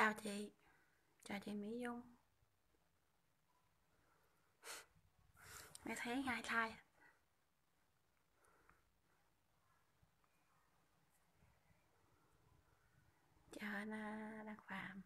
Chào chị, chào chị Mỹ Dung. Nghe thấy hai thai. Chào anh Đăng Phạm.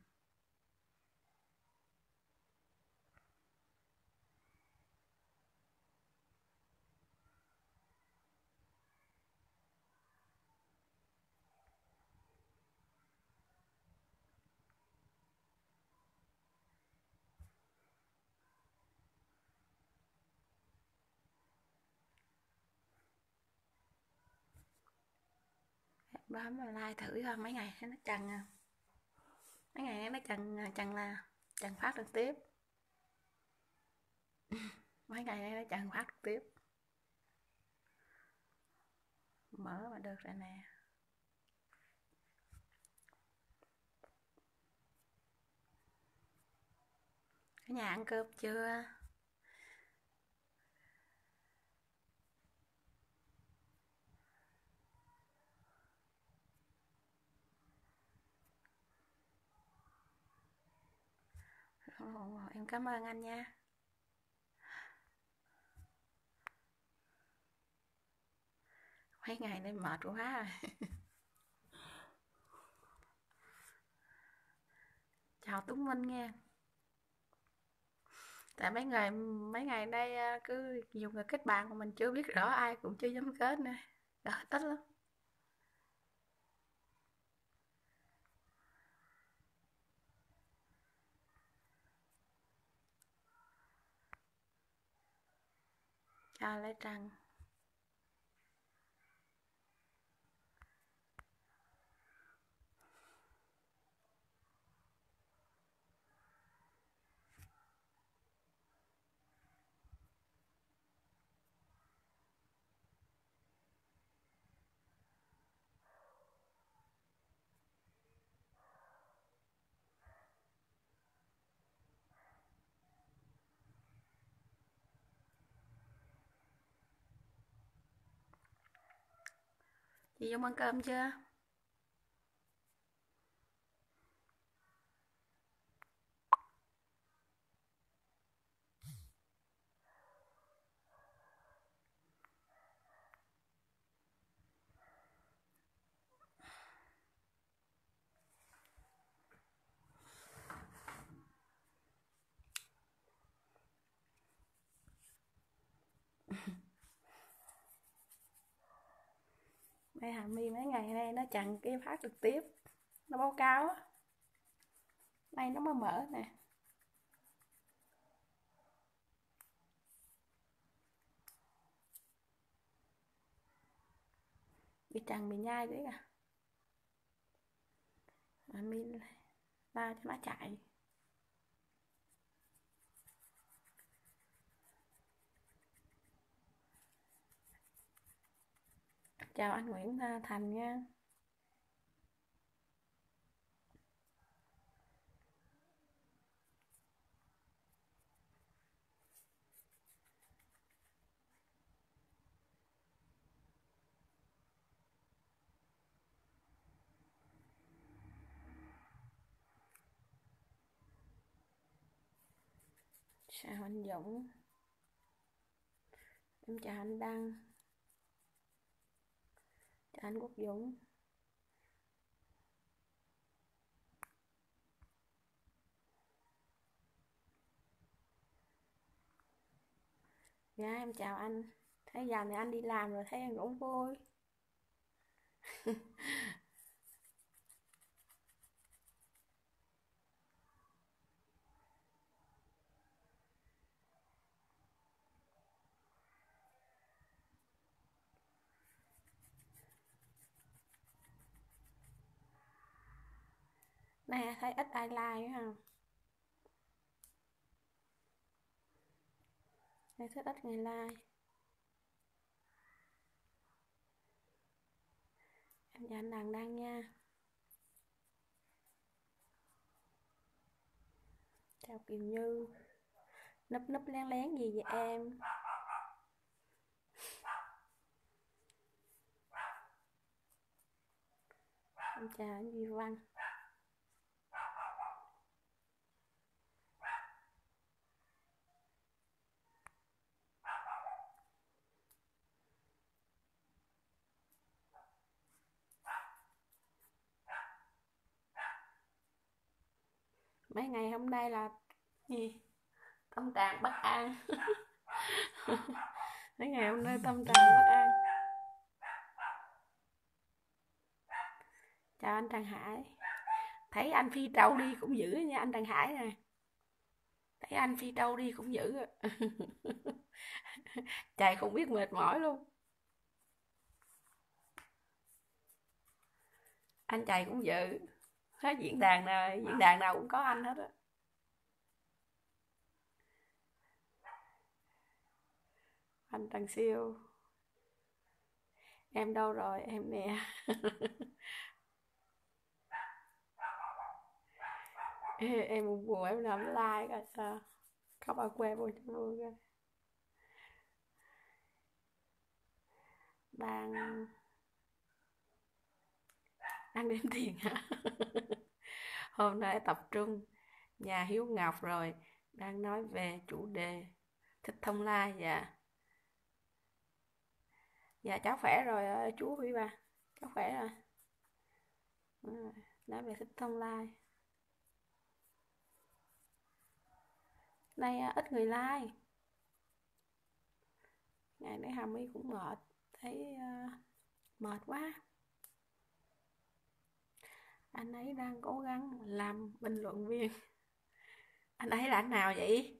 Bấm mà like thử thôi, mấy ngày nó chần à. Mấy ngày nó chần là chần phát được tiếp. Mấy ngày nó chần phát được tiếp. Mở mà được rồi nè. Ở nhà ăn cơm chưa? Em cảm ơn anh nha. Mấy ngày nay mệt quá rồi. Chào Tuấn Minh nha. Tại mấy ngày đây cứ dùng người kết bạn mà mình chưa biết rõ, ai cũng chưa dám kết nữa. Đỡ tích lắm. Chào Lê Trần. Chị Dung ăn cơm chưa? Đây Hà My mấy ngày nay nó chặn cái phát trực tiếp, nó báo cáo á, nay nó mới mở nè. Bị trằn bị nhai đấy à. Hà My la cho nó chạy. Chào anh Nguyễn Thành nha. Chào anh Dũng. Em chào anh Đăng. Chào anh Quốc Dũng. Dạ em chào anh. Thấy giờ này anh đi làm rồi, thấy em cũng vui. Nè thấy ít ai like ha. Thấy thích ít người like. Em chào anh Đằng Đăng nha. Chào Kiều Như. Núp núp lén lén gì vậy em? Em chào anh Duy Văn. Mấy ngày hôm nay là gì, tâm trạng bất an. Mấy ngày hôm nay tâm trạng bất an. Chào anh Trần Hải. Thấy anh Phi Trâu đi cũng dữ nha anh Trần Hải nè. Thấy anh Phi Trâu đi cũng dữ. Chạy không biết mệt mỏi luôn. Anh chạy cũng dữ. Hết diễn đàn nào cũng có anh hết á. Anh Trần Siêu. Em đâu rồi, em nè. Em buồn em làm like coi sao. Có bà que vô cho vui coi. Đang đếm tiền hả? Hôm nay tập trung nhà Hiếu Ngọc rồi, đang nói về chủ đề thích thông lai. Dạ cháu khỏe rồi chú Huy bà, cháu khỏe rồi. Nói về thích thông lai. Nay ít người like. Ngày nay Hàm My cũng mệt, thấy mệt quá. Anh ấy đang cố gắng làm bình luận viên. Anh ấy là anh nào vậy?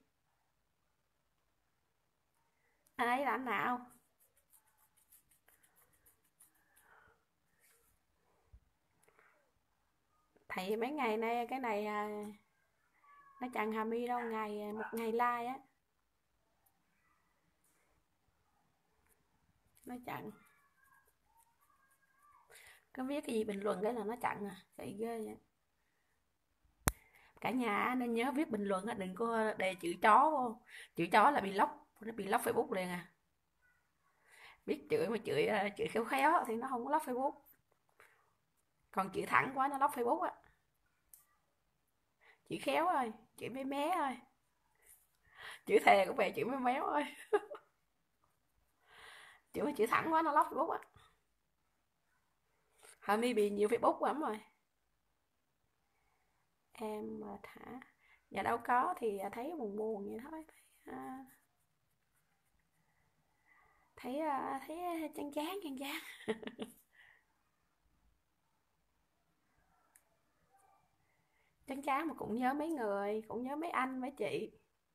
Anh ấy là anh nào? Thầy mấy ngày nay cái này nó chẳng Hàm My đâu, một ngày like á. Nó chặn. Có viết cái gì bình luận cái là nó chặn à, vậy ghê vậy. Cả nhà nên nhớ viết bình luận đừng có đề chữ chó vô. Chữ chó là bị lóc, nó bị lóc Facebook liền à. Viết chửi mà chửi khéo khéo thì nó không có lóc Facebook. Còn chửi thẳng quá nó lóc Facebook á. Chửi khéo thôi, chửi mé mé thôi. Chửi thề cũng vậy, chửi mé méo thôi. Chửi thẳng quá nó lóc Facebook á. Hà My bị nhiều Facebook lắm rồi. Em mà thả. Dạ đâu có thì thấy buồn buồn vậy thôi. Thấy chán chán. Chán chán mà cũng nhớ mấy người, cũng nhớ mấy anh mấy chị.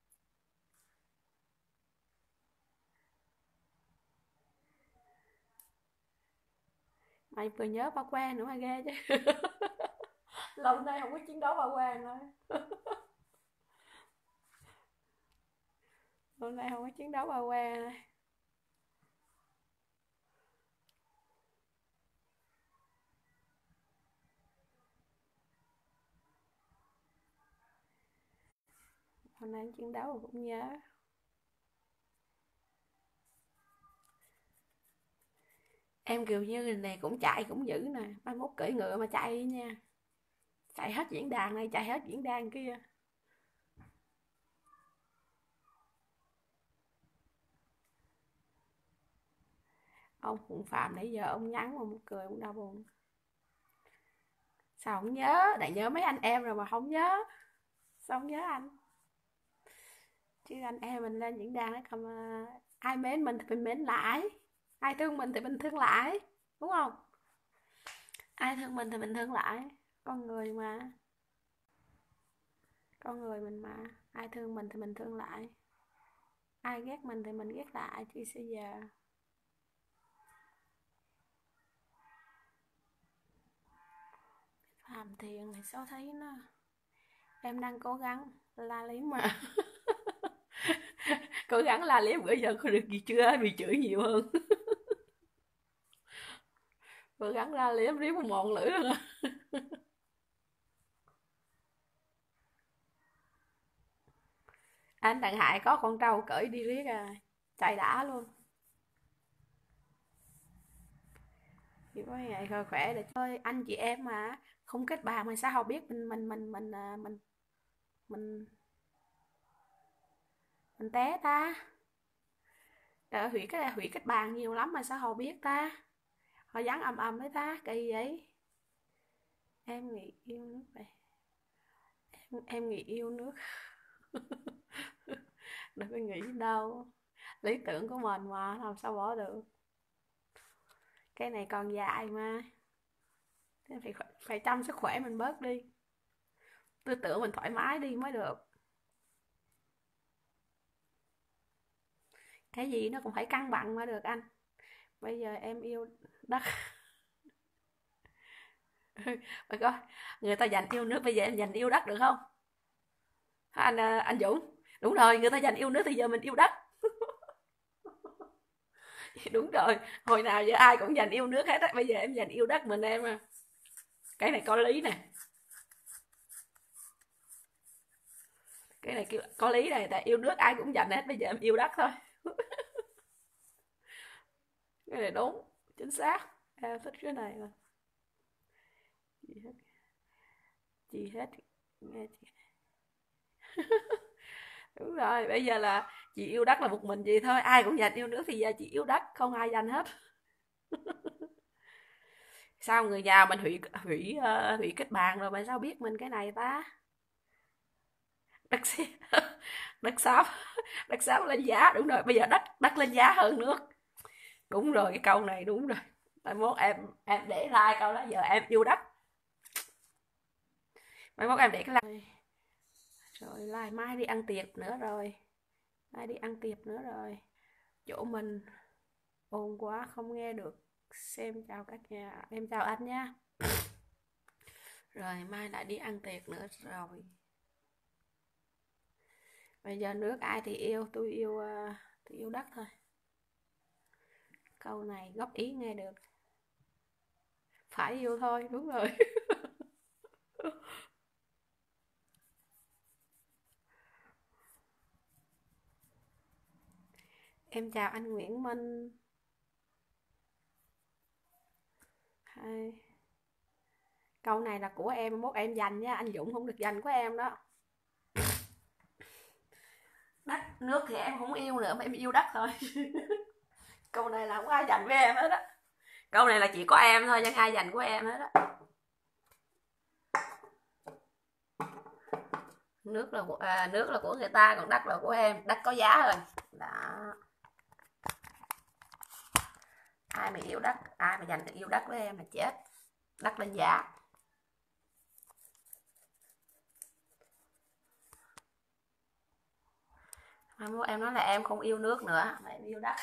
Mày vừa nhớ ba quen nữa mà ghê chứ. Lâu nay không có chiến đấu ba quen thôi. Lâu nay không có chiến đấu ba quen thôi. Hôm nay chiến đấu cũng nhớ. Em Kiều Như này cũng chạy cũng dữ nè, mai mốt cưỡi ngựa mà chạy nha. Chạy hết diễn đàn này, chạy hết diễn đàn kia. Ông Phụng Phạm nãy giờ ông nhắn mà một cười cũng đau buồn. Sao không nhớ, đã nhớ mấy anh em rồi mà không nhớ. Sao không nhớ anh? Chứ anh em mình lên diễn đàn cầm ai mến mình thì mình mến lại. Ai thương mình thì mình thương lại, đúng không? Ai thương mình thì mình thương lại. Con người mà. Con người mình mà, ai thương mình thì mình thương lại. Ai ghét mình thì mình ghét lại chứ sao giờ. Phạm Thiện này sao thấy nó. Em đang cố gắng la liếm mà. Cố gắng la liếm bữa giờ có được gì chưa, bị chửi nhiều hơn. Cố gắng la liếm một mòn lưỡi rồi. Anh Đặng Hải có con trâu cởi đi riết à, chạy đã luôn. Chỉ có ngày khỏe khỏe để chơi anh chị em mà không kết bạn mà sao họ biết mình té ta. Trời hủy kết bạn nhiều lắm mà sao họ biết ta. Họ dán ầm ầm với ta kỳ vậy. Em nghĩ yêu nước vậy. Em nghĩ yêu nước. Đừng có nghĩ đâu, lý tưởng của mình mà làm sao bỏ được, cái này còn dài mà, nên phải chăm sức khỏe mình bớt đi, tư tưởng mình thoải mái đi mới được, cái gì nó cũng phải cân bằng mới được anh. Bây giờ em yêu đất. Mà coi, người ta dành yêu nước, bây giờ em dành yêu đất được không? Hả anh Dũng? Đúng rồi, người ta dành yêu nước thì giờ mình yêu đất. Đúng rồi, hồi nào giờ ai cũng dành yêu nước hết á, bây giờ em dành yêu đất mình em à. Cái này có lý nè, cái này có lý này, tại yêu nước ai cũng dành hết, bây giờ em yêu đất thôi. Cái này đúng, chính xác. Em thích cái này mà. Gì hết, gì hết. Nghe chị. Đúng rồi, bây giờ là chị yêu đất là một mình chị thôi, ai cũng dành yêu nước thì giờ chị yêu đất, không ai dành hết. Sao người nhà mình hủy hủy hủy kết bạn rồi mà sao biết mình cái này ta? Đất sét, đất xám, đất xám lên giá, đúng rồi, bây giờ đất đất lên giá hơn nước. Đúng rồi, cái câu này đúng rồi. Mai mốt em để like câu đó, giờ em yêu đất. Mai mốt em để cái like. Rồi like mai đi ăn tiệc nữa rồi. Mai đi ăn tiệc nữa rồi. Chỗ mình ồn quá không nghe được. Xem chào các nhà, em chào anh nha. Rồi mai lại đi ăn tiệc nữa rồi. Bây giờ nước ai thì yêu, tôi yêu đất thôi. Câu này góp ý nghe được. Phải yêu thôi, đúng rồi. Em chào anh Nguyễn Minh. Hai. Câu này là của em, mốt em dành nha, anh Dũng không được dành của em đó. Đất, nước thì em không yêu nữa mà em yêu đất thôi. Câu này là không ai dành với em hết á. Câu này là chỉ có em thôi, chứ ai dành của em hết á. Nước là của người ta, còn đất là của em, đất có giá hơn. Đó. Ai mà yêu đất, ai mà dành yêu đất với em là chết. Đất lên giá. Em nói là em không yêu nước nữa mà em yêu đất.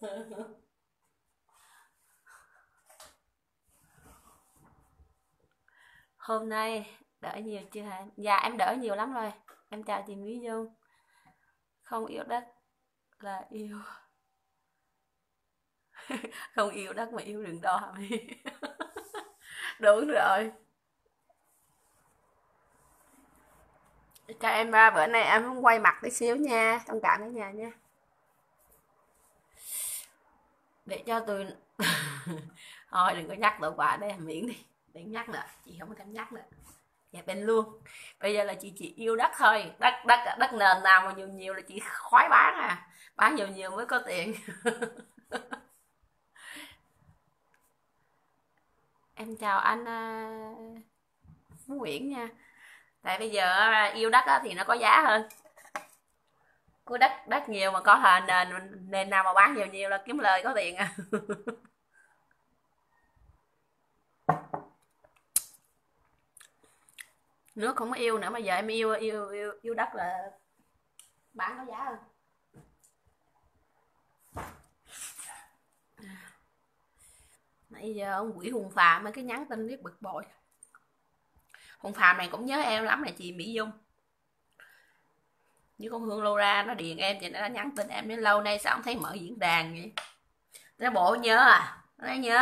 Hôm nay đỡ nhiều chưa hả? Dạ em đỡ nhiều lắm rồi. Em chào chị Mỹ Dung. Không yêu đất là yêu. Không yêu đất mà yêu đường đo. Đúng rồi. Cho em ba bữa nay em không quay mặt tí xíu nha, thông cảm ở nhà nha. Để cho tôi thôi đừng có nhắc nữa quả đây miễn đi. Đừng nhắc nữa, chị không có thèm nhắc nữa. Dạ bên luôn. Bây giờ là chị chỉ yêu đất thôi, đất nền nào mà nhiều nhiều là chị khoái bán à. Bán nhiều nhiều mới có tiền. Em chào anh Phú Nguyễn nha. Tại bây giờ yêu đất thì nó có giá hơn. Có đất nhiều mà có nền nền nào mà bán nhiều nhiều là kiếm lời có tiền à. Nước không có yêu nữa mà giờ em yêu đất là bán có giá hơn. Nãy giờ ông quỷ Hùng Phạm mấy cái nhắn tin biết bực bội. Hùng Phạm này cũng nhớ em lắm này chị Mỹ Dung. Như con Hương Laura nó điện em thì nó nhắn tin em đến lâu nay sao không thấy mở diễn đàn vậy. Nó bộ nhớ à, nó nhớ.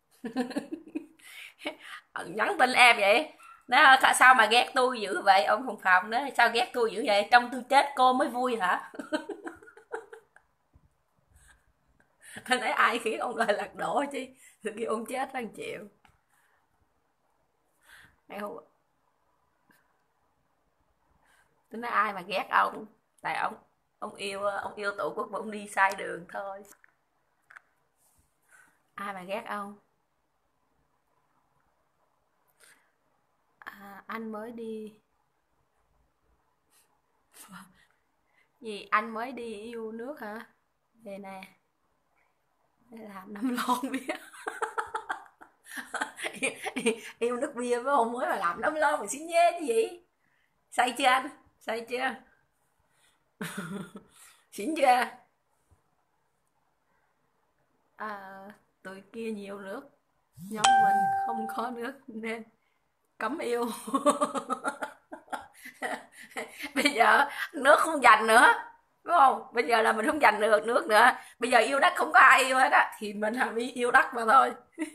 Nhắn tin em vậy. Nó sao mà ghét tôi dữ vậy ông Hùng Phạm đó, sao ghét tôi dữ vậy, trong tôi chết cô mới vui hả? Anh nói ai khiến ông lại lật đổ chứ, từ khi ông chết anh chịu. Mày không, tôi nói ai mà ghét ông, tại ông yêu tổ quốc mà ông đi sai đường thôi. Ai mà ghét ông. Anh mới đi Gì anh mới đi yêu nước hả? Về nè, để làm năm lon bia. Yêu nước bia với ông mới mà làm năm lon mình xin nhé chứ gì? Say chưa anh? Say chưa? Xỉn chưa? À, tụi kia nhiều nước, nhóm mình không có nước nên cấm yêu. Bây giờ nước không dành nữa, đúng không? Bây giờ là mình không dành được nước nữa. Bây giờ yêu đất không có ai yêu hết á, thì mình làm yêu đất mà thôi.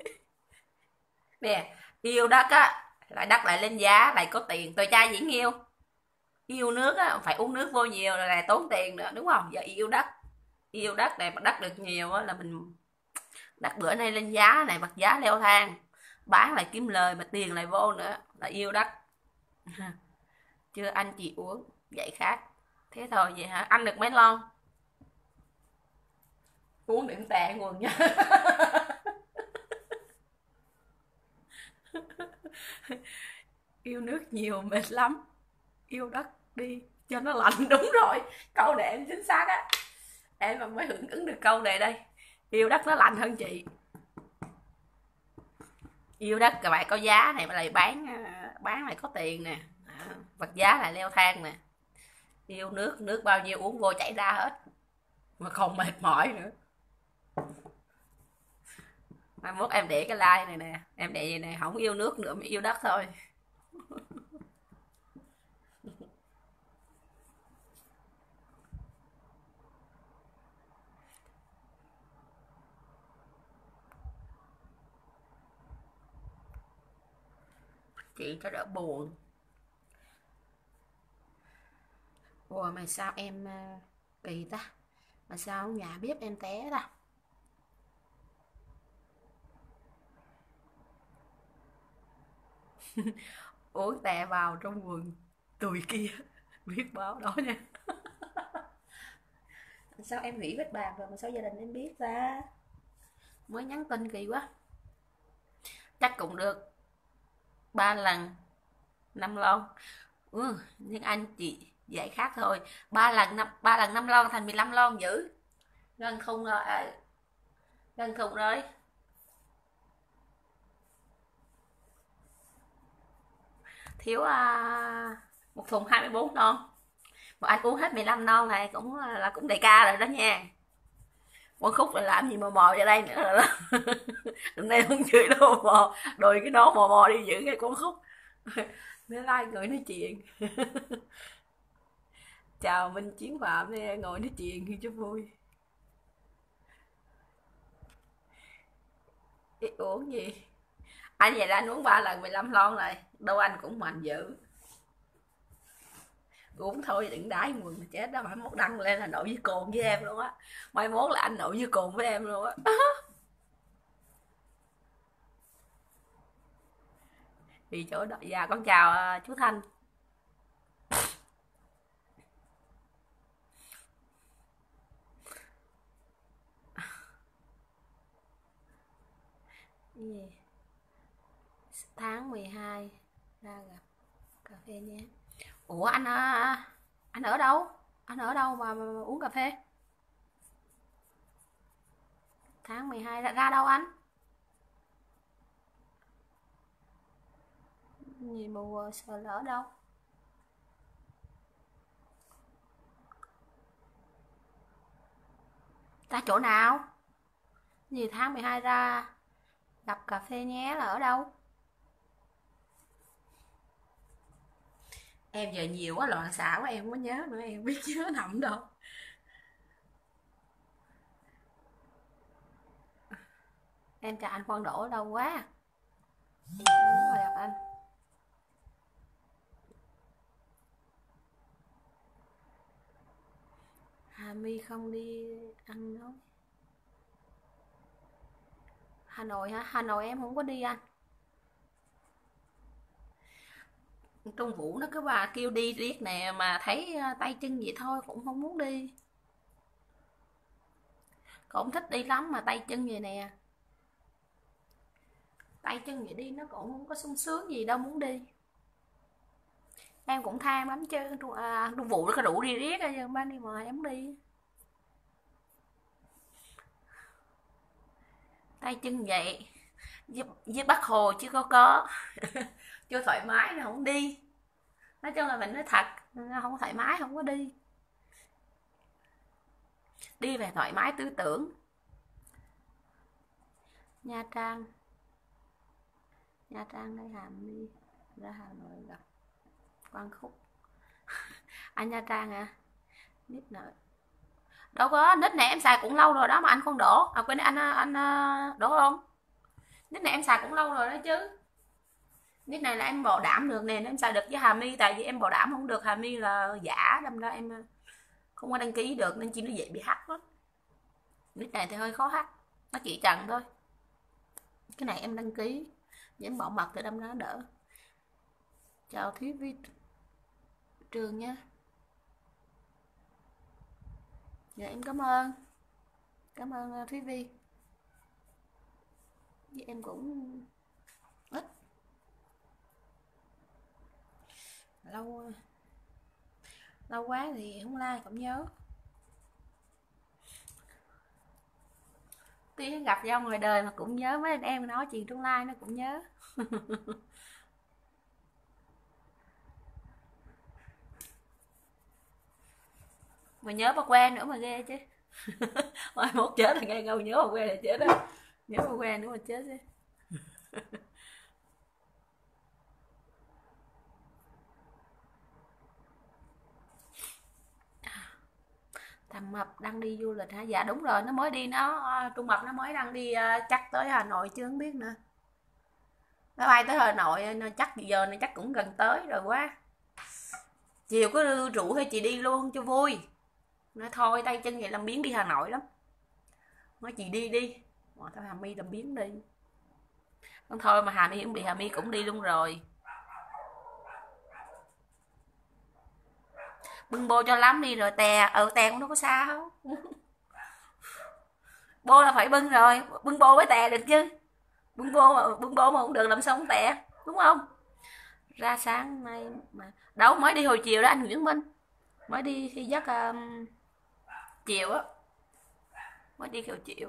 Nè, yêu đất á, lại đất lại lên giá, lại có tiền. Tôi trai diễn yêu. Yêu nước á, phải uống nước vô nhiều rồi lại tốn tiền nữa, đúng không? Giờ yêu đất này mà đất được nhiều á là mình đất bữa nay lên giá này, vật giá leo thang, bán lại kiếm lời mà tiền lại vô nữa là yêu đất. Chưa anh chị uống vậy khác. Thế thôi vậy hả? Anh được mấy lon? Uống đừng tè nguồn nha. Yêu nước nhiều mệt lắm, yêu đất đi cho nó lạnh. Đúng rồi, câu này em chính xác á, em mà mới hưởng ứng được câu này đây. Yêu đất nó lạnh hơn chị. Yêu đất các bạn có giá này mà lại bán lại có tiền nè. Vật giá lại leo thang nè. Yêu nước, nước bao nhiêu uống vô chảy ra hết mà không mệt mỏi nữa. Mai mốt em để cái like này nè, em để vậy nè, không yêu nước nữa mà yêu đất thôi. Chị cho đỡ buồn. Ủa mà sao em kỳ ta, mà sao nhà bếp em té ta. Uống tè vào trong quần tụi kia biết báo đó nha. Sao em nghỉ vết bàn rồi mà sao gia đình em biết ta, mới nhắn tin kỳ quá. Chắc cũng được 3 lần 5 lon. Nhưng anh chị dạy khác thôi. 3 lần 5 lon thành 15 lon dữ. Ngân không rồi, Ngân không rồi. Thiếu một thùng 24 lon. Mà anh uống hết 15 lon này cũng đầy ca rồi đó nha. Quán Khúc là làm gì mà mò ra đây nữa rồi đó. Đừng đây không chửi đâu mò, đòi cái đó mò mò đi giữ cái Quán Khúc. Nó like ngồi nói chuyện. Chào Minh Chiến Phạm đi, ngồi nói chuyện cho vui. Ít uống gì? Anh vậy là anh uống 3 lần 15 lon rồi. Đâu anh cũng mạnh dữ. Uống thôi đừng đái mùi mà chết đó, mai mốt đăng lên là nội với cồn với em luôn á. Mai mốt là anh nội với cồn với em luôn á. Thì chỗ đợi già con chào chú Thanh. Cái gì? Tháng 12 ra gặp cà phê nhé. Ủa anh ở đâu? Anh ở đâu mà uống cà phê? Tháng 12 ra đâu anh? Gì mà sợ lỡ đâu? Ra chỗ nào? Gì tháng 12 ra gặp cà phê nhé là ở đâu? Em giờ nhiều quá loạn xạ quá em không có nhớ nữa, em biết nhớ nằm đâu. Em chào anh Quang Đỗ lâu quá. Em muốn gặp anh. Hà My không đi ăn đâu. Hà Nội hả? Hà Nội em không có đi anh. Trung Vũ nó cứ bà kêu đi riết nè mà thấy tay chân vậy thôi cũng không muốn đi. Cậu thích đi lắm mà tay chân vậy nè. Tay chân vậy đi nó cũng không có sung sướng gì đâu muốn đi. Em cũng tham lắm chứ, trong vụ nó có rủ đi riết rồi nhưng ban đi mời em đi. Tay chân vậy, với Bác Hồ chứ có chưa thoải mái là không đi. Nói chung là mình nói thật, không thoải mái không có đi. Đi về thoải mái tư tưởng. Nha Trang, Nha Trang đây Hàm đi ra Hà Nội gặp Quang Khúc. Anh Nha Trang à? Nick nợ. Đâu có, nick này em xài cũng lâu rồi đó mà anh không đổ. À quên anh đổ không? Nick này em xài cũng lâu rồi đó chứ. Nick này là em bảo đảm được nè, em xài được với Hà My tại vì em bảo đảm không được Hà My là giả, đâm ra em không có đăng ký được nên chi nó dễ bị hack lắm. Nick này thì hơi khó hack, nó chỉ trần thôi. Cái này em đăng ký, để em bảo mật thì đâm ra nó đỡ. Chào Thúy Vi Trường nha. Dạ em cảm ơn Thúy Vi. Với em cũng ít lâu lâu quá thì không like cũng nhớ. Tí gặp nhau ngoài đời mà cũng nhớ, mấy anh em nói chuyện trong like nó cũng nhớ. Mà nhớ bà que nữa mà ghê chứ. Mai mốt chết là nghe câu nhớ bà que là chết đó. Nhớ bà que nữa mà chết chứ. Thằng Mập đang đi du lịch hả? Dạ đúng rồi, nó mới đi Trung Mập nó mới đang đi chắc tới Hà Nội chứ không biết nữa. Nó bay tới Hà Nội chắc giờ này chắc cũng gần tới rồi quá. Chiều có rủ hay chị đi luôn cho vui. Nói thôi tay chân vậy làm biến đi Hà Nội lắm. Nói chị đi đi. Mà thôi Hà My làm biến đi. Không thôi mà Hà My cũng bị Hà My cũng đi luôn rồi. Bưng bô cho lắm đi rồi tè, tè cũng đâu có xa không. Bô là phải bưng rồi, bưng bô với tè được chứ. Bưng bô mà không được làm sao không tè, đúng không? Ra sáng nay mà đâu mới đi hồi chiều đó anh Nguyễn Minh. Mới đi khi giấc chiều á. Mới đi chiều chiều.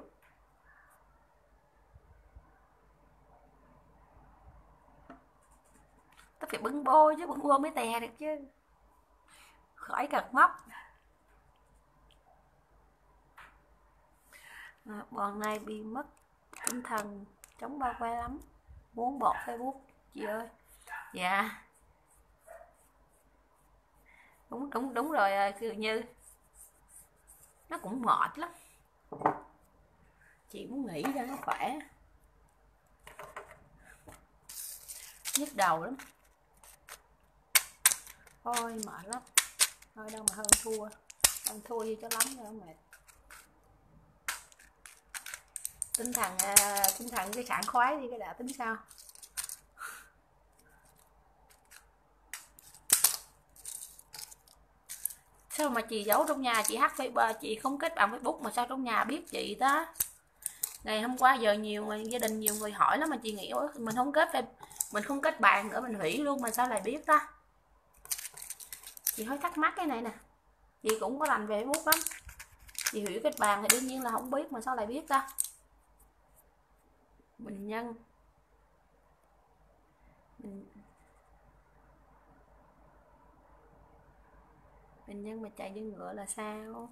Tao phải bưng bô chứ, bưng bô mới tè được chứ. Khỏi cần móc. Bọn này bị mất tinh thần chống bao que lắm. Muốn bỏ Facebook chị ơi. Dạ. Đúng rồi kiểu như nó cũng mệt lắm. Chị muốn nghỉ cho nó khỏe. Nhức đầu lắm. Thôi mệt lắm. Thôi đâu mà hơn thua. Hơn thua gì cho lắm nữa mệt. Tinh thần cái sảng khoái đi cái đã tính sao. Sao mà chị giấu trong nhà chị hack Facebook, chị không kết bạn Facebook mà sao trong nhà biết chị ta. Ngày hôm qua giờ nhiều người gia đình nhiều người hỏi lắm mà chị nghĩ mình không kết bạn nữa mình hủy luôn mà sao lại biết ta. Chị hơi thắc mắc cái này nè. Chị cũng có làm về Facebook lắm. Chị hủy kết bạn thì đương nhiên là không biết mà sao lại biết ta. Bình nhân Bình nhân mà chạy như ngựa là sao?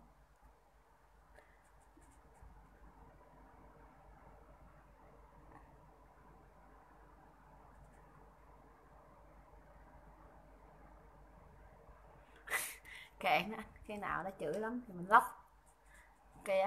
Kệ nó, cái nào nó chửi lắm thì mình lóc. Kìa.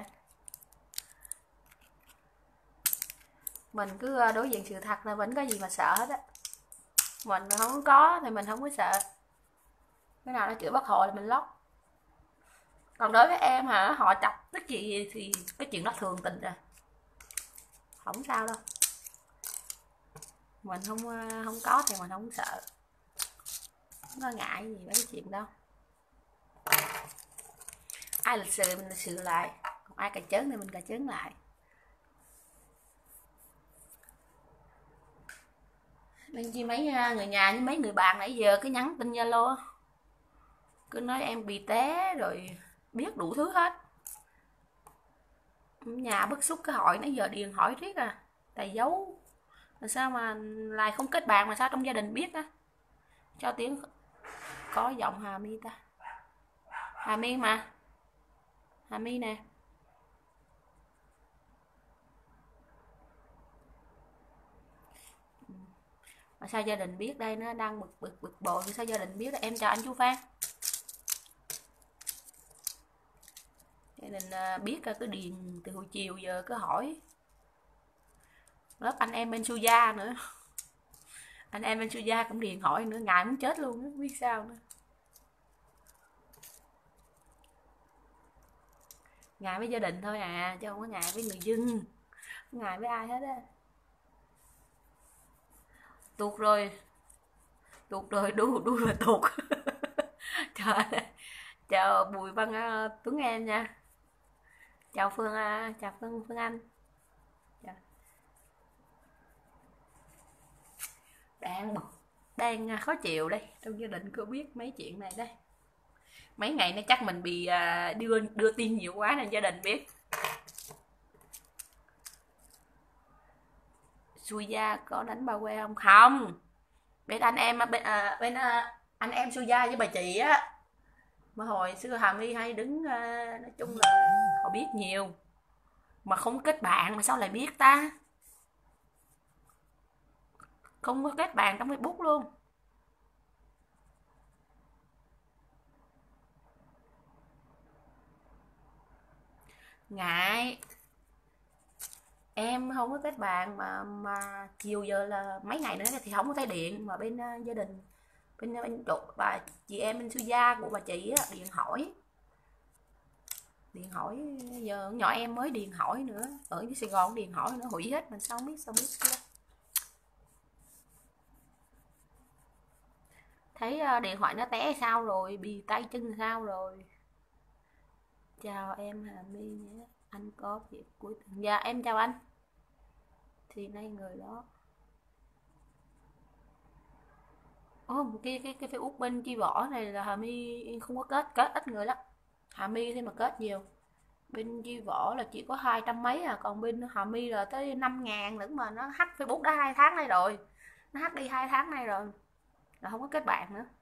Mình cứ đối diện sự thật là vẫn có gì mà sợ hết á. Mình không có thì mình không có sợ. Cái nào nó chửi Bác Hồ là mình lóc. Còn đối với em hả, họ chọc tức gì thì cái chuyện đó thường tình rồi. Không sao đâu. Mình không có thì mình không sợ. Không có ngại gì mấy cái chuyện đâu. Ai lịch sự mình lịch sự lại, còn ai cà chớn thì mình cà chớn lại. Nên chi mấy người nhà với mấy người bạn nãy giờ cứ nhắn tin Zalo, cứ nói em bị té rồi biết đủ thứ hết. Nhà bức xúc cái hỏi nãy giờ điền hỏi riết à, tại giấu. Làm sao mà lại không kết bạn mà sao trong gia đình biết á? Cho tiếng có giọng Hà My ta. Hà My mà. Hà My nè. Mà sao gia đình biết đây, nó đang bực bội thì sao gia đình biết? Em chào anh Chu Phan. Gia đình biết cứ điền từ hồi chiều giờ cứ hỏi. Lớp anh em bên Suya nữa. Anh em bên Suya cũng điền hỏi nữa, ngại muốn chết luôn, không biết sao nữa. Ngại với gia đình thôi à, chứ không có ngại với người dân, không ngại với ai hết á. Tuột rồi, tuột rồi, đu là tuột. Trời, chào Bùi Văn Tuấn em nha. Chào Phương Anh. Chào. Đang khó chịu đây, trong gia đình cứ biết mấy chuyện này đây. Mấy ngày nay chắc mình bị đưa tin nhiều quá nên gia đình biết. Suya có đánh ba que không? Không. Bên anh em bên anh em Suya với bà chị á, mà hồi xưa Hà My hay đứng nói chung là họ biết nhiều mà không kết bạn mà sao lại biết ta? Không có kết bạn trong Facebook luôn. Ngại. Em không có kết bạn mà chiều giờ là mấy ngày nữa thì không có thấy điện, mà bên gia đình bên chỗ bà chị em bên Suya của bà chị á, điện hỏi giờ nhỏ em mới điện hỏi nữa, ở dưới Sài Gòn điện hỏi nữa, hủy hết mình sao biết kia. Thấy điện thoại nó té sao rồi, bị tay chân sao rồi. Chào em Hà My nhé, anh có việc cuối tuần. Dạ em chào anh. Thì nay người đó. Ồ, cái Facebook bên Chi Võ này là Hà My không có kết ít người lắm. Hà My thì mà kết nhiều. Bên Chi Võ là chỉ có 200 mấy à, còn bên Hà My là tới 5.000 nữa, mà nó hack Facebook đã 2 tháng nay rồi. Nó hack đi 2 tháng nay rồi. Là không có kết bạn nữa.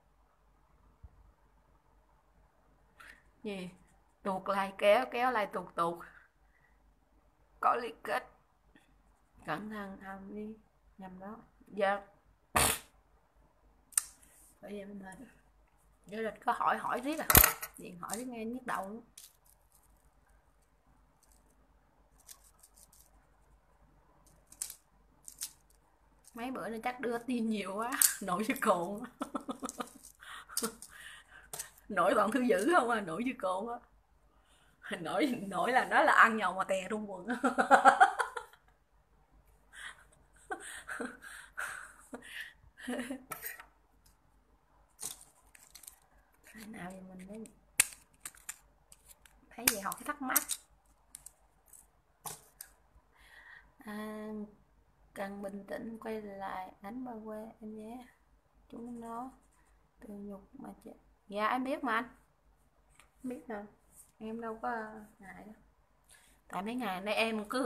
Gì? Tuột lại kéo lại tuột. Có liên kết. Cẩn thận Hà My nhầm đó. Dạ. Bởi vì mình gia đình có hỏi riết à. Điện hỏi riết nghe nhức đầu luôn. Mấy bữa nay chắc đưa tin nhiều quá, nổi như cồn. Nổi toàn thứ dữ không à, nổi như cồn á. Nổi là nó là ăn nhậu mà tè rung quần á. Nào thì mình mới thấy vậy họ cái thắc mắc. À, cần bình tĩnh quay lại đánh ba que em nhé, chúng nó từ nhục mà chết. Dạ em biết mà anh biết rồi, em đâu có ngại đâu. Tại mấy ngày nay em cứ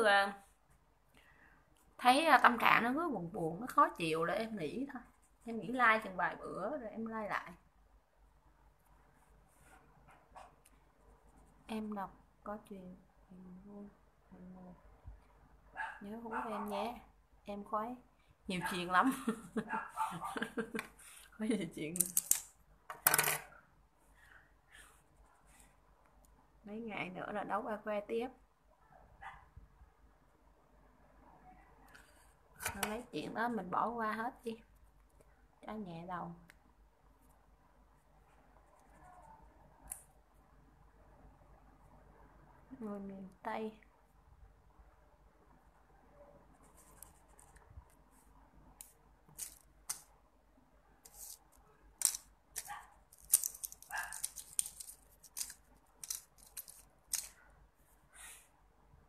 thấy tâm trạng nó cứ buồn buồn, nó khó chịu, rồi em nghỉ thôi. Em nghỉ like chừng vài bữa rồi em like lại. Em đọc có chuyện vui, nhớ hú em nhé, em khoái nhiều chuyện lắm. Có nhiều chuyện. Mấy ngày nữa là đấu ba que tiếp. Mấy chuyện đó mình bỏ qua hết đi cho nhẹ đầu. Người miền Tây.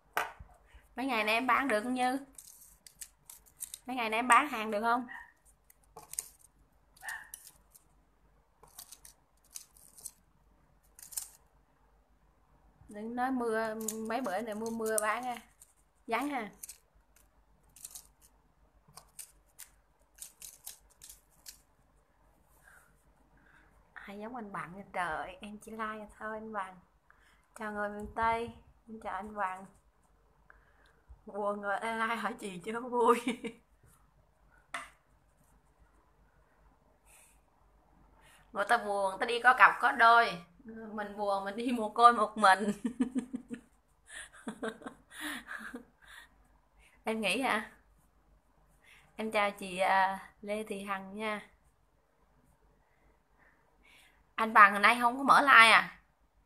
Mấy ngày này em bán được không Như? Mấy ngày này em bán hàng được không? Đừng nói mưa, mấy bữa này mưa mưa bán ha, vắng ha. Ai giống anh Bằng nha trời, em chỉ like thôi anh Bằng. Chào người miền Tây, em chào anh Bằng. Buồn rồi, ai like hỏi chị chưa vui. Người ta buồn, người ta đi có cặp có đôi. Mình buồn, mình đi một côi một mình. Em nghĩ hả? Em chào chị Lê Thị Hằng nha. Anh Bằng hồi nay không có mở like à?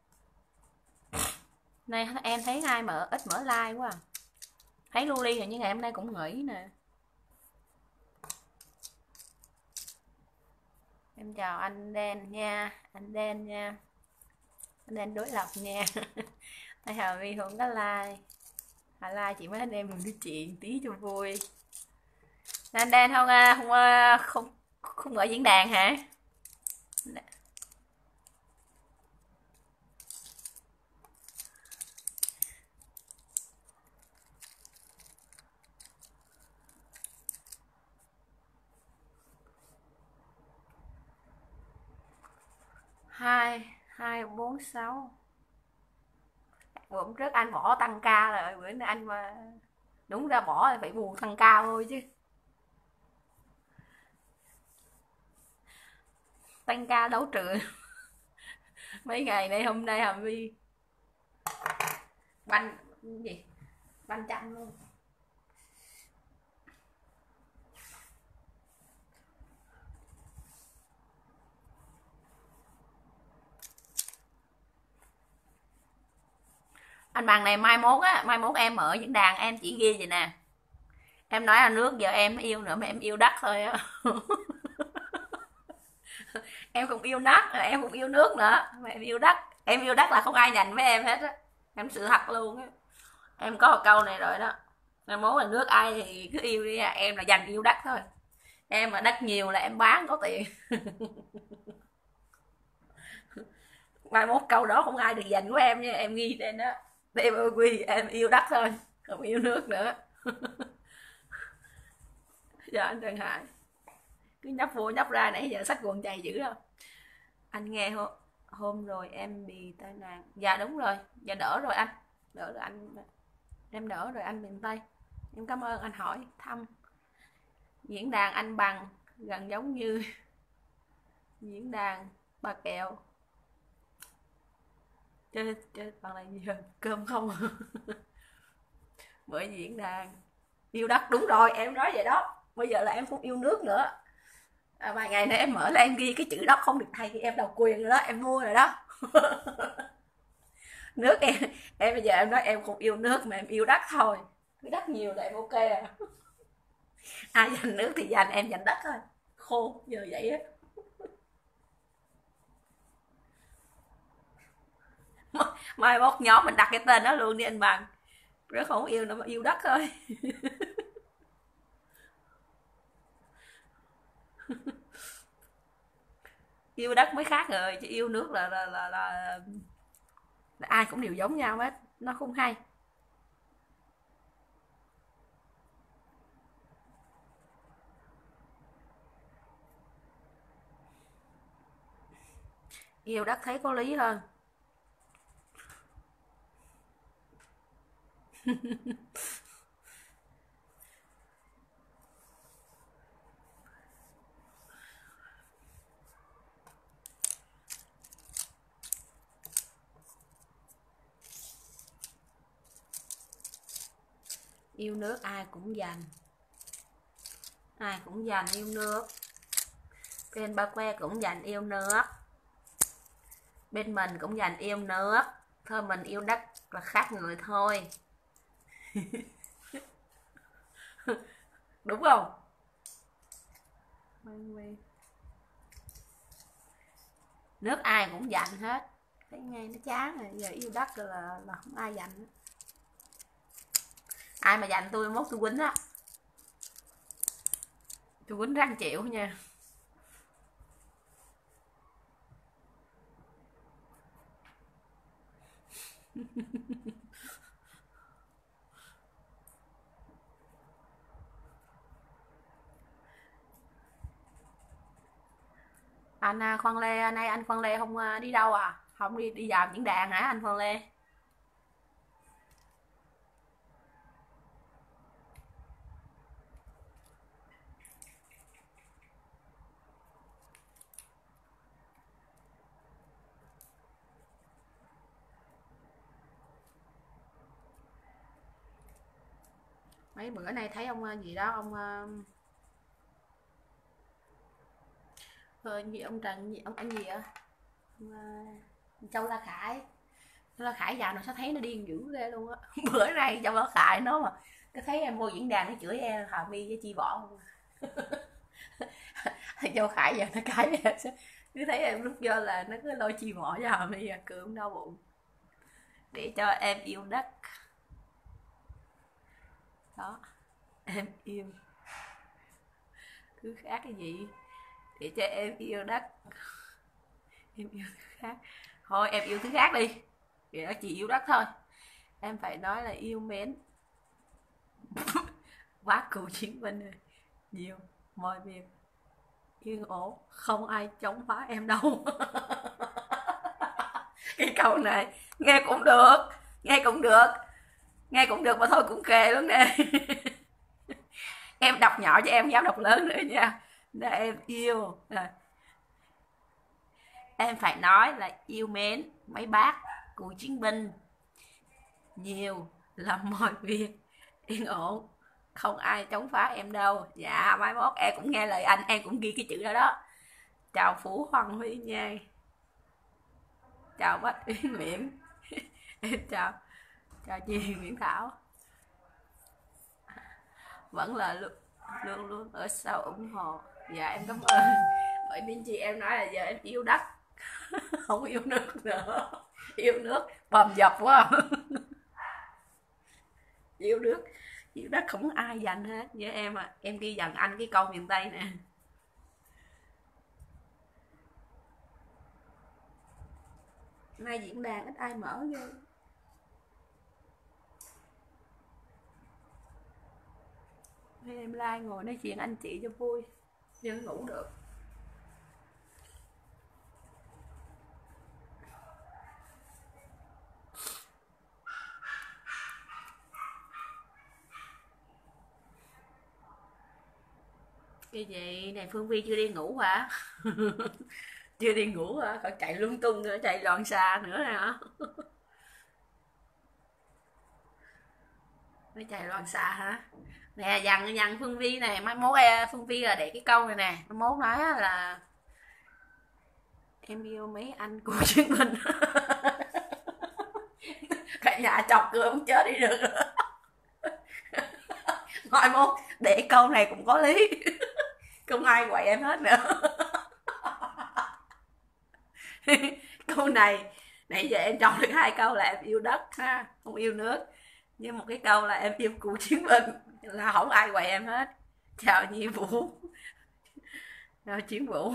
Nay em thấy ai ít mở like quá à. Thấy Luli hình như ngày hôm nay cũng nghỉ nè. Em chào anh Đen nha, anh Đen nha. Anh Đen đối lập nha. Thấy Hà Vi không có like. Hà like chị mấy anh em mình nói chuyện tí cho vui. Anh Đen không ở diễn đàn hả? Hai hai bốn sáu. Bữa trước anh bỏ tăng ca rồi, bữa nay anh mà đúng ra bỏ thì phải bù tăng ca thôi chứ. Tăng ca đấu trường. Mấy ngày nay hôm nay Hàm Vi banh gì? Banh chanh luôn. Anh Bằng này mai mốt em ở diễn đàn em chỉ ghi vậy nè. Em nói là nước giờ em yêu nữa mà em yêu đất thôi á. Em không yêu đất, em không yêu nước nữa, mà em yêu đất. Em yêu đất là không ai giành với em hết á. Em sự thật luôn á. Em có một câu này rồi đó. Em muốn là nước ai thì cứ yêu đi, em là dành yêu đất thôi. Em mà đất nhiều là em bán có tiền. Mai mốt câu đó không ai được giành của em nha, em ghi lên đó. Em quy em yêu đất thôi, không yêu nước nữa. Dạ anh Trần Hải cứ nhấp vô nhấp ra nãy giờ xách quần chày dữ không? Anh nghe hôm rồi em bị tai nạn. Dạ đúng rồi, dạ đỡ rồi anh. Đỡ rồi anh, em đỡ rồi anh miền Tây. Em cảm ơn anh hỏi thăm. Diễn đàn anh Bằng gần giống như diễn đàn bà Kẹo. Chơi bằng là gì rồi? Cơm không? Bởi diễn đàn yêu đất đúng rồi, em nói vậy đó. Bây giờ là em không yêu nước nữa. Vài ngày nữa em mở lên em ghi cái chữ đất không được thay thì em độc quyền rồi đó, em mua rồi đó. Nước em bây giờ em nói em không yêu nước mà em yêu đất thôi. Cái đất nhiều là em ok à. Ai giành nước thì giành, em giành đất thôi. Khô giờ vậy á. Mai mốt nhóm mình đặt cái tên đó luôn đi anh Bằng. Rất không yêu nữa mà yêu đất thôi. Yêu đất mới khác rồi chứ yêu nước là ai cũng đều giống nhau hết, nó không hay. Yêu đất thấy có lý hơn. Yêu nước ai cũng dành, ai cũng dành yêu nước. Bên Ba Que cũng dành yêu nước, bên mình cũng dành yêu nước. Thôi mình yêu đất là khác người thôi. Đúng không? Nước ai cũng dành hết. Thấy nghe nó chán rồi, giờ yêu đất là không ai dành. Ai mà dành tôi mốt tôi quýnh á. Tôi quýnh răng chịu nha. Anh Khoan Lê, nay anh Khoan Lê không đi đâu à? Không đi đi vào diễn đàn hả anh Khoan Lê? Mấy bữa nay thấy ông gì đó, ông gì ông Trần gì ông anh gì á, ông, Châu La Khải. Châu La Khải vào nó sẽ thấy nó điên dữ ghê luôn á. Bữa nay Châu La Khải nó mà cái thấy em vô diễn đàn nó chửi em Hà My với Chi Võ luôn. Châu Khải giờ nó cái cứ thấy em lúc vô là nó cứ lôi Chi Võ cho Hà My cưỡng đau bụng để cho em yêu đất đó. Em yêu thứ khác cái gì để cho em yêu đất, em yêu thứ khác thôi, em yêu thứ khác đi thì nó chỉ yêu đất thôi. Em phải nói là yêu mến bác cựu chiến binh này nhiều mọi việc yên ổn, không ai chống phá em đâu. Cái câu này nghe cũng được, nghe cũng được, nghe cũng được mà thôi cũng kề luôn nè. Em đọc nhỏ cho em dám đọc lớn nữa nha. Để em yêu rồi. Em phải nói là yêu mến mấy bác cựu chiến binh nhiều, làm mọi việc yên ổn, không ai chống phá em đâu. Dạ mai mốt em cũng nghe lời anh, em cũng ghi cái chữ đó đó. Chào Phú Hoàng Huy nha, chào Bách Uyên Nguyễn. Em chào chị Nguyễn Thảo, vẫn là luôn luôn ở sau ủng hộ. Dạ em cảm ơn. Bởi nên chị em nói là giờ em yêu đất, không yêu nước nữa. Yêu nước bầm dập quá. Yêu nước, yêu đất không ai giành hết với em à. Em ghi dần anh cái câu miền Tây nè. Nay diễn đàn ít ai mở ghê. Nên em like ngồi nói chuyện anh chị cho vui, nhưng ngủ được. Cái gì này, Phương Vi chưa đi ngủ hả? Chưa đi ngủ hả? Còn chạy lung tung nữa, chạy loạn xà nữa hả? Mới chạy loạn xà hả? Nè dằn Phương Vi này, mai mốt Phương Vi là để cái câu này nè, mai mốt nói là em yêu mấy anh của chiến binh. Cả nhà chọc cười không chết đi được nữa. Mai mốt để câu này cũng có lý. Không ai quậy em hết nữa. Câu này nãy giờ em chọn được 2 câu là em yêu đất ha, không yêu nước. Nhưng một cái câu là em yêu cựu chiến binh là không ai quậy em hết. Chào Nhi Vũ. Chào Chiến Vũ.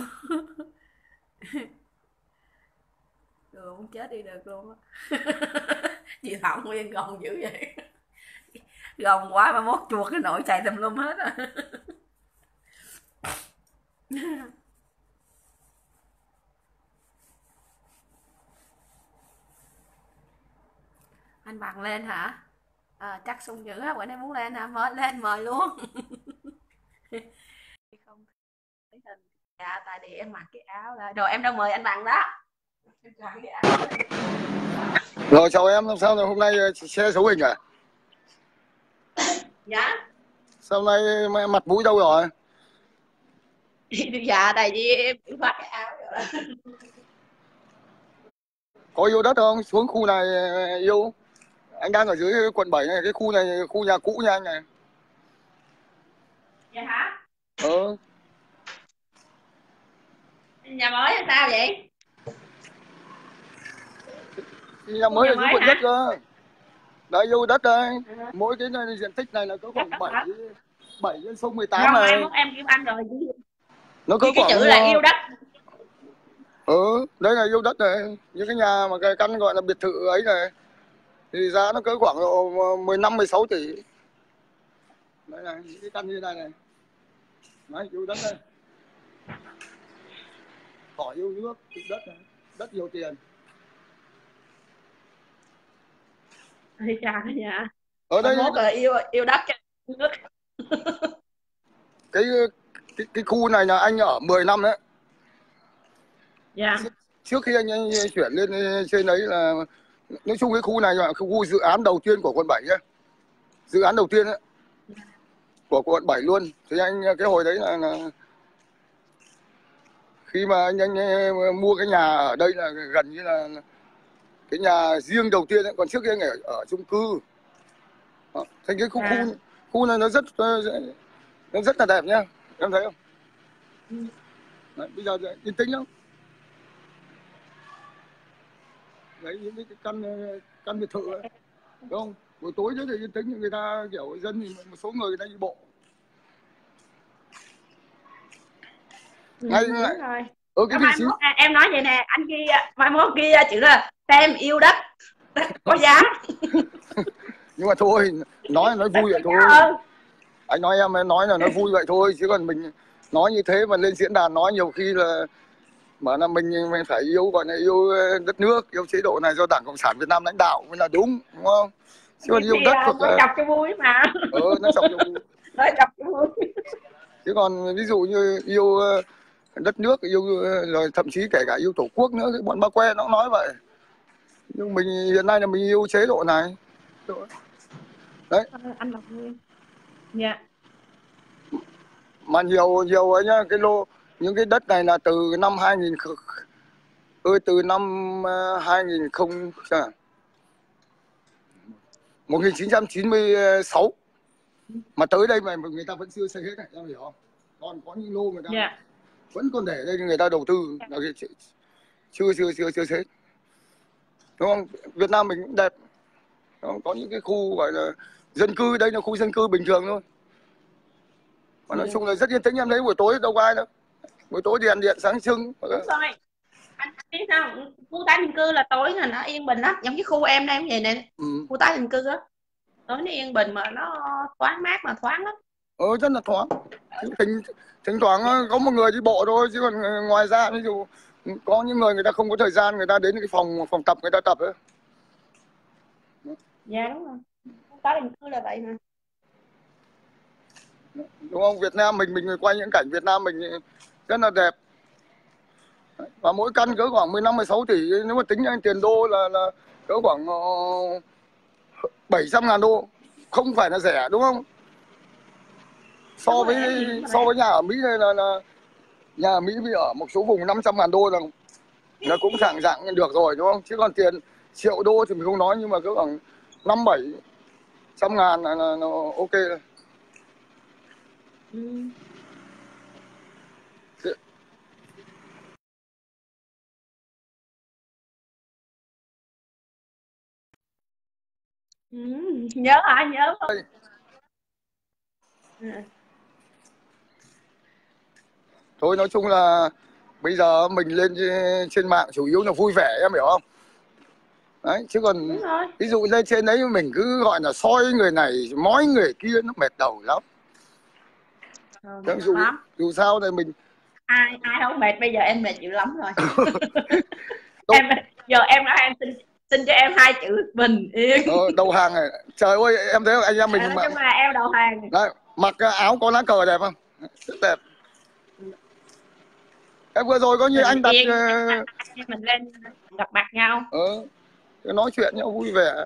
Rồi muốn chết đi được luôn á. Chị Thảo Nguyên gồng dữ vậy. Gồng quá mà mốt chuột cái nỗi chạy tùm lum hết à. Anh Bằng lên hả? Chắc sung dữ á, bữa nay muốn lên hả? Mời lên mời luôn. Không thấy hình. Dạ tại vì em mặc cái áo là rồi em đang mời anh Bằng đó. Em mặc cái áo. Rồi chào em, làm sao rồi hôm nay xe xấu hình à? Dạ. Sao hôm nay mặt mũi đâu rồi? Dạ tại vì em mặc cái áo rồi. Có yêu đất không? Xuống khu này yêu. Anh đang ở dưới quận 7 này, cái khu này khu nhà cũ nha anh này. Dạ hả? Ừ. Nhà mới hay sao vậy? Nhà mới ở dưới quận nhất cơ. Đấy yêu đất đây. Mỗi cái này, diện tích này là có khoảng 7 trên sông 18 này. Mai mốt em kiếm anh rồi. Nó có cái khoảng chữ là yêu đất. Ừ, đấy là yêu đất này. Những cái nhà mà cái căn gọi là biệt thự ấy này. thì giá nó cỡ khoảng 15-16 tỷ. Đây này, cái căn như này này. Đấy, yêu đất đây. Khỏi yêu nước, yêu đất này. Đất nhiều tiền. Ây chà cả nhà. Ở đây Mốt là yêu đất cho nước. cái khu này là anh ở 10 năm đấy. Dạ. Trước khi anh chuyển lên trên đấy là nói chung cái khu này là khu dự án đầu tiên của quận 7 nhé. Dự án đầu tiên ấy, của quận 7 luôn. Thì anh cái hồi đấy là khi mà anh mua cái nhà ở đây là gần như là cái nhà riêng đầu tiên ấy. Còn trước kia anh ở chung cư. Đó. Thành cái khu này nó rất là đẹp nhá, em thấy không? Đấy, bây giờ yên tĩnh lắm. Đấy, những cái căn biệt thự ấy, đúng không? Buổi tối rất là yên tĩnh, người ta kiểu dân thì một số người ta đi bộ. Ngay rồi. Cái vị trí em nói vậy nè, anh kia mai mốt kia chữ là tem yêu đất có giá. Nhưng mà thôi, nói vui vậy thôi. Anh nói em nói là nói vui vậy thôi, chứ còn mình nói như thế mà lên diễn đàn nói nhiều khi là mà là mình phải yêu, gọi là yêu đất nước, yêu chế độ này do Đảng Cộng sản Việt Nam lãnh đạo mới là đúng không? Chứ còn yêu đất hoặc là chọc cho vui mà. Nó chọc cho vui. Nói chọc cho vui. Chứ còn ví dụ như yêu đất nước, yêu rồi thậm chí kể cả yêu tổ quốc nữa, cái bọn Ba Que nó nói vậy. Nhưng mình hiện nay là mình yêu chế độ này. Đấy. Anh Lộc Nguyên. Dạ. Mà nhiều ấy nhá, những cái đất này là từ năm 1996 mà tới đây mà người ta vẫn chưa xây hết này, em hiểu không? Còn có những lô người ta vẫn còn để đây, người ta đầu tư là chưa xây. Đúng không? Việt Nam mình cũng đẹp. Có những cái khu gọi là dân cư, đây là khu dân cư bình thường thôi. Mà nói chung là rất yên tĩnh, em thấy buổi tối đâu có ai đâu. Buổi tối điện sáng trưng. Đúng rồi. Anh biết sao? Khu tái định cư là tối là nó yên bình lắm. Giống cái khu em đây vậy nè. Khu tái định cư á. Tối nó yên bình mà nó thoáng mát mà thoáng lắm. Rất là thoáng. Thỉnh thoảng có một người đi bộ thôi, chứ còn ngoài ra ví dụ có những người ta không có thời gian, người ta đến cái phòng tập người ta tập ấy. Dạ đúng rồi. Khu tái định cư là vậy mà. Đúng không? Việt Nam mình quay những cảnh Việt Nam mình rất là đẹp. Và mỗi căn cỡ khoảng 15-16 tỷ, nếu mà tính anh tiền đô là cỡ khoảng 700.000 đô. Không phải là rẻ, đúng không? So với nhà ở Mỹ này là nhà ở Mỹ bây giờ ở một số vùng 500.000 đô là cũng dạng được rồi, đúng không? Chứ còn tiền triệu đô thì mình không nói, nhưng mà cỡ khoảng 500-700 ngàn là ok rồi. Nhớ hả? Nhớ không? Thôi nói chung là bây giờ mình lên trên mạng chủ yếu là vui vẻ, em hiểu không? Đấy, chứ còn ví dụ lên trên đấy mình cứ gọi là soi người này mói người kia, nó mệt đầu lắm. Dù sao thì mình ai không mệt, bây giờ em mệt dữ lắm rồi. Giờ em nói em xin cho em 2 chữ bình yên. Đầu hàng này, trời ơi em thấy anh em mình nói chung là em đầu hàng. Đấy, mặc áo có lá cờ đẹp không? Rất đẹp. Em vừa rồi có như anh đặt mình lên gặp mặt nhau, nói chuyện nhau vui vẻ.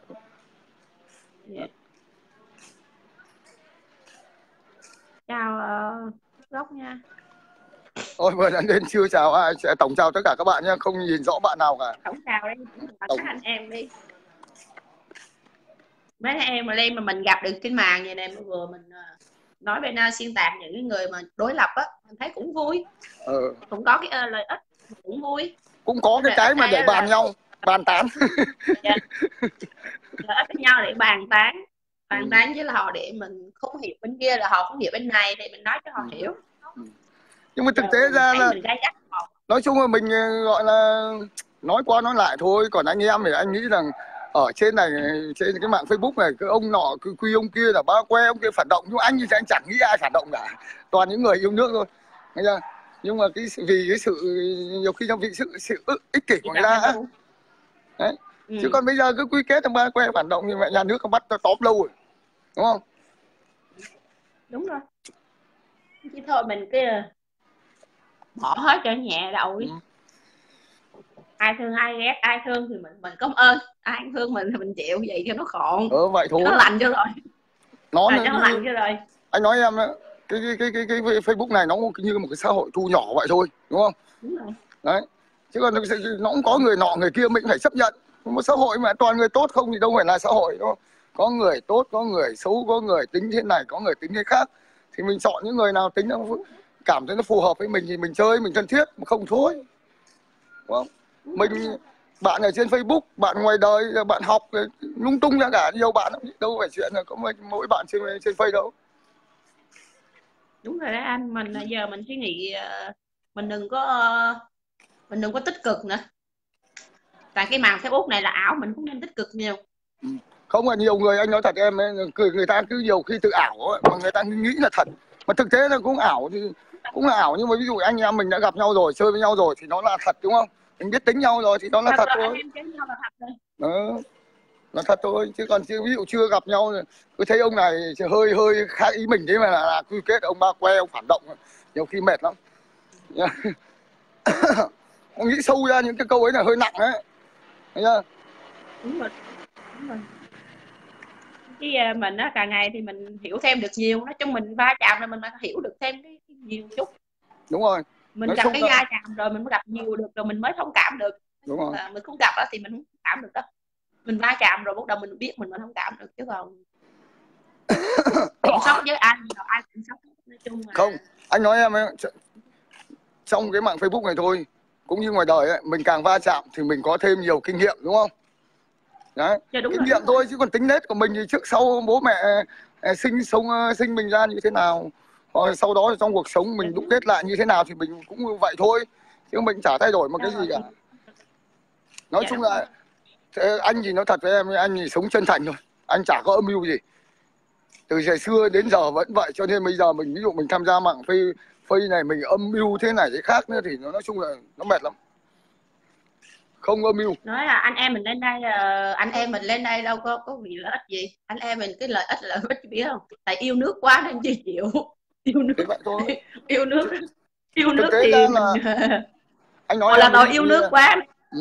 Chào Gốc nha. Ôi vừa đến chưa chào ai, tổng chào tất cả các bạn nhé, không nhìn rõ bạn nào cả. Tổng chào đi, các anh em đi. Mấy anh em mà lên mà mình gặp được trên màn vậy nè, vừa mình nói bên xuyên tạc những người mà đối lập á, mình thấy cũng vui. Cũng có cái lợi ích, cũng vui. Cũng có cái mà để bàn nhau, bàn tán. Lợi ích với nhau để bàn tán. Bàn tán chứ là họ để mình không hiểu bên kia là họ không hiểu bên này thì mình nói cho họ hiểu. Nhưng mà thực tế ra là nói chung là mình gọi là nói qua nói lại thôi. Còn anh em thì anh nghĩ rằng ở trên này, trên cái mạng Facebook này, cái ông nọ cứ quy ông kia là ba que, ông kia phản động, nhưng anh thì anh chẳng nghĩ ai phản động cả, toàn những người yêu nước thôi, nghe chưa? Nhưng mà vì cái sự nhiều khi trong vì sự ích kỷ của người ta đấy. Chứ còn bây giờ cứ quy kết là ba que phản động thì mẹ nhà nước không bắt tóm lâu rồi, đúng không? Đúng rồi, chứ thôi mình cái bỏ hết cho nhẹ đầu đi. Ai thương ai ghét, ai thương thì mình cảm ơn, ai thương mình thì mình chịu, vậy cho nó khọn. Vậy thôi, nó lành cho rồi, nó lành cho rồi. Anh nói em cái Facebook này nó như một cái xã hội thu nhỏ vậy thôi, đúng không? Đúng rồi. Đấy, chứ còn nó cũng có người nọ người kia, mình phải chấp nhận. Một xã hội mà toàn người tốt không thì đâu phải là xã hội, đúng không? Có người tốt, có người xấu, có người tính thế này, có người tính thế khác, thì mình chọn những người nào tính nó cảm thấy nó phù hợp với mình thì mình chơi, mình thân thiết, mà không thôi, đúng không? Mình bạn ở trên Facebook, bạn ngoài đời, bạn học lung tung ra cả, nhiều bạn đâu phải chuyện là có mỗi bạn trên Facebook đâu. Đúng rồi đấy anh, mình giờ mình suy nghĩ mình đừng có tích cực nữa, tại cái màn Facebook này là ảo, mình cũng nên tích cực nhiều. Không, là nhiều người, anh nói thật em, người ta cứ nhiều khi tự ảo ấy, mà người ta nghĩ là thật, mà thực tế là cũng ảo thì cũng là ảo. Nhưng mà ví dụ anh em mình đã gặp nhau rồi, chơi với nhau rồi thì nó là thật, đúng không? Mình biết tính nhau rồi thì nó là thật thôi. Anh em chơi nhau là thật rồi. Là thật thôi, chứ còn ví dụ chưa gặp nhau cứ thấy ông này hơi khác ý mình thế mà là quy kết ông ba que, ông phản động, nhiều khi mệt lắm. Ông nghĩ sâu ra những cái câu ấy là hơi nặng đấy, thấy chưa? Đúng rồi. Chứ mình á, càng ngày thì mình hiểu thêm được nhiều, nói chung mình va chạm là mình hiểu được thêm cái nhiều chút. Đúng rồi, mình nói gặp cái va chạm rồi mình mới gặp nhiều được, rồi mình mới thông cảm được. Đúng rồi. Mình không gặp đó thì mình không cảm được đó, mình va chạm rồi bắt đầu mình biết mình thông cảm được, chứ còn sốc với ai cũng sốc, nói chung là... Không, anh nói em ấy, trong cái mạng Facebook này thôi cũng như ngoài đời ấy, mình càng va chạm thì mình có thêm nhiều kinh nghiệm, đúng không? Đấy, kinh nghiệm thôi, chứ còn tính nết của mình thì trước sau bố mẹ sinh mình ra như thế nào, sau đó trong cuộc sống mình đúc kết lại như thế nào thì mình cũng vậy thôi, chứ mình chả thay đổi một cái gì cả. Nói chung là anh thì nói thật với em, anh thì sống chân thành thôi, anh chả có âm mưu gì, từ ngày xưa đến giờ vẫn vậy. Cho nên bây giờ mình ví dụ mình tham gia mạng Facebook này, mình âm mưu thế này thế khác nữa thì nó nói chung là nó mệt lắm, không âm mưu. Nói là anh em mình lên đây đâu có vì lợi ích gì, anh em mình cái lợi ích biết không, tại yêu nước quá nên chưa chịu. Yêu nước vậy thôi. yêu nước thì là... anh nói là tôi yêu nước quá.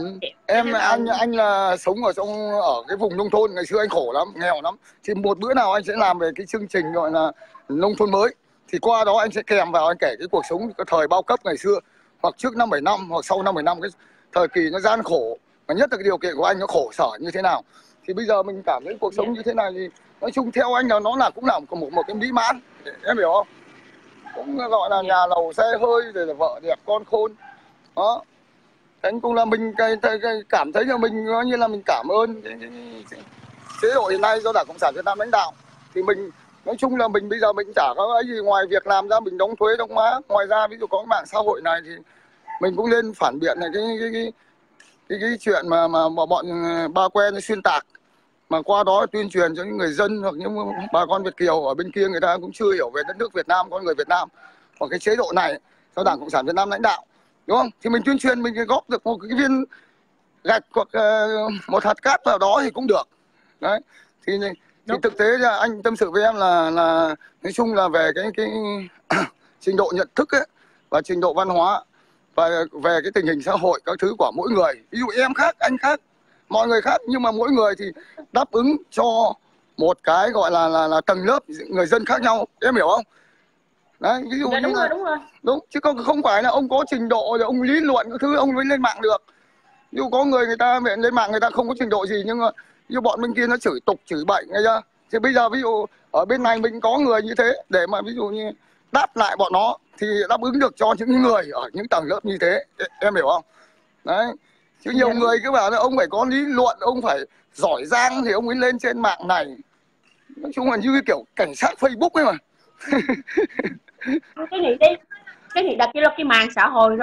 Anh là sống ở cái vùng nông thôn, ngày xưa anh khổ lắm, nghèo lắm, thì một bữa nào anh sẽ làm về cái chương trình gọi là nông thôn mới, thì qua đó anh sẽ kèm vào, anh kể cái cuộc sống cái thời bao cấp ngày xưa, hoặc trước năm 75 hoặc sau năm 75, cái thời kỳ nó gian khổ, và nhất là cái điều kiện của anh nó khổ sở như thế nào, thì bây giờ mình cảm thấy cuộc sống như thế này thì nói chung theo anh là nó cũng là một cái mỹ mãn, em hiểu không? Cũng gọi là nhà lầu xe hơi, rồi là vợ đẹp con khôn đó. Anh cũng là mình cảm thấy là mình coi như là mình cảm ơn cái chế độ hiện nay do Đảng Cộng sản Việt Nam lãnh đạo, thì mình nói chung là mình bây giờ mình chả có ấy gì ngoài việc làm ra, mình đóng thuế đóng má. Ngoài ra ví dụ có cái mạng xã hội này thì mình cũng nên phản biện này cái chuyện mà bọn ba que nó xuyên tạc, mà qua đó tuyên truyền cho những người dân hoặc những bà con Việt kiều ở bên kia, người ta cũng chưa hiểu về đất nước Việt Nam, con người Việt Nam, hoặc cái chế độ này do Đảng Cộng sản Việt Nam lãnh đạo, đúng không? Thì mình tuyên truyền, mình góp được một cái viên gạch hoặc một hạt cát vào đó thì cũng được. Đấy, thì thực tế là anh tâm sự với em là nói chung là về cái trình độ nhận thức ấy, và trình độ văn hóa, và về cái tình hình xã hội các thứ của mỗi người. Ví dụ em khác, anh khác, mọi người khác, nhưng mà mỗi người thì đáp ứng cho một cái gọi là tầng lớp người dân khác nhau, em hiểu không? Đấy, ví dụ đúng rồi. Đúng, chứ không phải là ông có trình độ rồi ông lý luận các thứ ông mới lên mạng được. Ví dụ có người ta lên mạng người ta không có trình độ gì, nhưng mà ví dụ bọn bên kia nó chửi tục chửi bậy, nghe chưa? Thì bây giờ ví dụ ở bên này mình có người như thế để mà ví dụ như đáp lại bọn nó thì đáp ứng được cho những người ở những tầng lớp như thế, em hiểu không? Đấy, chứ nhiều người cứ bảo là ông phải có lý luận, ông phải giỏi giang thì ông mới lên trên mạng này. Nói chung là như cái kiểu cảnh sát Facebook ấy mà. Cái này đặt cái mạng xã hội rồi,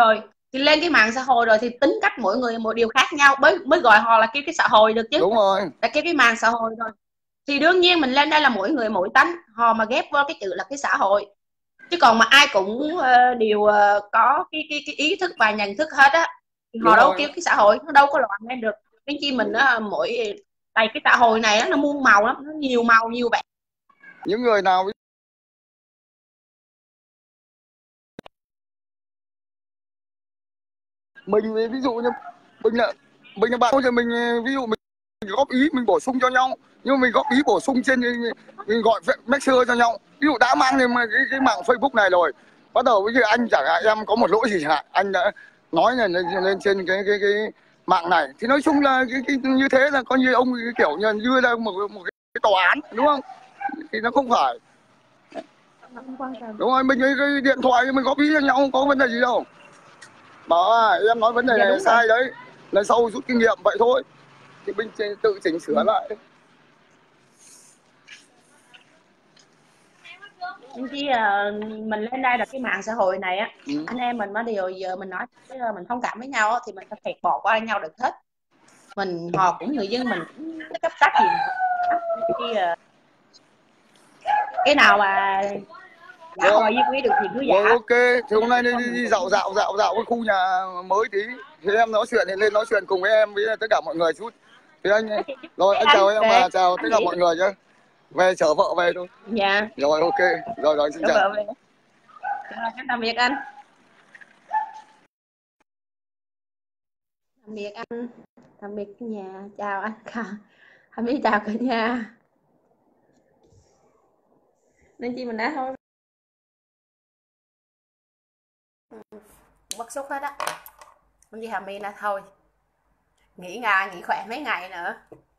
thì lên cái mạng xã hội rồi thì tính cách mỗi người một điều khác nhau, mới gọi họ là cái xã hội được chứ. Đúng rồi, là cái mạng xã hội rồi thì đương nhiên mình lên đây là mỗi người mỗi tánh, họ mà ghép vào cái chữ là cái xã hội, chứ còn mà ai cũng đều có cái ý thức và nhận thức hết á thì họ đâu kêu cái xã hội, nó đâu có loạn lên được. Nên chi mình mỗi tại cái xã hội này nó muôn màu lắm, nó nhiều màu nhiều vẻ. Những người nào mình ví dụ như mình là bạn thì mình ví dụ mình góp ý mình bổ sung cho nhau, nhưng mà mình góp ý bổ sung trên mình gọi messenger cho nhau. Ví dụ đã mang lên cái mạng Facebook này rồi, bắt đầu với anh chẳng hạn em có một lỗi gì chẳng hạn, anh đã nói lên trên cái mạng này thì nói chung là cái như thế là coi như ông cái kiểu như đưa ra một cái tòa án, đúng không? Thì nó không phải. Đúng rồi, mình cái điện thoại mình góp ý cho nhau không có vấn đề gì đâu. Bảo em nói vấn đề này sai đấy, lần sau rút kinh nghiệm vậy thôi, thì mình tự chỉnh sửa lại. Nhưng chứ mình lên đây là cái mạng xã hội này á, anh em mình mà điều giờ mình nói mình thông cảm với nhau thì mình phải thiệt bỏ qua nhau được hết. Họ cũng người dân, mình cũng cấp trách gì nữa. Cái nào mà xã hội duy quý được thì cứ giả. Ok, thì hôm nay đi dạo cái khu nhà mới tí, thì em nói chuyện thì lên nói chuyện cùng với em với tất cả mọi người chút. Thì anh rồi anh chào em và chào tất cả mọi người nhé. Về chở vợ về thôi. Dạ. Rồi ok, rồi xin chào. Rồi, tạm biệt anh. Tạm biệt anh, tạm biệt cả nhà, chào anh. Tạm biệt, chào cả nhà. Nên chi mình đã thôi. Bất xúc hết á. Không gì Hà My là thôi. Nghỉ khỏe mấy ngày nữa.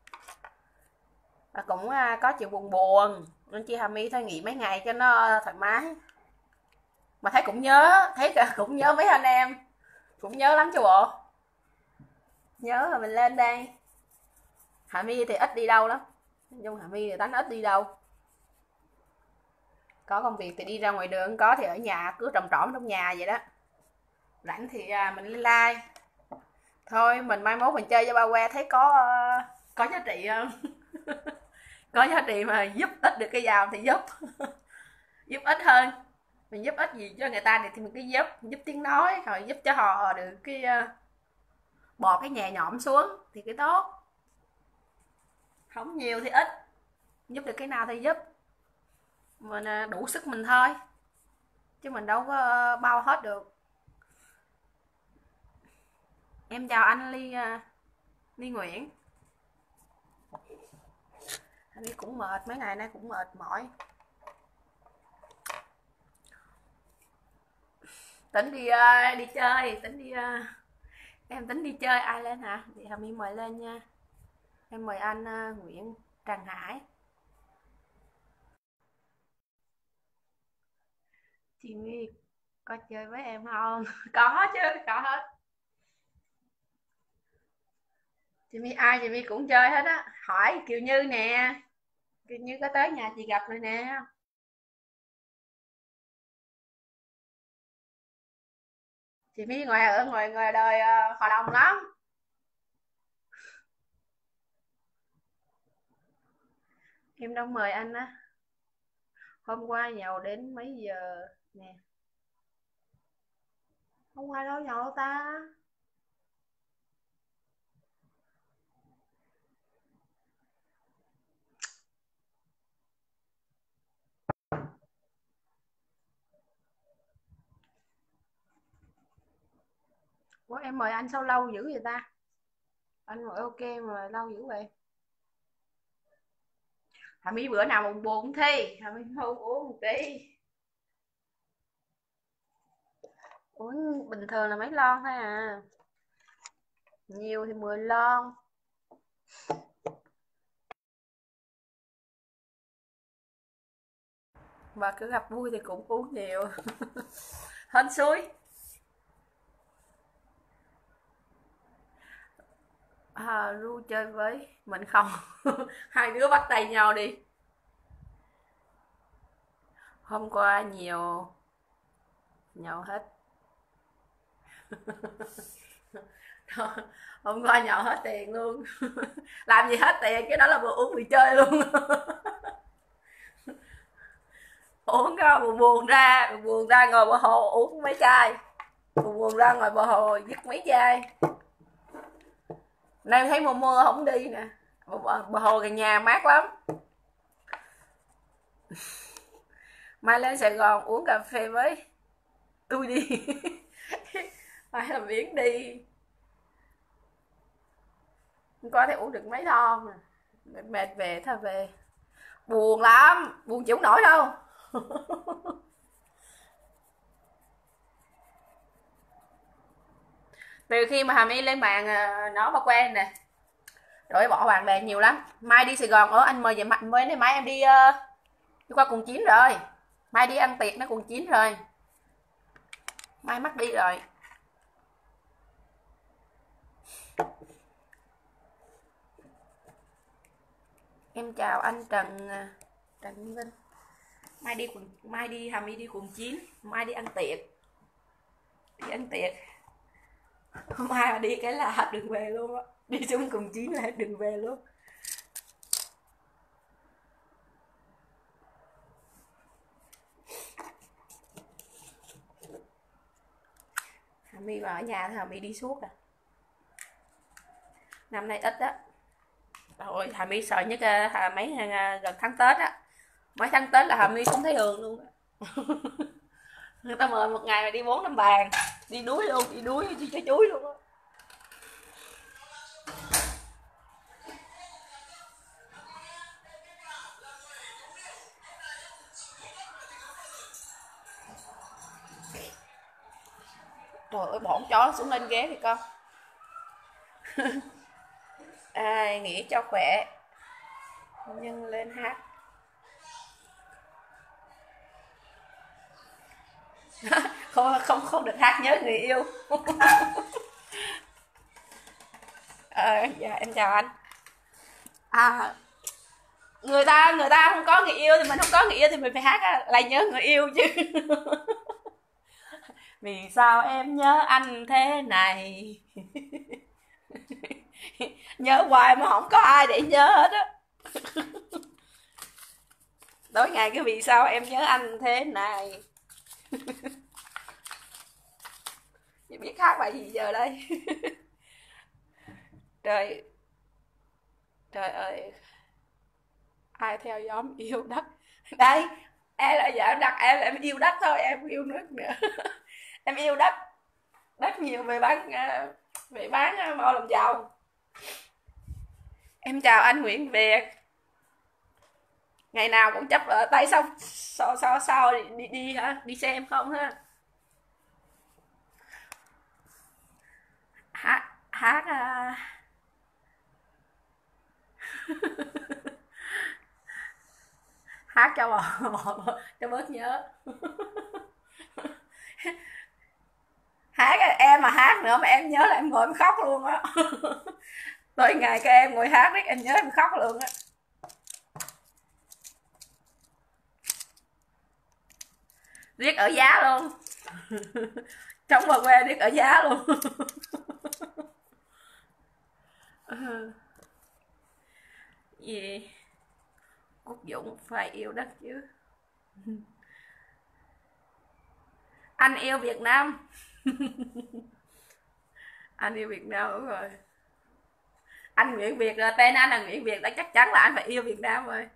Và cũng có chuyện buồn buồn, nên chị Hà My thôi nghỉ mấy ngày cho nó thoải mái. Mà thấy cũng nhớ mấy anh em, cũng nhớ lắm chứ bộ. Nhớ là mình lên đây. Hà My thì ít đi đâu lắm, nhưng Hà My thì đánh ít đi đâu. Có công việc thì đi ra ngoài đường, có thì ở nhà cứ trầm trọm trong nhà vậy đó. Rảnh thì mình lên like. Thôi mình mai mốt mình chơi cho ba que thấy có giá trị không? Có giá trị mà giúp ích được cái giàu thì giúp. Giúp ích hơn. Mình giúp ích gì cho người ta thì mình cứ giúp tiếng nói, rồi giúp cho họ được cái bỏ cái nhẹ nhõm xuống thì cái tốt. Không nhiều thì ít, giúp được cái nào thì giúp. Mình đủ sức mình thôi, chứ mình đâu có bao hết được. Em chào anh Ly Nguyễn. Anh ấy cũng mệt, mấy ngày nay cũng mệt mỏi. Tính đi chơi, em tính đi chơi, ai lên hả? Thì Hà My mời lên nha. Em mời anh Nguyễn Trần Hải. Chị My có chơi với em không? Có chứ, có hết. Chị My ai chị My cũng chơi hết á. Hỏi Kiều Như nè. Kiều Như có tới nhà chị gặp rồi nè. Chị My ở ngoài đời Hòa Đồng lắm. Em đâu mời anh á. Hôm qua nhậu đến mấy giờ nè. Hôm qua đâu nhậu đâu ta. Ủa em mời anh sao lâu dữ vậy ta? Anh ngồi ok mà lâu dữ vậy. Hà My bữa nào buồn buồn thi, Hà My không uống một tí. Uống bình thường là mấy lon thôi à. Nhiều thì 10 lon. Và cứ gặp vui thì cũng uống nhiều. Hên xui. Ru chơi với mình không? Hai đứa bắt tay nhau đi. Hôm qua nhiều nhậu hết. Hôm qua nhậu hết tiền luôn. Làm gì hết tiền, cái đó là vừa uống vừa chơi luôn. Uống có buồn ra ngồi bờ hồ uống mấy chai, buồn ra ngoài bờ hồ dứt mấy chai. Nay thấy mùa mưa không đi nè, bờ hồ gần nhà mát lắm. Mai lên Sài Gòn uống cà phê với tôi đi. Mai làm biến đi, không có thể uống được mấy thon mà mệt về thôi về. Buồn lắm, buồn chịu không nổi đâu. Từ khi mà Hà My lên mạng nó mà quen nè, rồi bỏ bạn bè nhiều lắm. Mai đi Sài Gòn, anh mời về Mạnh mới này, mai em đi đi qua Quận 9 rồi. Mai đi ăn tiệc nó Quận 9 rồi. Mai mắc đi rồi. Em chào anh Trần Vinh. Mai đi Hà My đi Quận 9, mai đi ăn tiệc. Đi ăn tiệc. Mai mà đi cái là hết đường về luôn á. Đi xuống Quận 9 là hết đường về luôn. Hà My vào ở nhà thì Hà My đi suốt à. Năm nay ít á. Rồi Hà My sợ nhất mấy gần tháng Tết á. Mấy tháng Tết là Hà My không thấy Hường luôn á. Người ta mời một ngày mà đi 4-5 bàn, đi đuối luôn, đi chơi chuối luôn á. Trời ơi, bỏ con chó xuống lên ghế thì con. Nghĩ cho khỏe nhưng lên hát. Không được hát nhớ người yêu. Dạ em chào anh. Người ta không có người yêu thì mình không có người yêu thì mình phải hát lại nhớ người yêu chứ. Vì sao em nhớ anh thế này. Nhớ hoài mà không có ai để nhớ hết á. Tối ngày cái vì sao em nhớ anh thế này. Biết hát bài gì giờ đây. Trời ơi, ai theo nhóm yêu đất. Đây em là giờ em đặt em là em yêu đất thôi, em yêu nước nữa. Em yêu đất nhiều về bán mau làm giàu. Em chào anh Nguyễn Việt. Ngày nào cũng chấp ở tay sau đi hả, đi xem không ha. Hát hát cho cho bớt nhớ. Hát em mà hát nữa mà em nhớ là em ngồi em khóc luôn á. Tối ngày các em ngồi hát biết em nhớ em khóc luôn á. Riết ở giá luôn. Trong mà quê riết ở giá luôn. Gì Quốc Dũng phải yêu đất chứ. Anh yêu Việt Nam. Anh yêu Việt Nam đúng rồi. Anh Nguyễn Việt rồi, tên anh là Nguyễn Việt đã chắc chắn là anh phải yêu Việt Nam rồi.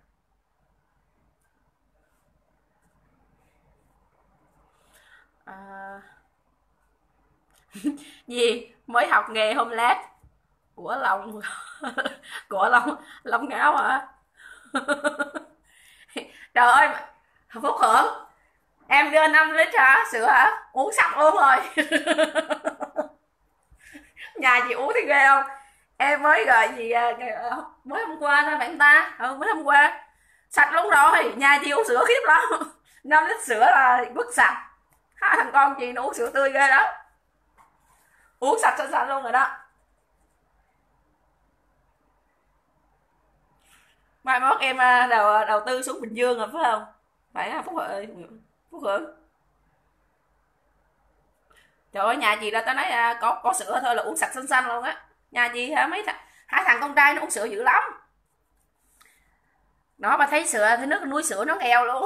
Gì mới học nghề hôm lát của lòng của lòng ngáo hả. Trời ơi Phúc Hưởng, em đưa 5 lít hả sữa hả, uống sạch luôn rồi. Nhà chị uống thì ghê không. Em mới gọi gì mới hôm qua thôi bạn ta, mới hôm qua sạch luôn rồi. Nhà chị uống sữa khiếp lắm. 5 lít sữa là vứt sạch. Hai thằng con chị nó uống sữa tươi ghê đó, uống sạch sạch luôn rồi đó. Mai mốt em đầu tư xuống Bình Dương rồi phải không, phải Phúc Hưởng. Trời ơi, nhà chị là tao nói có sữa thôi là uống sạch xanh xanh luôn á. Nhà chị hả, hai thằng con trai nó uống sữa dữ lắm. Đó, mà thấy sữa thấy nước nuôi sữa nó nghèo luôn.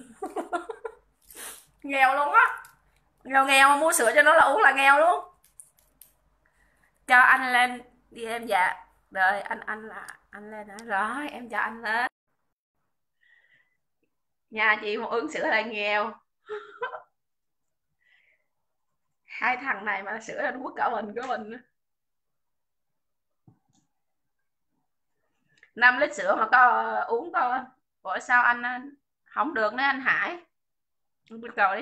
Nghèo luôn á. Nghèo nghèo mà mua sữa cho nó là uống là nghèo luôn. Cho anh lên đi em. Dạ. Rồi anh là anh lên hả? Rồi em cho anh lên. Nhà chị mà uống sữa là nghèo. Hai thằng này mà sữa là nó quất cả mình của mình. 5 lít sữa mà có uống có. Ủa sao anh không được nữa anh Hải. Anh bắt đầu đi.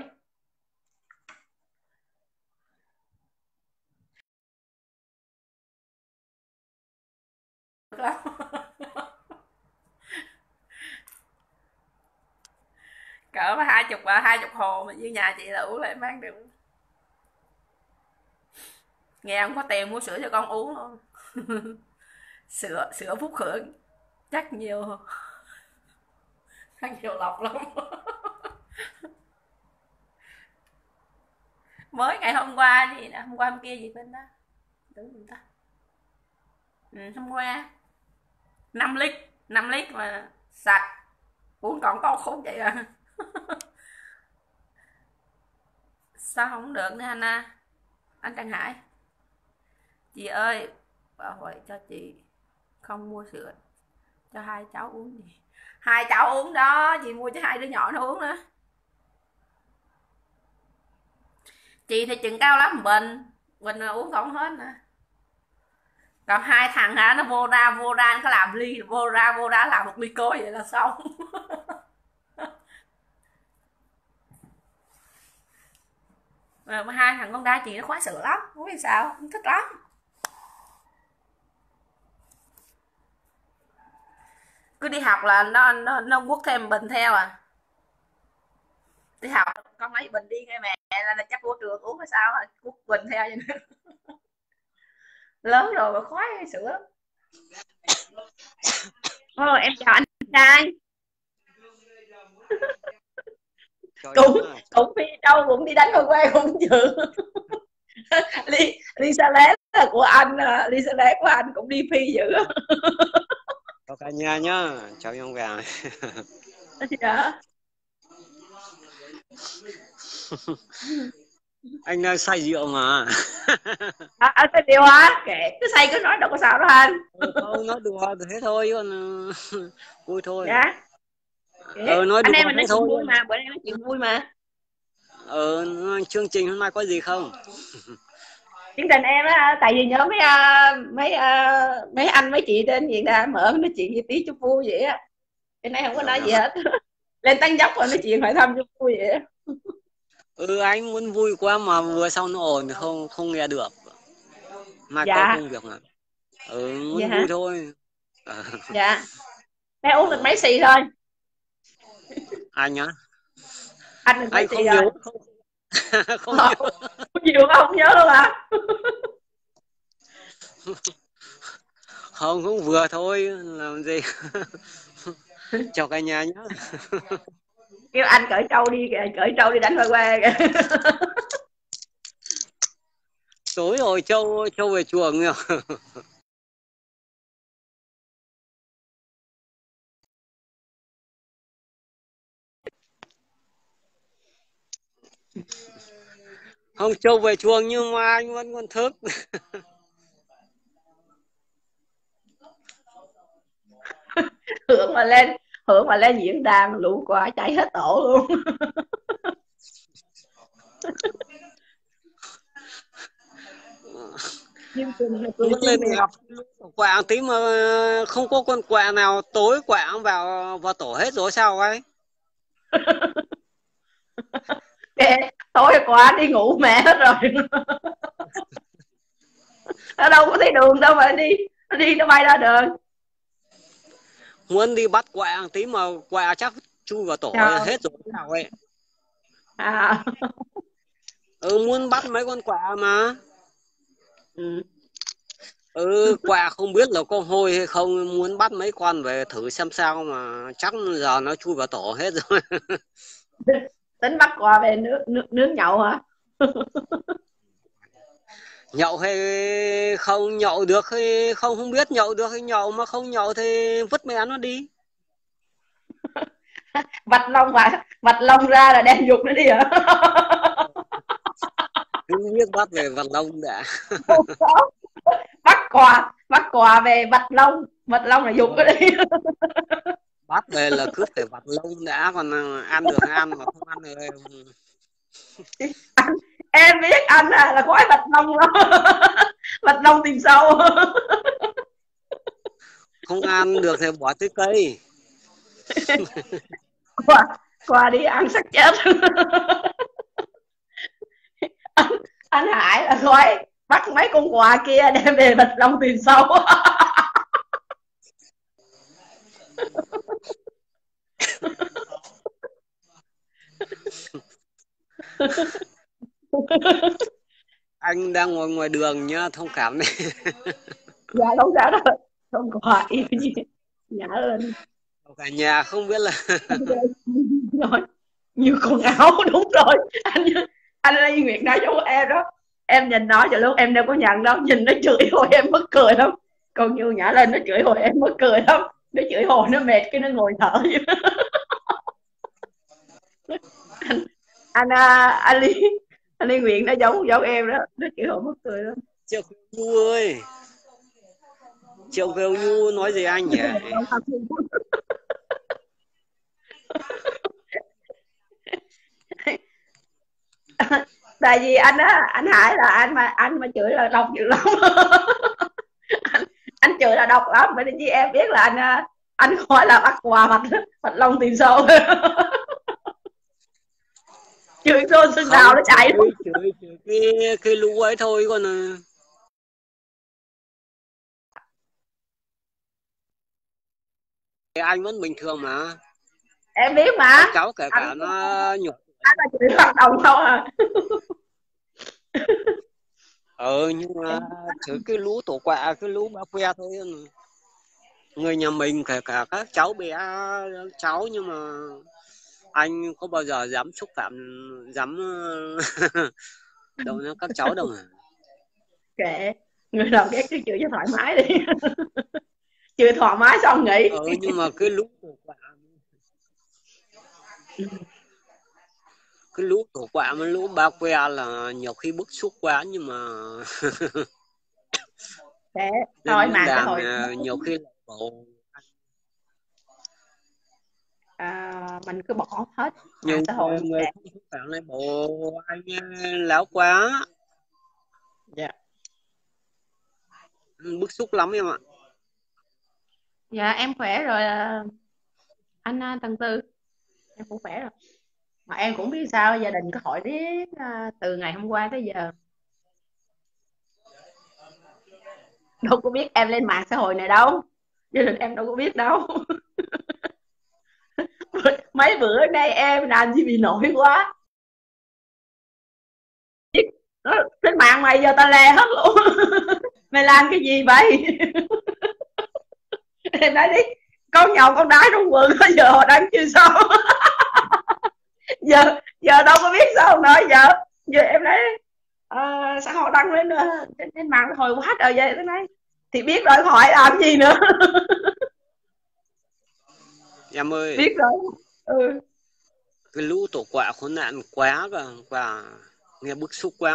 Được lắm. Cỡ mà 20 hồ mà như nhà chị là uống lại mang được. Nghe không có tiền mua sữa cho con uống luôn. Sữa Phúc Hưởng chắc nhiều lọc lắm. Mới ngày hôm qua gì nè, hôm qua hôm kia gì bên đó. Đúng rồi ta. Hôm qua 5 lít mà sạch. Uống còn có khốn vậy à. Sao không được nữa anh Trần Hải. Chị ơi, bảo hỏi cho chị không mua sữa cho hai cháu uống gì. Hai cháu uống đó, chị mua cho hai đứa nhỏ nó uống nữa. Chị thì chừng cao lắm bình là uống không hết nè. Còn hai thằng hả, nó vô ra nó làm ly vô ra làm một ly cối vậy là xong. Mà hai thằng con trai chị nó khoái sữa lắm, không biết sao, không thích lắm. Cứ đi học là nó quất thêm bình theo à. Đi học con lấy bình đi nghe mẹ là chắc vô trường uống hay sao quất bình theo vậy nữa. Lớn rồi mà khoái sữa lắm. Em chào anh trai. Cũng đi đâu cũng đi đánh con quay cũng chịu. Lisa lét là của anh, Lisa lét của anh cũng đi phi dữ. Chào cả nhà nhá, chào Nhung Vàng. Dạ. Anh đang say rượu mà. Anh say rượu hả? Kệ, cứ say cứ nói đâu có sao đâu anh. Không, nói đùa thế thôi còn vui thôi. Dạ. Nói anh em mình nói nói chuyện vui mà, bữa nay nói chuyện vui mà. Chương trình hôm nay có gì không? Chương trình em á, tại vì nhớ mấy anh mấy chị trên Việt Nam mở nói chuyện gì tí chút vui vậy á. Bên này không có nói gì hết. Lên tăng dốc rồi nói chuyện hỏi thăm chút vui vậy á. Anh muốn vui quá mà vừa xong nó ồn thì không nghe được. Mai có công việc mà. Muốn dạ vui thôi. Dạ. Bé uống được mấy xì thôi. Anh nhá. Anh được mấy xì rồi? Không nhớ. Nhiều không nhớ luôn hả? Không, cũng vừa thôi, làm gì. Chào cả nhà nhá. Kêu anh cởi trâu đi kìa, cởi trâu đi đánh qua qua kìa. Tối rồi trâu về chuồng rồi. Không, trâu về chuồng nhưng mà anh vẫn còn thức. Hưởng mà lên diễn đàn lũ quả chạy hết tổ luôn. Lúc lên gặp quạ tí mà không có con quạ nào tối quạ vào tổ hết rồi sao ấy. Tối quá đi ngủ mẹ hết rồi. Nó đâu có thấy đường đâu mà đi nó bay ra đường. Muốn đi bắt quạ tí mà quạ chắc chui vào tổ hết rồi sao ấy. Muốn bắt mấy con quạ mà. Quạ không biết là con hôi hay không, muốn bắt mấy con về thử xem sao mà chắc giờ nó chui vào tổ hết rồi. Tính bắt quạ về nướng nhậu hả? Nhậu hay không nhậu được hay không, không biết nhậu được hay nhậu, mà không nhậu thì vứt mẹ nó đi. Vạch lông ra là đem dục nó đi hả? Cứ biết bắt về vặt lông đã. bắt quà về vạch lông là dục nó đi. Bắt về là cứ phải vặt lông đã, còn ăn được ăn mà không ăn được. Em biết anh là gói vạch lông lắm. Vạch lông tìm sâu. Không ăn được thì bỏ tới cây. Qua đi ăn sắc chết. anh Hải là gói bắt mấy con quà kia đem về vạch lông tìm sâu. Anh đang ngồi ngoài đường nhá, thông cảm đi. Dạ không sao đâu, không quà yêu gì nhã lên. Cả nhà không biết là Rồi, như con áo. Đúng rồi, anh Lê Nguyệt nói giống em đó. Em nhìn nó cho lúc em đâu có nhận đâu, nhìn nó chửi hồi em mất cười lắm. Còn Như Nhã lên nó chửi hồi em mất cười lắm. Nó chửi hồi nó mệt cái nó ngồi thở. anh Lê Nguyệt nó giống em đó, nó chửi hồi mất cười lắm. Triệu Kiều Nhu ơi, Triệu Kiều Nhu nói gì anh nhỉ? Tại vì anh Hải là anh mà chửi là độc dữ lắm. anh chửi là độc lắm, bởi vì em biết là anh gọi là bắt quà mặt lông tìm sâu. Chửi xôn xương đào nó chạy luôn. Chửi cái lũ ấy thôi, còn anh vẫn bình thường mà. Em biết mà. Cháu kể cả nó nhục. Anh là chửi hoạt động thôi à. Nhưng mà chửi cái lũ tổ quạ, cái lũ ba que thôi. Người nhà mình kể cả các cháu bé cháu, nhưng mà anh có bao giờ dám xúc phạm, dám đâu nó các cháu đâu mà. Kệ, người nào ghét cứ chửi cho thoải mái đi. Chửi thoải mái xong nghỉ. Nhưng mà cái lũ tổ quạ, cái lũ tổ quạ với lũ ba que là nhiều khi bức xúc quá, nhưng mà thôi mà đàn thôi. Nhiều khi là bộ mình cứ bỏ hết nhiều xã hội người không xúc phạm lại bộ anh láo quá. Dạ. Bức xúc lắm em ạ. Dạ em khỏe rồi anh Tần Tư, em cũng khỏe rồi. Mà em cũng biết sao gia đình có hỏi riết từ ngày hôm qua tới giờ. Đâu có biết em lên mạng xã hội này đâu, gia đình em đâu có biết đâu. Mấy bữa nay em làm gì bị nổi quá. Trên mạng mày giờ ta lè hết luôn. Mày làm cái gì vậy? Em nói đi, con nhậu con đái trong quần giờ họ đang chưa xong. giờ đâu có biết sao nữa. Giờ em nói sao họ đăng lên trên mạng hồi quá trời vậy. Tôi nói thì biết rồi, hỏi làm gì nữa. Em ơi, biết rồi. Cái lũ tổ quạ khốn nạn quá và nghe bức xúc quá.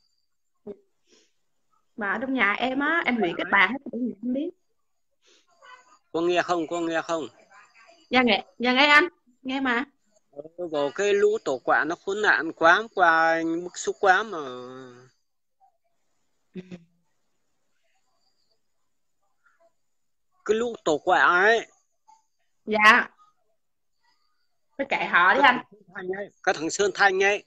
Mà ở trong nhà em á, em luyện cái bà hết rồi em biết. Có nghe không? Dạ nghe anh, nghe mà. Vào cái lũ tổ quạ nó khốn nạn quá, qua bức xúc quá mà. Cái lũ tổ quạ ấy. Dạ. Cứ kệ họ đi anh. Cái thằng Sơn Thanh ấy.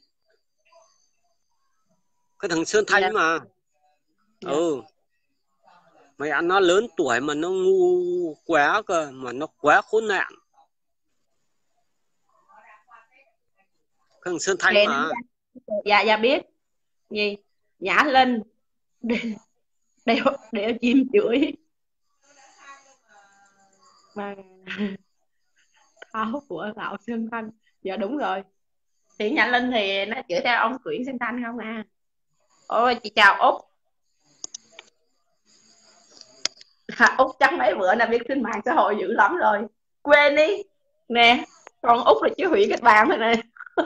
Cái thằng Sơn Thanh mà. Dạ. Mày ăn nó lớn tuổi mà nó ngu quá cơ, mà nó quá khốn nạn. Cái thằng Sơn Thanh mà. Dạ biết. Gì? Nhã Linh đeo chim chửi mà tháo của lão Sơn Thanh. Dạ đúng rồi. Thì Nhã Linh thì nó chửi theo ông Quyển Sơn Thanh không à. Ôi chị chào Út. Út chắc mấy bữa nay biết trên mạng xã hội dữ lắm rồi, quên đi nè, còn Út là chứ hủy kết bạn thôi nè.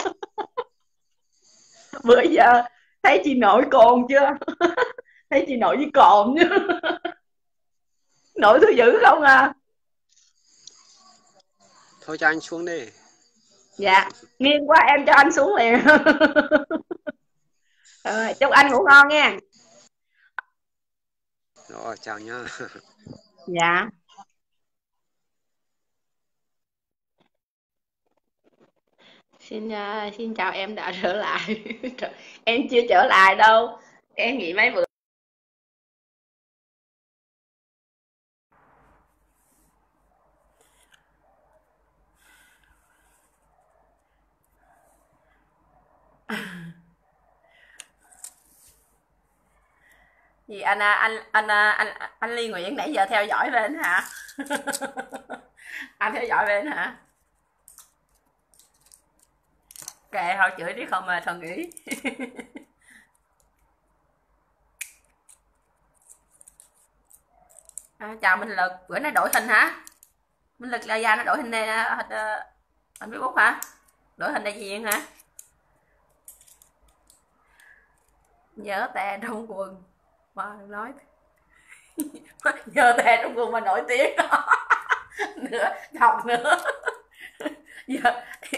Bữa giờ thấy chị nội cồn chưa? Thấy chị nội với cồn chứ. Nội tôi dữ không à? Thôi cho anh xuống đi. Dạ, nghiêng quá em cho anh xuống liền. Rồi, chúc anh ngủ ngon nha. Rồi, chào nhá. Dạ. Xin chào, em đã trở lại. Em chưa trở lại đâu. Em nghỉ mấy bữa. Gì anh Ly Nguyễn nãy giờ theo dõi lên hả? Anh theo dõi lên hả? Kệ thôi, chửi đi không mà thằng nghĩ. Chào Minh Lực, bữa nay đổi hình hả? Minh Lực là da nó đổi hình này hình anh Facebook hả? Đổi hình đại diện hả? Nhớ tè trong quần mà nói nhớ tè trong quần mà nổi tiếng đó. Nữa đọc nữa. Giờ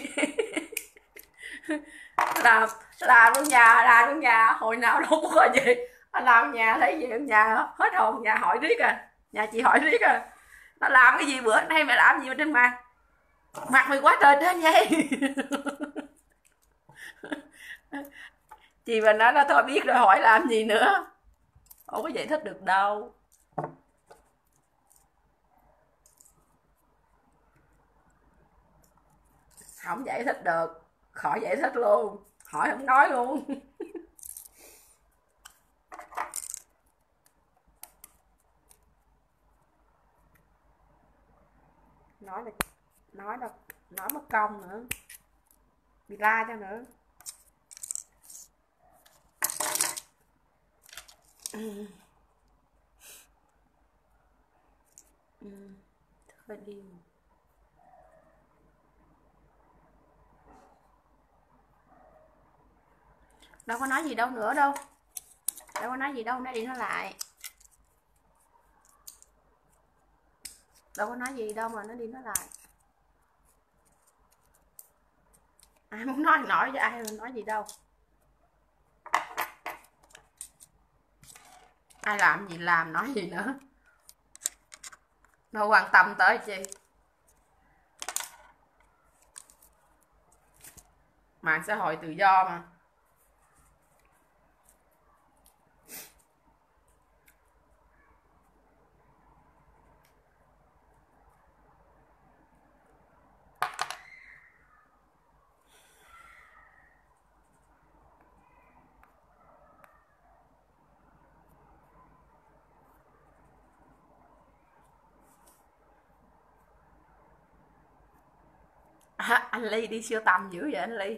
làm trong nhà hồi nào đâu có gì, anh làm ở nhà thấy gì ở nhà hết hồn, nhà hỏi riết à, nhà chị hỏi riết à, nó làm cái gì bữa nay mày làm gì mà trên mặt mày quá trời trên vậy. Chị mà nói nó thôi biết rồi hỏi làm gì nữa, không có giải thích được đâu. Không giải thích được, khỏi giải thích luôn, hỏi không nói luôn. nói mất công nữa, bị la cho nữa. Thôi đi. Đâu có nói gì đâu nữa đâu, đâu có nói gì đâu, nói đi nói lại, đâu có nói gì đâu mà nó đi nói lại. Ai muốn nói với ai, nói gì đâu, ai làm gì làm, nói gì nữa, đâu quan tâm tới chi. Mạng xã hội tự do mà. Anh Ly đi siêu tầm dữ vậy anh Ly?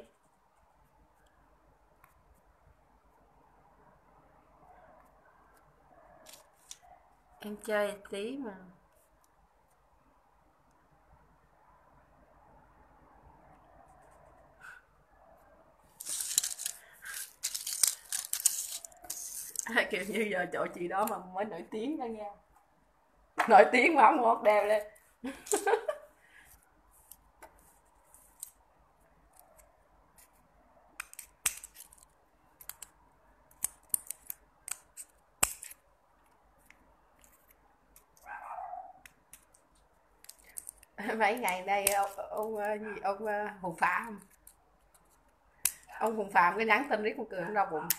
Em chơi tí mà. Kiểu như giờ chỗ chị đó mà mới nổi tiếng đó nha, nổi tiếng mà không ngọt đều lên. Mấy ngày đây ông Hùng Phạm, ông Hùng Phạm cái nhắn tin riết con cười, ông đau bụng.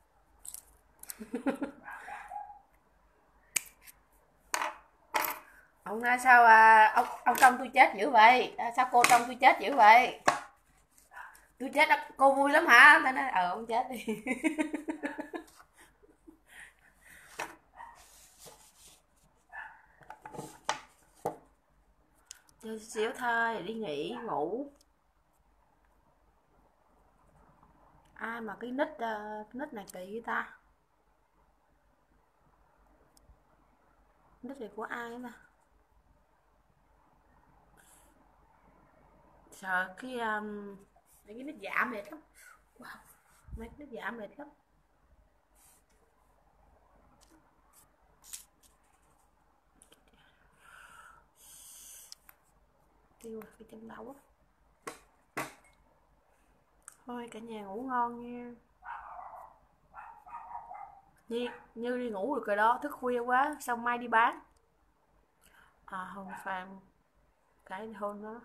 Ông nói sao ông trông tôi chết dữ vậy, sao cô trông tôi chết dữ vậy, tôi chết đó, cô vui lắm hả? Tôi nói ông chết đi. Chơi xíu thôi đi nghỉ ngủ. Ai mà cái nick này kỳ vậy ta? Nick này của ai mà sợ cái mấy cái nick giả mệt lắm. Wow, mấy cái nick giả mệt lắm. Tiêu rồi, cái chân đau á. Thôi cả nhà ngủ ngon nha. Như đi ngủ được rồi đó, thức khuya quá, xong mai đi bán. Hồng Phạm cái hôn nó.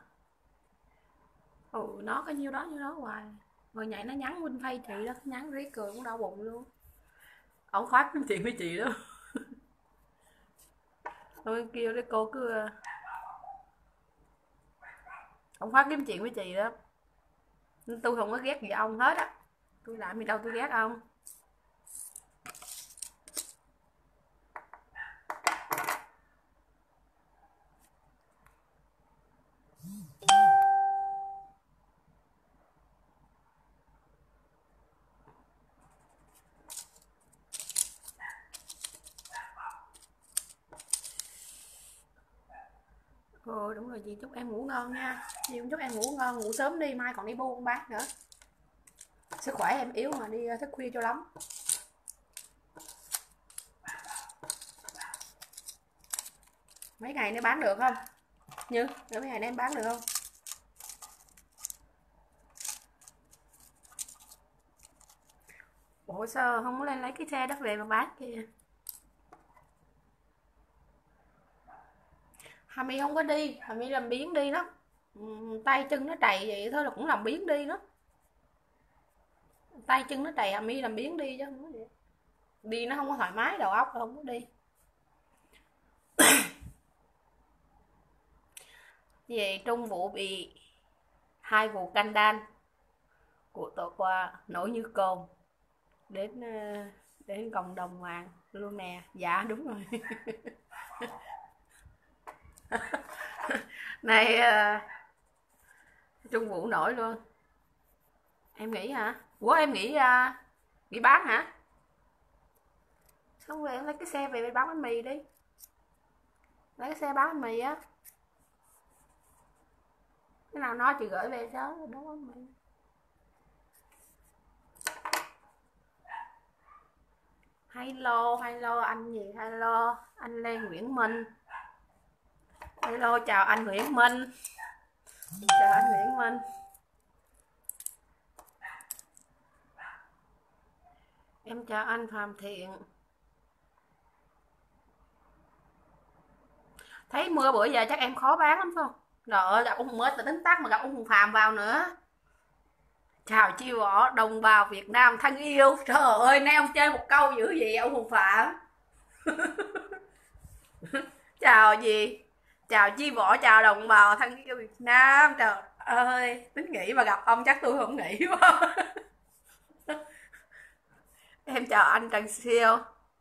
Nó có nhiêu đó hoài. Rồi nhảy nó nhắn Vinh Phay chị đó, nhắn riết cười cũng đau bụng luôn. Ông khoát kiếm chuyện với chị đó. Tôi kêu cái cô cứ ông khoát kiếm chuyện với chị đó. Tôi không có ghét gì ông hết á. Tôi làm gì đâu tôi ghét ông. Đúng rồi, chị chúc em ngủ ngon nha. Chị cũng chúc em ngủ ngon, ngủ sớm đi, mai còn đi bu con bác nữa. Sức khỏe em yếu mà đi thức khuya cho lắm. Mấy ngày nữa bán được không? Như, mấy ngày nữa em bán được không? Ủa sao không có lên lấy cái xe đất về mà bán kìa? Hà My không có đi, Hà My làm biếng đi đó. Tay chân nó trầy vậy thôi là cũng làm biếng đi đó. Tay chân nó trầy Hà My làm biếng đi chứ không có gì. Đi nó không có thoải mái đầu óc đâu, không có đi. Về Trung Vụ bị 2 vụ canh đan của tội qua nổi như cồn đến cộng đồng mạng luôn nè. Dạ đúng rồi. Này Trung Vụ nổi luôn. Em nghĩ hả? Ủa em nghĩ bán hả? Xong rồi em lấy cái xe về bán bánh mì đi. Lấy cái xe bán bánh mì á. Cái nào nó chị gửi về đó bán bánh mì. Hello anh gì? Hello anh Lê Nguyễn Minh. Hello chào anh Nguyễn Minh. Chào anh Nguyễn Minh. Em chào anh Phạm Thiện. Thấy mưa bữa giờ chắc em khó bán lắm phải không? Trời ơi, gặp ông mới tính tác mà gặp ông Hùng Phạm vào nữa. Chào chi võ đồng bào Việt Nam thân yêu. Trời ơi, nay ông chơi một câu dữ gì ông Hùng Phạm. Chào gì? Chào chi võ, chào đồng bào thân yêu Việt Nam. Trời ơi, tính nghĩ mà gặp ông chắc tôi không nghĩ quá. Em chào anh Trần Siêu.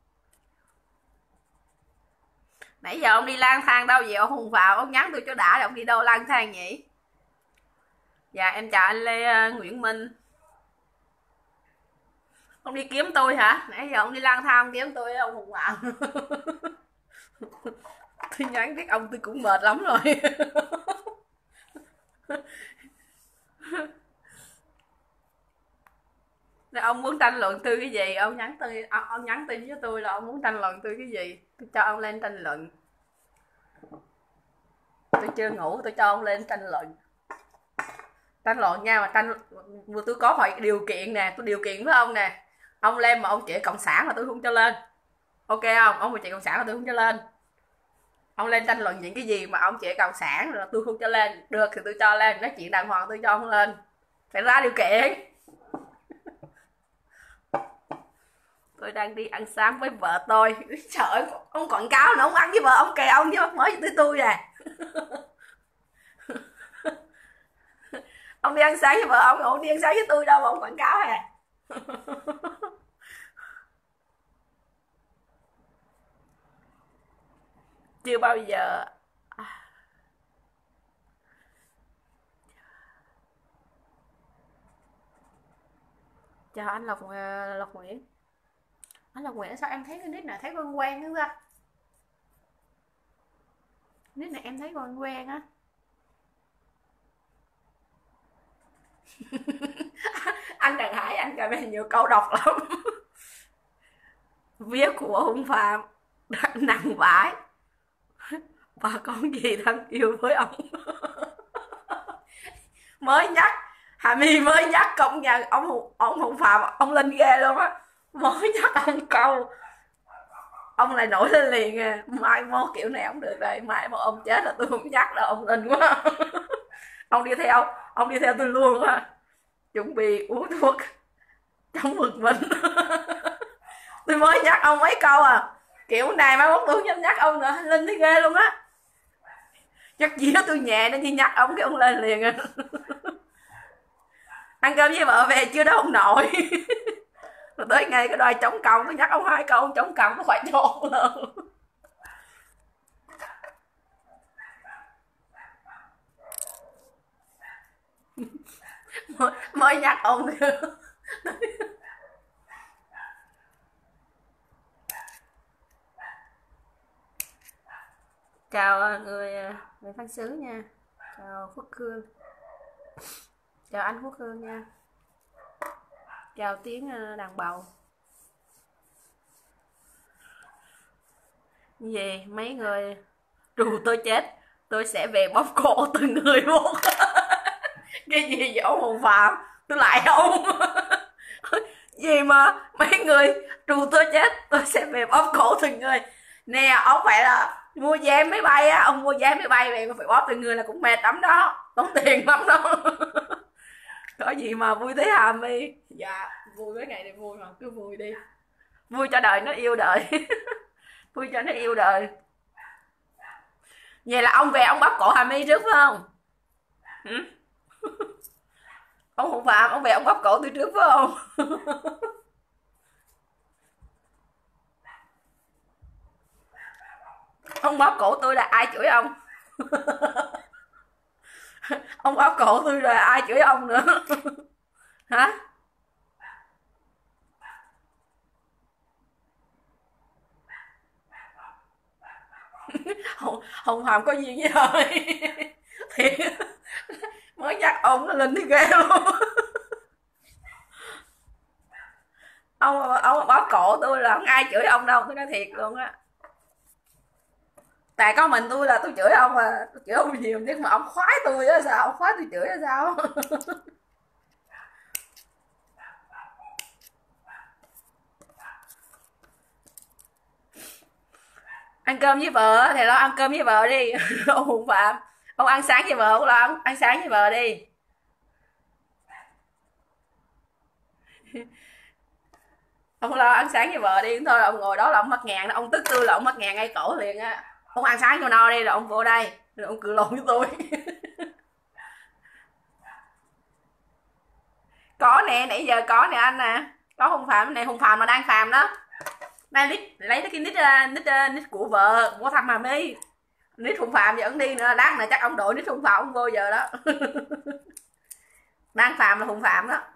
Nãy giờ ông đi lang thang đâu vậy ông Hùng Phạm? Ông nhắn tôi cho đã, ông đi đâu lang thang nhỉ? Dạ em chào anh Lê Nguyễn Minh. Ông đi kiếm tôi hả? Nãy giờ ông đi lang thang kiếm tôi ông Hùng Phạm. Tôi nhắn biết ông tôi cũng mệt lắm rồi. Ông muốn tranh luận tôi cái gì? Ông nhắn tin với tôi là ông muốn tranh luận tôi cái gì? Tôi cho ông lên tranh luận. Tôi chưa ngủ, tôi cho ông lên tranh luận. Tranh luận nha, mà tôi có phải điều kiện nè, tôi điều kiện với ông nè. Ông lên mà ông chỉ cộng sản mà tôi không cho lên. Ok không? Ông mà chỉ cộng sản mà tôi không cho lên. Ông lên tranh luận những cái gì mà ông chỉ cộng sản rồi tôi không cho lên. Được thì tôi cho lên, nói chuyện đàng hoàng tôi cho ông lên. Phải ra điều kiện. Tôi đang đi ăn sáng với vợ tôi. Trời ơi, ông quảng cáo nữa, ông ăn với vợ ông kìa, ông chứ mới tới tôi à. Ông đi ăn sáng với vợ ông đi ăn sáng với tôi đâu mà ông quảng cáo à. Chưa bao giờ. Chào anh Lộc Nguyễn. Anh Lộc Nguyễn sao em thấy cái nick này thấy quen quen nữa ra. Nick này em thấy quen quen á. Anh Đằng Hải anh comment nhiều câu độc lắm. Vía của Hùng Phạm nặng vãi. Bà con gì thân yêu với ông. Mới nhắc Hà My mới nhắc công nhận ông Hùng Phạm ông lên ghê luôn á. Mới nhắc ông câu ông lại nổi lên liền à. Mai mốt kiểu này ông được rồi, mai mà ông chết là tôi không nhắc đâu, ông linh quá. ông đi theo tôi luôn á, chuẩn bị uống thuốc chống bực mình. Tôi mới nhắc ông mấy câu à, kiểu này mai mốt tôi không dám nhắc ông nữa, linh thấy ghê luôn á. Chắc dĩa tôi nhẹ nên chỉ nhắc ông cái ông lên liền à. Ăn cơm với vợ về chưa đó ông nội. Rồi tới ngày cái đòi chống còng tôi nhắc ông 2 câu, ông chống còng nó phải trộn luôn. mới nhắc ông. Chào người Phan Xứ nha, chào Phước Hương, chào anh Phước Hương nha, chào tiếng đàn bầu. Gì mấy người trù tôi chết, tôi sẽ về bóp cổ từng người một. Cái gì vậy ông Hùng Phạm, tôi lại ông. Gì mà mấy người trù tôi chết, tôi sẽ về bóp cổ từng người. Nè ông phải là mua vé máy bay á, ông mua vé máy bay về mà phải bóp từng người là cũng mệt lắm đó, tốn tiền lắm đó. Có gì mà vui thế Hà My? Dạ vui cái ngày này vui mà, cứ vui đi, vui cho đời nó yêu đời. Vui cho nó yêu đời. Vậy là ông về ông bóp cổ Hà My trước phải không? Ông Hùng Phạm ông về ông bóp cổ tôi trước phải không? Ông bóp cổ tôi là ai chửi ông? Ông bóp cổ tôi rồi ai chửi ông nữa? Hả? Hùng Phạm có duyên với thôi. Thì mới nhắc ông nó lên thấy ghê luôn. Ông bóp cổ tôi là không ai chửi ông đâu, tôi nói thiệt luôn á. Tại có mình tôi là tôi chửi ông mà, tôi chửi ông nhiều, nhưng mà ông khoái tôi á sao, ông khoái tôi chửi á sao? Ăn cơm với vợ thì lo ăn cơm với vợ đi. Ông Hùng Phạm ông ăn sáng với vợ, ông lo ăn sáng với vợ đi. Ông lo ăn sáng với vợ đi thôi, ông ngồi đó là ông mất ngàn, ông tức tôi là ông mất ngàn ngay cổ liền á. Ông ăn sáng cho no đi rồi ông vô đây rồi ông cự lộn với tôi. Có nè, nãy giờ có nè anh nè, có Hùng Phạm này, Hùng Phạm mà đang phàm đó. Mai lấy cái nick của vợ của thằng Hà My. Nick Hùng Phạm vẫn đi nữa, lát nữa chắc ông đổi nick Hùng Phạm ông vô giờ đó. Đang phàm là Hùng Phạm đó.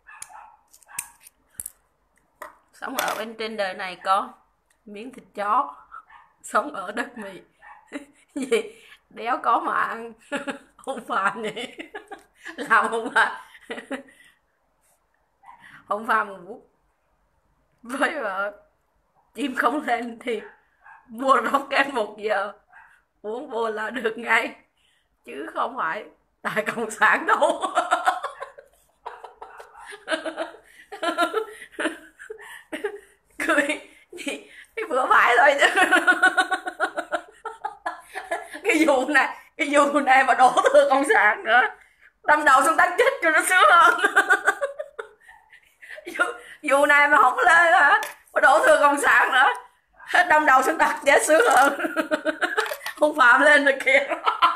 Sống ở bên trên đời này có miếng thịt chó, sống ở đất mì. Gì đéo có mà ăn. Hùng Phạm vậy. Làm Hùng Phạm. Hùng Phạm ngủ với vợ, chim không lên thì mua rocket 1 giờ uống vô là được ngay, chứ không phải tại cộng sản đâu. Cười gì cái vừa phải thôi chứ. Cái vụ này mà đổ thừa cộng sản nữa, đâm đầu xuống đánh chết cho nó sướng hơn. Vụ này mà không lên hả, mà đổ thừa cộng sản nữa, hết đâm đầu xuống đất chết sướng hơn. Hùng Phạm lên rồi kìa.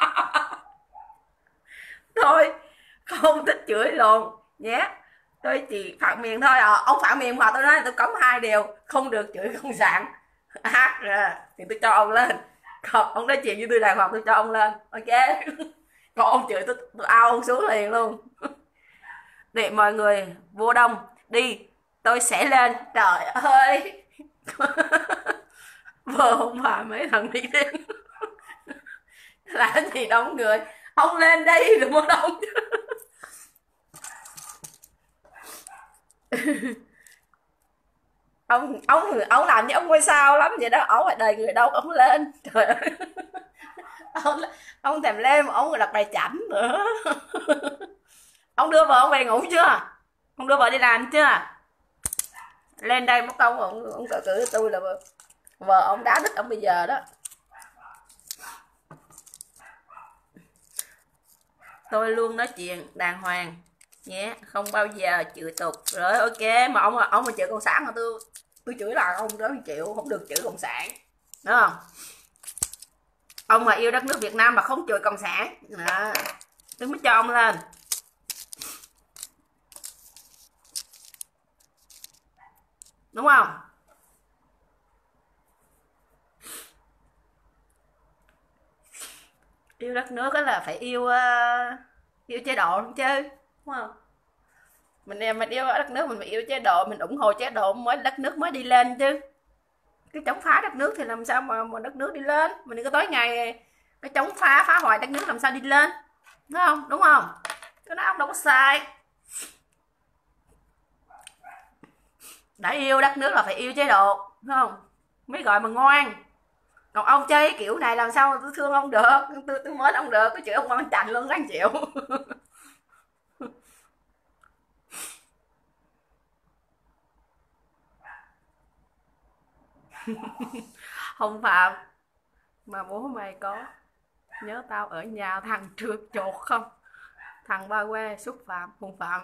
Thôi không thích chửi luôn nhé, tôi chỉ phản biện thôi à. Ông phản biện mà tôi nói tôi cấm 2 điều, không được chửi cộng sản thì tôi cho ông lên, còn ông nói chuyện với tôi đàng hoàng tôi cho ông lên, ok. Còn ông chửi tôi ao ông xuống liền luôn. Để mọi người vô đông đi, tôi sẽ lên. Trời ơi. Vợ Hùng Phạm mấy thằng đi đến. là cái gì đông người, ông lên đây đừng có đông. ông làm như ông ngôi sao lắm vậy đó, ông phải đầy người đâu ông lên, trời ơi. ông thèm lên mà ông đặt bài chảnh nữa. Ông đưa vợ ông về ngủ chưa? Ông đưa vợ đi làm chưa? Lên đây mất công ông cử tôi là vợ ông đá đít ông bây giờ đó. Tôi luôn nói chuyện đàng hoàng nhé, không bao giờ chửi tục. Rồi ok, mà ông mà chửi cộng sản mà tôi chửi là ông đó chịu, không được chửi cộng sản, đúng không? Ông mà yêu đất nước Việt Nam mà không chửi cộng sản đó, tôi mới cho ông lên. Đúng không? Yêu đất nước là phải yêu chế độ chứ, đúng không? Mình yêu đất nước mình phải yêu chế độ, mình ủng hộ chế độ mới đất nước mới đi lên chứ. Cái chống phá đất nước thì làm sao mà đất nước đi lên? Mình đừng có tối ngày cái chống phá hoại đất nước làm sao đi lên, đúng không? Đúng không? Cái đó ông đâu có sai. Đã yêu đất nước là phải yêu chế độ, đúng không? Mới gọi mà ngoan. Còn ông chơi kiểu này làm sao tôi thương ông được, tôi mến ông được, tôi chửi ông ngon chành luôn ráng chịu. Không Phạm, mà bố mày có nhớ tao ở nhà thằng trượt chột không? Thằng ba que xúc phạm, Hùng Phạm.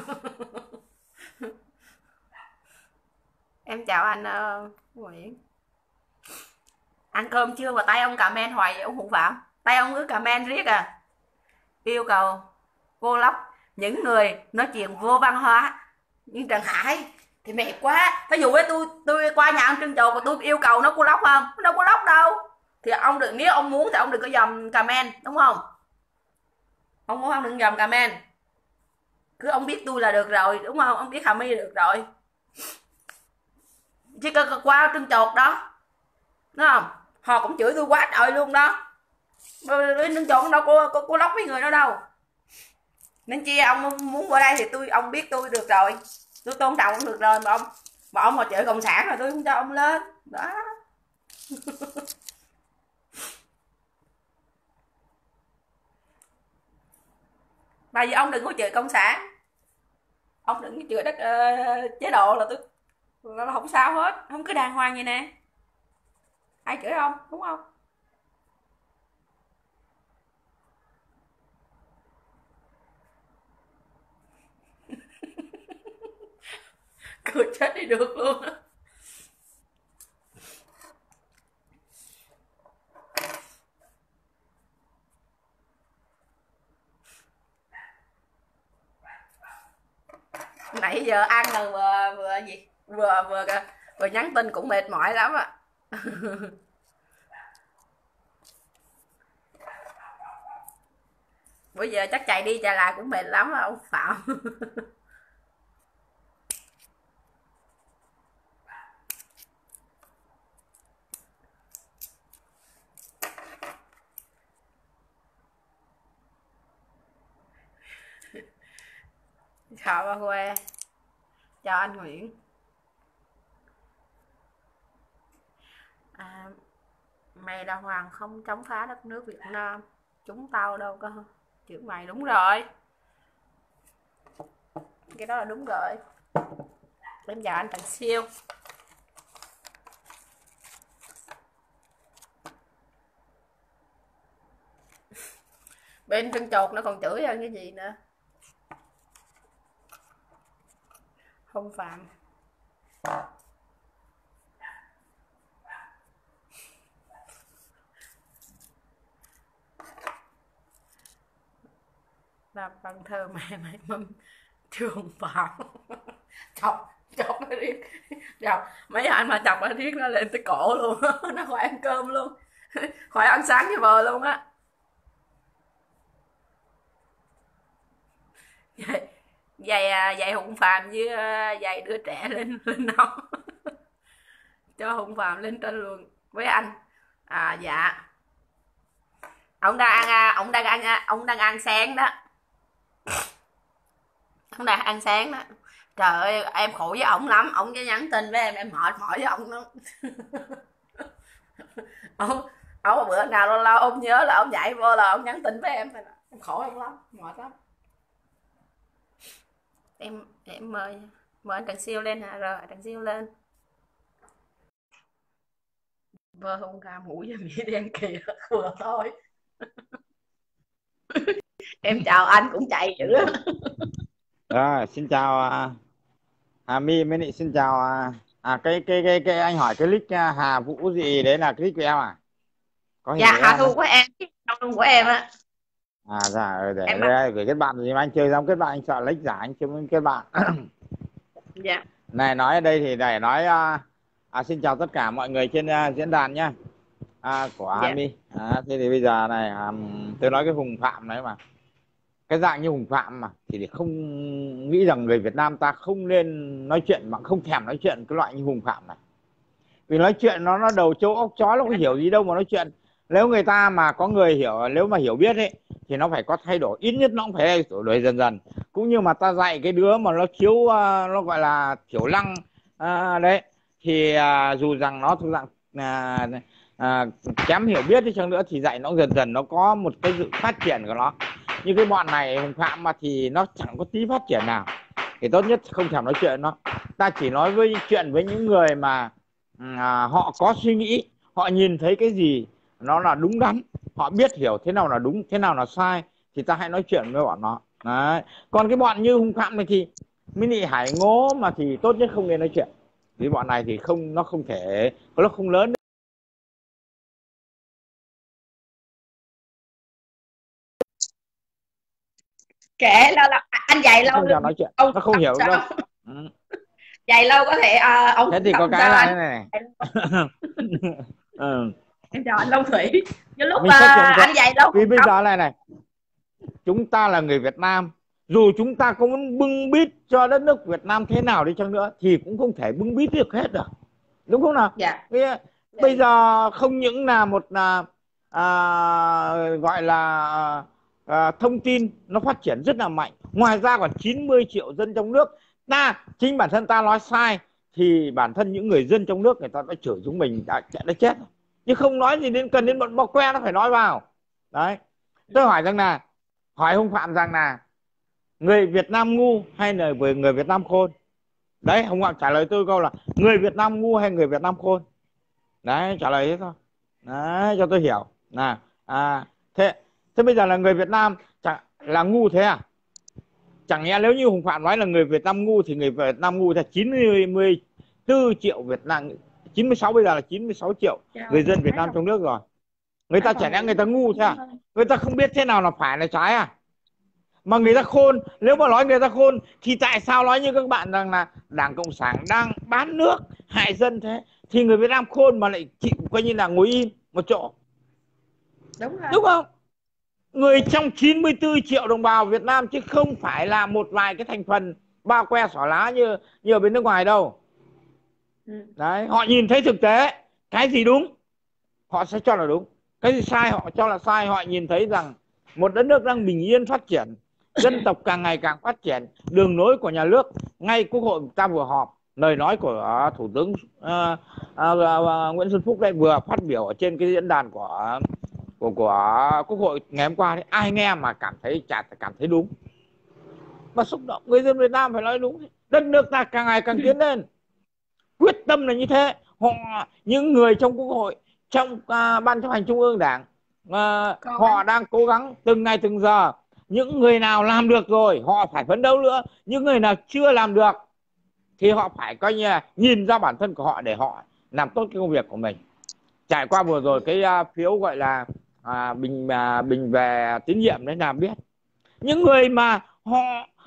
Em chào anh Nguyễn. Ăn cơm chưa mà tay ông comment hoài vậy ông Hùng Phạm? Tay ông cứ comment riết à. Yêu cầu cô lóc những người nói chuyện vô văn hóa. Nhưng Trần Hải thì mệt quá. Ví dụ với tôi qua nhà ông Trân Chột và tôi yêu cầu nó cô lóc không? Nó đâu có lóc đâu. Thì ông đừng, nếu ông muốn thì ông đừng có dòm comment, đúng không? Ông muốn ông đừng dòm comment. Cứ ông biết tôi là được rồi, đúng không? Ông biết Hà My là được rồi. Chứ qua Trân Chột đó, đúng không? Họ cũng chửi tôi quá trời luôn đó. Trân Chột đâu có lóc với người đó đâu. Nên chi ông muốn qua đây thì ông biết tôi được rồi, tôi tôn trọng ông được rồi, mà ông mà chửi cộng sản là tôi không cho ông lên đó. Mà vì ông đừng có chửi cộng sản, ông đừng có chửi đất chế độ là tôi là không sao hết, không cứ đàng hoàng vậy nè, ai chửi ông, đúng không? Cười chết đi được luôn á. Nãy giờ ăn rồi vừa gì vừa nhắn tin cũng mệt mỏi lắm á. Bây giờ chắc chạy đi chạy lại cũng mệt lắm á ông Phạm. Chào ba Quê, chào anh Nguyễn. Mày đàng hoàng không chống phá đất nước Việt Nam, chúng tao đâu có chữ mày, đúng rồi, cái đó là đúng rồi. Em chào anh Trần Siêu. Bên Trân Chột nó còn chửi hơn cái gì nữa. Không Phạm. Làm văn thơ mẹ mày mâm Trường Phạm. chọc nó riết, chọc mấy anh mà chọc nó riết nó lên tới cổ luôn. Nó khỏi ăn cơm luôn, khỏi ăn sáng với bờ luôn á. Dạy Hùng Phạm với dạy đứa trẻ lên nấu. Cho Hùng Phạm lên tranh luận với anh. Dạ Ông đang ăn sáng đó. Ông đang ăn sáng đó. Trời ơi, em khổ với ổng lắm, ổng cái nhắn tin với em mệt mỏi với ổng lắm. Ổng bữa nào lâu lâu ông nhớ là ông nhảy vô là ông nhắn tin với em khổ em lắm, mệt lắm. Em mời anh Trần Siêu lên hả? Rồi Trần Siêu lên. Vơ không ca mũi với Mỹ đen kìa, vừa thôi. Em chào anh cũng chạy dữ lắm. Xin chào Hà My với lại xin chào cái anh hỏi cái nick Hà Vũ gì đấy là cái nick của em à? Có hình Dạ của Hà em Thu của em, Thu của em á. Dạ để Em đây gửi kết bạn gì mà anh chơi xong kết bạn anh sợ lách giả anh chưa kết bạn. Dạ. Này nói ở đây thì để nói xin chào tất cả mọi người trên diễn đàn nhá. Của Hà My. Thế thì bây giờ này tôi nói cái Hùng Phạm đấy mà. Cái dạng như Hùng Phạm mà thì không nghĩ rằng người Việt Nam ta không nên nói chuyện mà không thèm nói chuyện cái loại như Hùng Phạm này. Vì nói chuyện nó đầu trâu óc chó, nó có hiểu gì đâu mà nói chuyện. Nếu người ta mà có người hiểu, nếu mà hiểu biết ấy thì nó phải có thay đổi, ít nhất nó cũng phải thay đổi dần dần. Cũng như mà ta dạy cái đứa mà nó thiếu nó gọi là thiểu năng đấy thì dù rằng nó thuộc dạng kém hiểu biết đi chăng nữa thì dạy nó dần dần nó có một cái sự phát triển của nó. Như cái bọn này Hùng Phạm mà thì nó chẳng có tí phát triển nào thì tốt nhất không thèm nói chuyện nó. Ta chỉ nói chuyện với những người mà họ có suy nghĩ, họ nhìn thấy cái gì nó là đúng đắn, họ biết hiểu thế nào là đúng, thế nào là sai thì ta hãy nói chuyện với bọn nó. Đấy. Còn cái bọn như Hùng Phạm này thì Mini Hải Ngố mà thì tốt nhất không nên nói chuyện. Vì bọn này thì nó không thể, nó không lớn. Kể lâu anh dạy lâu không nói chuyện, nó không hiểu đâu. Dạy lâu có thể ông thế thì có cái là thế này. Em chào anh Long Thủy. Như lúc anh dạy lâu vì bây giờ này chúng ta là người Việt Nam, dù chúng ta có muốn bưng bít cho đất nước Việt Nam thế nào đi chăng nữa thì cũng không thể bưng bít được hết được, đúng không nào? Dạ. Bây giờ không những là một gọi là thông tin nó phát triển rất là mạnh, ngoài ra còn 90 triệu dân trong nước, chính bản thân ta nói sai thì bản thân những người dân trong nước người ta đã chửi chúng mình đã chết, chứ không nói gì đến cần đến bọn bò que nó phải nói vào. Đấy, tôi hỏi rằng là hỏi Hùng Phạm rằng là người Việt Nam ngu hay là người Việt Nam khôn? Đấy, Hùng Phạm trả lời tôi câu là người Việt Nam ngu hay người Việt Nam khôn. Đấy, trả lời thế thôi. Đấy, cho tôi hiểu thế bây giờ là người Việt Nam là ngu thế à? Chẳng nhẽ nếu như Hùng Phạm nói là người Việt Nam ngu thì người Việt Nam ngu là 94 triệu Việt Nam, 96 bây giờ là 96 triệu người dân Việt Nam trong nước rồi. Người ta chẳng lẽ người ta ngu thế à? Người ta không biết thế nào là phải là trái à? Mà người ta khôn, nếu mà nói người ta khôn thì tại sao nói như các bạn rằng là Đảng Cộng sản đang bán nước hại dân thế? Thì người Việt Nam khôn mà lại chịu coi như là ngồi im một chỗ. Đúng không? Người trong 94 triệu đồng bào Việt Nam chứ không phải là một vài cái thành phần bao que xỏ lá như ở bên nước ngoài đâu. Đấy, họ nhìn thấy thực tế, cái gì đúng họ sẽ cho là đúng, cái gì sai họ cho là sai. Họ nhìn thấy rằng một đất nước đang bình yên phát triển, dân tộc càng ngày càng phát triển, đường lối của nhà nước, ngay Quốc hội ta vừa họp, lời nói của Thủ tướng Nguyễn Xuân Phúc đây vừa phát biểu ở trên cái diễn đàn của Quốc hội ngày hôm qua đấy, ai nghe mà cảm thấy đúng mà xúc động. Người dân Việt Nam phải nói đúng, đất nước ta càng ngày càng tiến lên, quyết tâm là như thế. Những người trong Quốc hội, trong Ban chấp hành Trung ương Đảng, họ đang cố gắng từng ngày từng giờ. Những người nào làm được rồi họ phải phấn đấu nữa, những người nào chưa làm được thì họ phải coi như là nhìn ra bản thân của họ để họ làm tốt cái công việc của mình. Trải qua vừa rồi cái phiếu gọi là bình về tín nhiệm đấy là biết những người mà họ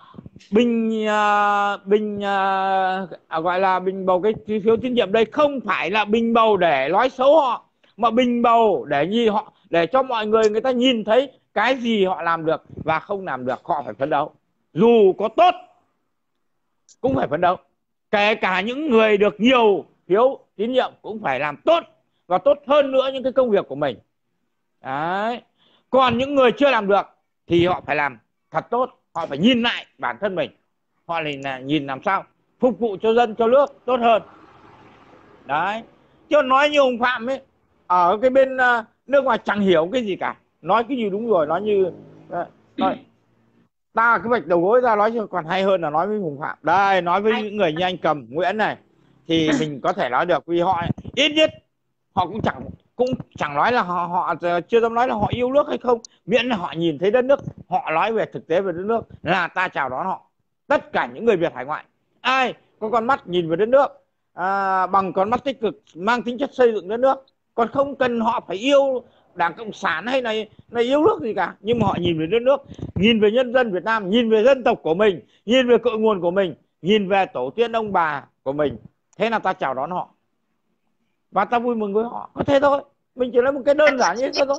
gọi là bình bầu cái phiếu tín nhiệm đây không phải là bình bầu để nói xấu họ, mà bình bầu để cho mọi người ta nhìn thấy cái gì họ làm được và không làm được họ phải phấn đấu, dù có tốt cũng phải phấn đấu. Kể cả những người được nhiều phiếu tín nhiệm cũng phải làm tốt và tốt hơn nữa những cái công việc của mình. Đấy. Còn những người chưa làm được thì họ phải làm thật tốt, họ phải nhìn lại bản thân mình, họ là nhìn làm sao phục vụ cho dân cho nước tốt hơn. Đấy, chứ nói như ông Phạm ấy ở cái bên nước ngoài chẳng hiểu cái gì cả, nói cái gì đúng rồi, nói như nói, ta cái vạch đầu gối ra nói còn hay hơn là nói với Hùng Phạm. Đây, nói với những người như anh Cầm, Nguyễn này thì mình có thể nói được, vì họ ít nhất họ cũng chẳng nói là họ chưa dám nói là họ yêu nước hay không, miễn là họ nhìn thấy đất nước, họ nói về thực tế về đất nước là ta chào đón họ. Tất cả những người Việt hải ngoại ai có con mắt nhìn về đất nước bằng con mắt tích cực, mang tính chất xây dựng đất nước, còn không cần họ phải yêu Đảng Cộng sản hay là yêu nước gì cả, nhưng mà họ nhìn về đất nước, nhìn về nhân dân Việt Nam, nhìn về dân tộc của mình, nhìn về cội nguồn của mình, nhìn về tổ tiên ông bà của mình, thế là ta chào đón họ và ta vui mừng với họ, có thế thôi. Mình chỉ nói một cái đơn giản như thế thôi.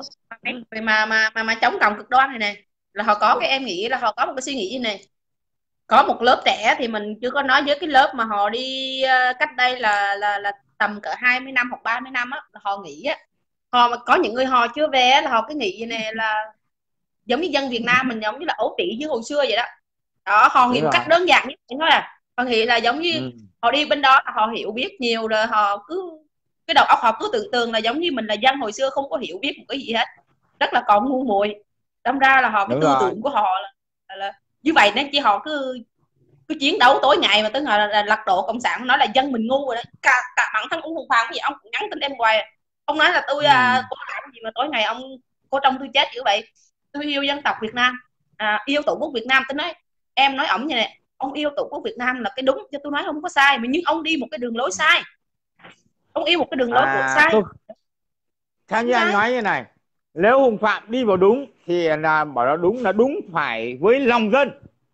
Mà chống cộng cực đoan này này là họ có cái, em nghĩ là họ có một cái suy nghĩ như này. Có một lớp trẻ thì mình chưa có nói, với cái lớp mà họ đi cách đây là tầm cỡ 20 năm hoặc 30 năm á, là họ nghĩ á, họ có những người họ chưa về là họ cái nghĩ như này là giống như dân Việt Nam mình, giống như là ấu trĩ như hồi xưa vậy đó. Đó, họ nghĩ một cách đơn giản như thế thôi à. Họ nghĩ là giống như họ đi bên đó là họ hiểu biết nhiều rồi, họ cứ cái đầu óc họ cứ tưởng tượng là giống như mình là dân hồi xưa không có hiểu biết một cái gì hết, rất là còn ngu muội. Đâm ra là họ cái tư tưởng của họ là như vậy, nên chỉ họ cứ chiến đấu tối ngày mà tới họ là lật đổ cộng sản, nói là dân mình ngu rồi đó. Cả bản thân ông Hùng Phạm gì ông cũng nhắn tin em hoài, ông nói là tôi cô làm gì mà tối ngày ông cô trong tôi chết như vậy, tôi yêu dân tộc Việt Nam, yêu tổ quốc Việt Nam. Tôi nói em nói ổng như này, ông yêu tổ quốc Việt Nam là cái đúng, cho tôi nói không có sai, mà nhưng ông đi một cái đường lối sai, ông yêu một cái đường lối sai. Theo như anh nói như này, nếu Hùng Phạm đi vào đúng thì là bảo nó đúng, là đúng phải với lòng dân.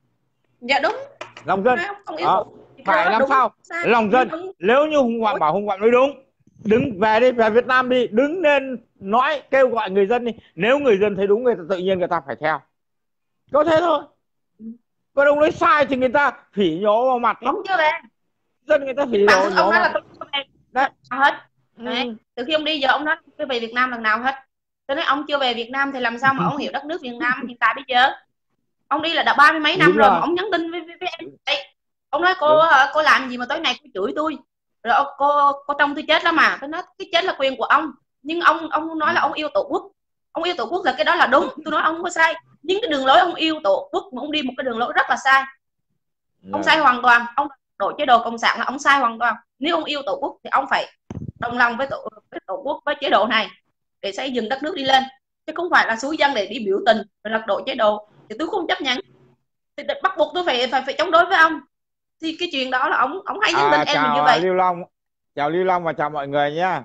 Dạ đúng, lòng dân phải làm sao sai. Lòng dân. Nếu như Hùng Phạm bảo Hùng Phạm nói đúng, đứng về đi, về Việt Nam đi, đứng lên nói kêu gọi người dân đi, nếu người dân thấy đúng người ta tự nhiên người ta phải theo, có thế thôi. Còn ông nói sai thì người ta phỉ nhổ vào mặt. Không chưa về dân người ta phỉ nhổ ông nói là tôi không về đấy hết. Đấy. Từ khi ông đi giờ ông nói tôi về Việt Nam lần nào hết. Tôi nói ông chưa về Việt Nam thì làm sao mà ông hiểu đất nước Việt Nam hiện tại bây giờ. Ông đi là đã 30 mấy năm rồi mà ông nhắn tin với em đây. Ông nói cô làm gì mà tối nay cô chửi tôi rồi cô trong tôi chết lắm mà. Tôi nói cái chết là quyền của ông, nhưng ông nói là ông yêu tổ quốc. Ông yêu tổ quốc là cái đó là đúng, tôi nói ông không có sai, nhưng cái đường lối ông yêu tổ quốc mà ông đi một cái đường lối rất là sai. Ông sai hoàn toàn, ông đổi chế độ cộng sản là ông sai hoàn toàn. Nếu ông yêu tổ quốc thì ông phải đồng lòng với tổ quốc, với chế độ này để xây dựng đất nước đi lên, chứ không phải là xúi dân để đi biểu tình rồi lật đổ chế độ. Thì tôi không chấp nhận, thì bắt buộc tôi phải chống đối với ông. Thì cái chuyện đó là ông hay nhắn tin em như vậy. Lưu Long, chào Lưu Long và chào mọi người nhé.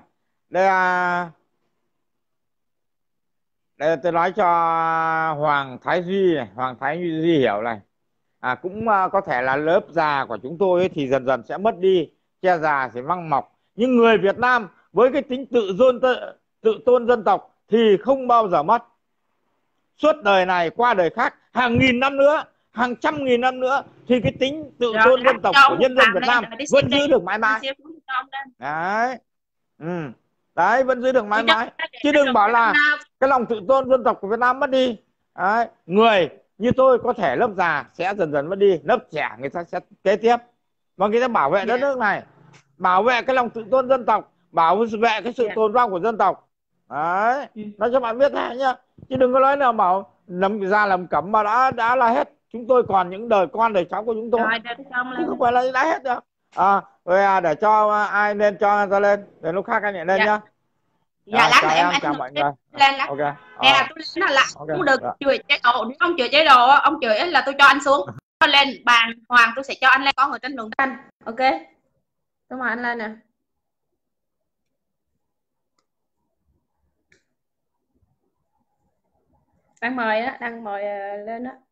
Đây tôi nói cho Hoàng Thái Duy này, Hoàng Thái Duy hiểu này. Cũng có thể là lớp già của chúng tôi ấy, thì dần dần sẽ mất đi, che già sẽ văng mọc. Nhưng người Việt Nam với cái tính tự tôn dân tộc thì không bao giờ mất. Suốt đời này qua đời khác, hàng nghìn năm nữa, hàng trăm nghìn năm nữa, thì cái tính tự tôn dân tộc của nhân dân Việt Nam vẫn giữ được mãi mãi. Đấy. Đấy, vẫn giữ được mãi mãi. Chứ đừng bảo là cái lòng tự tôn dân tộc của Việt Nam mất đi. Đấy. Người như tôi có thể lớp già sẽ dần dần mất đi, lớp trẻ người ta sẽ kế tiếp, và người ta bảo vệ đất nước này, bảo vệ cái lòng tự tôn dân tộc, bảo vệ cái sự tồn vong của dân tộc. Đấy, nói cho bạn biết thế nhá, chứ đừng có nói nào bảo lầm ra lầm cẩm mà đã là hết. Chúng tôi còn những đời con đời cháu của chúng tôi, chứ không phải là đã hết đâu. Rồi để cho ai lên cho ta lên, để lúc khác anh nhận lên nhá. Dạ, lát nữa em chào mọi người. Lên lát. Okay. Nè, tôi lên là không được chửi chế độ, nếu không chửi chế độ, ông chửi là tôi cho anh xuống. Lên bàn Hoàng tôi sẽ cho anh lên, có người tranh luận tranh. Ok. Tôi mời anh lên nè. Đang mời á, đang mời lên á.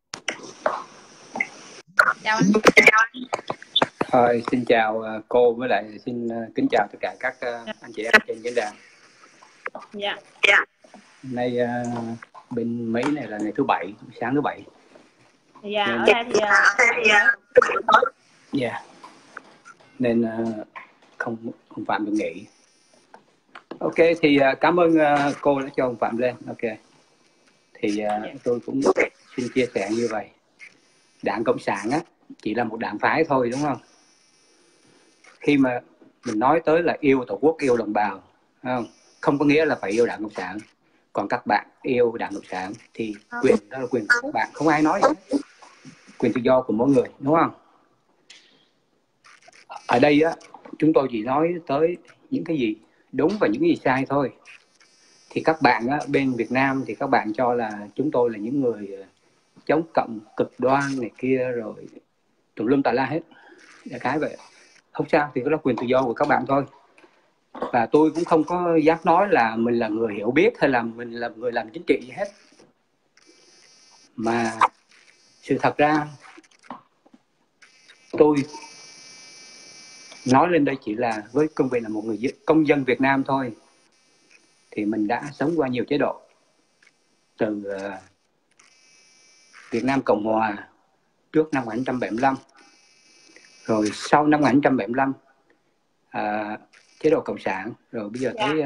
Chào anh. Thôi, xin chào cô, với lại xin kính chào tất cả các anh chị em trên diễn đàn. Dạ. Hôm nay bên Mỹ này là ngày thứ Bảy, sáng thứ Bảy. Dạ, ở đây thì dạ. Nên không Phạm được nghỉ. Ok, thì cảm ơn cô đã cho ông Phạm lên. Ok. Thì tôi cũng xin chia sẻ như vậy. Đảng Cộng sản á chỉ là một đảng phái thôi, đúng không? Khi mà mình nói tới là yêu Tổ quốc, yêu đồng bào, không có nghĩa là phải yêu Đảng Cộng sản. Còn các bạn yêu Đảng Cộng sản thì quyền đó là quyền của các bạn, không ai nói hết. Quyền tự do của mỗi người, đúng không? Ở đây á, chúng tôi chỉ nói tới những cái gì đúng và những cái gì sai thôi. Thì các bạn á, bên Việt Nam thì các bạn cho là chúng tôi là những người chống cộng, cực đoan này kia, rồi tùm lum tà la hết. Cái vậy không sao, thì đó là quyền tự do của các bạn thôi. Và tôi cũng không có dám nói là mình là người hiểu biết hay là mình là người làm chính trị gì hết. Mà sự thật ra tôi nói lên đây chỉ là với cương vị là một người công dân Việt Nam thôi. Thì mình đã sống qua nhiều chế độ, từ Việt Nam Cộng Hòa trước năm 1975, rồi sau năm 1975 chế độ Cộng sản, rồi bây giờ tới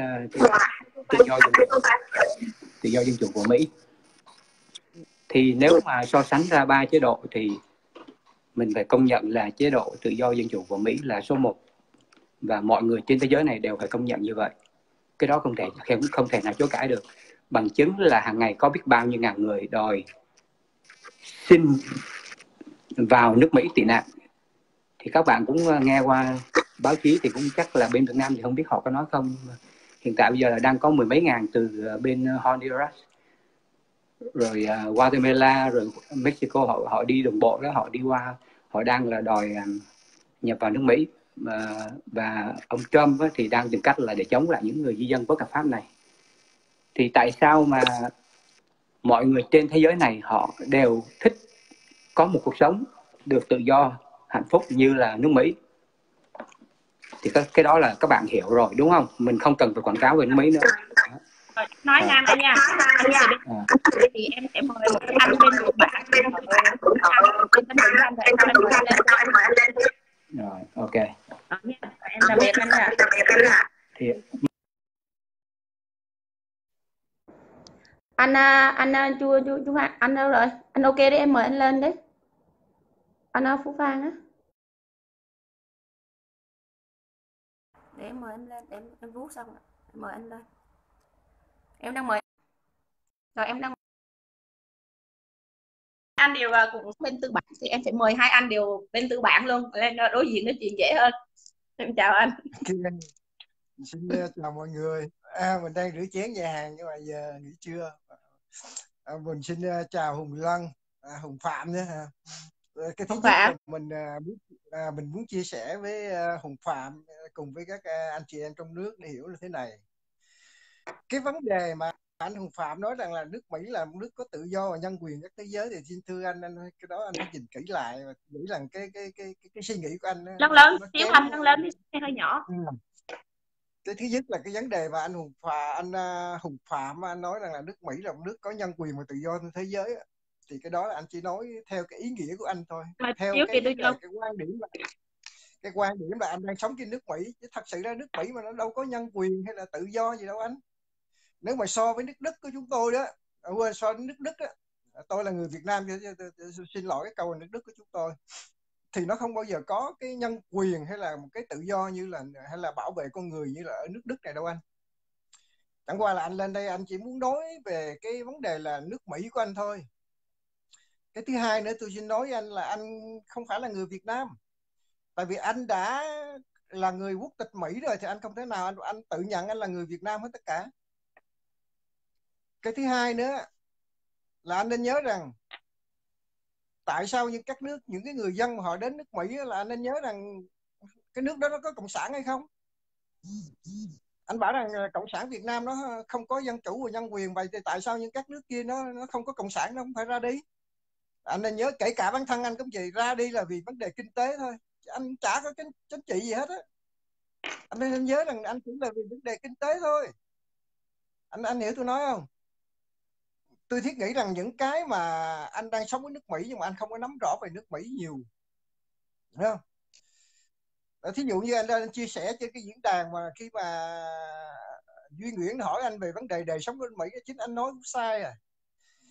tự do dân chủ của Mỹ. Thì nếu mà so sánh ra 3 chế độ thì mình phải công nhận là chế độ tự do dân chủ của Mỹ là số 1. Và mọi người trên thế giới này đều phải công nhận như vậy. Cái đó không thể nào chối cãi được. Bằng chứng là hàng ngày có biết bao nhiêu ngàn người đòi xin vào nước Mỹ tị nạn. Thì các bạn cũng nghe qua báo chí thì cũng chắc là bên Việt Nam thì không biết họ có nói không. Hiện tại bây giờ là đang có 10 mấy ngàn từ bên Honduras, rồi Guatemala, rồi Mexico, họ đi đồng bộ đó, họ đi qua, họ đang là đòi nhập vào nước Mỹ. Và ông Trump thì đang tìm cách là để chống lại những người di dân bất hợp pháp này. Thì tại sao mà mọi người trên thế giới này họ đều thích có một cuộc sống được tự do, hạnh phúc như là nước Mỹ? Thì cái đó là các bạn hiểu rồi, đúng không? Mình không cần phải quảng cáo về nước Mỹ nữa. Nói Nam anh nha. Thì em sẽ mời một anh bên Nhật Bản trên tấm hình anh rồi em mời anh lên. Rồi, ok. Em làm việc anh ạ. Thì anh chú anh đâu rồi? Anh ok đi, em mời anh lên đấy. Anh Phú Phan á. Để em mời anh lên, em vuốt xong rồi em mời anh lên. Em đang mời. Rồi em đang. Anh đều cùng bên tư bản thì em phải mời hai anh đều bên tư bản luôn, lên đối diện nói chuyện dễ hơn. Em chào anh. Xin chào mọi người. Mình đang rửa chén nhà hàng nhưng mà giờ nghỉ trưa. Mình xin chào Hùng Lân, Hùng Phạm nữa ha. Cái thứ nhất là mình muốn chia sẻ với Hùng Phạm cùng với các anh chị em trong nước để hiểu là thế này. Cái vấn đề mà anh Hùng Phạm nói rằng là nước Mỹ là một nước có tự do và nhân quyền các thế giới thì xin thưa anh cái đó anh phải nhìn kỹ lại và nghĩ rằng cái suy nghĩ của anh lớn xíu, anh lớn đi, hơi nhỏ. Cái thứ nhất là cái vấn đề mà anh Hùng Phạm anh nói rằng là nước Mỹ là một nước có nhân quyền và tự do trên thế giới, thì cái đó là anh chỉ nói theo cái ý nghĩa của anh thôi, theo cái quan điểm là anh đang sống trên nước Mỹ, chứ thật sự ra nước Mỹ mà nó đâu có nhân quyền hay là tự do gì đâu anh. Nếu mà so với nước Đức của chúng tôi đó, so với nước Đức đó, tôi là người Việt Nam, xin lỗi cái câu là nước Đức của chúng tôi, thì nó không bao giờ có cái nhân quyền hay là một cái tự do như là hay là bảo vệ con người như là ở nước Đức này đâu anh. Chẳng qua là anh lên đây anh chỉ muốn nói về cái vấn đề là nước Mỹ của anh thôi. Cái thứ hai nữa tôi xin nói với anh là anh không phải là người Việt Nam. Tại vì anh đã là người quốc tịch Mỹ rồi thì anh không thể nào anh tự nhận anh là người Việt Nam hết tất cả. Cái thứ hai nữa là anh nên nhớ rằng tại sao những cái người dân mà họ đến nước Mỹ là anh nên nhớ rằng cái nước đó nó có cộng sản hay không. Anh bảo rằng cộng sản Việt Nam nó không có dân chủ và nhân quyền, vậy thì tại sao những các nước kia nó không có cộng sản, nó không phải ra đi. Anh nên nhớ kể cả bản thân anh cũng vậy, ra đi là vì vấn đề kinh tế thôi, anh chả có chính trị gì hết á. Anh nên nhớ rằng anh cũng là vì vấn đề kinh tế thôi. Anh hiểu tôi nói không? Tôi thiết nghĩ rằng những cái mà anh đang sống ở nước Mỹ nhưng mà anh không có nắm rõ về nước Mỹ nhiều, đúng không? Thí dụ như anh chia sẻ trên cái diễn đàn mà khi mà Duy Nguyễn hỏi anh về vấn đề đời sống ở Mỹ, chính anh nói cũng sai à.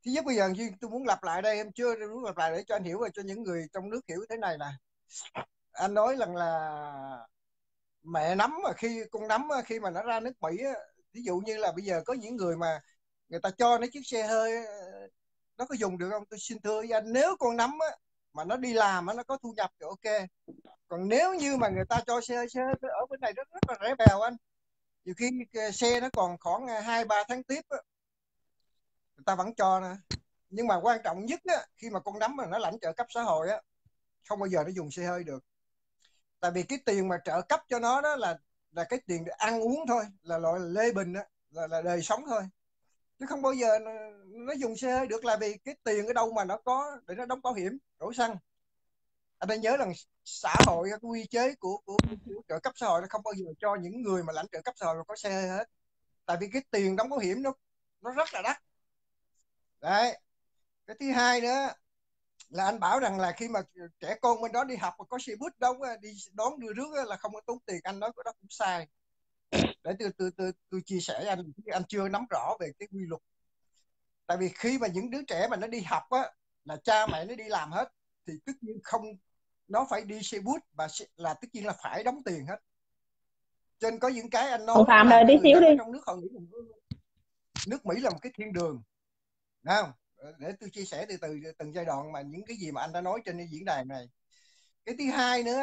Thứ nhất bây giờ tôi muốn lặp lại đây, em chưa muốn lặp lại để cho anh hiểu và cho những người trong nước hiểu thế này nè. Anh nói rằng là mẹ nấm mà con nấm khi mà nó ra nước Mỹ á, ví dụ như là bây giờ có những người mà người ta cho nó chiếc xe hơi nó có dùng được không? Tôi xin thưa với anh, nếu con nấm á, mà nó đi làm á, nó có thu nhập thì ok. Còn nếu như mà người ta cho xe hơi ở bên này rất là rẻ bèo anh, nhiều khi xe nó còn khoảng 2-3 tháng tiếp á, người ta vẫn cho nè. Nhưng mà quan trọng nhất á, khi mà con nấm mà nó lãnh trợ cấp xã hội á, không bao giờ nó dùng xe hơi được. Tại vì cái tiền mà trợ cấp cho nó đó là cái tiền để ăn uống thôi, là loại lê bình đó, là đời sống thôi, chứ không bao giờ nó dùng xe hơi được. Là vì cái tiền ở đâu mà nó có để nó đóng bảo hiểm, đổ xăng. Anh nên nhớ rằng xã hội, cái quy chế của trợ cấp xã hội nó không bao giờ cho những người mà lãnh trợ cấp xã hội mà có xe hơi hết. Tại vì cái tiền đóng bảo hiểm nó rất là đắt. Đấy. Cái thứ hai nữa là anh bảo rằng là khi mà trẻ con bên đó đi học mà có xe buýt đâu đi đón đưa rước là không có tốn tiền, anh nói cái đó cũng sai. Để tôi chia sẻ với anh chưa nắm rõ về cái quy luật. Tại vì khi mà những đứa trẻ mà nó đi học á, là cha mẹ nó đi làm hết, thì tất nhiên không, nó phải đi xe buýt và là tất nhiên là phải đóng tiền hết. Cho nên có những cái anh nói Phạm đời tí xíu đi. trong nước họ nghĩ nước Mỹ là một cái thiên đường, đúng không? Để tôi chia sẻ từ từng giai đoạn mà những cái gì mà anh đã nói trên diễn đàn này. Cái thứ hai nữa,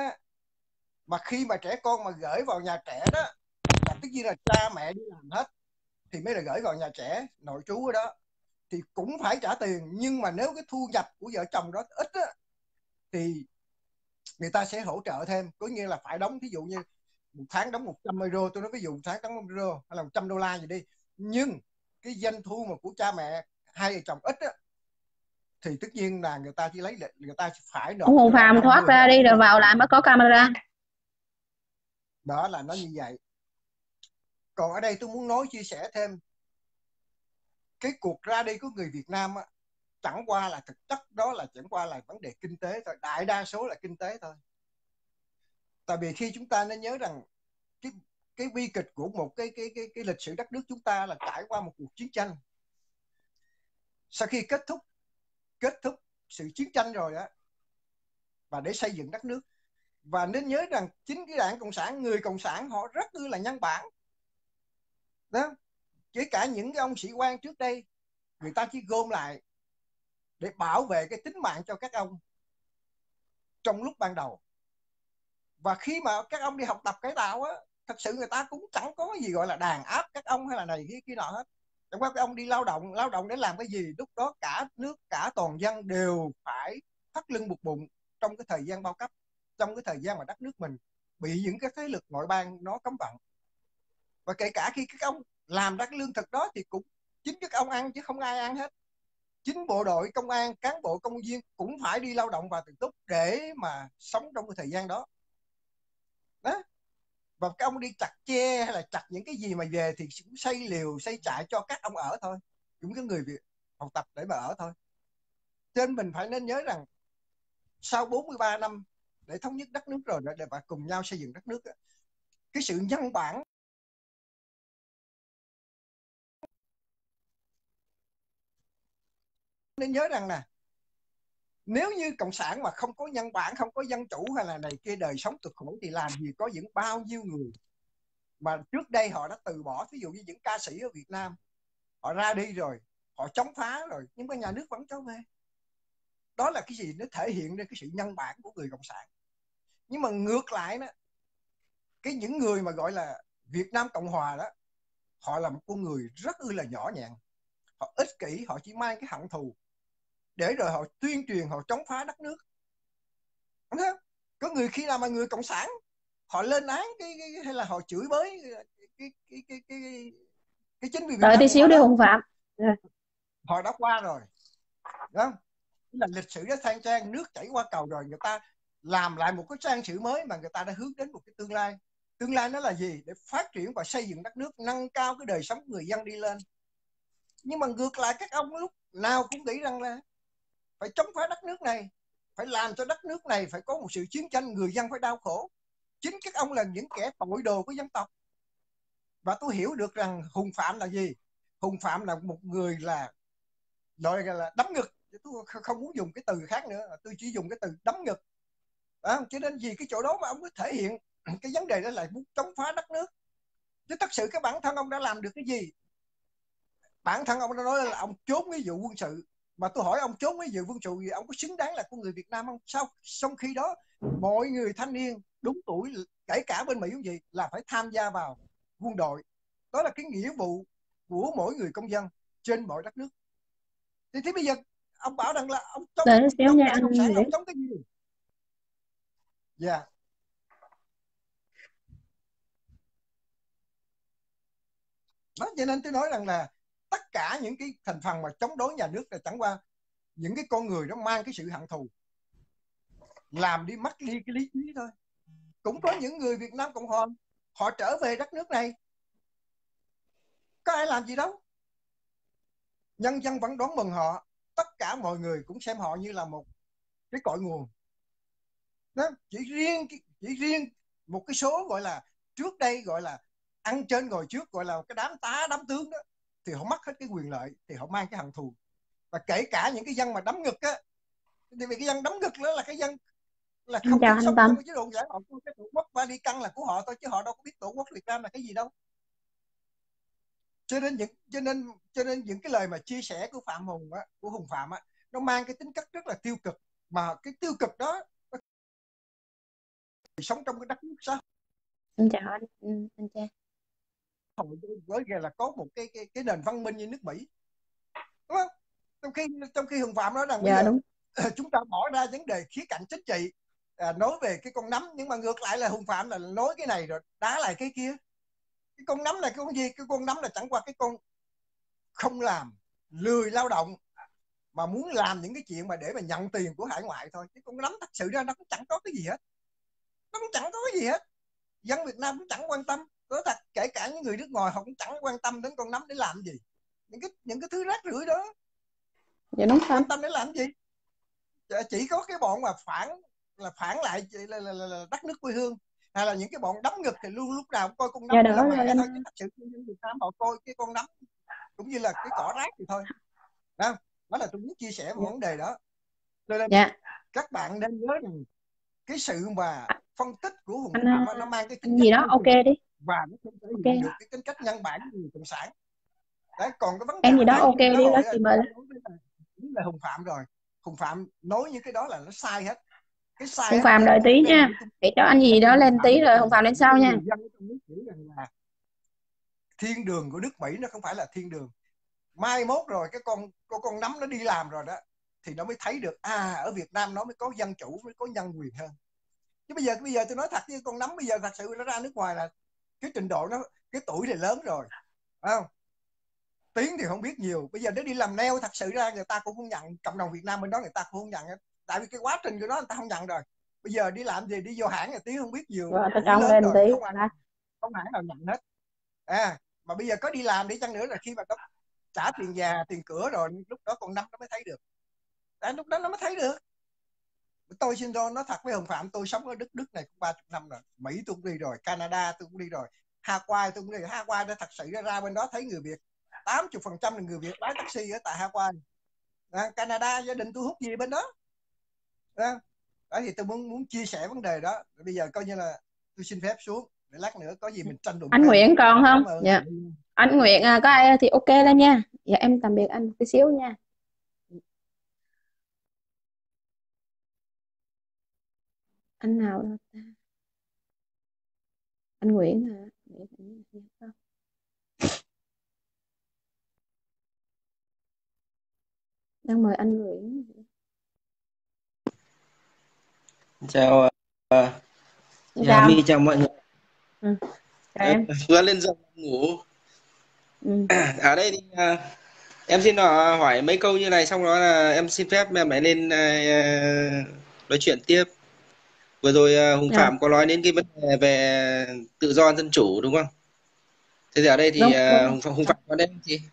mà khi mà trẻ con mà gửi vào nhà trẻ đó, là tất nhiên là cha mẹ đi làm hết thì mới là gửi vào nhà trẻ nội trú ở đó, thì cũng phải trả tiền. Nhưng mà nếu cái thu nhập của vợ chồng đó ít á, thì người ta sẽ hỗ trợ thêm, có nghĩa là phải đóng, ví dụ như một tháng đóng 100 euro, tôi nói ví dụ một tháng đóng 100 euro hay là 100 đô la gì đi, nhưng cái doanh thu mà của cha mẹ hai vợ chồng ít á, thì tất nhiên là người ta chỉ lấy, người ta phải nộp. Ông Hùng Phạm thoát ra đi rồi vào lại mới có camera. Đó là nó như vậy. Còn ở đây tôi muốn chia sẻ thêm cái cuộc ra đi của người Việt Nam á, chẳng qua là thực chất đó là chẳng qua là vấn đề kinh tế thôi, đại đa số là kinh tế thôi. Tại vì khi chúng ta nên nhớ rằng cái bi kịch của một cái lịch sử đất nước chúng ta là trải qua một cuộc chiến tranh. Sau khi kết thúc sự chiến tranh rồi đó, và để xây dựng đất nước, và nên nhớ rằng chính cái đảng Cộng sản, người Cộng sản họ rất là nhân bản đó. Kể cả những cái ông sĩ quan trước đây, người ta chỉ gom lại để bảo vệ cái tính mạng cho các ông trong lúc ban đầu. Và khi mà các ông đi học tập cải tạo á, thật sự người ta cũng chẳng có gì gọi là đàn áp các ông hay là này kia nọ hết. Chẳng qua các ông đi lao động để làm cái gì, lúc đó cả nước, cả toàn dân đều phải thắt lưng buộc bụng trong cái thời gian bao cấp, trong cái thời gian mà đất nước mình bị những cái thế lực ngoại bang nó cấm vận. Và kể cả khi các ông làm ra cái lương thực đó thì cũng chính các ông ăn chứ không ai ăn hết. Chính bộ đội công an, cán bộ công viên cũng phải đi lao động và tự túc để mà sống trong cái thời gian đó. Đó. Và các ông đi chặt tre hay là chặt những cái gì mà về thì cũng xây liều, xây trại cho các ông ở thôi. Những cái người Việt học tập để mà ở thôi. Cho nên mình phải nên nhớ rằng sau 43 năm để thống nhất đất nước rồi, để mà cùng nhau xây dựng đất nước, cái sự nhân bản. Nên nhớ rằng nè, nếu như cộng sản mà không có nhân bản, không có dân chủ hay là này kia, đời sống cực khổ thì làm gì có những bao nhiêu người mà trước đây họ đã từ bỏ. Ví dụ như những ca sĩ ở Việt Nam, họ ra đi rồi, họ chống phá rồi, nhưng mà nhà nước vẫn cho về. Đó là cái gì? Nó thể hiện ra cái sự nhân bản của người cộng sản. Nhưng mà ngược lại đó, những người mà gọi là Việt Nam Cộng Hòa đó, họ là một con người rất là nhỏ nhạn, họ ích kỷ, họ chỉ mang cái hận thù để rồi họ tuyên truyền, họ chống phá đất nước. Đúng không? Có người khi nào mà người cộng sản họ lên án hay là họ chửi bới cái chính quyền Việt Nam, tí xíu đi Hùng Phạm. họ đã qua rồi. Đúng không? Là lịch sử đã khang trang, nước chảy qua cầu rồi, người ta làm lại một cái trang sử mới mà người ta đã hướng đến một cái tương lai. Tương lai nó là gì? Để phát triển và xây dựng đất nước, nâng cao cái đời sống của người dân đi lên. Nhưng mà ngược lại các ông lúc nào cũng nghĩ rằng là phải chống phá đất nước này, phải làm cho đất nước này phải có một sự chiến tranh, người dân phải đau khổ. Chính các ông là những kẻ tội đồ của dân tộc. Và tôi hiểu được rằng Hùng Phạm là gì? Hùng Phạm là một người là gọi là đấm ngực. Tôi không muốn dùng cái từ khác nữa, tôi chỉ dùng cái từ đấm ngực. Cho nên vì cái chỗ đó mà ông cứ thể hiện cái vấn đề đó là muốn chống phá đất nước. Chứ thật sự cái bản thân ông đã làm được cái gì? Bản thân ông đã nói là ông trốn cái vụ quân sự, mà tôi hỏi ông trốn cái vụ quân sự gì, ông có xứng đáng là con người Việt Nam không? Sao trong khi đó mọi người thanh niên đúng tuổi, kể cả bên Mỹ cũng vậy, là phải tham gia vào quân đội. Đó là cái nghĩa vụ của mỗi người công dân trên mọi đất nước. Thì bây giờ ông bảo rằng là ông chống đảng cộng sản, ông chống cái gì? Dạ. Đó, cho nên tôi nói rằng là tất cả những cái thành phần mà chống đối nhà nước là chẳng qua những cái con người đó mang cái sự hận thù, làm đi mất đi cái lý trí thôi. Cũng có những người Việt Nam Cộng Hòa họ trở về đất nước này, có ai làm gì đâu, nhân dân vẫn đón mừng họ. Tất cả mọi người cũng xem họ như là một cái cội nguồn đó. Chỉ riêng một cái số gọi là trước đây gọi là ăn trên ngồi trước, gọi là cái đám tá đám tướng đó, thì họ mất hết cái quyền lợi, thì họ mang cái hận thù. Và kể cả những cái dân mà đấm ngực á, thì vì cái dân đấm ngực đó là cái dân là không biết sống trong cái chế độ giải phóng, cái tổ quốc Vatican là của họ thôi, chứ họ đâu có biết tổ quốc Việt Nam là cái gì đâu. Cho nên những cái lời mà chia sẻ của Phạm Hùng á, của Hùng Phạm á, nó mang cái tính chất rất là tiêu cực, mà cái tiêu cực đó sống trong cái đất nước sao? Xin chào anh Cha. Với là có một cái nền văn minh như nước Mỹ, đúng không? Trong khi Hùng Phạm nói rằng bây giờ đúng. Chúng ta bỏ ra vấn đề khía cạnh chính trị, nói về cái con nắm, nhưng mà ngược lại là Hùng Phạm là nói cái này rồi đá lại cái kia. Cái con nắm là cái con gì? Cái con nắm là chẳng qua cái con không làm, lười lao động, mà muốn làm những cái chuyện mà để mà nhận tiền của hải ngoại thôi. Cái con nắm thật sự ra nó cũng chẳng có cái gì hết, nó cũng chẳng có cái gì hết. Dân Việt Nam cũng chẳng quan tâm. Nói thật, kể cả những người nước ngoài họ cũng chẳng quan tâm đến con nắm để làm gì. Những cái thứ rác rưởi đó. Dạ đúng không? Quan tâm để làm gì? Chỉ có cái bọn mà phản lại là đất nước quê hương, hay là những cái bọn đấm ngực thì luôn lúc nào cũng coi con nắm là mẹ thôi. Chứ thật sự dân Việt Nam họ coi cái con nắm cũng như là cái cỏ rác thì thôi. Đó là tôi muốn chia sẻ một vấn đề đó. Nên các bạn nên nhớ rằng cái sự mà phân tích của Hùng Phạm nó mang cái tính gì đó ok đi, và nó không thể hiện được cái tính cách nhân bản của người cộng sản. Đấy, còn cái vấn đề em gì đó ok đi đó chị mời. Đúng là Hùng Phạm rồi. Hùng Phạm nói những cái đó là nó sai hết. Cái sai Hùng Phạm đợi tí nha, để cho anh gì đó lên tí rồi Hùng Phạm lên sau nha. Thiên đường của nước Mỹ nó không phải là thiên đường. Mai mốt rồi cái con nắm nó đi làm rồi đó, thì nó mới thấy được ở Việt Nam nó mới có dân chủ, mới có nhân quyền hơn. Chứ bây giờ tôi nói thật với con nắm, bây giờ thật sự nó ra nước ngoài là cái trình độ nó, cái tuổi thì lớn rồi, phải không? Tiếng thì không biết nhiều. Bây giờ nó đi làm nail thật sự ra người ta cũng không nhận, cộng đồng Việt Nam bên đó người ta cũng không nhận hết. Tại vì cái quá trình của nó người ta không nhận rồi. Bây giờ đi làm gì, đi vô hãng là Tiếng không biết nhiều. Lên tí. Không hãng nào nhận hết. Mà bây giờ có đi làm đi chăng nữa là khi mà nó trả tiền nhà, tiền cửa rồi, lúc đó con nắm nó mới thấy được. Lúc đó nó mới thấy được. Tôi xin nói thật với Hùng Phạm, tôi sống ở Đức này cũng 30 năm rồi. Mỹ tôi cũng đi rồi, Canada tôi cũng đi rồi, Hawaii tôi cũng đi. Hawaii nó thật sự ra bên đó thấy người Việt 80% là người Việt lái taxi ở tại Hawaii. Canada gia đình tôi hút gì bên đó. Đó thì tôi muốn chia sẻ vấn đề đó. Bây giờ coi như là tôi xin phép xuống, để lát nữa có gì mình tranh luận. Anh Nguyễn còn không? Dạ. Anh Nguyễn có ai thì ok lên nha. Dạ em tạm biệt anh một tí xíu nha. Anh nào đó ta? Anh Nguyễn hả? Đang mời anh Nguyễn. Chào My, chào mọi người. Chào em. Vừa lên giường ngủ. Ở đây thì em xin hỏi mấy câu như này, xong đó là em xin phép em lại lên nói chuyện tiếp. Vừa rồi Hùng Phạm có nói đến cái vấn đề về tự do dân chủ đúng không? Thế thì ở đây thì Hùng Phạm có đến gì?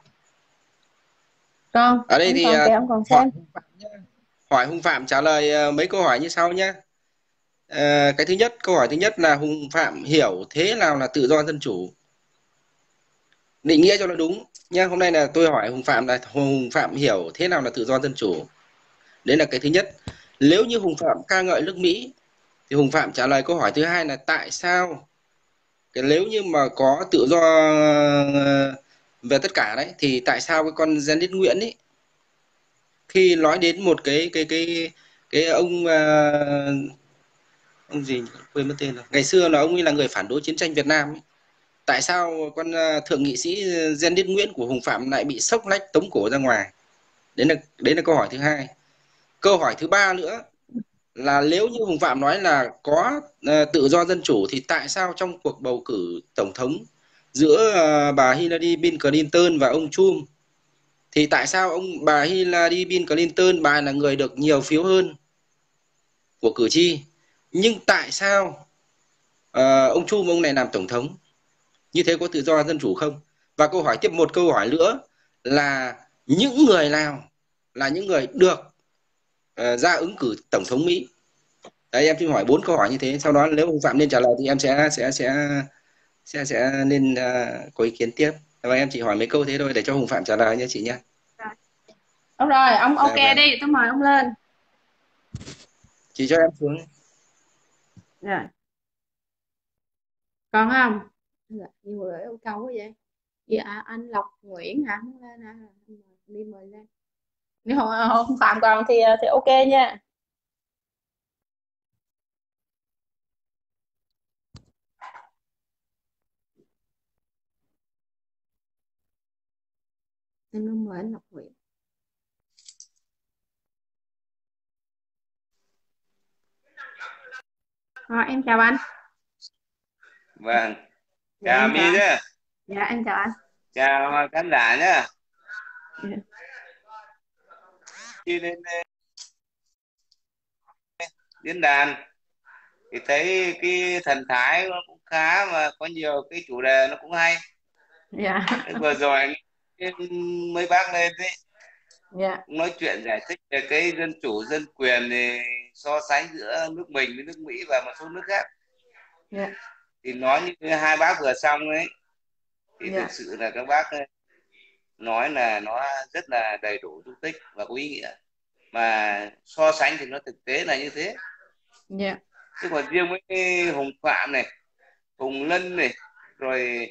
Con. Ở đây thì ông còn xem. Hỏi Hùng Phạm trả lời mấy câu hỏi như sau nhé. Cái thứ nhất, câu hỏi thứ nhất là Hùng Phạm hiểu thế nào là tự do dân chủ? định nghĩa cho nó đúng nha. Hôm nay là tôi hỏi Hùng Phạm là Hùng Phạm hiểu thế nào là tự do dân chủ. Đấy là cái thứ nhất. Nếu như Hùng Phạm ca ngợi nước Mỹ thì Hùng Phạm trả lời câu hỏi thứ hai là tại sao nếu như mà có tự do về tất cả đấy thì tại sao cái con Janet Nguyễn ấy khi nói đến một cái ông gì quên mất tên rồi, ngày xưa là ông ấy là người phản đối chiến tranh Việt Nam ấy. Tại sao con thượng nghị sĩ Janet Nguyễn của Hùng Phạm lại bị sốc lách tống cổ ra ngoài? Đấy là câu hỏi thứ hai. Câu hỏi thứ ba nữa là nếu như Hùng Phạm nói là có tự do dân chủ thì tại sao trong cuộc bầu cử tổng thống giữa bà Hillary Clinton và ông Trump thì tại sao bà Hillary Clinton bà là người được nhiều phiếu hơn của cử tri, nhưng tại sao ông Trump ông này làm tổng thống? Như thế có tự do dân chủ không? Và một câu hỏi nữa là những người nào là những người được ra ứng cử tổng thống Mỹ? Đấy, em xin hỏi 4 câu hỏi như thế, sau đó nếu Hùng Phạm nên trả lời thì em sẽ nên có ý kiến tiếp. Và em chỉ hỏi mấy câu thế thôi để cho Hùng Phạm trả lời nha chị nhé. Đúng rồi, ông ok Vâng. đi, tôi mời ông lên. Chị cho em xuống. Rồi. Còn không? Nhiều người yêu cầu quá vậy. Dạ, anh Lộc Nguyễn hả? Không lên hả? Đi mời lên. Nếu không Phạm còn thì ok nha. Em mời anh Lộc Nguyễn. Em chào anh. Vâng. Dạ, Chào em chào My anh. nhé. Dạ, em chào anh. Chào khán giả nhé. Dạ. Khi lên diễn đàn thì thấy cái thần thái nó cũng khá, mà có nhiều cái chủ đề nó cũng hay. Dạ. Vừa rồi mấy bác lên đấy Dạ. nói chuyện giải thích về cái dân chủ dân quyền thì so sánh giữa nước mình với nước Mỹ và một số nước khác. Dạ. Thì nói như hai bác vừa xong ấy thì Dạ. thực sự là các bác nói là nó rất là đầy đủ dung tích và có ý nghĩa, mà so sánh thì nó thực tế là như thế. Dạ. Chứ còn riêng với Hùng Phạm này, Hùng Lân này, rồi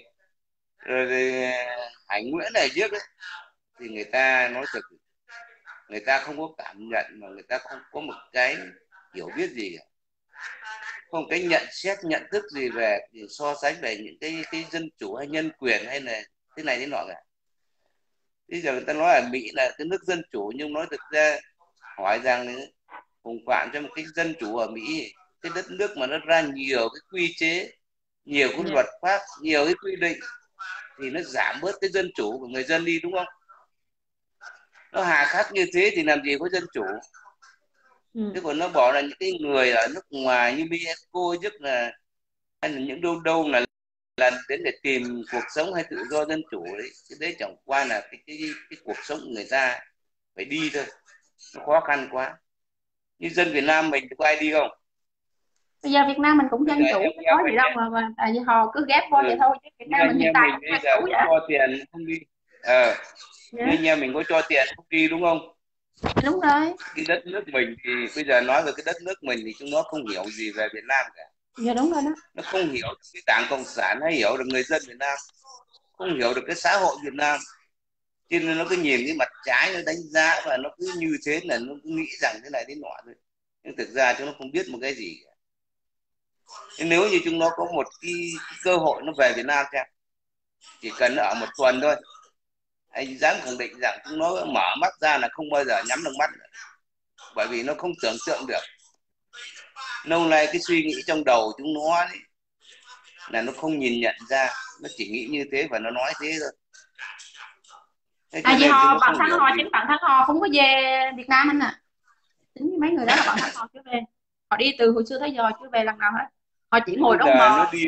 Hải Nguyễn này trước ấy, thì người ta nói thật, người ta không có cảm nhận, mà người ta không có một cái hiểu biết gì cả, không cái nhận xét nhận thức gì về thì so sánh về những cái dân chủ hay nhân quyền hay là thế này thế nọ cả. Bây giờ người ta nói là Mỹ là cái nước dân chủ, nhưng nói thực ra hỏi rằng Hùng Phạm cho một cái dân chủ ở Mỹ, cái đất nước mà nó ra nhiều cái quy chế, nhiều cái luật pháp, nhiều cái quy định thì nó giảm bớt cái dân chủ của người dân đi, đúng không? Nó hà khắc như thế thì làm gì có dân chủ. Thế còn nó bỏ là những cái người ở nước ngoài như Mexico nhất là hay là những đâu là đến để tìm cuộc sống hay tự do dân chủ đấy, cái đấy chẳng qua là cái cuộc sống của người ta phải đi thôi, nó khó khăn quá. Như dân Việt Nam mình thì có ai đi không? Bây giờ Việt Nam mình cũng dân chủ, có gì đâu mà tại vì họ cứ ghép vô vậy thôi, chứ Việt Nam mình hiện tại cũng dân chủ vậy. Cho tiền không đi. Như anh em mình có cho tiền không đi, đúng không? Đúng rồi. Cái đất nước mình thì bây giờ nói về cái đất nước mình thì chúng nó không hiểu gì về Việt Nam cả. Dạ đúng rồi đó. Nó không hiểu được cái Đảng Cộng sản, hay hiểu được người dân Việt Nam, không hiểu được cái xã hội Việt Nam, cho nên nó cứ nhìn cái mặt trái, nó đánh giá và nó cứ như thế là nó cứ nghĩ rằng thế này thế nọ thôi, nhưng thực ra chúng nó không biết một cái gì cả. Nếu như chúng nó có một cái cơ hội nó về Việt Nam xem, chỉ cần ở một tuần thôi, anh dám khẳng định rằng chúng nó mở mắt ra là không bao giờ nhắm được mắt nữa. Bởi vì nó không tưởng tượng được. Lâu nay cái suy nghĩ trong đầu chúng nó ấy, là nó không nhìn nhận ra, nó chỉ nghĩ như thế và nó nói thế thôi. Tại vì họ bản thân họ, chính bản thân họ không có về Việt Nam anh à. Chính mấy người đó là bản thân họ chưa về. Họ đi từ hồi xưa tới giờ chưa về lần nào hết. Họ chỉ ngồi đó mà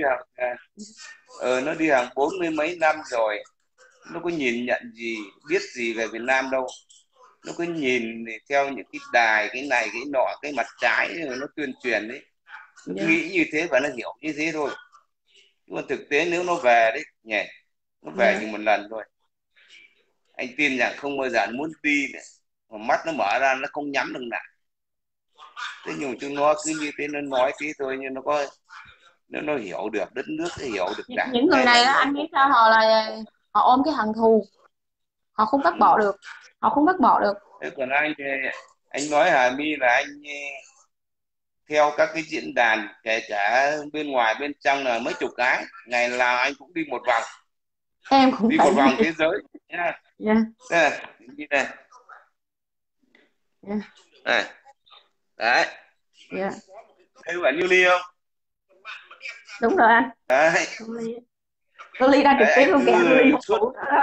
nó đi hàng 40 mấy năm rồi, nó có nhìn nhận gì, biết gì về Việt Nam đâu. Nó cứ nhìn theo những cái đài, cái này cái nọ, cái mặt trái rồi nó tuyên truyền đấy, nó nghĩ như thế và nó hiểu như thế thôi. Nhưng mà thực tế nếu nó về đấy nhỉ, nó về chỉ một lần thôi. Anh tin rằng không bao giờ nó muốn đi nữa, mà mắt nó mở ra nó không nhắm được lại. Thế nhưng chúng nó cứ như thế, nó nói tí thôi nhưng nó có, nó hiểu được đất nước, nó hiểu được đảng. Những người này đó, anh biết sao họ là họ ôm cái hận thù, họ không vứt bỏ được, họ không vứt bỏ được. Thế còn anh thì anh nói Hà My là anh theo các cái diễn đàn, kể cả bên ngoài bên trong là mấy chục cái, ngày nào anh cũng đi một vòng. Em cũng đi phải một vòng thế giới nha. Yeah. Đây này, đi này. Yeah. Này. Đấy. Yeah. Thấy bạn Như Ly không? Đúng rồi anh. Đấy. Ly đang trực tiếp luôn kìa, Ly suốt.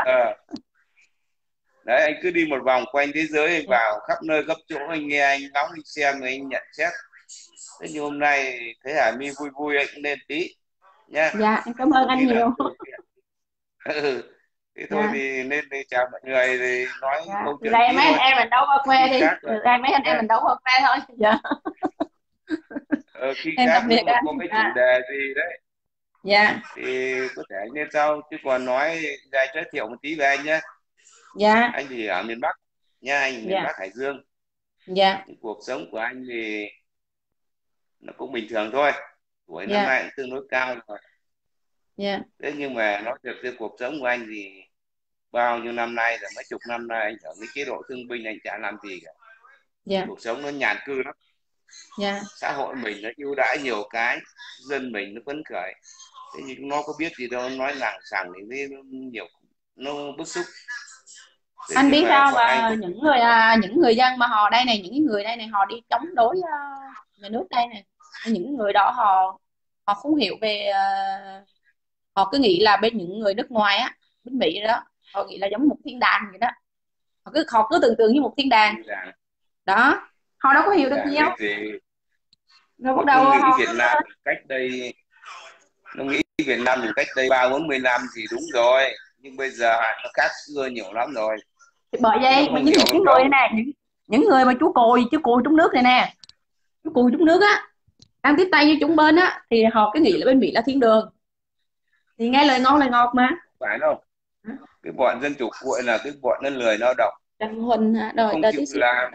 Đấy, anh cứ đi một vòng quanh thế giới, anh vào khắp nơi khắp chỗ, anh nghe, anh ngóng, anh xem, anh nhận xét. Thế nhưng hôm nay thấy Hà My vui vui, anh cũng lên tí nha. Dạ, em cảm ơn anh nhiều. Thế thôi thì nên đi chào mọi người, thì nói câu chuyện đây mấy anh thôi. em mình đấu qua khoe đi. Đây mấy anh em mình đấu qua khoe thôi. Dạ. Khi khác nếu mà có cái chủ đề gì đấy, dạ, thì có thể anh lên sau, chứ còn nói ra giới thiệu một tí về anh nhé. Dạ. Anh thì ở miền Bắc nha, anh miền Bắc Hải Dương. Dạ. Cuộc sống của anh thì nó cũng bình thường thôi, tuổi năm nay cũng tương đối cao rồi. Thế nhưng mà nói thật, cái cuộc sống của anh thì bao nhiêu năm nay rồi, mấy chục năm nay anh hưởng cái chế độ thương binh, anh chả làm gì cả. Cuộc sống nó nhàn cư lắm. Xã hội mình nó ưu đãi nhiều cái, dân mình nó phấn khởi. Thế nhưng nó có biết gì đâu, nói làng xàng thì nó nhiều, nó bức xúc. Thế anh biết sao mà những người dân mà họ đây này, những người đây này họ đi chống đối nhà nước đây này, những người đó họ không hiểu về họ cứ nghĩ là bên những người nước ngoài á, bên Mỹ đó, họ nghĩ là giống một thiên đàng vậy đó, họ cứ tưởng tượng như một thiên đàng đó, họ đâu có hiểu được nhiều. Rồi bắt đầu nghĩ Việt Nam cách đây, nó nghĩ Việt Nam mình cách đây 30-40 năm thì đúng rồi, nhưng bây giờ nó khác xưa nhiều lắm rồi. Bởi vậy mà những người này, những người mà chú cùi trong nước này nè, chú cùi trong nước á, đang tiếp tay với chúng bên á, thì họ cứ nghĩ là bên Mỹ là thiên đường, thì nghe lời ngon lời ngọt mà. Phải đâu, cái bọn dân chủ cuội là cái bọn nó lười lao động, nó không chịu làm,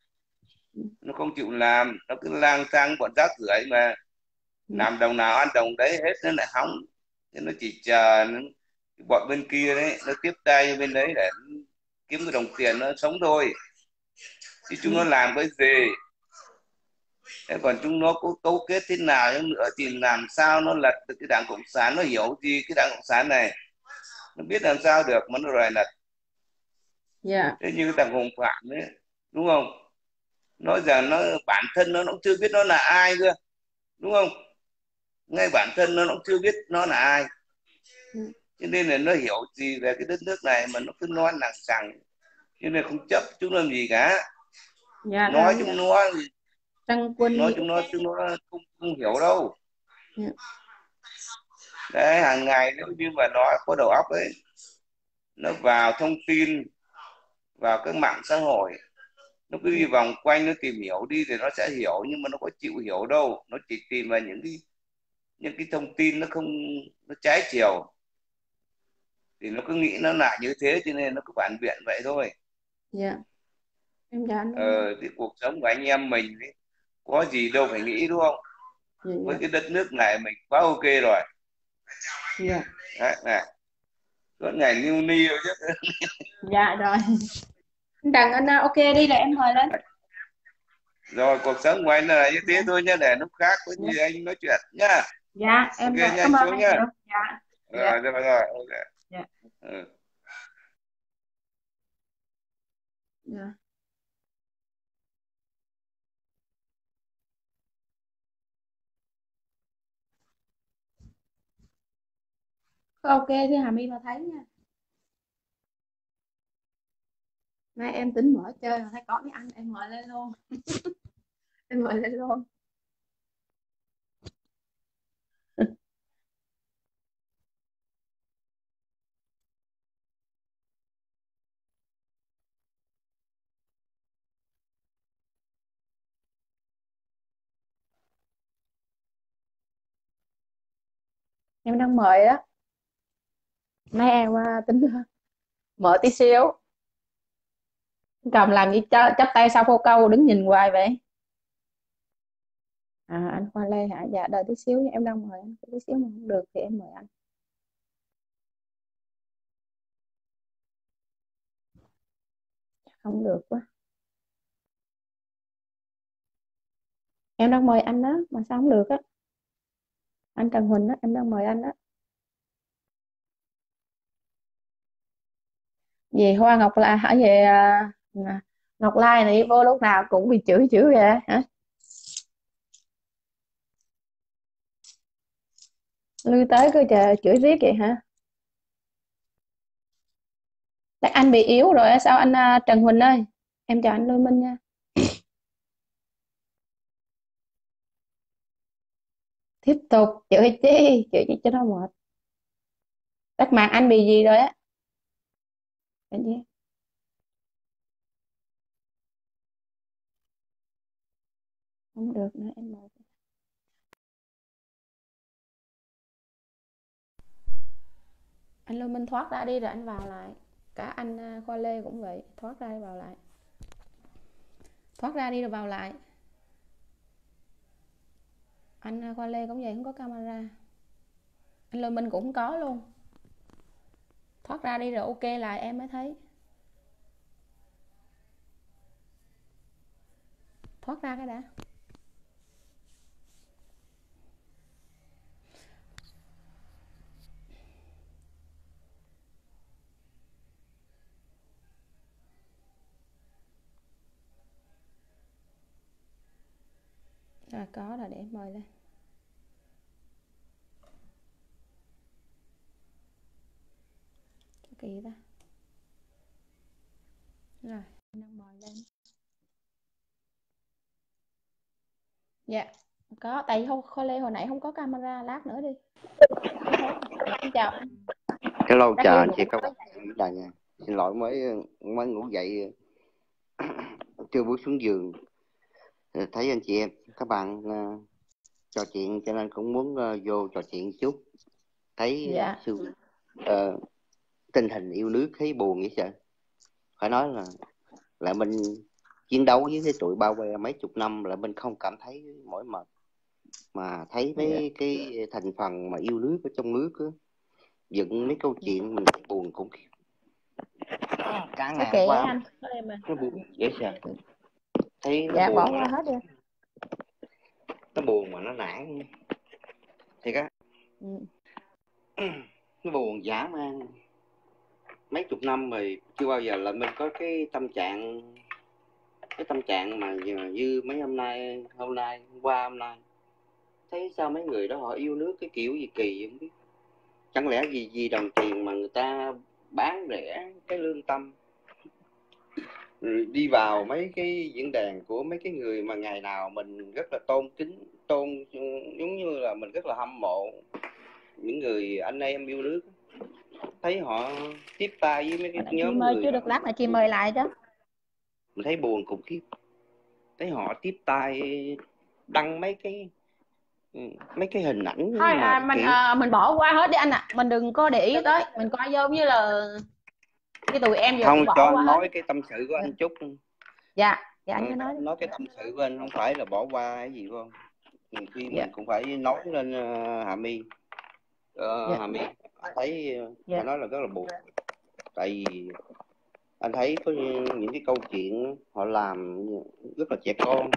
nó cứ lang thang bọn rác rưởi mà làm đồng nào ăn đồng đấy hết, nó lại hóng. Thế nó chỉ chờ bọn bên kia đấy nó tiếp tay bên đấy để kiếm cái đồng tiền nó sống thôi, chứ chúng nó làm cái gì. Thế còn chúng nó có cấu kết thế nào nữa thì làm sao nó lật được cái Đảng Cộng sản, nó hiểu gì cái Đảng Cộng sản này, nó biết làm sao được mà nó đòi lật. Thế như cái thằng Hồng Phạm ấy, đúng không, nói rằng nó bản thân nó cũng chưa biết nó là ai cơ, đúng không, ngay bản thân nó cũng chưa biết nó là ai, cho nên là nó hiểu gì về cái đất nước này mà nó cứ nói lằng xằng, cho nên không chấp chúng làm gì cả. Nói chúng nó chúng nó không hiểu đâu. Đấy, hàng ngày nếu như mà nó có đầu óc ấy, nó vào thông tin, vào các mạng xã hội, nó cứ đi vòng quanh, nó tìm hiểu đi thì nó sẽ hiểu, nhưng mà nó có chịu hiểu đâu, nó chỉ tìm vào những cái thông tin nó không, nó trái chiều, thì nó cứ nghĩ nó là như thế, cho nên nó cứ phản biện vậy thôi. Em dạ thì cuộc sống của anh em mình ấy, có gì đâu phải nghĩ, đúng không? Với cái đất nước này mình quá ok rồi. Đấy, này suốt ngày niu niu chứ. Dạ rồi. Đặng anh ok đi, là em mời lên. Rồi cuộc sống của anh là như thế thôi nhá, để lúc khác có gì anh nói chuyện nhá. Dạ em okay, cảm ơn anh nhiều. Dạ. Rồi ok. Dạ. Dạ. Ok thì Hà My mà thấy nha. Nay em tính mở chơi mà thấy có mấy anh em mời lên luôn. Em mời lên luôn. Em đang mời á. Mấy em tính mở tí xíu. Cầm làm gì chắp tay sau phô câu đứng nhìn hoài vậy? Anh Khoa Lê hả? Dạ đợi tí xíu nha, em đang mời anh tí xíu, mà không được thì em mời anh. Không được quá. Em đang mời anh đó mà sao không được á? Anh Trần Huỳnh đó, em đang mời anh đó. Về Hoa Ngọc là hả? Về Ngọc Lai này vô lúc nào cũng bị chửi vậy hả? Lui tới cứ chờ chửi riết vậy hả? Chắc anh bị yếu rồi sao anh Trần Huỳnh ơi? Em chào anh Lê Minh nha. Tiếp tục chửi chửi cho nó mệt. Các mặt anh bị gì rồi á? Cái gì? Không được nữa em mời. Anh Lê Minh thoát ra đi rồi anh vào lại. Cả anh Khoa Lê cũng vậy, thoát ra đi vào lại. Thoát ra đi rồi vào lại. Anh Khoa Lê cũng vậy, không có camera. Anh Lê Minh cũng không có luôn. Thoát ra đi rồi ok lại em mới thấy. Thoát ra cái đã. Rồi có rồi để em mời lên. Kỳ ta. Rồi em đang mời lên. Dạ có, tại vì Khoa Lê hồi nãy không có camera, lát nữa đi. Xin chào anh. Hello, chào anh chị các bạn. Xin lỗi mới ngủ dậy chưa bước xuống giường, thấy anh chị em các bạn trò chuyện cho nên cũng muốn vô trò chuyện chút. Thấy sự tình hình yêu nước thấy buồn vậy trời. Phải nói là mình chiến đấu với cái tụi bao que mấy chục năm là mình không cảm thấy mỏi mệt, mà thấy mấy cái thành phần mà yêu nước ở trong nước á, dựng mấy câu chuyện mình buồn cũng cả ngày qua anh. nó buồn dễ sợ, thấy nó dạ buồn bỏ qua hết đi. Nó buồn mà nó nản thiệt á. Nó buồn dã man, mấy chục năm rồi chưa bao giờ là mình có cái tâm trạng mà như mấy hôm nay hôm nay thấy sao mấy người đó họ yêu nước cái kiểu gì kỳ không biết. Chẳng lẽ vì đồng tiền mà người ta bán rẻ cái lương tâm, rồi đi vào mấy cái diễn đàn của mấy cái người mà ngày nào mình rất là tôn kính, giống như là mình rất là hâm mộ những người anh em yêu nước, thấy họ tiếp tay với mấy cái nhóm mời người chưa được lát là chị mời lại chứ. Mình thấy buồn khủng khiếp, thấy họ tiếp tay đăng mấy cái hình ảnh thôi mình bỏ qua hết đi anh ạ. Mình đừng có để ý tới, mình coi giống như là cái tụi em không bỏ cho qua anh nói hết. cái tâm sự của anh chút. Dạ anh cứ nói cái tâm sự của anh không phải là bỏ qua cái gì không. Nhiều khi mình cũng phải nói lên Hà My. Hà My thấy phải nói là rất là buồn, tại vì anh thấy có những cái câu chuyện họ làm rất là trẻ con,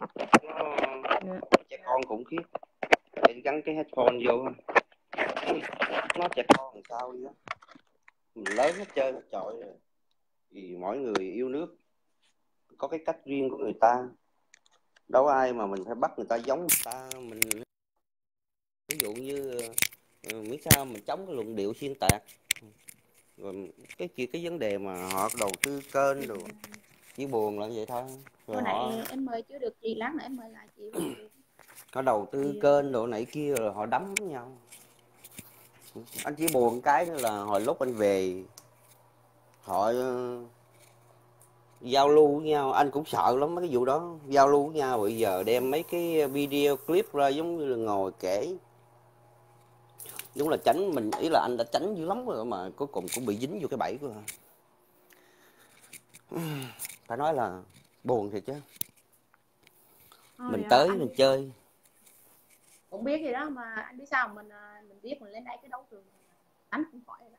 trẻ con khủng khiếp. Để gắn cái headphone vô nó trẻ con làm sao đi đó, mình lớn hết trơn hết trọi rồi. Vì mỗi người yêu nước có cái cách riêng của người ta, đâu ai mà mình phải bắt người ta giống người ta. Mình ví dụ như miễn sao mình chống cái luận điệu xuyên tạc, rồi cái vấn đề mà họ đầu tư kênh rồi chỉ buồn là vậy thôi. Rồi hồi nãy em mời chưa được chị, lát nữa em mời lại chị. Họ đầu tư kênh đồ này kia rồi họ đấm với nhau. Anh chỉ buồn cái nữa là hồi lúc anh về họ giao lưu với nhau, anh cũng sợ lắm mấy cái vụ đó, giao lưu với nhau. Bây giờ đem mấy cái video clip ra giống như là ngồi kể Đúng là tránh, mình ý là anh đã tránh dữ lắm rồi mà cuối cùng cũng bị dính vô cái bẫy của phải nói là buồn thiệt chứ. Thôi Mình tới anh mình biết chơi cũng biết gì đó mà anh biết sao mình biết mình lên đây cái đấu trường đánh cũng khỏi rồi đó.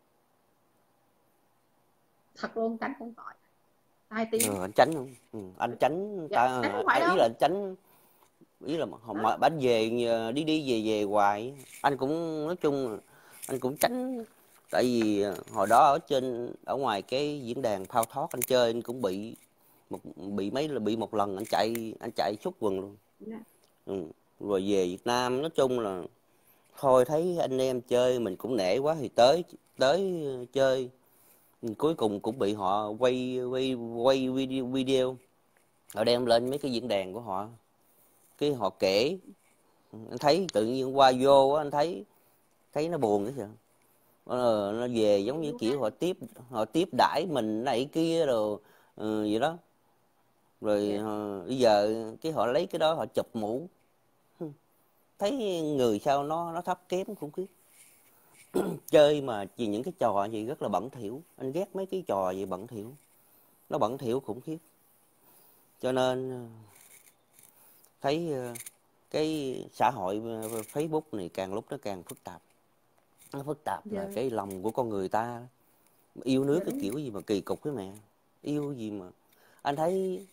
Thật luôn, tránh cũng khỏi 2 tiếng. anh tránh không? Anh tránh Dạ, tránh không phải ý đâu. là anh tránh, ý là mà bánh về đi về hoài. Anh cũng nói chung anh cũng tránh, tại vì hồi đó ở ngoài cái diễn đàn Phao Thoát anh chơi anh cũng bị một lần anh chạy suốt quần luôn. Rồi về Việt Nam nói chung là thôi thấy anh em chơi mình cũng nể quá thì tới chơi, cuối cùng cũng bị họ quay video họ đem lên mấy cái diễn đàn của họ, cái họ kể anh thấy tự nhiên qua vô anh thấy nó buồn cái gì. Nó về giống như kiểu họ tiếp đãi mình này kia rồi vậy đó, rồi bây giờ cái họ lấy cái đó họ chụp mũ, thấy người sao nó thấp kém khủng khiếp. Chơi mà chỉ những cái trò gì rất là bẩn thỉu, anh ghét mấy cái trò gì bẩn thỉu, nó bẩn thỉu khủng khiếp. Cho nên thấy cái xã hội Facebook này càng lúc nó càng phức tạp. Nó phức tạp là cái lòng của con người ta yêu nước cái kiểu gì mà kỳ cục cái mẹ, yêu gì mà anh thấy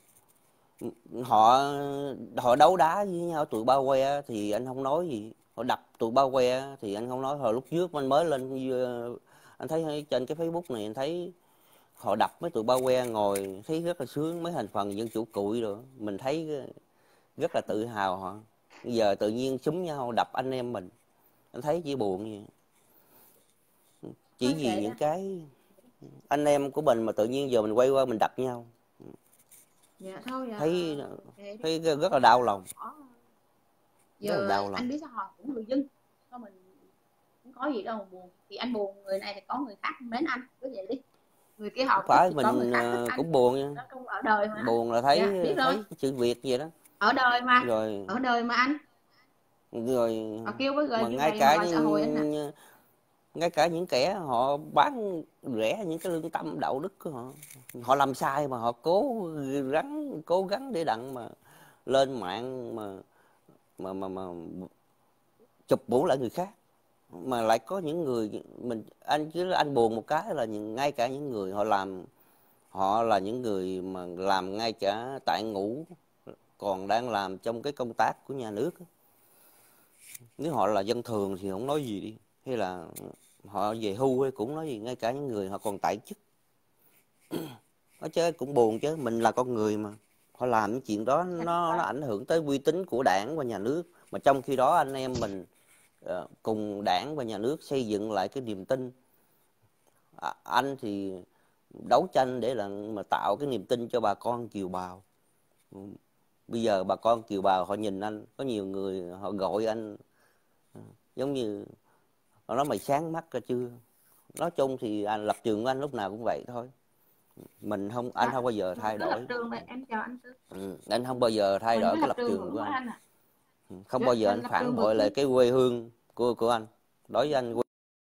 họ đấu đá với nhau tụi bao que thì anh không nói gì, họ đập tụi bao que thì anh không nói. Hồi lúc trước anh mới lên anh thấy trên cái Facebook này anh thấy họ đập mấy tụi bao que ngồi thấy rất là sướng, mấy thành phần dân chủ cụi rồi mình thấy rất là tự hào họ. Bây giờ tự nhiên xúm nhau đập anh em mình, anh thấy chỉ buồn vậy. Chỉ vì những cái anh em của mình mà tự nhiên giờ mình quay qua mình đập nhau. Thấy rất là đau lòng. Giờ anh biết sao họ cũng người dân, sao mình không có gì đâu mà buồn. Thì anh buồn người này thì có người khác mến anh, cứ vậy đi. Người kia họ phải mình cũng buồn nha. Ở đời mà. Buồn là thấy sự việc vậy đó. Ở đời mà. Rồi. Ở đời mà anh. Rồi họ kêu với mà ngay cả những kẻ họ bán rẻ những cái lương tâm đạo đức của họ làm sai mà họ cố gắng để đặng mà lên mạng mà chụp mũ lại người khác, mà lại có những người anh buồn một cái là ngay cả những người họ là những người mà làm ngay cả tại ngũ còn đang làm trong cái công tác của nhà nước. Nếu họ là dân thường thì không nói gì đi, hay là họ về hưu hay cũng nói gì, ngay cả những người họ còn tại chức nó chứ cũng buồn chứ. Mình là con người mà họ làm những chuyện đó nó ảnh hưởng tới uy tín của đảng và nhà nước, mà trong khi đó anh em mình cùng đảng và nhà nước xây dựng lại cái niềm tin. Anh thì đấu tranh để mà tạo cái niềm tin cho bà con kiều bào. Bây giờ bà con kiều bào họ nhìn anh, có nhiều người họ gọi anh giống như họ nói mày sáng mắt ra chưa. Nói chung thì lập trường của anh lúc nào cũng vậy thôi. Anh không bao giờ thay đổi. Em chào anh Tư. Anh không bao giờ thay đổi cái lập trường của anh. Không bao giờ anh phản bội lại cái quê hương của anh. Đối với anh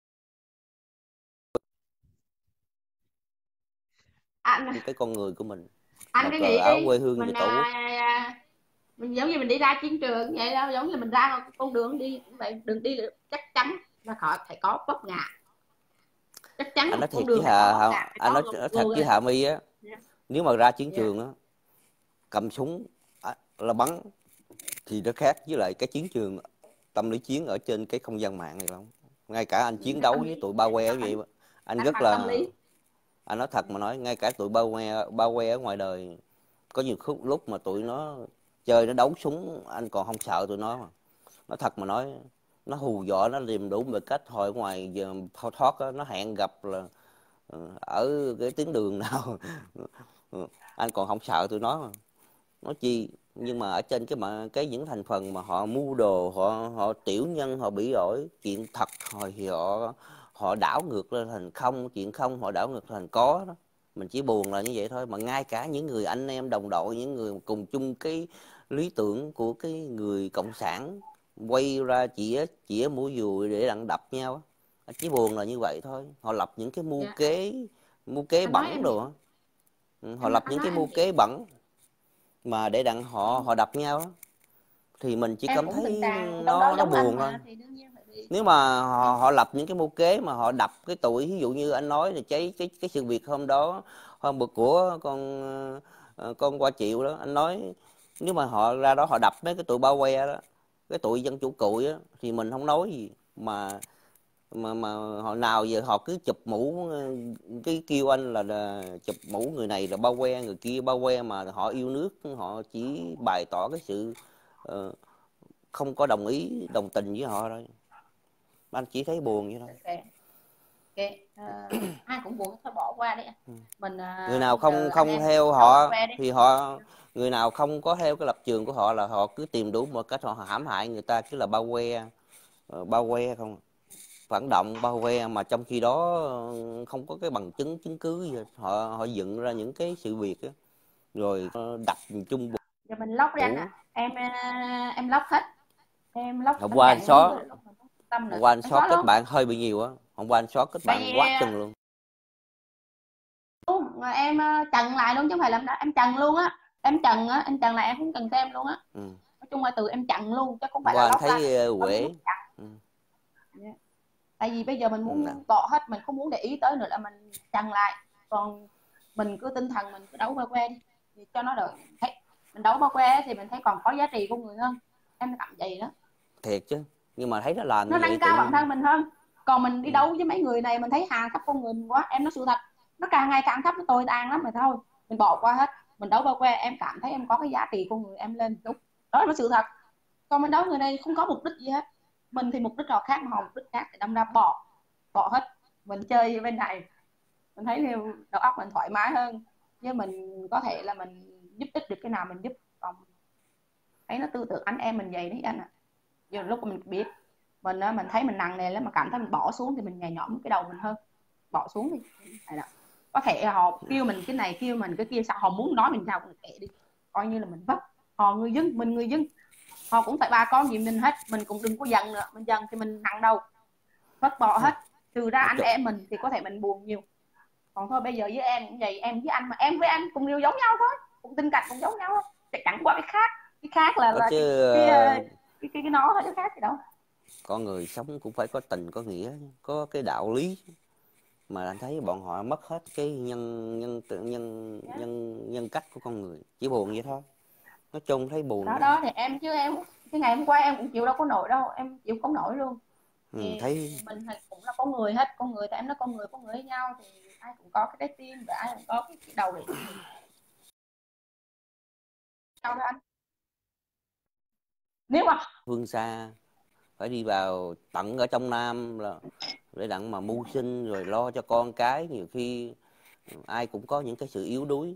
cái con người của mình. Anh cứ nghĩ đi quê hương mình mình giống như mình đi ra chiến trường vậy đâu, giống như mình ra con đường đi cũng vậy, đường đi chắc chắn là họ phải có vấp ngã. Chắc chắn anh nói thiệt với anh nói thật với Hà My á, nếu mà ra chiến trường á cầm súng là bắn thì nó khác với lại cái chiến trường tâm lý chiến ở trên cái không gian mạng này không. Ngay cả anh chiến đấu với tụi bao que vậy anh rất là anh nói thật mà nói, ngay cả tụi bao que ở ngoài đời có nhiều lúc mà tụi nó chơi nó đấu súng anh còn không sợ tụi nó mà. Nói thật mà nói, nó hù dọa, nó liềm đủ mọi cách. Hồi ngoài giờ Phao Thoát á, nó hẹn gặp là ở cái tuyến đường nào anh còn không sợ tụi nó mà. Nói chi nhưng mà ở trên cái những thành phần mà họ mua đồ, họ tiểu nhân, họ bị ổi chuyện thật hồi thì họ đảo ngược lên thành không, chuyện không họ đảo ngược thành có đó. Mình chỉ buồn là như vậy thôi. Mà ngay cả những người anh em đồng đội, những người cùng chung cái lý tưởng của cái người cộng sản quay ra chĩa mũi dùi để đặng đập nhau á. Chỉ buồn là như vậy thôi. Họ lập những cái mưu kế bẩn đồ á. Họ lập những cái mưu kế bẩn mà để đặng họ đập nhau á. Thì mình chỉ cảm thấy nó buồn thôi. Nếu mà họ lập những cái mưu kế mà họ đập cái tụi, ví dụ như anh nói là cái sự việc hôm bữa của con Qua Triệu đó, anh nói nếu mà họ ra đó họ đập mấy cái tụi bao que đó, cái tụi dân chủ cụi á, thì mình không nói gì, mà họ nào giờ họ cứ chụp mũ, cái kêu anh là chụp mũ người này là bao que, người kia bao que, mà họ yêu nước, họ chỉ bày tỏ cái sự không có đồng tình với họ thôi. Anh chỉ thấy buồn vậy thôi. Ai cũng buồn, thôi bỏ qua đi. Mình người nào không theo họ thì người nào không có theo cái lập trường của họ là họ cứ tìm đủ một cách họ hãm hại người ta, cứ là bao que không, phản động bao que, mà trong khi đó không có cái bằng chứng cứ gì. Họ dựng ra những cái sự việc đó, rồi đập chung bộ. Giờ mình lóc đi anh ạ. Em lóc hết. Em lóc. Hôm qua anh xóa kết bạn hơi bị nhiều á. Hôm qua anh xóa kết bạn quá chừng luôn. Em chặn lại luôn chứ không phải làm đó, em chặn luôn á. Em chặn lại, em không cần xem luôn á. Nói chung là từ em chặn luôn chứ không phải là lóc ra. Anh thấy quể. Tại vì bây giờ mình muốn bỏ hết, mình không muốn để ý tới nữa là mình chặn lại. Còn mình cứ tinh thần mình cứ đấu bao que đi thì cho nó đỡ. Mình đấu bao que thì mình thấy còn có giá trị của người hơn. Em cảm vậy đó. Thiệt chứ, nhưng mà thấy nó làm nó nâng cao bản thân mình hơn. Còn mình đi đấu với mấy người này mình thấy hà thấp con người mình quá. Em nói sự thật, nó càng ngày càng thấp, nó tồi tàn lắm. Mà thôi mình bỏ qua hết, mình đấu bao que em cảm thấy em có cái giá trị con người em lên, đúng đó là sự thật. Còn mình đấu người này không có mục đích gì hết. Mình thì mục đích họ khác, mà họ mục đích khác, thì đâm ra bỏ hết. Mình chơi bên này mình thấy đầu óc mình thoải mái hơn, với mình có thể là mình giúp ích được cái nào mình giúp. Còn thấy nó tư tưởng anh em mình vậy đấy anh ạ. Giờ lúc mình biết mình thấy mình nặng nề lắm, mà cảm thấy mình bỏ xuống thì mình nhẹ nhõm cái đầu mình hơn. Bỏ xuống đi. Đó. Có thể họ kêu mình cái này, kêu mình cái kia, sao họ muốn nói mình sao cũng kệ đi, coi như là mình vấp. Họ người dân, mình người dân, họ cũng phải bà con gì mình hết. Mình cũng đừng có giận nữa, mình giận thì mình nặng đầu, vứt bỏ hết. Trừ ra anh em mình thì có thể mình buồn nhiều. Còn thôi bây giờ với em cũng vậy, em với anh mà em với anh cùng đều giống nhau thôi, cũng tình cảnh cũng giống nhau thôi, chẳng qua cái khác là cái nó thôi chứ khác gì đâu. Con người sống cũng phải có tình có nghĩa, có cái đạo lý, mà anh thấy bọn họ mất hết cái nhân cách của con người. Chỉ buồn vậy thôi, nói chung thấy buồn đó thì em cái ngày hôm qua em cũng chịu đâu có nổi đâu, em chịu không nổi luôn. Thấy mình cũng là con người hết, con người thì em nói con người với nhau thì ai cũng có cái trái tim và ai cũng có cái đầu để đâu đó anh. Nếu mà phương xa phải đi vào tận ở trong Nam là để đặng mà mưu sinh rồi lo cho con cái, nhiều khi ai cũng có những cái sự yếu đuối.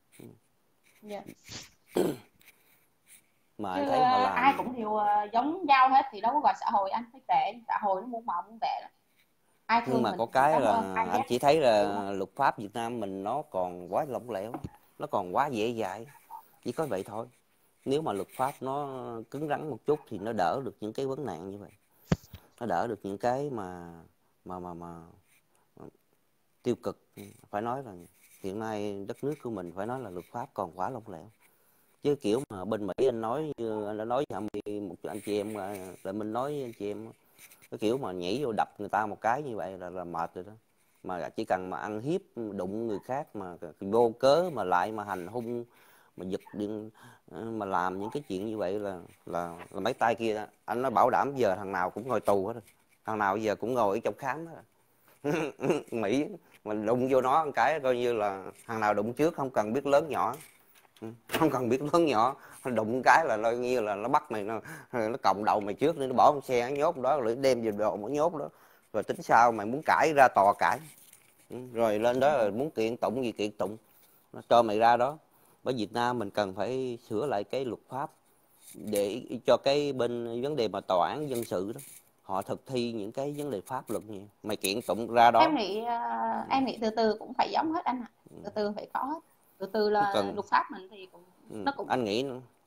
Mà anh thấy họ làm ai cũng đều giống nhau hết thì đâu có gọi xã hội anh, phải kệ xã hội nó muôn màu muôn vẻ lắm. Ai thương nhưng mà mình có cái là anh anh chỉ thấy là luật pháp Việt Nam mình nó còn quá lỏng lẻo, nó còn quá dễ dãi, chỉ có vậy thôi. Nếu mà luật pháp nó cứng rắn một chút thì nó đỡ được những cái vấn nạn như vậy, nó đỡ được những cái mà tiêu cực. Phải nói là hiện nay đất nước của mình phải nói là luật pháp còn quá lỏng lẻo. Chứ kiểu mà bên Mỹ anh nói như anh đã nói với một anh chị em là mình nói với anh chị em, cái kiểu mà nhảy vô đập người ta một cái như vậy là mệt rồi đó. Mà chỉ cần mà ăn hiếp đụng người khác mà vô cớ mà lại mà hành hung, mà giật điện, mà làm những cái chuyện như vậy là mấy tay kia đó. Anh nói bảo đảm giờ thằng nào cũng ngồi tù hết rồi, thằng nào giờ cũng ngồi ở trong khám hết rồi. Mỹ mình đụng vô nó một cái coi như là thằng nào đụng trước không cần biết lớn nhỏ, không cần biết lớn nhỏ, đụng cái là coi như là nó bắt mày, nó còng đầu mày trước, nên nó bỏ con xe nó nhốt đó, rồi đem về đồ nó nhốt đó, rồi tính sao mày muốn cãi ra tòa cãi, rồi lên đó là muốn kiện tụng gì kiện tụng, nó cho mày ra đó. Ở Việt Nam mình cần phải sửa lại cái luật pháp để cho cái bên vấn đề mà tòa án dân sự đó họ thực thi những cái vấn đề pháp luật như mày kiện tụng ra đó. Em nghĩ từ từ cũng phải giống hết anh ạ. Từ từ phải có hết, từ từ là luật pháp mình thì cũng nó cũng anh nghĩ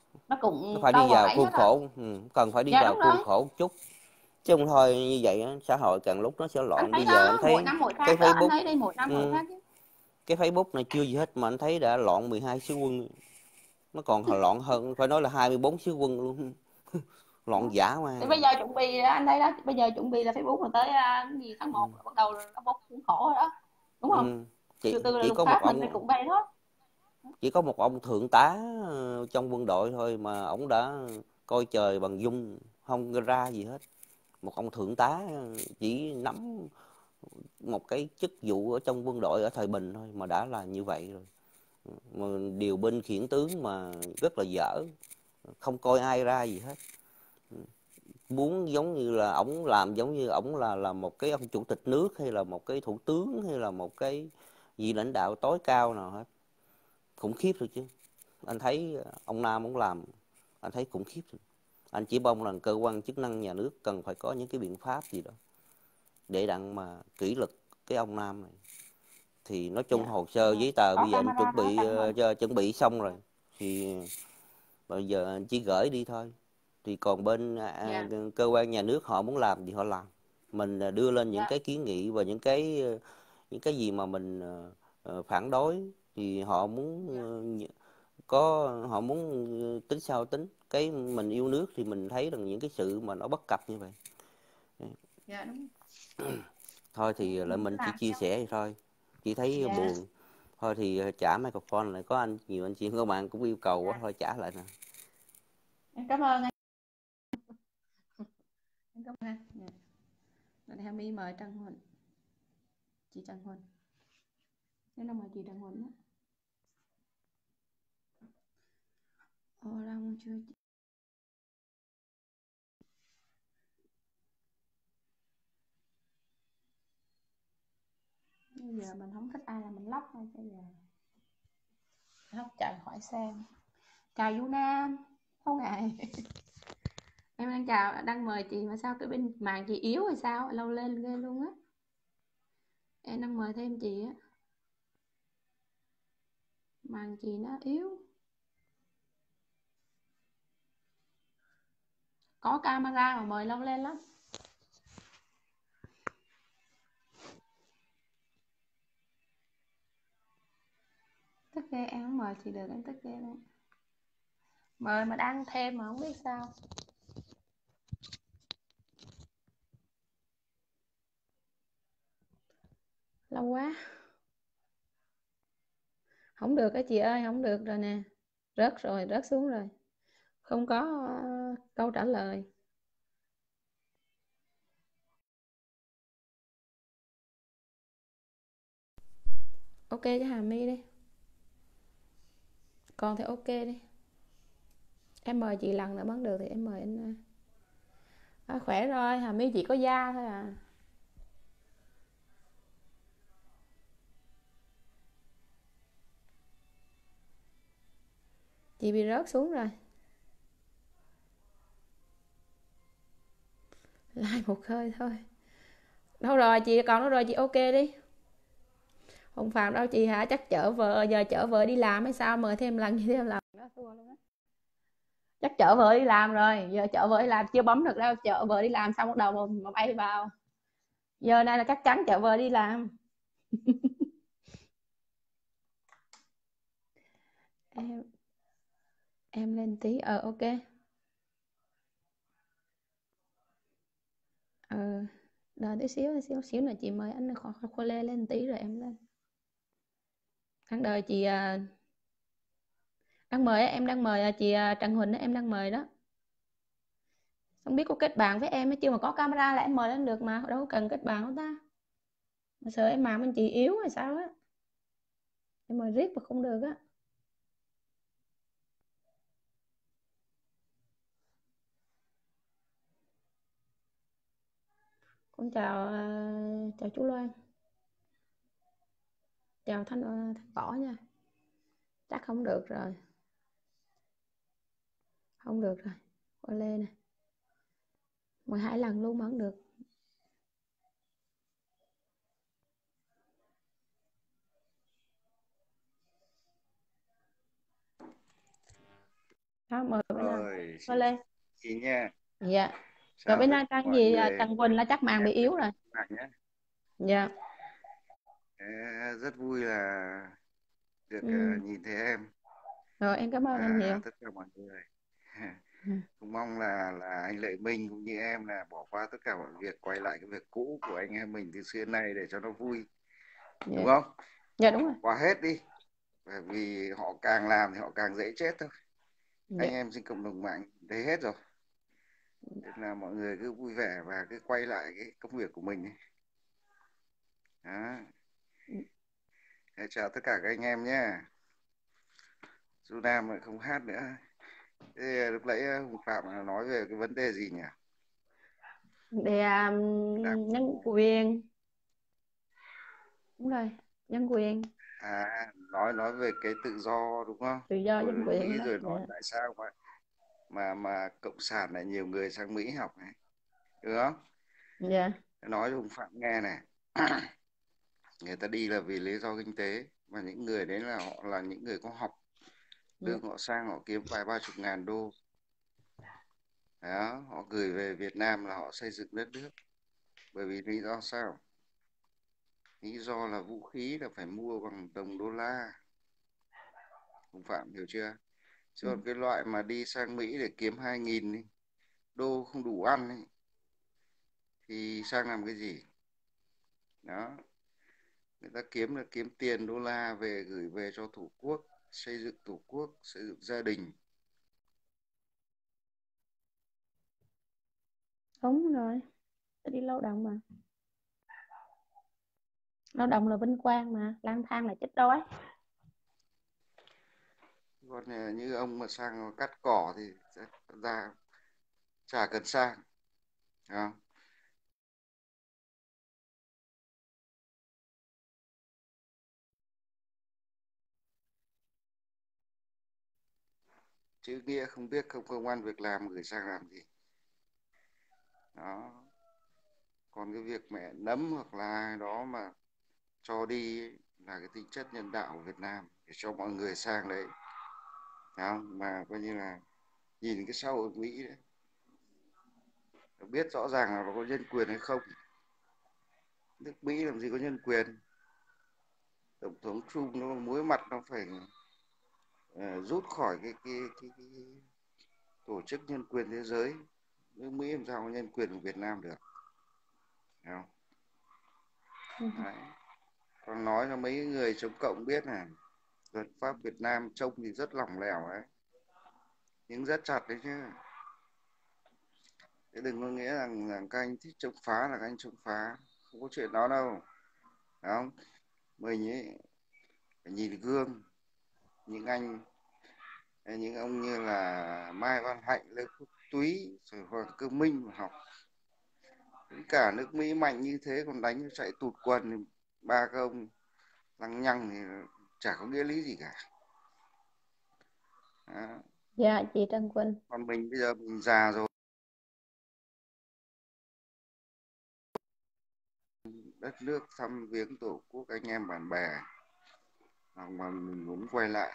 nó nó cũng phải đi đâu vào vào ấy khuôn hết rồi. khổ, cần phải đi Dạ vào đúng khuôn rồi, khổ một chút, chứ không thôi như vậy á, xã hội càng lúc nó sẽ anh loạn. thấy Bây giờ anh nó mỗi thấy năm mỗi cái khác đó, anh Facebook thấy đi mỗi năm mỗi khác chứ. cái Facebook này chưa gì hết mà anh thấy đã loạn 12 sứ quân, nó còn loạn hơn, phải nói là 24 sứ quân luôn. Loạn dã Thì man. bây giờ chuẩn bị anh thấy đó, bây giờ chuẩn bị là Facebook là tới cái gì tháng 1 bắt đầu nó bốc khuôn khổ rồi đó, đúng không? Từ từ là Chỉ luật có một pháp mình thì ông cũng vậy thôi. chỉ có một ông thượng tá trong quân đội thôi mà ông đã coi trời bằng dung, không ra gì hết. Một ông thượng tá chỉ nắm một cái chức vụ ở trong quân đội ở thời Bình thôi mà đã là như vậy rồi. Mà điều binh khiển tướng mà rất là dở, không coi ai ra gì hết. Muốn giống như là ổng làm giống như ổng là một cái ông chủ tịch nước hay là một cái thủ tướng hay là một cái vị lãnh đạo tối cao nào hết. Khủng khiếp rồi chứ. Anh thấy ông Nam ổng làm, anh thấy khủng khiếp rồi. Anh chỉ mong là cơ quan chức năng nhà nước cần phải có những cái biện pháp gì đó để đặng mà kỷ luật cái ông Nam này. Thì nói chung hồ sơ giấy tờ Có bây giờ anh camera nó căng rồi. chuẩn bị xong rồi, thì bây giờ anh chỉ gửi đi thôi. Thì còn bên cơ quan nhà nước họ muốn làm thì họ làm, mình đưa lên những cái kiến nghị và những cái gì mà mình phản đối thì họ muốn họ muốn tính sao tính. Cái mình yêu nước thì mình thấy rằng những cái sự mà nó bất cập như vậy. Dạ đúng. Thôi thì lại mình chỉ chia sẻ vậy thôi, chỉ thấy buồn thôi. Thì trả microphone lại, có nhiều anh chị các bạn cũng yêu cầu quá, thôi trả lại nè. Em cảm ơn anh. Em cảm ơn anh. Rồi Hà My mời Trần Huỳnh, chị Trần Huỳnh, nếu đâu mời chị Trần Huỳnh đó. Long chưa. Bây giờ mình không thích ai là mình lóc thôi. Bây giờ lóc chặn hỏi xem. Chào Du Nam, không ngại. Em đang chào, đang mời chị mà sao cái bên màn chị yếu hay sao, lâu lên ghê luôn á. Em đang mời thêm chị á, màn chị nó yếu. Có camera mà mời lâu lên lắm. Tức ghê, em không mời chị được, em tức ghê luôn. Mời mà đăng thêm mà không biết sao. Lâu quá. Không được á chị ơi, không được rồi nè. Rớt rồi, rớt xuống rồi. Không có câu trả lời. Ok cho Hà My đi. Còn thì ok đi. Em mời chị lần nữa vẫn được thì em mời anh. Khỏe rồi, Hà My chỉ có da thôi à. Chị bị rớt xuống rồi. Lại một hơi thôi. Đâu rồi chị, còn đâu rồi chị, ok đi. Không phạt đâu chị hả, chắc chở vợ, giờ chở vợ đi làm hay sao, mời thêm lần gì thêm lần. Chắc chở vợ đi làm rồi, giờ chở vợ đi làm chưa bấm được đâu, chở vợ đi làm xong bắt đầu mà bay vào. Giờ này là chắc chắn chở vợ đi làm. em lên tí, ok. Đợi tí xíu nữa chị mời anh Khoa Lê lên tí rồi em lên. Đang đợi chị, đang mời em đang mời chị Trần Huỳnh đó, em đang mời đó. Không biết có kết bạn với em hay chưa, mà có camera là em mời lên được mà, đâu cần kết bạn đâu ta. Mà sợ em mạng bên chị yếu hay sao á, em mời riết mà không được á. Con chào chú Loan, chào Thanh Võ nha. Chắc không được rồi, không được rồi. Qua Lê nè, 12 lần luôn mà không được. Đó, mời bên nào. Rồi, Thôi lên. chị nha. Dạ. Rồi Chào bên tất nào cả Trang mọi gì người. Trần Quỳnh là chắc màn bị yếu rồi. Nhé. Dạ. Rất vui là được nhìn thấy em. Rồi em cảm ơn anh nhiều. Tất cả mọi người. Cũng mong là anh Lệ Minh cũng như em là bỏ qua tất cả mọi việc, quay lại cái việc cũ của anh em mình từ xưa nay để cho nó vui. Đúng không? Dạ đúng rồi. Qua hết đi. Bởi vì họ càng làm thì họ càng dễ chết thôi. Anh em trên cộng đồng mạng thấy hết rồi. Nên là mọi người cứ vui vẻ và cứ quay lại cái công việc của mình ấy. Đó. Chào tất cả các anh em nhé. Du Nam lại không hát nữa. Thế lúc nãy Hùng Phạm nói về cái vấn đề gì nhỉ? Đề nhân quyền. Đúng rồi, nhân quyền. Nói về cái tự do đúng không? Tự do nhân quyền Mỹ đó. rồi nói tại sao mà cộng sản lại nhiều người sang Mỹ học này, đúng không? Dạ. Nói cho Hùng Phạm nghe này. Người ta đi là vì lý do kinh tế, và những người đấy là họ là những người có học, lương họ sang họ kiếm vài 30 ngàn đô. Đó, họ gửi về Việt Nam là họ xây dựng đất nước. Bởi vì lý do sao? Lý do là vũ khí là phải mua bằng đồng đô la. Hùng Phạm hiểu chưa? Chứ còn cái loại mà đi sang Mỹ để kiếm 2.000 đô không đủ ăn ấy, thì sang làm cái gì? Đó. Người ta kiếm tiền đô la về gửi về cho Tổ quốc, xây dựng Tổ quốc, xây dựng gia đình. Đúng rồi. Đi lao động mà. Lao động là vinh quang mà, lang thang là chết đói. Còn như ông mà sang cắt cỏ thì ra chả cần sang. Không? Chứ nghĩa không biết, không công ăn việc làm gửi sang làm gì. Đó. Còn cái việc mẹ nấm hoặc là ai đó mà cho đi ấy, là cái tính chất nhân đạo của Việt Nam để cho mọi người sang đấy. Không? Mà coi như là nhìn cái xã hội Mỹ đấy, biết rõ ràng là nó có nhân quyền hay không. Nước Mỹ làm gì có nhân quyền. Tổng thống Trump nó muối mặt nó phải rút khỏi cái tổ chức nhân quyền thế giới. Nước Mỹ làm sao có nhân quyền của Việt Nam được. Thấy không? Đấy. Còn nói cho mấy người chống cộng biết này, luật pháp Việt Nam trông thì rất lỏng lẻo ấy, nhưng rất chặt đấy chứ. Thế đừng có nghĩa rằng các anh thích chống phá là các anh chống phá, không có chuyện đó đâu. Thấy không? Mình ấy phải nhìn gương những ông như là Mai Văn Hạnh, Lê Quốc Túy, rồi Hoàng Cơ Minh mà học. Cả nước Mỹ mạnh như thế còn đánh chạy tụt quần thì ba các ông lăng nhăng thì chả có nghĩa lý gì cả. Đó. Dạ chị Trần Quỳnh. Còn mình bây giờ mình già rồi, đất nước thăm viếng Tổ quốc, anh em bạn bè, hoặc mà mình muốn quay lại,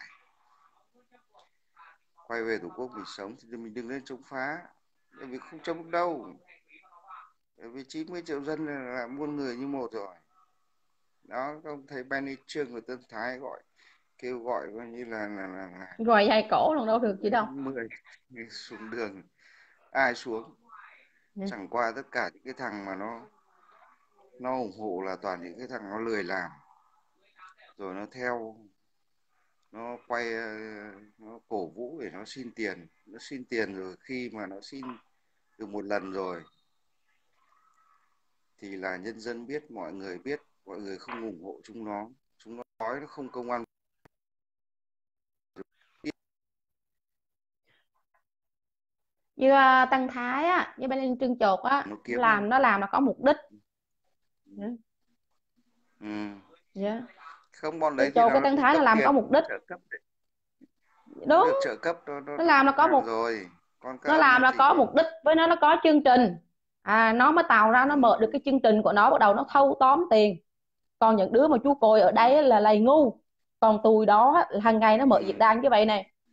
quay về Tổ quốc mình sống thì mình đừng nên chống phá, bởi vì không chống được đâu. Bởi vì 90 triệu dân là muôn người như một rồi. Đó, không thấy Benny Trương của Tân Thái kêu gọi coi như là gọi dài cổ lần đâu được chị đâu. 10 xuống đường, ai xuống. Chẳng qua tất cả những cái thằng mà nó ủng hộ là toàn những cái thằng nó lười làm, rồi nó theo, nó quay, nó cổ vũ để nó xin tiền. Nó xin tiền rồi khi mà nó xin được một lần rồi thì là nhân dân biết, mọi người biết, mọi người không ủng hộ chúng nó nói nó không công ăn. Như Tân Thái á, như bên Trương Chột á, nó làm là có mục đích. Yeah. Không, bọn đấy thì cái Tân Thái là làm có mục đích. Đúng. Được trợ cấp nó làm là có một rồi. Nó làm là có mục đích, với nó có chương trình. Nó mới tạo ra, nó mở được cái chương trình của nó, bắt đầu nó thâu tóm tiền. Còn những đứa mà chú cồi ở đây là lầy ngu. Còn tụi đó hàng ngày nó mở diễn đàn như vậy này,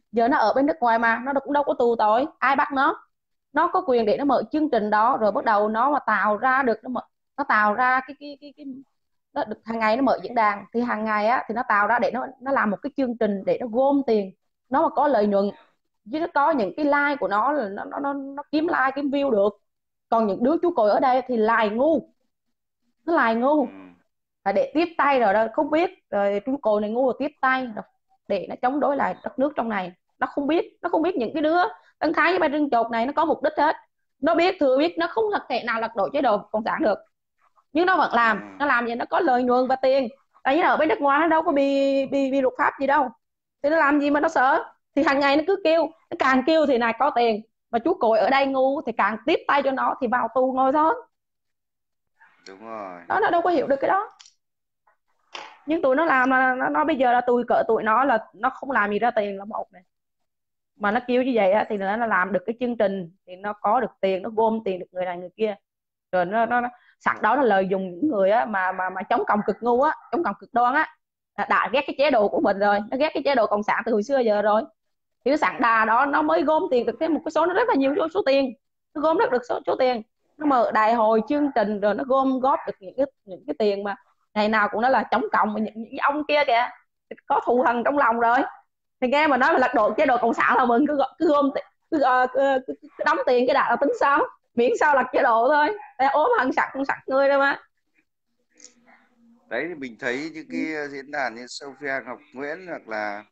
Giờ nó ở bên nước ngoài mà nó cũng đâu có tù tội, ai bắt nó có quyền để nó mở chương trình đó, rồi bắt đầu nó mà tạo ra được, nó tạo ra cái nó được hàng ngày nó mở diễn đàn, thì hàng ngày á thì nó tạo ra để nó làm một cái chương trình để nó gom tiền, nó mà có lợi nhuận, chứ nó có những cái like của nó là nó kiếm like kiếm view được. Còn những đứa chú cồi ở đây thì lại ngu, nó lại ngu là để tiếp tay rồi đó, không biết rồi chú cồi này ngu rồi tiếp tay rồi để nó chống đối lại đất nước trong này. Nó không biết những cái đứa Tân Thái với Ba Trưng Chột này nó có mục đích hết, nó biết thừa biết nó không thật thể nào lật đổ chế độ cộng sản được, nhưng nó vẫn làm. Nó làm gì nó có lợi nhuận và tiền, tại vì ở bên nước ngoài nó đâu có bị luật pháp gì đâu, thì nó làm gì mà nó sợ. Thì hàng ngày nó cứ kêu, nó càng kêu thì này có tiền, mà chú cội ở đây ngu thì càng tiếp tay cho nó thì vào tù ngồi thôi. Đúng rồi. Đó, nó đâu có hiểu được cái đó. Nhưng tụi nó làm là nó bây giờ là tụi nó là nó không làm gì ra tiền là một này, mà nó kêu như vậy á, thì nó làm được cái chương trình thì nó có được tiền, nó gom tiền được người này người kia, rồi nó sẵn đó nó lợi dụng những người á mà chống cộng cực ngu á, chống cộng cực đoan á, đã ghét cái chế độ của mình rồi, nó ghét cái chế độ cộng sản từ hồi xưa giờ rồi, thì nó sẵn đà đó nó mới gom tiền được thêm một cái số nó rất là nhiều số tiền, nó gom được số tiền, nó mở đại hội chương trình rồi nó gom góp được những cái tiền mà ngày nào cũng nói là chống cộng. Mà những ông kia kìa có thù hằn trong lòng rồi, thì nghe mà nói là lật đổ chế độ cộng sản là mình cứ gom cứ đóng tiền cái đã là tính sao, miễn sao lật chế độ thôi, ốm hận sặc người đâu mà. Đấy thì mình thấy những cái diễn đàn như Sophia Ngọc Nguyễn hoặc là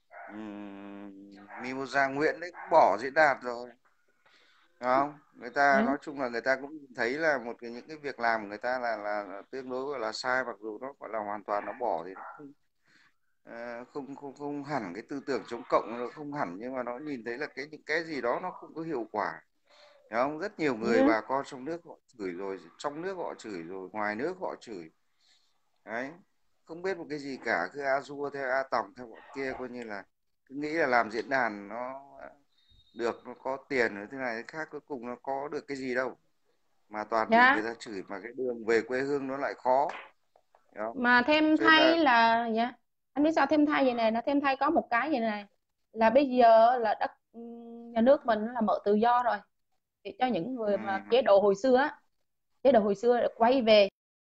Mimosa Nguyễn đấy cũng bỏ diễn đàn rồi, đúng không? Người ta nói chung là người ta cũng thấy là những cái việc làm của người ta là tương đối gọi là sai, mặc dù nó gọi là hoàn toàn nó bỏ thì nó không hẳn cái tư tưởng chống cộng, nó không hẳn, nhưng mà nó nhìn thấy là những cái gì đó nó không có hiệu quả, đúng không? Rất nhiều người bà con trong nước họ chửi rồi, trong nước họ chửi rồi, ngoài nước họ chửi đấy, không biết một cái gì cả, cứ a dua theo a tòng theo bọn kia, coi như là cứ nghĩ là làm diễn đàn nó được, nó có tiền rồi thế này thế khác, cuối cùng nó có được cái gì đâu, mà toàn bị người ta chửi, mà cái đường về quê hương nó lại khó. Mà thêm thay là anh biết sao thêm thay vậy này, nó thêm thay có một cái vậy này, là bây giờ là đất nhà nước mình là mở tự do rồi, thì cho những người mà chế độ hồi xưa á, chế độ hồi xưa quay về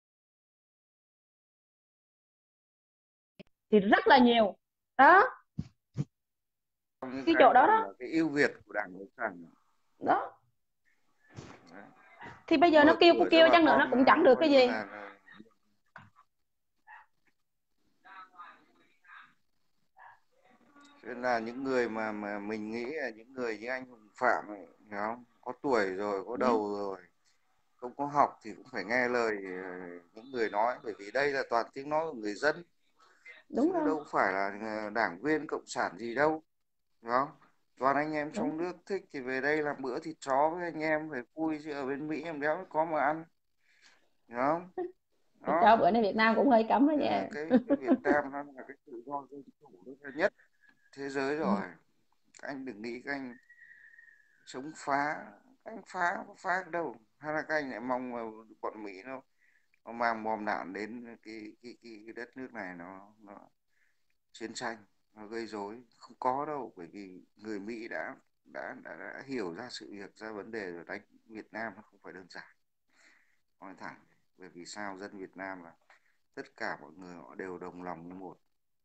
thì rất là nhiều đó, cái chỗ đó đó, cái ưu việt của Đảng Cộng sản đó. Thì bây giờ nó kêu chăng nữa nó cũng chẳng được cái gì. Nên là những người mà mình nghĩ là những người như anh Hùng Phạm ấy, hiểu không? Có tuổi rồi, có đầu rồi, không có học thì cũng phải nghe lời những người nói, bởi vì đây là toàn tiếng nói của người dân. Đúng chứ rồi. đâu phải là đảng viên cộng sản gì đâu, đúng không? Toàn anh em trong nước thích thì về đây làm bữa thịt chó với anh em phải vui, chứ ở bên Mỹ em đéo có mà ăn, đúng không? Thịt chó bữa nay Việt Nam cũng hơi cấm đó nha. Cái Việt Nam nó là cái tự do dân chủ nhất thế giới rồi. Anh đừng nghĩ các anh chống phá, anh phá đâu, hay là các anh lại mong mà bọn Mỹ nó mang bom đạn đến cái đất nước này, nó chiến tranh, nó gây rối, không có đâu, bởi vì người Mỹ đã hiểu ra sự việc, ra vấn đề rồi, đánh Việt Nam nó không phải đơn giản, nói thẳng. Bởi vì sao? Dân Việt Nam là tất cả mọi người họ đều đồng lòng như một.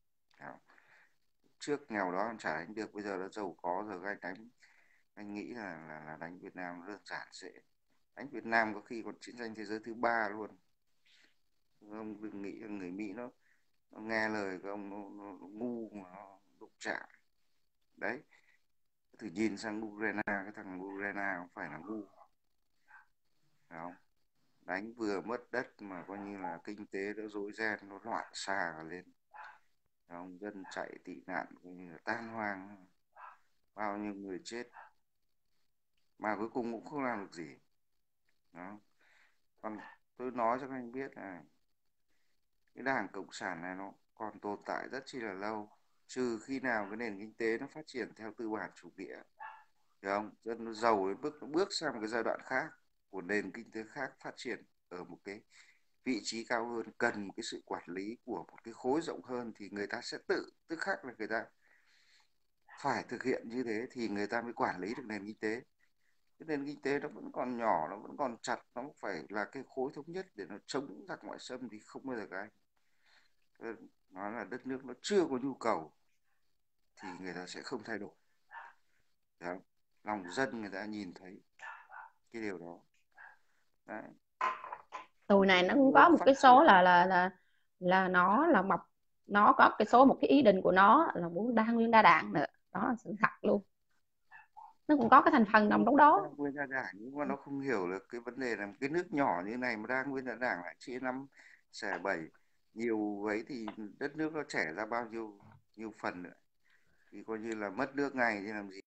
Trước nghèo đó chả đánh được, bây giờ nó giàu có rồi các anh đánh, anh nghĩ là đánh Việt Nam đơn giản dễ. Đánh Việt Nam có khi còn chiến tranh thế giới thứ 3 luôn. Ông đừng nghĩ là người Mỹ nó nghe lời của ông nó ngu mà nó đụng chạm. Đấy, thử nhìn sang Ukraine, cái thằng Ukraine không phải là ngu, phải không? Đánh vừa mất đất mà coi như là kinh tế nó rối ren, nó loạn xạ lên, không? Dân chạy tị nạn coi như là tan hoang, bao nhiêu người chết mà cuối cùng cũng không làm được gì. Đó. Còn tôi nói cho các anh biết là cái Đảng Cộng sản này nó còn tồn tại rất chi là lâu, trừ khi nào cái nền kinh tế nó phát triển theo tư bản chủ nghĩa, hiểu không? Dân nó giàu đến mức nó bước sang một cái giai đoạn khác của nền kinh tế khác, phát triển ở một cái vị trí cao hơn, cần một cái sự quản lý của một cái khối rộng hơn, thì người ta sẽ tức khắc là người ta phải thực hiện như thế thì người ta mới quản lý được nền kinh tế. Cái nền kinh tế nó vẫn còn nhỏ, nó vẫn còn chặt, nó phải là cái khối thống nhất để nó chống giặc ngoại xâm thì không bao giờ cái nói là đất nước nó chưa có nhu cầu thì người ta sẽ không thay đổi. Đó. Lòng dân người ta nhìn thấy cái điều đó. Đấy. Tụi này nó cũng có một cái số là nó là mập, nó có cái số một cái ý định của nó là muốn đa nguyên đa đảng nữa, đó là sự thật luôn. Nó cũng có cái thành phần nằm trong đó. Đa nguyên đa đảng, nhưng mà nó không hiểu được cái vấn đề là cái nước nhỏ như này mà đa nguyên đa đảng lại chia 5 xẻ 7 nhiều ấy thì đất nước nó trẻ ra bao nhiêu phần nữa, thì coi như là mất nước ngay thì làm gì.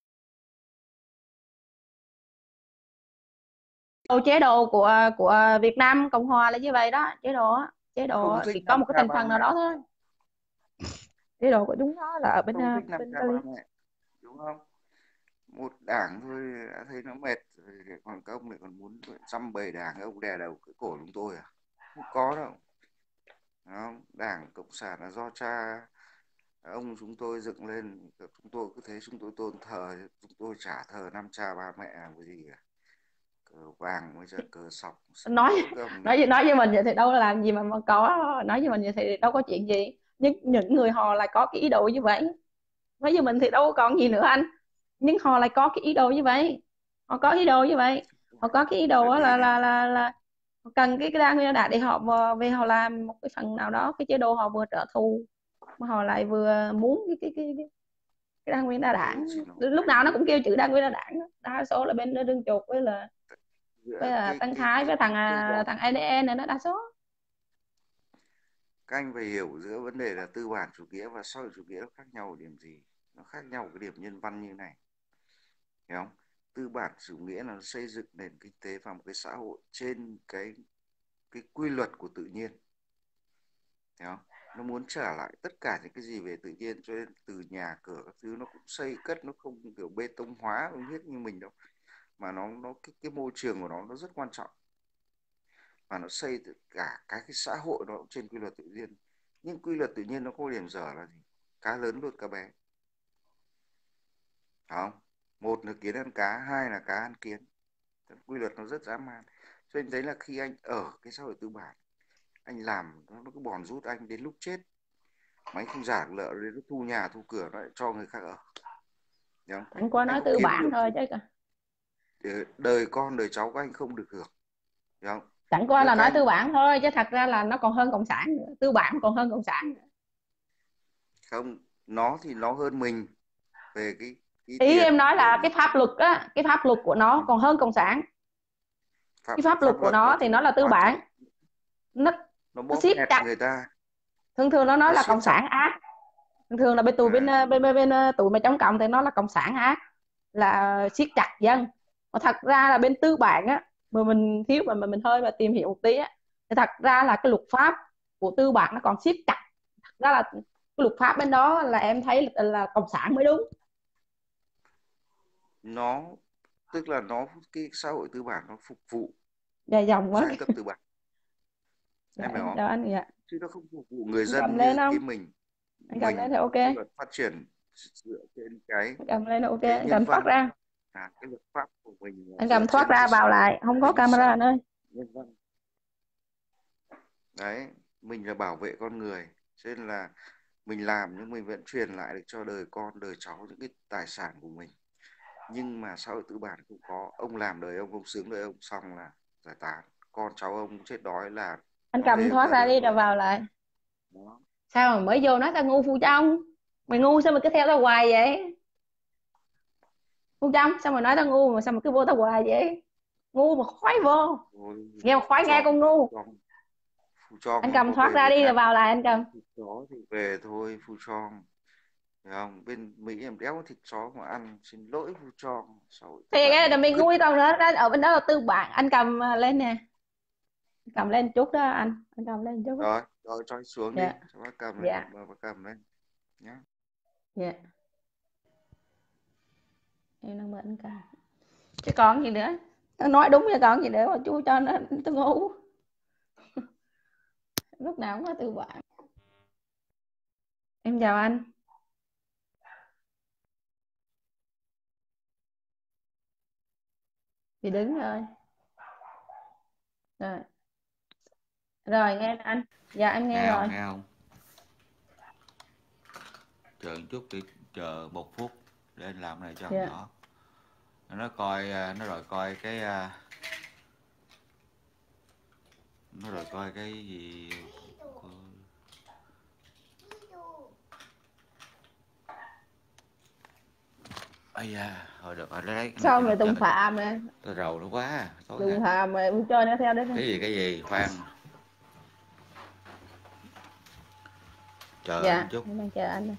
Chế độ của Việt Nam Cộng Hòa là như vậy đó, chế độ chỉ có một cái thành phần nào đó thôi. Chế độ của chúng nó là ở bên không thích bên cha ba mẹ, đúng không? Một đảng thôi đã thấy nó mệt rồi, còn các ông lại còn muốn dăm bầy đảng, ông đè đầu cái cổ chúng tôi à? Không có đâu. Không? Đảng Cộng sản là do cha ông chúng tôi dựng lên, chúng tôi cứ thế chúng tôi tôn thờ, chúng tôi chả thờ năm cha ba mẹ làm cái gì cả. Cờ vàng bây giờ cờ sọc. nói với mình vậy thì đâu làm gì mà có, nói với mình vậy thì đâu có chuyện gì, nhưng những người họ lại có cái ý đồ như vậy. Nói với mình thì đâu còn gì nữa anh, nhưng họ lại có cái ý đồ như vậy, họ có ý đồ như vậy, họ có cái ý đồ là cần cái đa nguyên đảng để họ về họ làm một cái phần nào đó cái chế độ họ vừa trả thù mà họ lại vừa muốn cái đa nguyên đa đảng. Lúc nào nó cũng kêu chữ đa nguyên đa đảng, đa số là bên Đương Chục với là Tân Thái với thằng ADN này, nó đa số. Các anh phải hiểu giữa vấn đề là tư bản chủ nghĩa và xã hội chủ nghĩa nó khác nhau ở điểm gì. Nó khác nhau ở cái điểm nhân văn như này, hiểu không? Tư bản chủ nghĩa là nó xây dựng nền kinh tế và một cái xã hội trên cái quy luật của tự nhiên, hiểu không? Nó muốn trả lại tất cả những cái gì về tự nhiên, cho nên từ nhà cửa các thứ nó cũng xây cất, nó không kiểu bê tông hóa không biết như mình đâu, mà nó cái môi trường của nó rất quan trọng, và nó xây tất cả cái xã hội nó trên quy luật tự nhiên. Nhưng quy luật tự nhiên nó có điểm dở là gì? Cá lớn nuốt cá bé, không? Một là kiến ăn cá, hai là cá ăn kiến. Quy luật nó rất dã man. Cho nên đấy là khi anh ở cái xã hội tư bản, anh làm nó cứ bòn rút anh đến lúc chết mà anh không giả lợ đến nó thu nhà thu cửa nó lại cho người khác ở. Anh qua nói tư bản thôi chứ đời con đời cháu của anh không được hưởng, không? Chẳng qua là nói tư bản thôi chứ thật ra là nó còn hơn cộng sản nữa. Tư bản còn hơn cộng sản nữa. Không, nó thì nó hơn mình về cái ý em nói là cái pháp luật á, cái pháp luật của nó còn hơn cộng sản. Cái pháp luật của nó thì nó là tư bản, nó siết chặt người ta. Thường nó nói là cộng sản ác, thường là bên tụi bên tụi mà chống cộng thì nó là cộng sản ác, là siết chặt dân. Mà thật ra là bên tư bản á, mà mình thiếu mà mình hơi mà tìm hiểu một tí á, thì thật ra là cái luật pháp của tư bản nó còn siết chặt. Thật ra là cái luật pháp bên đó là em thấy là cộng sản mới đúng. Nó tức là nó cái xã hội tư bản nó phục vụ dài dòng quá giai cấp tư bản. Em hiểu không? Anh, dạ. Chứ nó không phục vụ người dân cầm lên như không? cái mình. Anh cầm lên thì ok. Phát triển dựa trên cái cầm lên ok, anh cầm thoát ra. Cái luật pháp của mình. Anh cầm thoát ra vào lại, không có camera anh ơi. Đấy, mình là bảo vệ con người, cho nên là mình làm nhưng mình vẫn truyền lại được cho đời con đời cháu những cái tài sản của mình. Nhưng mà xã hội tư bản cũng có, ông làm đời ông sướng đời ông xong là giải tán, con cháu ông chết đói là anh cầm thoát ra đi rồi vào lại. Đó. Sao mà mới vô nói tao ngu Phu Trong, mày ngu sao mà cứ theo tao hoài vậy? Phu Trong sao mà nói tao ngu mà sao mà cứ vô tao hoài vậy? Ngu mà khoái vô. Nghe mà khoái nghe con ngu. Anh cầm thoát ra đi rồi vào lại anh cầm. Thịt chó thì về thôi Phu Trong. Thấy không? Bên Mỹ em đéo thịt chó mà ăn, xin lỗi Phu Trong. Thì cái là mình ngu tao nữa, ở bên đó là tư bản. Anh cầm lên nè. Cầm lên chút đó anh cầm lên chút. Rồi cho anh xuống đi, cho bác cầm lên, bác cầm lên nhá. Dạ. Em đang bệnh cầm. Chứ còn gì nữa, nó nói đúng rồi, còn gì nữa mà chú cho nó tôi ngu. Lúc nào cũng có tư bản. Em chào anh. Thì đứng rồi. Rồi nghe anh. Dạ em nghe rồi. Nghe không? Chờ một chút đi, chờ 1 phút để anh làm này cho Dạ. nhỏ. Nó coi, nó rồi coi cái nó rồi coi cái gì. Ây da, hồi được rồi đấy. Sao mày Tùng Phạm nè? Tôi rầu nó quá. Tùng Phạm mày muốn chơi nó theo đấy. Cái gì, khoan. Chờ Dạ, anh chút. em đang chờ anh.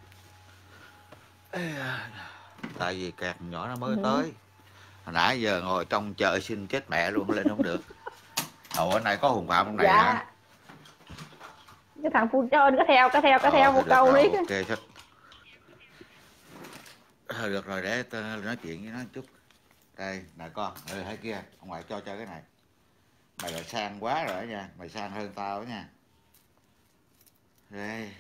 Tại vì kẹt nhỏ nó mới tới. Hồi nãy giờ ngồi trong chờ xin chết mẹ luôn, lên không được. Ở này có Hùng Phạm trong này hả? Cái thằng phu trơn có theo một câu đi. Ok, thích. Thôi được rồi, để tôi nói chuyện với nó một chút. Đây, nè con, thấy kia, ông ngoại cho cái này. Mày là sang quá rồi đó nha, mày sang hơn tao đó nha. Đây.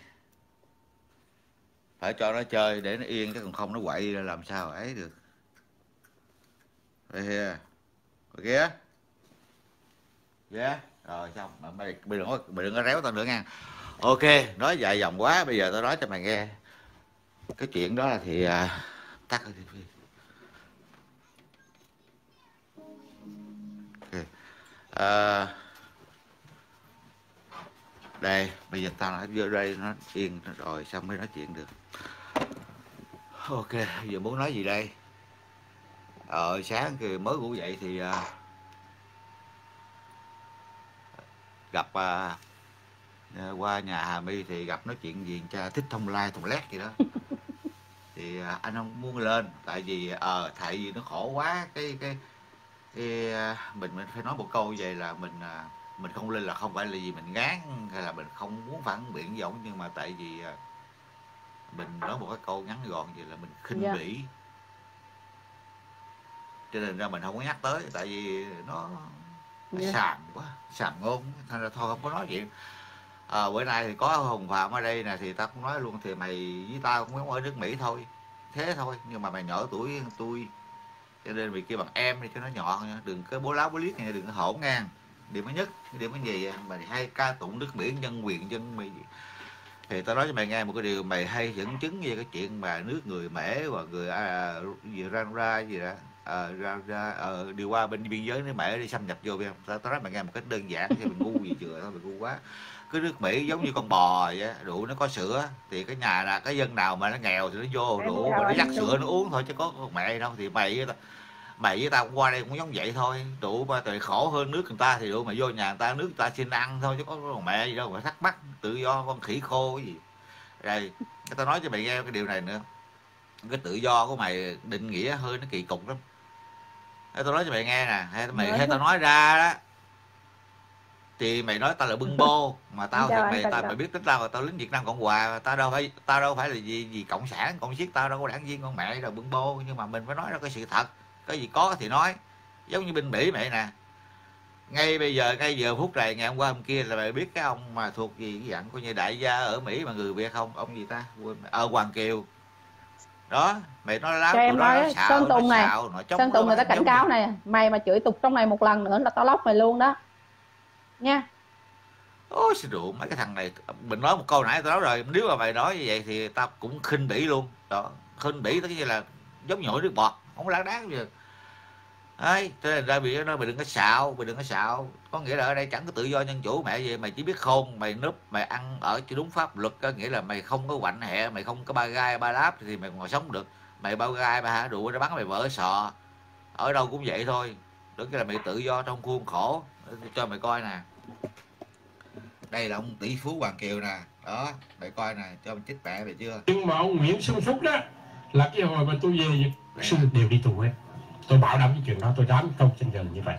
Phải cho nó chơi để nó yên, chứ còn không nó quậy ra làm sao ấy được. Đây kìa. Rồi kìa. Yeah. Rồi xong, mày đừng có réo tao nữa nha. Ok, nói dài dòng quá, bây giờ tao nói cho mày nghe. Cái chuyện đó là thì tắt cái TV. Okay. Đây, bây giờ tao nói vô đây nó yên rồi xong mới nói chuyện được. Ok, giờ muốn nói gì đây? Sáng thì mới ngủ dậy thì gặp qua nhà Hà My thì gặp nói chuyện gì cha thích thông lai thùng lét gì đó. Thì anh không muốn lên tại vì tại vì nó khổ quá cái mình phải nói một câu vậy là mình không lên là không phải là vì mình ngán hay là mình không muốn phản biện giống, nhưng mà tại vì mình nói một cái câu ngắn gọn vậy là mình khinh bỉ, cho nên ra mình không có nhắc tới tại vì nó sàn quá, sàn ngôn, thành ra thôi không có nói chuyện. Bữa nay thì có Hùng Phạm ở đây nè thì tao cũng nói luôn, thì mày với tao cũng giống ở nước Mỹ thôi, thế thôi, nhưng mà mày nhỏ tuổi hơn tôi cho nên mày kêu bằng em đi cho nó nhọn nha, đừng có bố láo bố liếc nha, đừng có hỗn ngang. Điểm thứ nhất, điểm thứ gì mày hay ca tụng nước Mỹ nhân quyền dân mày, thì tao nói cho mày nghe một cái điều, mày hay dẫn chứng về cái chuyện mà nước người Mễ và người gì ra gì đó đi qua bên biên giới nước Mễ đi xâm nhập vô biết không? Tao nói mày nghe một cách đơn giản thì mình ngu gì chưa, tao mày ngu quá. Cái nước Mỹ giống như con bò vậy, đủ nó có sữa thì cái nhà là cái dân nào mà nó nghèo thì nó vô đủ mà nó dắt sữa nó uống thôi, chứ có con mẹ đâu. Thì mày với tao cũng qua đây cũng giống vậy thôi, đủ mà tội khổ hơn nước người ta thì đủ mà vô nhà người ta, nước người ta xin ăn thôi chứ có con mẹ gì đâu mà thắc mắc tự do con khỉ khô cái gì. Rồi tao nói cho mày nghe cái điều này nữa, cái tự do của mày định nghĩa hơi nó kỳ cục lắm. Tao nói cho mày nghe nè, hay tao nói ra đó thì mày nói tao là bưng bô mà tao thì mày biết tính tao là tao lính Việt Nam Cộng Hòa, tao đâu phải là gì cộng sản cộng siết, tao đâu có đảng viên con mẹ đâu bưng bô, nhưng mà mình phải nói ra cái sự thật, cái gì có thì nói. Giống như bên Mỹ mày nè, ngay giờ phút này, ngày hôm qua hôm kia là mày biết cái ông mà thuộc gì cái dạng coi như đại gia ở Mỹ mà người Việt không, ông gì ta, Hoàng Kiều đó, mày nói láo. Cho em nói Sơn Tùng này, Sơn Tùng người ta cảnh cáo này, mày mà chửi tục trong này một lần nữa là tao lóc mày luôn đó nha. Ôi xì rượu, mấy cái thằng này mình nói một câu nãy tao nói rồi, nếu mà mày nói như vậy thì tao cũng khinh bỉ luôn đó, khinh bỉ tất nhiên là giống nhồi nước bọt, không đáng đáng gì. Đấy, cho nên ra bị nó mày đừng có xạo, có nghĩa là ở đây chẳng có tự do dân chủ mẹ gì, mày chỉ biết khôn, mày núp, mày ăn ở cho đúng pháp luật, có nghĩa là mày không có quạnh hẹ, mày không có ba gai ba láp thì mày còn sống được. Mày bao gai ba hả rượu nó bắn mày vỡ sọ, ở đâu cũng vậy thôi. Đó là mày tự do trong khuôn khổ. Cho mày coi nè, đây là ông tỷ phú Hoàng Kiều nè, đó mày coi nè, cho mình chích mẹ mày chưa. Nhưng mà ông Nguyễn Xuân Phúc đó là cái hồi mà tôi về Xuân đều đi tù ấy, tôi bảo đảm cái chuyện đó, tôi dám công trên gần như vậy.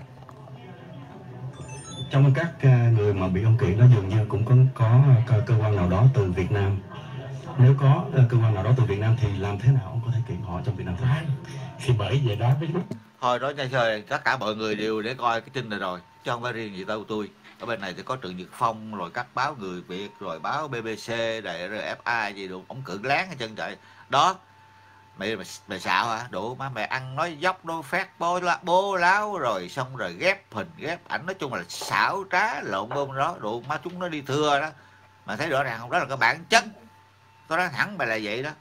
Trong các người mà bị ông kiện đó dường như cũng có cơ quan nào đó từ Việt Nam. Nếu có cơ quan nào đó từ Việt Nam thì làm thế nào ông có thể kiện họ trong Việt Nam? Thì bởi vậy đó mới thôi đó nha, trời, tất cả mọi người đều để coi cái tin này rồi, chứ không phải riêng gì đâu tôi. Ở bên này thì có Trần Nhật Phong, rồi các báo Người Việt, rồi báo BBC, rồi RFA gì đủ, ổng cự láng hết trơn trời. Đó, Mày xạo hả? Đủ má, mày ăn nói dốc nói phát bố láo rồi xong rồi ghép hình ghép ảnh, nói chung là xảo trá lộn bông đó. Đủ má, chúng nó đi thưa đó. Mà thấy rõ ràng không, đó là cái bản chất. Tôi nói thẳng mày là vậy đó.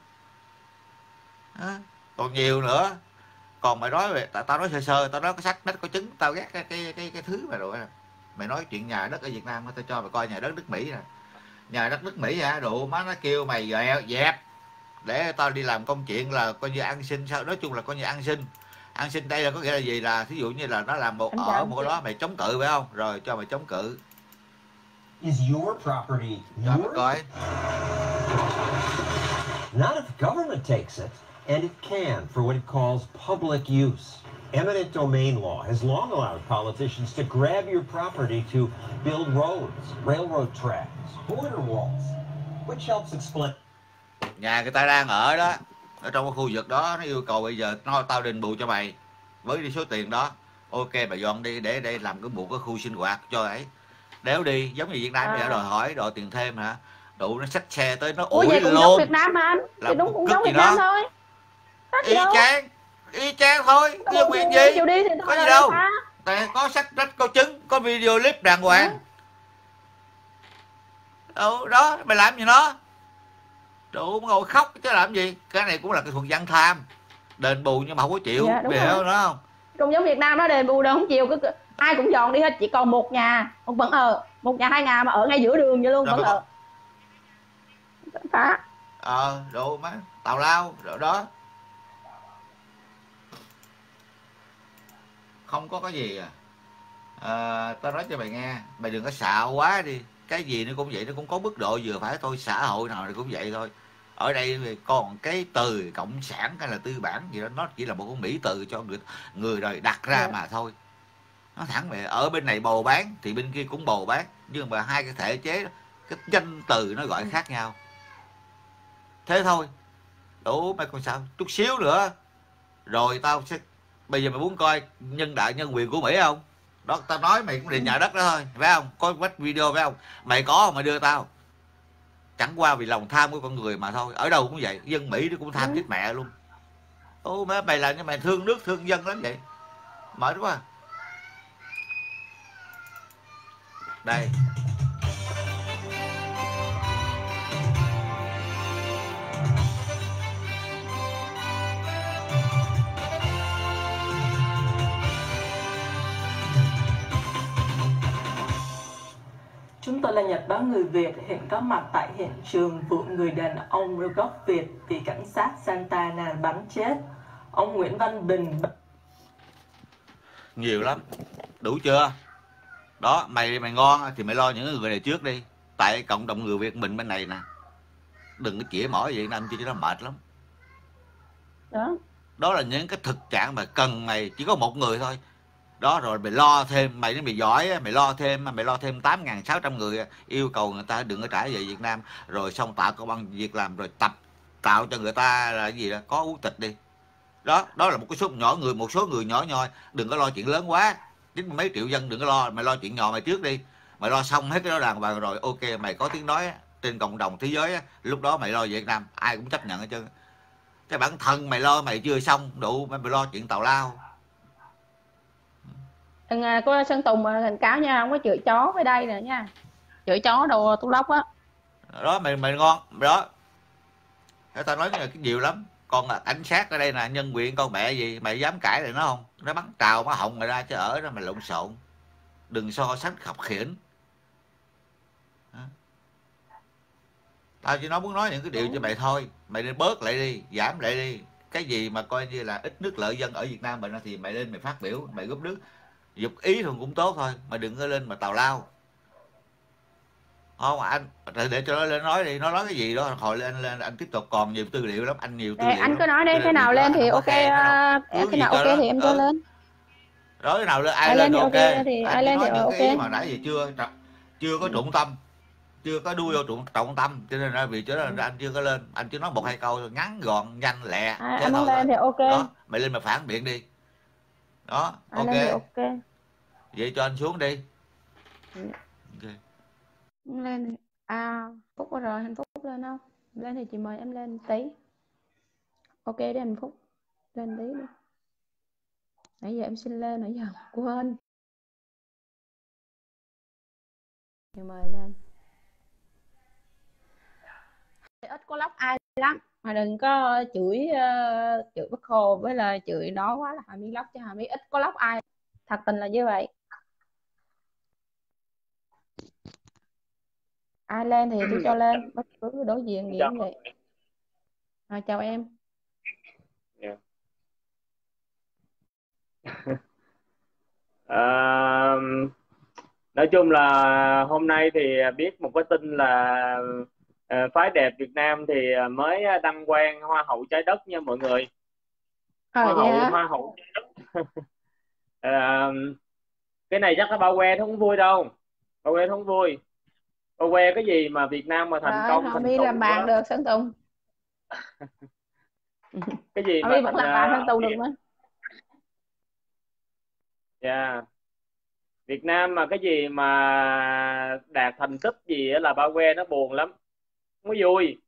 Còn nhiều nữa. Còn mày nói về, tao nói sơ tao nói cái sách đất có chứng, tao ghét cái thứ mà rồi. Mày nói chuyện nhà đất ở Việt Nam, tao cho mày coi nhà đất nước Mỹ nè. Nhà đất nước Mỹ hả? Đủ má, nó kêu mày dẹp để tao đi làm công chuyện là coi như ăn xin, sao nói chung là coi như ăn xin. Ăn xin đây là có nghĩa là gì, là thí dụ như là nó làm một ở một cái đó mày chống cự phải không, rồi cho mày chống cự. Is your property Cho mày coi. Not if the government takes it, and it can for what it calls public use. Eminent domain law has long allowed politicians to grab your property to build roads, railroad tracks, border walls, which helps explain. Nhà người ta đang ở đó, ở trong cái khu vực đó, nó yêu cầu bây giờ tao đền bù cho mày với đi số tiền đó. Ok, mày dọn đi để làm cái một cái khu sinh hoạt cho ấy. Đéo đi, giống như Việt Nam bây giờ đòi hỏi đòi tiền thêm hả? Đủ nó xách xe tới nó ủi vậy cũng luôn. giống Việt Nam mà anh. Thì đúng cũng giống Việt Nam thôi. Y chang thôi, chứ quyền gì? Có gì đâu. Tại có sách đất có chứng, có video clip đàng hoàng. Đó, mày làm gì nó? Đủ ngồi khóc chứ làm gì. Cái này cũng là cái thuần văn tham. Đền bù nhưng mà không có chịu, mày hiểu đó không? Cũng giống Việt Nam đó, đền bù đâu không chịu, ai cũng dọn đi hết, chỉ còn một nhà vẫn một nhà 2 nhà mà ở ngay giữa đường vậy luôn. Rồi vẫn phá. Đồ má tào lao rồi đó. Không có cái gì tao nói cho mày nghe, mày đừng có xạo quá đi. Cái gì nó cũng vậy, nó cũng có mức độ vừa phải thôi. Xã hội nào thì cũng vậy thôi. Ở đây thì còn cái từ cộng sản hay là tư bản gì đó, nó chỉ là một cái mỹ từ cho người đời đặt ra mà thôi. Nó thẳng mày, ở bên này bầu bán thì bên kia cũng bầu bán, nhưng mà hai cái thể chế đó, cái danh từ nó gọi khác nhau. Thế thôi. Đủ mày còn sao? Chút xíu nữa rồi tao sẽ, bây giờ mày muốn coi nhân quyền của Mỹ không? Đó, tao nói mày cũng định nhà đất đó thôi, phải không? Có quách video phải không? Mày có mày đưa tao. Chẳng qua vì lòng tham của con người mà thôi. Ở đâu cũng vậy, dân Mỹ nó cũng tham chết mẹ luôn. Mày làm như mày thương nước thương dân lắm vậy. Mệt quá. Đây. Chúng tôi là Nhật báo Người Việt, hiện có mặt tại hiện trường vụ người đàn ông gốc Việt bị cảnh sát Santa Ana bắn chết. Ông Nguyễn Văn Bình. Nhiều lắm. Đủ chưa? Đó, mày ngon thì mày lo những người này trước đi. Tại cộng đồng người Việt mình bên này nè. Đừng có chĩa mỏi Việt Nam chứ nó mệt lắm. Đó là những cái thực trạng mà cần mày chỉ có một người thôi. Đó, rồi mày lo thêm, mày giỏi, mày lo thêm 8.600 người yêu cầu người ta đừng có trả về Việt Nam, rồi xong tạo công ăn việc làm, rồi tạo cho người ta là cái gì đó, có quốc tịch đi. Đó là một số người nhỏ nhoi, đừng có lo chuyện lớn quá. Chính mấy triệu dân đừng có lo, mày lo chuyện nhỏ mày trước đi. Mày lo xong hết cái đó đàng hoàng rồi, ok, mày có tiếng nói trên cộng đồng thế giới, lúc đó mày lo Việt Nam, ai cũng chấp nhận hết trơn. Cái bản thân mày lo mày chưa xong đủ, mày lo chuyện tào lao. Cô Sơn Tùng mà thành cáo nha, không có chửi chó với đây nè nha, chửi chó đồ tu lóc á. Đó mày ngon đó. Thế tao nói là cái nhiều lắm. Còn cảnh sát ở đây là nhân quyền con mẹ gì, mày dám cãi lại nó không? Nó bắn trào má họng mày ra chứ ở đó mày lộn xộn. Đừng so sánh khập khiễng. Tao chỉ muốn nói những cái điều cho mày thôi. Mày nên bớt lại đi, giảm lại đi. Cái gì mà coi như là ít nước lợi dân ở Việt Nam mình thì mày lên mày phát biểu, mày góp nước. Dục ý thôi cũng tốt thôi, mà đừng có lên mà tào lao. Không anh, để cho nó lên nói đi, nó nói cái gì đó hồi lên anh tiếp tục, còn nhiều tư liệu lắm, anh nhiều tư liệu. Anh cứ nói đi, cái nào lên thì ok, cái nào ok thì em cho lên. Đó, cái nào lên ai lên ok thì ai lên thì ok. Mà nãy giờ chưa có trọng tâm, chưa có đuôi vô trọng tâm, cho nên là vì anh chưa có lên, anh chỉ nói 1-2 câu thôi, ngắn gọn nhanh lẹ. Anh muốn lên thì ok. Đó, mày lên mà phản biện đi. Đó, ok. Vậy cho anh xuống đi. Ok. Lên Phúc rồi, Hạnh Phúc lên không? Lên thì chị mời em lên tí. Ok đấy anh Phúc, lên tí nữa. Nãy giờ em xin lên, nãy giờ quên. Thì mời lên. Ít có lóc ai lắm, mà đừng có chửi Bác Hồ với là chửi đó quá là Hà My lóc, cho Hà My ít có lóc ai, thật tình là như vậy. Ai lên thì tôi cho lên, bất cứ đối diện gì cũng vậy. Rồi chào em. Yeah. Nói chung là hôm nay thì biết một cái tin là phái đẹp Việt Nam thì mới đăng quang Hoa hậu trái đất nha mọi người. Hoa hậu trái đất. Cái này chắc là bao que không vui đâu, bao que không vui. Bao que cái gì mà Việt Nam mà thành công Hà My làm bạn được Sơn Tùng. Cái gì Hà mà My vẫn làm bạn Sơn Tùng được nữa. Yeah. Việt Nam mà cái gì mà đạt thành tích gì là bao que nó buồn lắm, không có vui.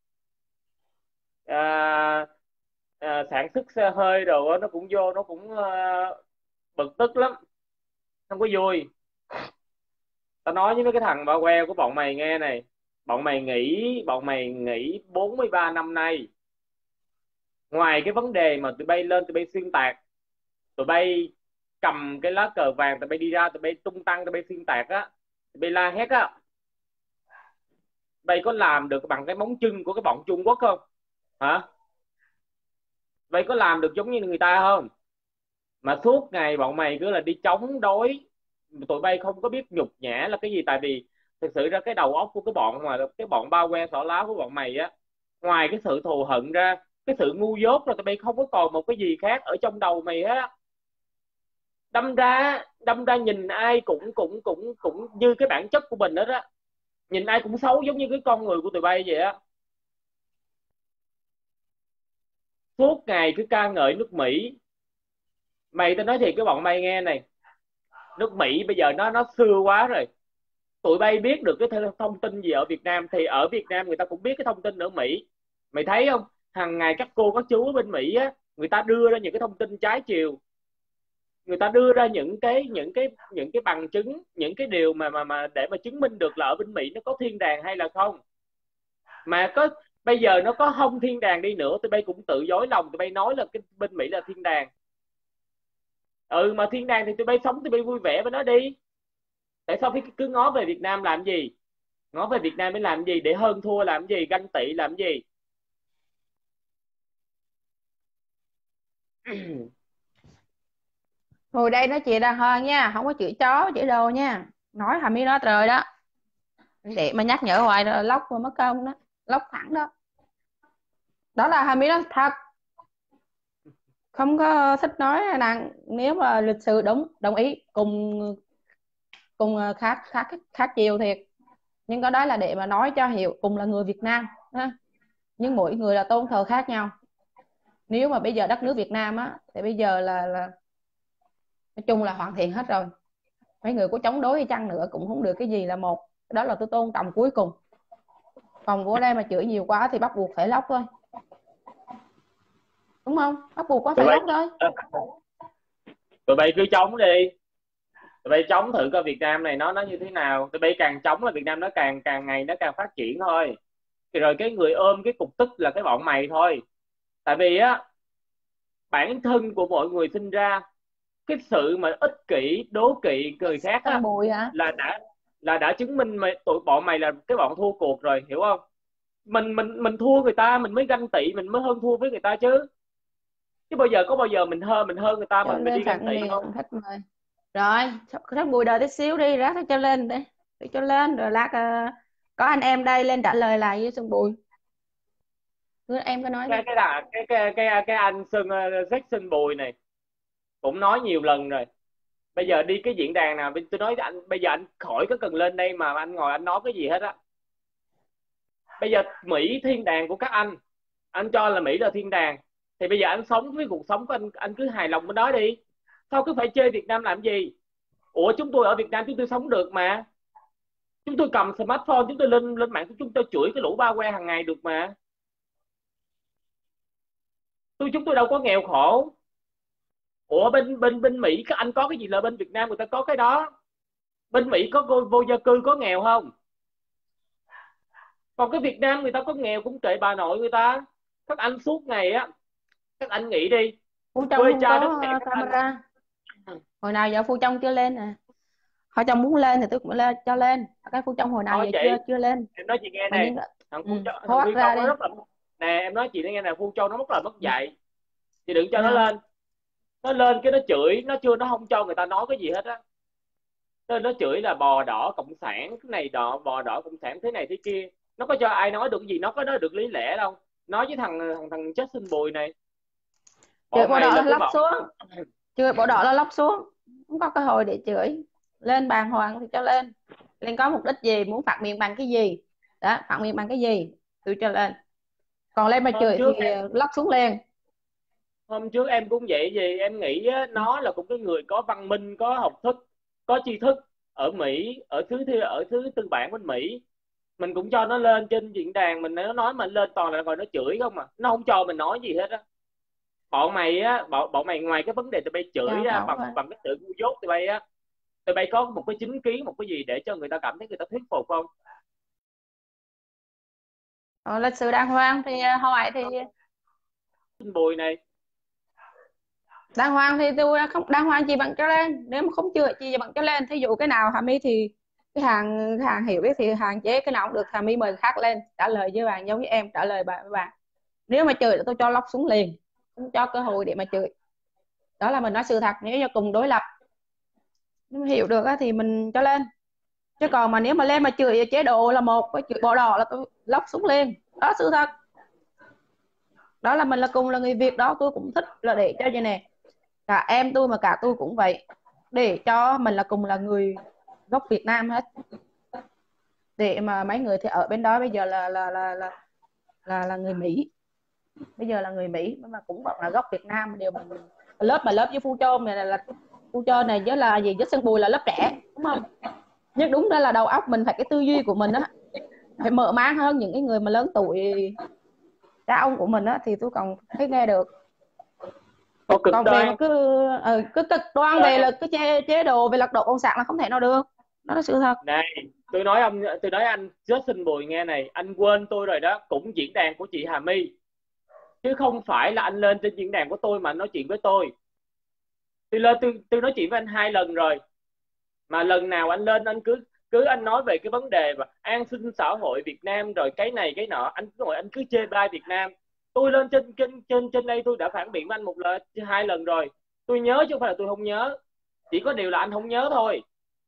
Sản xuất xe hơi đồ nó cũng vô, nó cũng bực tức lắm, không có vui. Tao nói với mấy cái thằng bao que của bọn mày nghe này, bọn mày nghỉ 43 năm nay, ngoài cái vấn đề mà tụi bay lên tụi bay xuyên tạc, tụi bay cầm cái lá cờ vàng, tụi bay đi ra tụi bay tung tăng, tụi bay xuyên tạc á, tụi bay la hét á, bay có làm được bằng cái móng chân của cái bọn Trung Quốc không hả? Bay có làm được giống như người ta không? Mà suốt ngày bọn mày cứ là đi chống đối, tụi bay không có biết nhục nhã là cái gì. Tại vì thực sự ra cái đầu óc của cái bọn bao que xỏ láo của bọn mày á, ngoài cái sự thù hận ra, cái sự ngu dốt là tụi bay không có còn một cái gì khác ở trong đầu mày hết. Đâm ra nhìn ai cũng như cái bản chất của mình đó đó, nhìn ai cũng xấu giống như cái con người của tụi bay vậy á. Suốt ngày cứ ca ngợi nước Mỹ. Tao nói thiệt cái bọn mày nghe này, nước Mỹ bây giờ nó xưa quá rồi. Tụi bay biết được cái thông tin gì ở Việt Nam thì ở Việt Nam người ta cũng biết cái thông tin ở Mỹ. Mày thấy không, hàng ngày các cô các chú ở bên Mỹ á, người ta đưa ra những cái thông tin trái chiều, người ta đưa ra những cái bằng chứng, những cái điều mà để mà chứng minh được là ở bên Mỹ nó có thiên đàng hay là không. Mà có bây giờ nó có không thiên đàng đi nữa, tụi bay cũng tự dối lòng, tụi bay nói là cái bên Mỹ là thiên đàng. Mà thiên đàng thì tụi bay sống, tụi bay vui vẻ với nó đi. Tại sao phải cứ ngó về Việt Nam làm gì? Ngó về Việt Nam để làm gì? Để hơn thua làm gì? Ganh tị làm gì? Ngồi đây nói chuyện đàng hoàng nha, không có chửi chó chửi đồ nha. Nói Hà My nói trời đó, để mà nhắc nhở hoài rồi lóc mà mất công đó, lóc thẳng đó. Đó là Hà My nói thật, không có thích nói nàng. Nếu mà lịch sự đồng ý cùng khác chiều thiệt, nhưng có đó là để mà nói cho hiểu cùng là người Việt Nam ha. Nhưng mỗi người là tôn thờ khác nhau. Nếu mà bây giờ đất nước Việt Nam á thì bây giờ là nói chung là hoàn thiện hết rồi. Mấy người có chống đối hay chăng nữa cũng không được cái gì là một. Đó là tôi tôn trọng cuối cùng. Còn bữa đây mà chửi nhiều quá thì bắt buộc phải lóc thôi, đúng không? Bắt buộc có phải lóc thôi. Tụi bay cứ chống đi, tụi bay chống thử coi Việt Nam này nó như thế nào. Tụi bay càng chống là Việt Nam nó càng ngày nó càng phát triển thôi. Thì rồi cái người ôm cái cục tức là cái bọn mày thôi. Tại vì á, bản thân của mọi người sinh ra cái sự mà ích kỷ, đố kỵ người khác á, là đã chứng minh tụi bọn mày là cái bọn thua cuộc rồi, hiểu không? Mình thua người ta mình mới ganh tị, mình mới hơn thua với người ta chứ bao giờ mình hơn người ta mình đi ganh tị không? Rồi rất bùi đời tí xíu đi, rác cho lên để cho lên rồi lát có anh em đây lên trả lời lại với Xuân Bùi. Em có nói cái anh Jackson Bùi này cũng nói nhiều lần rồi. Bây giờ đi cái diễn đàn nào tôi nói anh, bây giờ anh khỏi có cần lên đây mà anh ngồi anh nói cái gì hết á. Bây giờ Mỹ thiên đàng của các anh cho là Mỹ là thiên đàng, thì bây giờ anh sống với cuộc sống của anh cứ hài lòng với đó đi. Sao cứ phải chơi Việt Nam làm gì? Ủa chúng tôi ở Việt Nam chúng tôi sống được mà. Chúng tôi cầm smartphone, chúng tôi lên mạng, chúng tôi chửi cái lũ bao que hàng ngày được mà. chúng tôi đâu có nghèo khổ. Ủa bên Mỹ các anh có cái gì là bên Việt Nam người ta có cái đó. Bên Mỹ có vô gia cư có nghèo không? Còn cái Việt Nam người ta có nghèo cũng kệ bà nội người ta. Các anh suốt ngày á, các anh nghĩ đi, Phú Trong quê không cha đất có mẹ các anh. camera. Hồi nào giờ Phú Trong chưa lên nè. Họ Trong muốn lên thì tôi cũng lên cho lên. Cái Phú Trong hồi nào Thôi giờ chị, chưa lên. em nói chị nghe Mà này, nhưng thằng thoát Phi ra Công đi. nó rất là nè, em nói chị nghe nè, Phu Châu nó rất là mất dạy. Chị đừng cho nó lên. Nó lên cái nó chửi, nó không cho người ta nói cái gì hết á. Nó chửi là bò đỏ cộng sản, cái này đỏ bò đỏ cộng sản thế này thế kia. Nó có cho ai nói được gì, nó có nói được lý lẽ đâu. Nói với thằng Justin Bùi này. Chửi bộ đỏ là lóc bọn... xuống. Chửi bộ đỏ là lóc xuống. Không có cơ hội để chửi. Lên bàng hoàng thì cho lên. Lên có mục đích gì, muốn phản biện bằng cái gì. Đó, phản biện bằng cái gì tôi cho lên. Còn lên mà chửi thì lóc xuống liền. Hôm trước em cũng vậy gì, em nghĩ á, nó là cũng cái người có văn minh, có học thức, có tri thức ở Mỹ, ở thứ tư bản bên Mỹ. Mình cũng cho nó lên trên diễn đàn, nó nói mình lên toàn là rồi nó chửi không à, nó không cho mình nói gì hết á. Bọn mày á, bọn mày ngoài cái vấn đề tụi bay chửi ra bằng cái sự ngu dốt tụi bay á, tụi bay có một cái chính kiến, một cái gì để cho người ta cảm thấy người ta thuyết phục không? Lịch sử đàng hoàng thì hỏi thì Bùi này đàng hoàng thì tôi không đàng hoàng chị bằng cho lên, nếu mà không chữa chị bằng cho lên. Thí dụ cái nào Hà My thì cái hàng hiểu biết thì hàng chế cái nào cũng được, Hà My mời khác lên trả lời với bạn giống như em trả lời bạn với bạn. Nếu mà chửi tôi cho lóc xuống liền, không cho cơ hội để mà chửi. Đó là mình nói sự thật. Nếu như cùng đối lập, nếu mà hiểu được thì mình cho lên. Chứ còn mà nếu mà lên mà chửi chế độ là một, với chửi bộ đỏ là tôi lóc xuống liền. Đó sự thật. Đó là mình là cùng là người Việt đó, tôi cũng thích là để cho như này. Cả em tôi mà cả tôi cũng vậy, để cho mình là cùng là người gốc Việt Nam hết. Để mà mấy người thì ở bên đó bây giờ là người Mỹ, bây giờ là người Mỹ mà cũng vẫn là gốc Việt Nam. Điều mình lớp với Phu Châu này là Phu Châu này với là gì, với Sơn Bùi là lớp trẻ đúng không? Nhưng đúng đó là đầu óc mình phải, cái tư duy của mình á phải mở mang hơn những cái người mà lớn tuổi cha ông của mình á, thì tôi còn thấy nghe được. Còn về mà cứ cực đoan về là cái chế độ về lật đổ cộng sản là không thể nào được. Đó là sự thật. Này, tôi nói anh Justin Bùi nghe này, anh quên tôi rồi đó, cũng diễn đàn của chị Hà My, chứ không phải là anh lên trên diễn đàn của tôi mà anh nói chuyện với tôi. Tôi lên tôi nói chuyện với anh 2 lần rồi, mà lần nào anh lên anh cứ anh nói về cái vấn đề mà an sinh xã hội Việt Nam rồi cái này cái nọ, anh cứ chê bai Việt Nam. Tôi lên trên đây tôi đã phản biện với anh 2 lần rồi, tôi nhớ chứ không phải là tôi không nhớ, chỉ có điều là anh không nhớ thôi.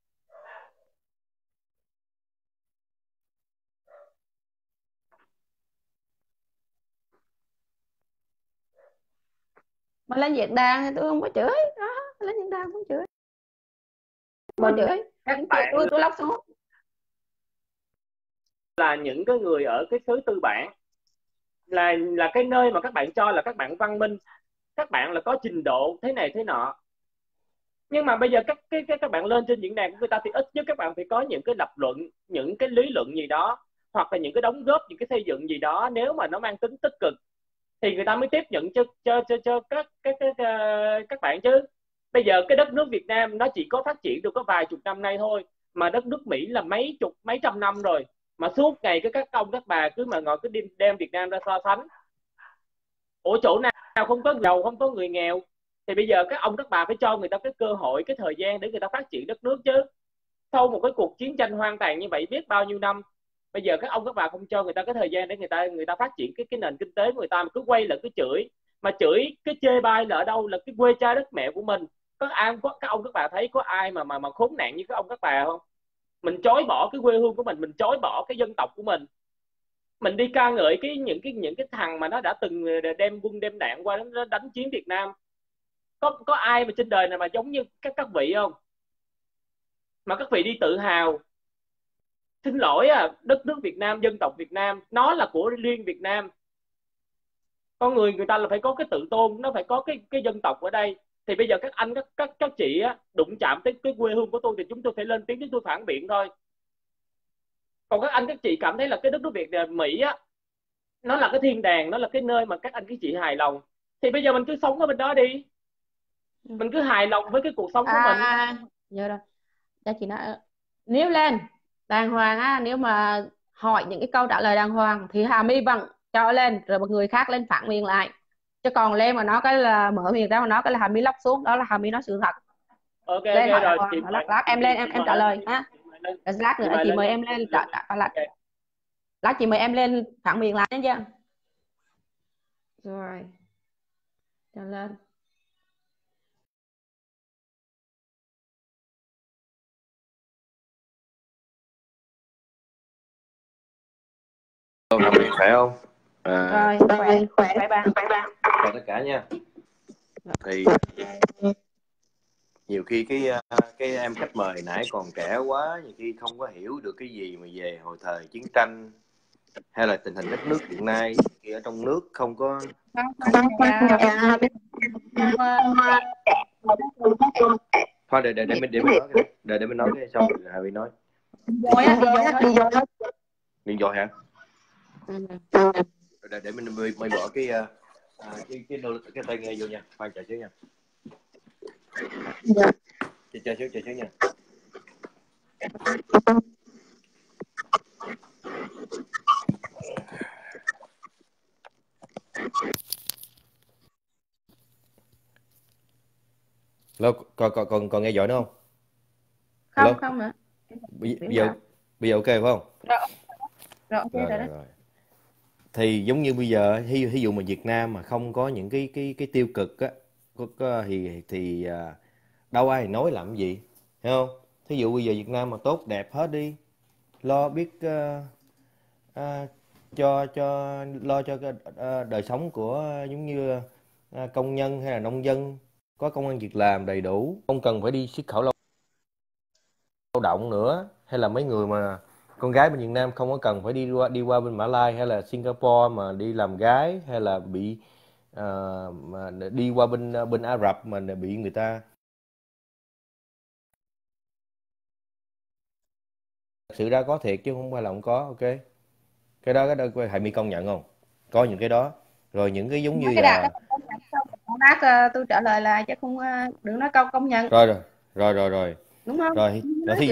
Mà lên diễn đàn thì tôi không có chửi đó, lên diễn đàn không chửi, không có chửi. Tôi lóc xuống. Là những cái người ở cái xứ tư bản là cái nơi mà các bạn cho là các bạn văn minh, các bạn là có trình độ thế này thế nọ. Nhưng mà bây giờ các bạn lên trên diễn đàn của người ta thì ít nhất các bạn phải có những cái lập luận, những cái lý luận gì đó, hoặc là những cái đóng góp, những cái xây dựng gì đó, nếu mà nó mang tính tích cực thì người ta mới tiếp nhận cho các bạn chứ. Bây giờ cái đất nước Việt Nam nó chỉ có phát triển được có vài chục năm nay thôi, mà đất nước Mỹ là mấy trăm năm rồi, mà suốt ngày các ông các bà cứ mà ngồi cứ đem Việt Nam ra so sánh. Ủa chỗ nào không có giàu, không có người nghèo, thì bây giờ các ông các bà phải cho người ta cái cơ hội, cái thời gian để người ta phát triển đất nước chứ. Sau một cái cuộc chiến tranh hoang tàn như vậy biết bao nhiêu năm, bây giờ các ông các bà không cho người ta cái thời gian để người ta phát triển cái nền kinh tế của người ta, mà cứ quay là cứ chửi, mà chửi cái chê bai là ở đâu, là cái quê cha đất mẹ của mình. Các ông các bà thấy có ai mà khốn nạn như các ông các bà không? Mình chối bỏ cái quê hương của mình chối bỏ cái dân tộc của mình đi ca ngợi những cái thằng mà nó đã từng đem quân đem đạn qua nó đánh chiến Việt Nam. Có ai mà trên đời này mà giống như các vị không? Mà các vị đi tự hào. Xin lỗi đất nước Việt Nam, dân tộc Việt Nam nó là của riêng Việt Nam. Con người ta là phải có cái tự tôn, nó phải có cái dân tộc ở đây. Thì bây giờ các anh các chị đụng chạm tới cái quê hương của tôi thì chúng tôi phải lên tiếng, chúng tôi phản biện thôi. Còn các anh các chị cảm thấy là cái đất nước Mỹ nó là cái thiên đàng, nó là cái nơi mà các anh các chị hài lòng, Thì bây giờ mình cứ sống ở bên đó đi, mình cứ hài lòng với cái cuộc sống của mình. Nhớ rồi, cho chị nói nếu lên đàng hoàng á, nếu mà hỏi những cái câu trả lời đàng hoàng thì Hà My vẫn cho lên, rồi một người khác lên phản biện lại. Chứ còn lên mà nó cái là mở miệng ra mà nó cái là Hà My lóc xuống, đó là Hà My nói sự thật. Ok, lên ok hỏi rồi, chị lát em lên em trả lời ha. Lát nữa chị mời em lên lát chị mời em lên phản biện lại nhé chưa. Rồi cho lên. Hà My khỏe không? Rồi khỏe ba. Chào tất cả nha. Thì nhiều khi cái em khách mời nãy còn trẻ quá, nhiều khi không có hiểu được cái gì mà về hồi thời chiến tranh hay là tình hình đất nước hiện nay, khi ở trong nước không có thôi để mình nói cái để mình nói cái xong rồi Hà My nói. Điện thoại hả? Để mình bỏ cái tai nghe vô nha, khoan chờ xíu nha. Chờ xíu nha. Hello, còn nghe giỏi nữa không? Hello? Không nữa. Bây giờ ok phải không? Rồi ok rồi. Thì giống như bây giờ ví dụ mà Việt Nam mà không có những cái tiêu cực á, thì đâu ai nói làm gì, hiểu không? Thí dụ bây giờ Việt Nam mà tốt đẹp hết đi, lo biết lo cho cái đời sống của giống như công nhân hay là nông dân có công ăn việc làm đầy đủ, không cần phải đi xuất khẩu lao động nữa, hay là mấy người mà con gái bên Việt Nam không có cần phải đi qua bên Mã Lai hay là Singapore mà đi làm gái, hay là bị mà đi qua bên Ả Rập mà bị người ta thật sự ra có thiệt chứ không phải là không có. Ok, cái đó Hà My công nhận không? Có những cái đó, rồi những cái giống như là bác tôi trả lời là chứ không đừng nói câu công nhận. Rồi Đúng không? rồi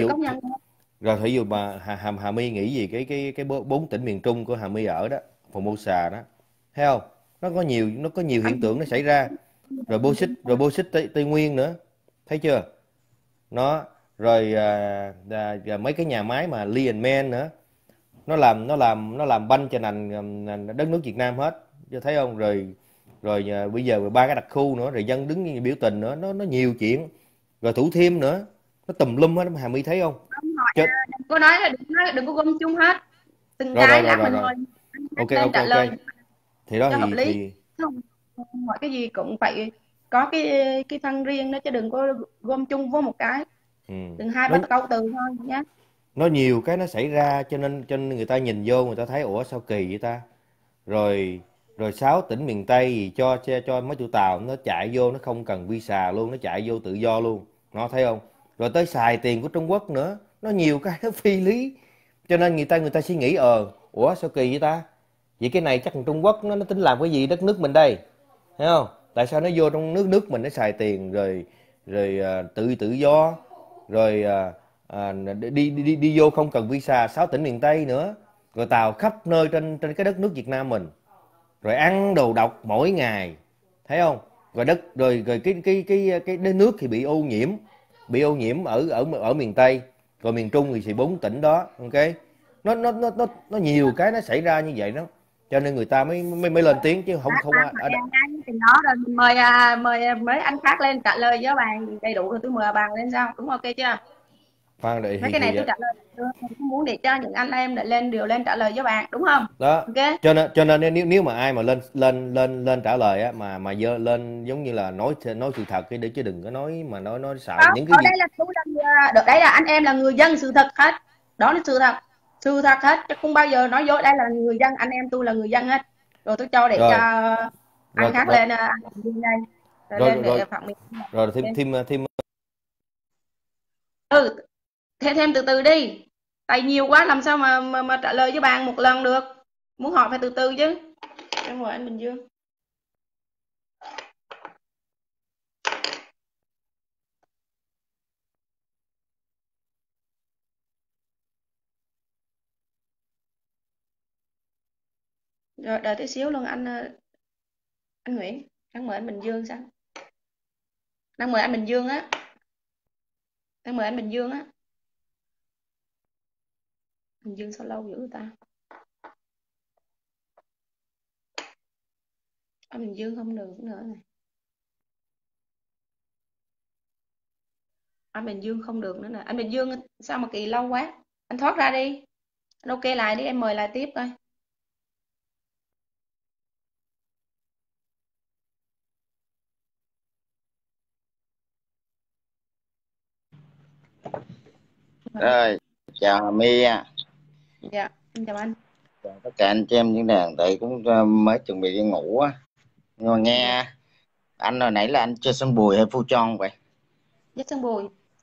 thí dụ mà Hà My nghĩ gì cái 4 tỉnh miền Trung của Hà My ở đó, Formosa đó, thấy không? Nó có nhiều hiện tượng nó xảy ra, rồi bô xít Tây Nguyên nữa, thấy chưa? Nó rồi mấy cái nhà máy mà Lee and Men nữa, nó làm banh cho nền đất nước Việt Nam hết, thấy không? Rồi bây giờ 3 cái đặc khu nữa, rồi dân đứng biểu tình nữa, nó nhiều chuyện, rồi Thủ Thiêm nữa, nó tùm lum hết. Hà My thấy không? Đừng có nói là đừng có gom chung hết từng cái là mình thôi. Ok. Thì đó thì không, mọi cái gì cũng phải có cái thân riêng đó, chứ đừng có gom chung vô một cái. Từng 2-3 câu từ thôi nhé. Nó nhiều cái nó xảy ra cho nên người ta nhìn vô người ta thấy ủa sao kỳ vậy ta. Rồi 6 tỉnh miền Tây gì cho mấy tụi tàu nó chạy vô, nó không cần visa luôn, nó chạy vô tự do luôn, nó thấy không? Rồi tới xài tiền của Trung Quốc nữa, nó nhiều cái nó phi lý, cho nên người ta suy nghĩ ủa sao kỳ vậy ta, vậy cái này chắc là Trung Quốc nó tính làm cái gì đất nước mình đây, thấy không? Tại sao nó vô trong nước mình nó xài tiền rồi tự do, rồi đi vô không cần visa 6 tỉnh miền Tây nữa, rồi tàu khắp nơi trên cái đất nước Việt Nam mình, rồi ăn đồ độc mỗi ngày, thấy không? Rồi cái nước thì bị ô nhiễm ở miền Tây, rồi miền Trung thì 4 tỉnh đó. Ok, nó nhiều cái nó xảy ra như vậy đó, cho nên người ta mới lên tiếng chứ không ở đây. Đó rồi mời mấy anh khác lên trả lời với bạn đầy đủ, rồi tôi mời bạn lên sao, đúng ok chưa? Mấy cái này tôi trả lời, tôi muốn để cho những anh em đều lên trả lời với bạn, đúng không? Đó. Okay. Cho nên nếu mà ai mà lên trả lời á, mà dơ lên giống như là nói sự thật cái, chứ đừng có nói mà nói xạo những cái gì. Đây là tôi được, đấy là anh em là người dân sự thật hết, đó là sự thật hết, chứ không bao giờ nói dối. Đây là người dân, anh em tôi là người dân hết. Rồi tôi cho để cho anh khác lên lên để phản biện. Rồi thêm từ từ đi, tại nhiều quá làm sao mà trả lời với bạn một lần được, muốn hỏi phải từ từ chứ. Em mời anh Bình Dương. Rồi đợi tí xíu luôn anh Nguyễn, đang mời anh Bình Dương sao? Đang mời anh Bình Dương á. Đang mời anh Bình Dương á. Bình Dương sao lâu dữ ta? Anh Bình Dương không được nữa này. Anh Bình Dương không được nữa nè. Anh Bình Dương sao mà kỳ lâu quá? Anh thoát ra đi. Anh ok lại đi, em mời lại tiếp coi. Rồi, chào Hà My ạ. Dạ, em chào anh. Chào tất cả anh chị em diễn đàn, tại cũng mới chuẩn bị đi ngủ á. Nhưng mà nghe anh hồi nãy là anh Jason Bùi hay Phu Tròn vậy? Jason Bùi.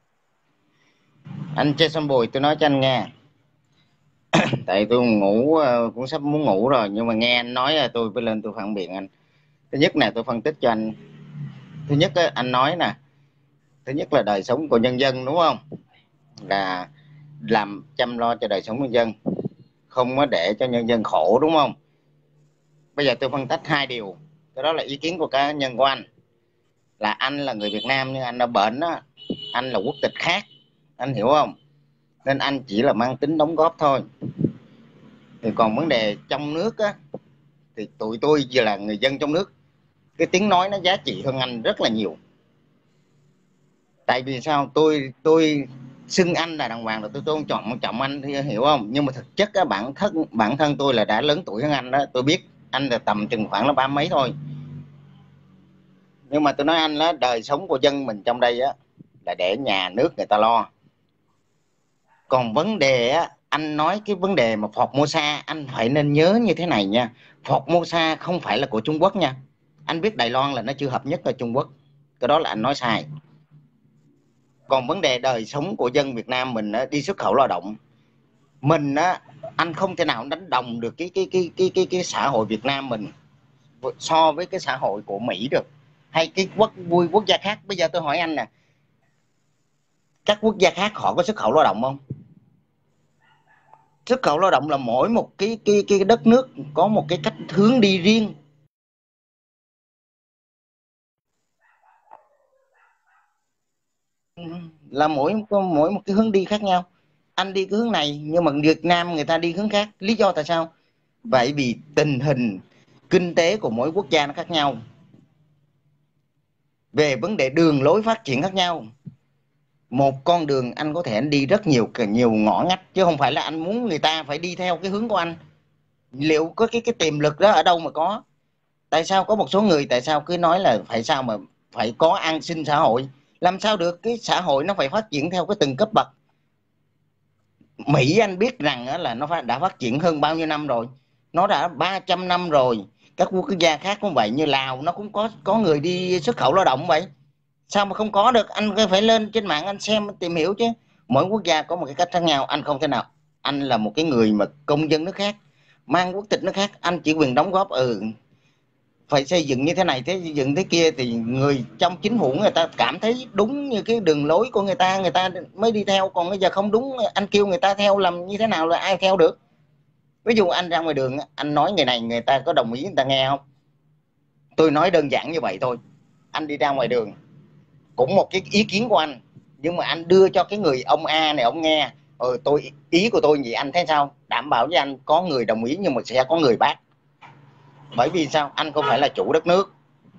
Anh Jason Bùi, tôi nói cho anh nghe. Tại tôi ngủ, cũng sắp muốn ngủ rồi, nhưng mà nghe anh nói là tôi phải lên tôi phản biện anh. Thứ nhất nè, tôi phân tích cho anh. Thứ nhất á, anh nói nè, thứ nhất là đời sống của nhân dân, đúng không? Là làm chăm lo cho đời sống nhân dân, không có để cho nhân dân khổ, đúng không? Bây giờ tôi phân tích hai điều. Cái đó là ý kiến của cá nhân của anh. Là anh là người Việt Nam nhưng anh đã bệnh đó, anh là quốc tịch khác, anh hiểu không? Nên anh chỉ là mang tính đóng góp thôi. Thì còn vấn đề trong nước á, thì tụi tôi chỉ là người dân trong nước, cái tiếng nói nó giá trị hơn anh rất là nhiều. Tại vì sao? Tôi xưng anh là đàng hoàng, là tôi tôn trọng anh, hiểu không? Nhưng mà thực chất á, bản thân tôi là đã lớn tuổi hơn anh đó. Tôi biết anh là tầm chừng khoảng là 30 mấy thôi. Nhưng mà tôi nói anh đó, đời sống của dân mình trong đây á là để nhà nước người ta lo. Còn vấn đề á, anh nói cái vấn đề mà Formosa, anh phải nên nhớ như thế này nha. Formosa không phải là của Trung Quốc nha. Anh biết Đài Loan là nó chưa hợp nhất ở Trung Quốc, cái đó là anh nói sai. Còn vấn đề đời sống của dân Việt Nam mình á, đi xuất khẩu lao động, mình á, anh không thể nào đánh đồng được cái xã hội Việt Nam mình so với cái xã hội của Mỹ được, hay cái quốc gia khác. Bây giờ tôi hỏi anh nè, các quốc gia khác họ có xuất khẩu lao động không? Xuất khẩu lao động là mỗi một cái đất nước có một cái cách hướng đi riêng. Là mỗi một cái hướng đi khác nhau. Anh đi cái hướng này nhưng mà Việt Nam người ta đi hướng khác. Lý do tại sao? Vậy vì tình hình kinh tế của mỗi quốc gia nó khác nhau, về vấn đề đường lối phát triển khác nhau. Một con đường anh có thể anh đi rất nhiều ngõ ngách, chứ không phải là anh muốn người ta phải đi theo cái hướng của anh. Liệu có cái tiềm lực đó ở đâu mà có? Tại sao có một số người tại sao cứ nói là phải có an sinh xã hội? Làm sao được? Cái xã hội nó phải phát triển theo cái từng cấp bậc. Mỹ anh biết rằng là nó đã phát triển hơn bao nhiêu năm rồi, nó đã 300 năm rồi. Các quốc gia khác cũng vậy, như Lào nó cũng có người đi xuất khẩu lao động vậy. Sao mà không có được? Anh phải lên trên mạng anh xem, tìm hiểu chứ. Mỗi quốc gia có một cái cách khác nhau. Anh không thể nào, anh là một cái người mà công dân nước khác, mang quốc tịch nước khác, anh chỉ quyền đóng góp phải xây dựng như thế này, xây dựng thế kia, thì người trong chính phủ người ta cảm thấy đúng như cái đường lối của người ta mới đi theo. Còn bây giờ không đúng, anh kêu người ta theo làm như thế nào là ai theo được? Ví dụ anh ra ngoài đường anh nói người này, người ta có đồng ý, người ta nghe không? Tôi nói đơn giản như vậy thôi. Anh đi ra ngoài đường cũng một cái ý kiến của anh, nhưng mà anh đưa cho cái người ông A này ông nghe, ý của tôi gì, anh thấy sao? Đảm bảo với anh có người đồng ý nhưng mà sẽ có người bác. Bởi vì sao? Anh không phải là chủ đất nước.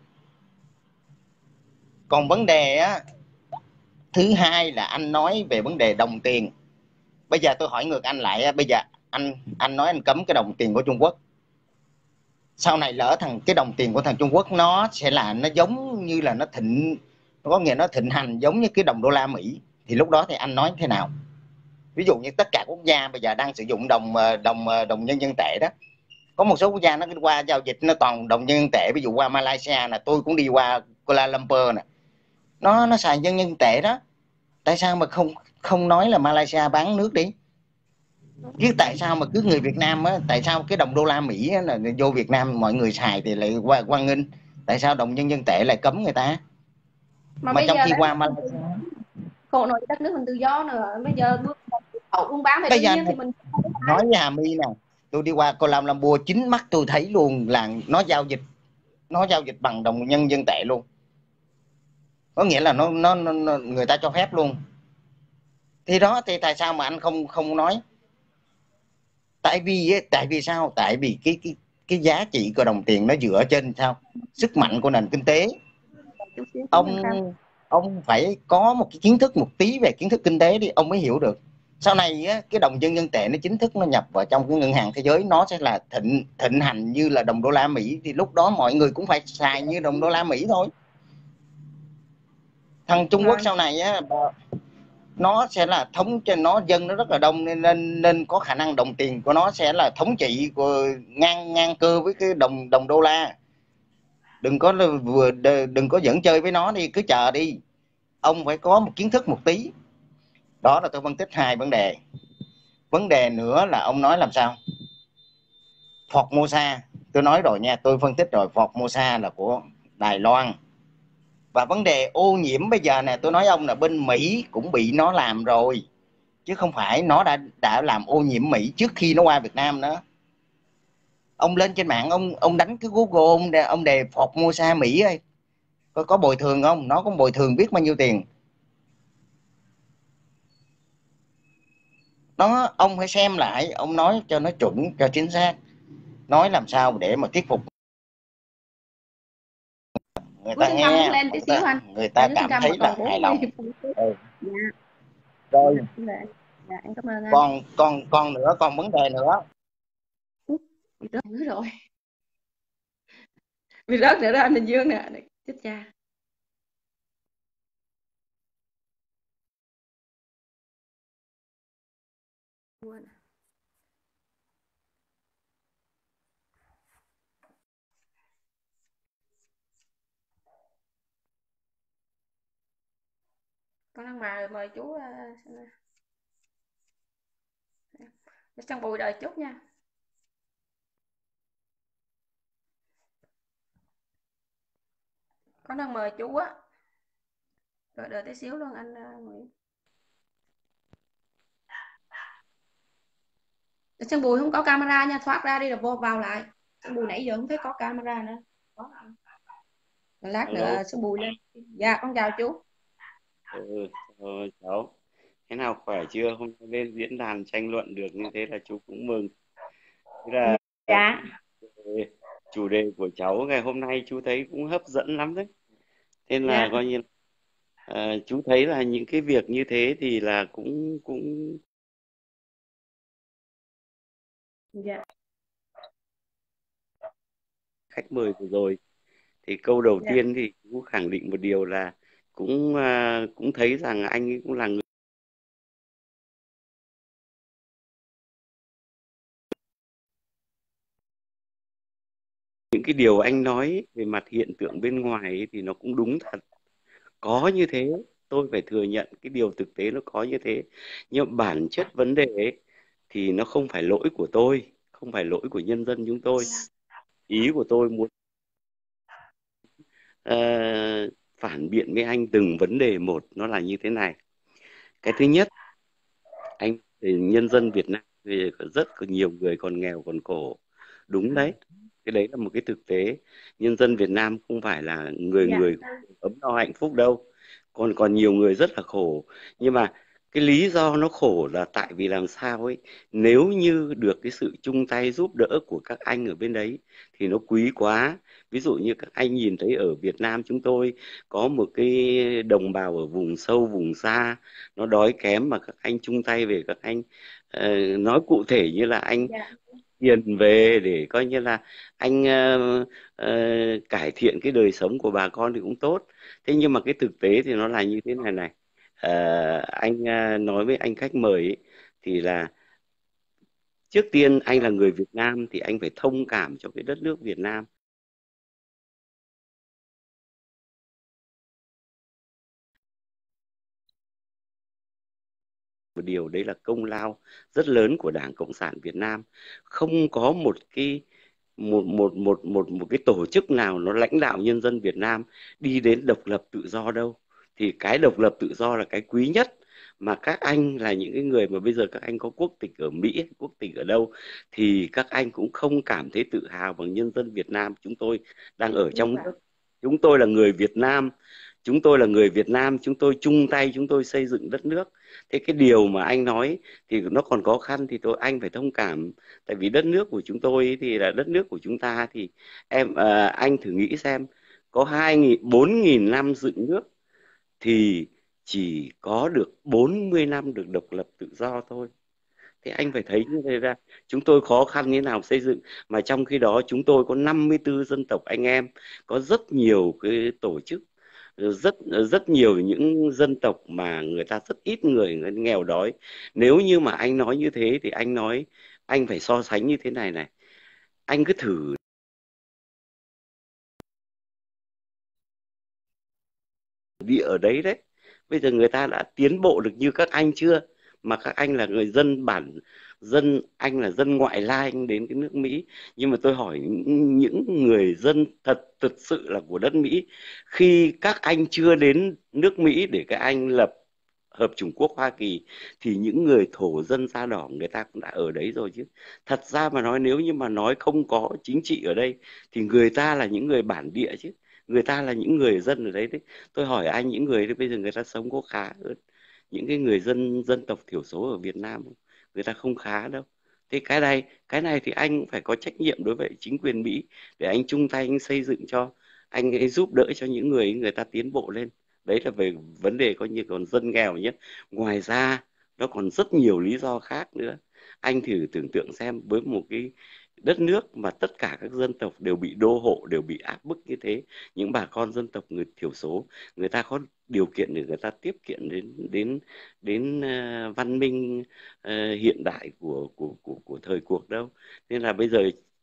Còn vấn đề á, thứ hai là anh nói về vấn đề đồng tiền. Bây giờ tôi hỏi ngược anh lại, bây giờ anh nói anh cấm cái đồng tiền của Trung Quốc, sau này lỡ cái đồng tiền của thằng Trung Quốc nó giống như là nó có nghĩa nó thịnh hành giống như cái đồng đô la Mỹ, thì lúc đó thì anh nói thế nào? Ví dụ như tất cả quốc gia bây giờ đang sử dụng đồng nhân dân tệ đó. Có một số quốc gia nó qua giao dịch nó toàn đồng nhân dân tệ. Ví dụ qua Malaysia nè, tôi cũng đi qua Kuala Lumpur nè, nó xài nhân dân tệ đó. Tại sao mà không nói là Malaysia bán nước đi? Chứ tại sao mà cứ người Việt Nam á, tại sao cái đồng đô la Mỹ á, là vô Việt Nam mọi người xài thì lại hoan nghênh, tại sao đồng nhân dân tệ lại cấm người ta? Mà trong khi qua Malaysia còn nói đất nước mình tự do nữa, bây giờ bước khẩu buôn bán thì đương nhiên thì mình nói với Hà My nè, Tôi đi qua Kuala Lumpur chính mắt tôi thấy luôn là nó giao dịch bằng đồng nhân dân tệ luôn, có nghĩa là nó người ta cho phép luôn. Thì đó, thì tại sao mà anh không nói? Tại vì sao? Tại vì cái giá trị của đồng tiền nó dựa trên sao? Sức mạnh của nền kinh tế. Ông phải có một cái kiến thức một tí về kiến thức kinh tế đi, ông mới hiểu được. Sau này á, cái đồng nhân dân tệ nó chính thức nó nhập vào trong cái ngân hàng thế giới, nó sẽ là thịnh hành như là đồng đô la Mỹ, thì lúc đó mọi người cũng phải xài như đồng đô la Mỹ thôi. Thằng Trung Quốc sau này á, nó sẽ là thống trên nó dân nó rất là đông, nên có khả năng đồng tiền của nó sẽ là thống trị của ngang cơ với cái đồng đô la. Đừng có dẫn chơi với nó đi, cứ chờ đi. Ông phải có một kiến thức một tí. Đó là tôi phân tích hai vấn đề. Vấn đề nữa là ông nói làm sao Formosa, tôi nói rồi nha, tôi phân tích rồi, Formosa là của Đài Loan. Và vấn đề ô nhiễm bây giờ nè, tôi nói ông là bên Mỹ cũng bị nó làm rồi, chứ không phải nó đã làm ô nhiễm Mỹ trước khi nó qua Việt Nam nữa. Ông lên trên mạng, ông đánh cái Google, ông đề Formosa Mỹ ơi, có bồi thường không? Nó có bồi thường biết bao nhiêu tiền. Đó, ông phải xem lại, ông nói cho nó chuẩn, cho chính xác. Nói làm sao để mà thuyết phục người ta nghe, lên tí xíu anh. người ta cảm thấy là hài lòng. Dạ. Rồi. Dạ, em cảm ơn anh. Còn nữa, còn vấn đề nữa. Bị rớt nữa rồi. Bị rớt nữa đó anh Bình Dương nè, chết cha. Con đang mời chú Trang Bùi đợi chút nha. Con đang mời chú á. Đợi tí xíu luôn anh Nguyễn. Trang Bùi không có camera nha, thoát ra đi rồi vô vào lại. Trang Bùi nãy giờ không thấy có camera nữa. Lát nữa Trang Bùi lên. Dạ con chào chú. Cháu thế nào, khỏe chưa? Hôm nay lên diễn đàn tranh luận được như thế là chú cũng mừng. Thế là dạ. Chủ đề của cháu ngày hôm nay chú thấy cũng hấp dẫn lắm đấy. Thế là Dạ. coi như chú thấy là những cái việc như thế thì là cũng Dạ. khách mời vừa rồi thì câu đầu Dạ. tiên thì chú khẳng định một điều là cũng thấy rằng anh ấy cũng là người những cái điều anh nói về mặt hiện tượng bên ngoài ấy, thì nó cũng đúng thật, có như thế, tôi phải thừa nhận cái điều thực tế nó có như thế. Nhưng bản chất vấn đề ấy, thì nó không phải lỗi của tôi, không phải lỗi của nhân dân chúng tôi. Ý của tôi muốn phản biện với anh từng vấn đề một, nó là như thế này. Cái thứ nhất, anh thì nhân dân Việt Nam thì rất nhiều người còn nghèo còn khổ, đúng đấy, cái đấy là một cái thực tế. Nhân dân Việt Nam không phải là người ấm no hạnh phúc đâu, còn nhiều người rất là khổ. Nhưng mà cái lý do nó khổ là tại vì làm sao ấy, nếu như được cái sự chung tay giúp đỡ của các anh ở bên đấy thì nó quý quá. Ví dụ như các anh nhìn thấy ở Việt Nam chúng tôi có một cái đồng bào ở vùng sâu vùng xa nó đói kém mà các anh chung tay về, các anh nói cụ thể như là anh tiền về để coi như là anh cải thiện cái đời sống của bà con thì cũng tốt. Thế nhưng mà cái thực tế thì nó là như thế này. Anh nói với anh khách mời ấy, thì là trước tiên anh là người Việt Nam thì anh phải thông cảm cho cái đất nước Việt Nam. Một điều đấy là công lao rất lớn của Đảng Cộng sản Việt Nam. Không có một cái tổ chức nào nó lãnh đạo nhân dân Việt Nam đi đến độc lập tự do đâu. Thì cái độc lập tự do là cái quý nhất, mà các anh là những cái người mà bây giờ các anh có quốc tịch ở Mỹ, quốc tịch ở đâu, thì các anh cũng không cảm thấy tự hào bằng nhân dân Việt Nam chúng tôi đang ở trong nước. Chúng tôi là người Việt Nam, chúng tôi là người Việt Nam, chúng tôi chung tay, chúng tôi xây dựng đất nước. Thế cái điều mà anh nói thì nó còn khó khăn thì anh phải thông cảm, tại vì đất nước của chúng tôi thì là đất nước của chúng ta, thì anh thử nghĩ xem, có 4.000 năm dựng nước thì chỉ có được 40 năm được độc lập tự do thôi. Thế anh phải thấy như thế ra chúng tôi khó khăn như nào xây dựng, mà trong khi đó chúng tôi có 54 dân tộc anh em, có rất nhiều cái tổ chức, rất nhiều những dân tộc mà người ta rất ít người nghèo đói. Nếu như mà anh nói như thế thì anh nói anh phải so sánh như thế này này, anh cứ thử địa ở đấy đấy, bây giờ người ta đã tiến bộ được như các anh chưa? Mà các anh là người dân anh là dân ngoại lai, anh đến cái nước Mỹ. Nhưng mà tôi hỏi những người dân thật sự là của đất Mỹ, khi các anh chưa đến nước Mỹ để các anh lập Hợp Chủng Quốc Hoa Kỳ, thì những người thổ dân da đỏ người ta cũng đã ở đấy rồi chứ. Thật ra mà nói, nếu như mà nói không có chính trị ở đây thì người ta là những người bản địa chứ, người ta là những người dân ở đấy đấy. Tôi hỏi anh, những người đấy bây giờ người ta sống có khá hơn những cái người dân tộc thiểu số ở Việt Nam không? Người ta không khá đâu. Thế cái này thì anh phải có trách nhiệm đối với chính quyền Mỹ để anh chung tay anh xây dựng cho, anh ấy giúp đỡ cho những người ta tiến bộ lên. Đấy là về vấn đề coi như còn dân nghèo nhé. Ngoài ra nó còn rất nhiều lý do khác nữa. Anh thử tưởng tượng xem, với một cái đất nước mà tất cả các dân tộc đều bị đô hộ, đều bị áp bức như thế, những bà con dân tộc người thiểu số, người ta có điều kiện để người ta tiếp cận đến văn minh hiện đại của thời cuộc đâu. Nên là bây giờ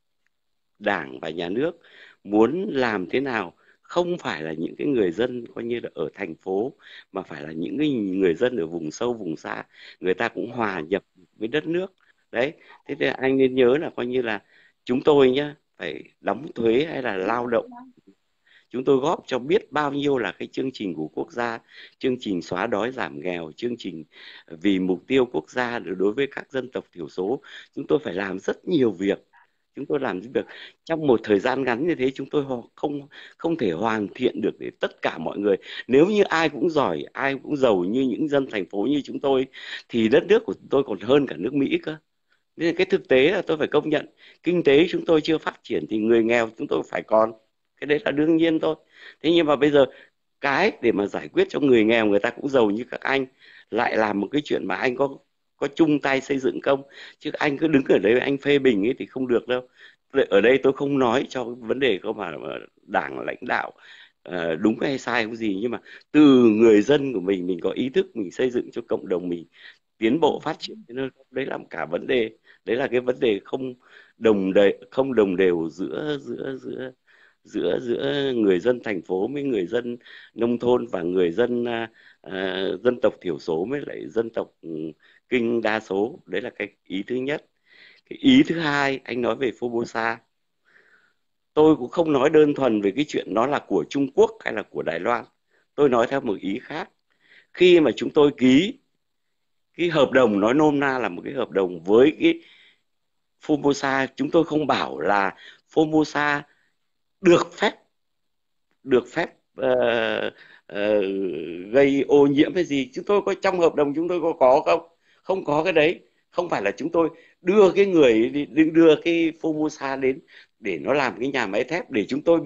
Đảng và nhà nước muốn làm thế nào không phải là những cái người dân coi như là ở thành phố, mà phải là những cái người dân ở vùng sâu vùng xa, người ta cũng hòa nhập với đất nước. Đấy, thế thì anh nên nhớ là coi như là chúng tôi nhá, phải đóng thuế hay là lao động, chúng tôi góp cho biết bao nhiêu là cái chương trình của quốc gia, chương trình xóa đói giảm nghèo, chương trình vì mục tiêu quốc gia đối với các dân tộc thiểu số. Chúng tôi phải làm rất nhiều việc. Chúng tôi làm việc trong một thời gian ngắn như thế, chúng tôi không thể hoàn thiện được để tất cả mọi người. Nếu như ai cũng giỏi, ai cũng giàu như những dân thành phố như chúng tôi, thì đất nước của tôi còn hơn cả nước Mỹ cơ. Nên cái thực tế là tôi phải công nhận, kinh tế chúng tôi chưa phát triển thì người nghèo chúng tôi phải còn. Cái đấy là đương nhiên thôi. Thế nhưng mà bây giờ cái để mà giải quyết cho người nghèo, người ta cũng giàu như các anh, lại làm một cái chuyện mà anh có chung tay xây dựng không? Chứ anh cứ đứng ở đấy anh phê bình ấy thì không được đâu. Ở đây tôi không nói cho vấn đề có mà Đảng lãnh đạo đúng hay sai không gì, nhưng mà từ người dân của mình có ý thức, mình xây dựng cho cộng đồng mình tiến bộ phát triển, đấy là cả vấn đề. Đấy là cái vấn đề không đồng đều giữa người dân thành phố với người dân nông thôn, và người dân dân tộc thiểu số với lại dân tộc kinh đa số. Đấy là cái ý thứ nhất. Cái ý thứ hai, anh nói về Formosa, tôi cũng không nói đơn thuần về cái chuyện nó là của Trung Quốc hay là của Đài Loan. Tôi nói theo một ý khác. Khi mà chúng tôi ký cái hợp đồng, nói nôm na là một cái hợp đồng với cái Formosa, chúng tôi không bảo là Formosa được phép gây ô nhiễm hay gì. Chúng tôi có trong hợp đồng chúng tôi có không? Không có cái đấy. Không phải là chúng tôi đưa cái người đưa cái Formosa đến để nó làm cái nhà máy thép để chúng tôi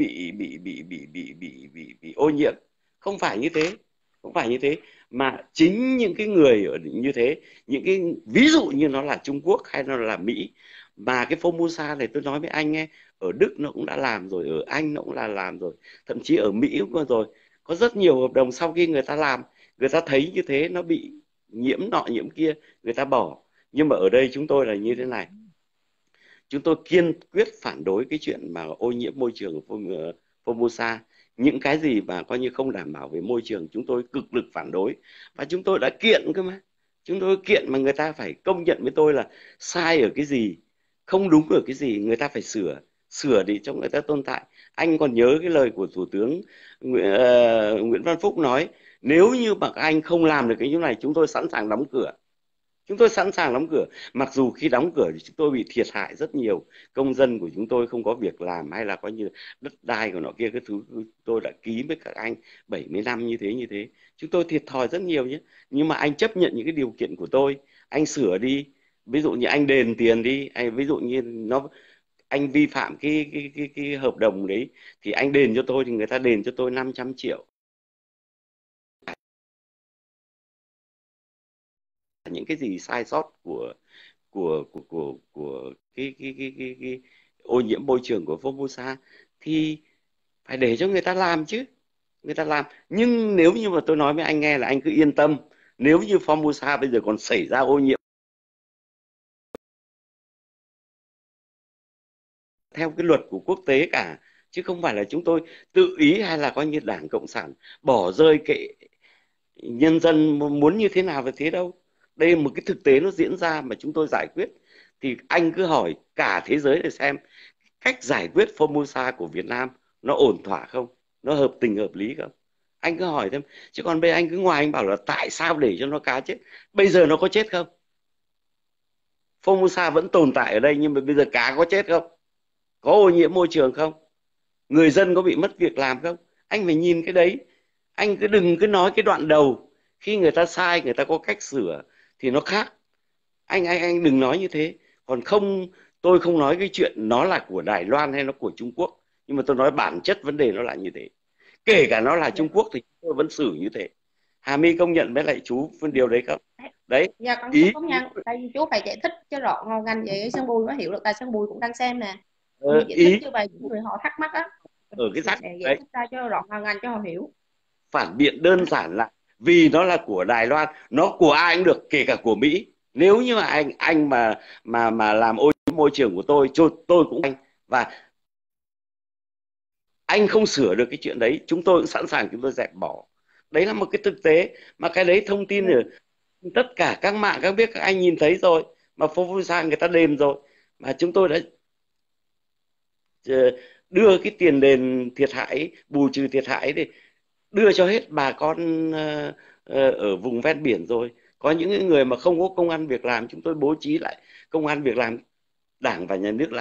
bị ô nhiễm. Không phải như thế. Không phải như thế, mà chính những cái người ở như thế, những cái ví dụ như nó là Trung Quốc hay nó là Mỹ, mà cái Formosa này tôi nói với anh nghe, ở Đức nó cũng đã làm rồi, ở Anh nó cũng đã làm rồi, thậm chí ở Mỹ cũng có rồi. Có rất nhiều hợp đồng sau khi người ta làm, người ta thấy như thế nó bị nhiễm nọ nhiễm kia, người ta bỏ. Nhưng mà ở đây chúng tôi là như thế này, chúng tôi kiên quyết phản đối cái chuyện mà ô nhiễm môi trường của Formosa. Những cái gì mà coi như không đảm bảo về môi trường chúng tôi cực lực phản đối, và chúng tôi đã kiện cơ mà. Chúng tôi kiện mà người ta phải công nhận với tôi là sai ở cái gì, không đúng ở cái gì, người ta phải sửa để cho người ta tồn tại. Anh còn nhớ cái lời của Thủ tướng Nguyễn Văn Phúc nói Nếu như mà các anh không làm được cái chỗ này, chúng tôi sẵn sàng đóng cửa. Chúng tôi sẵn sàng đóng cửa. Mặc dù khi đóng cửa thì chúng tôi bị thiệt hại rất nhiều. Công dân của chúng tôi không có việc làm, hay là coi như đất đai của nọ kia, cái thứ tôi đã ký với các anh 70 năm như thế. Chúng tôi thiệt thòi rất nhiều nhé. Nhưng mà anh chấp nhận những cái điều kiện của tôi. Anh sửa đi. Ví dụ như anh đền tiền đi. Ví dụ như anh vi phạm cái hợp đồng đấy, thì anh đền cho tôi, thì người ta đền cho tôi 500 triệu. Những cái gì sai sót của cái ô nhiễm môi trường của Formosa thì phải để cho người ta làm chứ. Người ta làm. Nhưng nếu như mà tôi nói với anh nghe là anh cứ yên tâm, nếu như Formosa bây giờ còn xảy ra ô nhiễm theo cái luật của quốc tế cả, chứ không phải là chúng tôi tự ý hay là coi như Đảng Cộng sản bỏ rơi kệ nhân dân muốn như thế nào về thế đâu. Đây là một cái thực tế nó diễn ra mà chúng tôi giải quyết. Thì anh cứ hỏi cả thế giới để xem cách giải quyết Formosa của Việt Nam nó ổn thỏa không, nó hợp tình hợp lý không. Anh cứ hỏi thêm. Chứ còn bây giờ anh cứ ngoài anh bảo là tại sao để cho nó cá chết. Bây giờ nó có chết không? Formosa vẫn tồn tại ở đây, nhưng mà bây giờ cá có chết không? Có ô nhiễm môi trường không? Người dân có bị mất việc làm không? Anh phải nhìn cái đấy. Anh đừng cứ nói cái đoạn đầu. Khi người ta sai, người ta có cách sửa thì nó khác. Anh đừng nói như thế. Còn không, tôi không nói cái chuyện nó là của Đài Loan hay nó của Trung Quốc. Nhưng mà tôi nói bản chất vấn đề nó là như thế. Kể cả nó là Trung Quốc thì tôi vẫn xử như thế. Hà My công nhận với lại chú điều đấy không? Đấy. Dạ con Ý công nhận. Tại vì chú phải giải thích cho rõ ngầu ngành vậy Sơn Bùi mới hiểu được. Tại Sơn Bùi cũng đang xem nè. Giải thích ý như vậy những người họ thắc mắc á. ở cái rắc Giải đấy. thích ra cho rõ ngầu ngành cho họ hiểu. Phản biện đơn giản là vì nó là của Đài Loan, nó của ai cũng được, kể cả của Mỹ. Nếu như mà anh mà làm ô nhiễm môi trường của tôi cũng anh, và anh không sửa được cái chuyện đấy, chúng tôi cũng sẵn sàng chúng tôi dẹp bỏ. Đấy là một cái thực tế mà cái đấy thông tin ở tất cả các mạng các biết, các anh nhìn thấy rồi, mà Formosa người ta đền rồi, mà chúng tôi đã đưa cái tiền đền thiệt hại, bù trừ thiệt hại để đưa cho hết bà con ở vùng ven biển rồi. Có những người mà không có công ăn việc làm, chúng tôi bố trí lại công ăn việc làm. Đảng và nhà nước làm.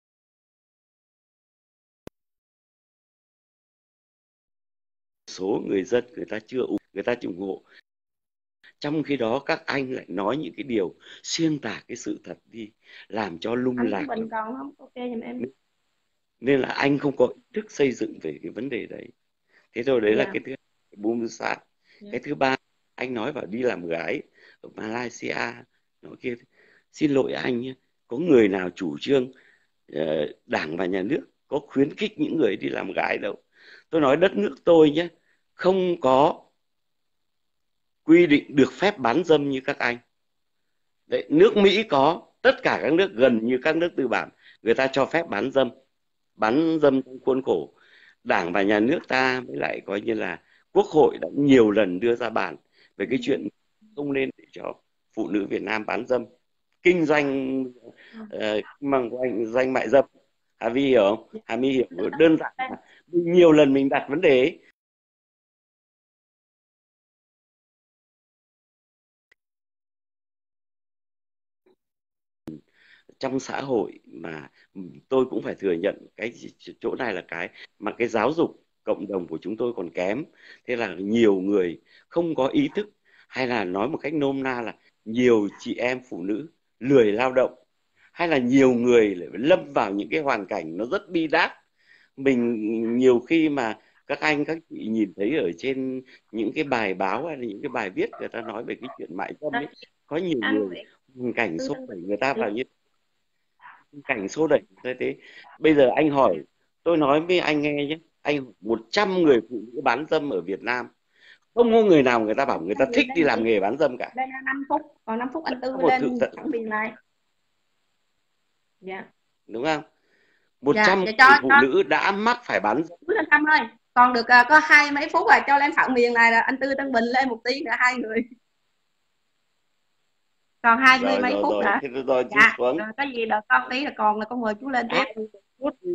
Số người dân người ta chưa ủng hộ. Trong khi đó các anh lại nói những cái điều xuyên tạc cái sự thật đi, làm cho lung lạc. Anh còn không? Ok giùm em. Nên là anh không có ý thức xây dựng về cái vấn đề đấy. Thế rồi đấy là cái thứ hai, Formosa. Cái thứ ba, anh nói vào đi làm gái ở Malaysia nó kia. Xin lỗi anh nhé, có người nào chủ trương Đảng và nhà nước có khuyến khích những người đi làm gái đâu. Tôi nói đất nước tôi nhé, không có quy định được phép bán dâm như các anh. Đấy, nước Mỹ có, tất cả các nước gần như các nước tư bản người ta cho phép bán dâm trong khuôn khổ. Đảng và nhà nước ta với lại coi như là Quốc hội đã nhiều lần đưa ra bản về cái chuyện không nên để cho phụ nữ Việt Nam bán dâm, kinh doanh bằng danh mại dâm. Hà My hiểu không? Hà My hiểu đơn giản là nhiều lần mình đặt vấn đề ấy. Trong xã hội mà tôi cũng phải thừa nhận cái chỗ này là cái mà cái giáo dục cộng đồng của chúng tôi còn kém. Thế là nhiều người không có ý thức, hay là nói một cách nôm na là nhiều chị em phụ nữ lười lao động, hay là nhiều người lại lâm vào những cái hoàn cảnh nó rất bi đát. Mình nhiều khi mà các anh các chị nhìn thấy ở trên những cái bài báo hay là những cái bài viết người ta nói về cái chuyện mại dâm ấy, có nhiều người cảnh xô đẩy người ta vào như cảnh xô đẩy như thế. Bây giờ anh hỏi, tôi nói với anh nghe nhé, anh 100 người phụ nữ bán dâm ở Việt Nam, không có người nào người ta bảo người ta thích đi làm nghề bán dâm cả. Đây là 5 phút, còn 5 phút anh Tư lên phản biện lại. Dạ. Đúng không? 100 phụ nữ đã mắc phải bán dâm. Chú Thanh Tâm ơi, còn được có 20 mấy phút rồi, cho lên phản biện này là anh Tư Tân Bình lên một tí nữa, hai người. Còn 20 mấy phút nữa. Rồi, dạ. Rồi, có gì đợi con tí là còn là con mời chú lên tiếp.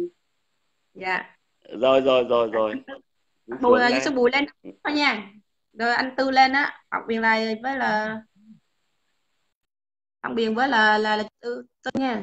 Dạ. Rồi. Bùi, Bùi lên thôi nha. Rồi anh Tư lên á, học Biền này với là ông Biền với là Tư nha.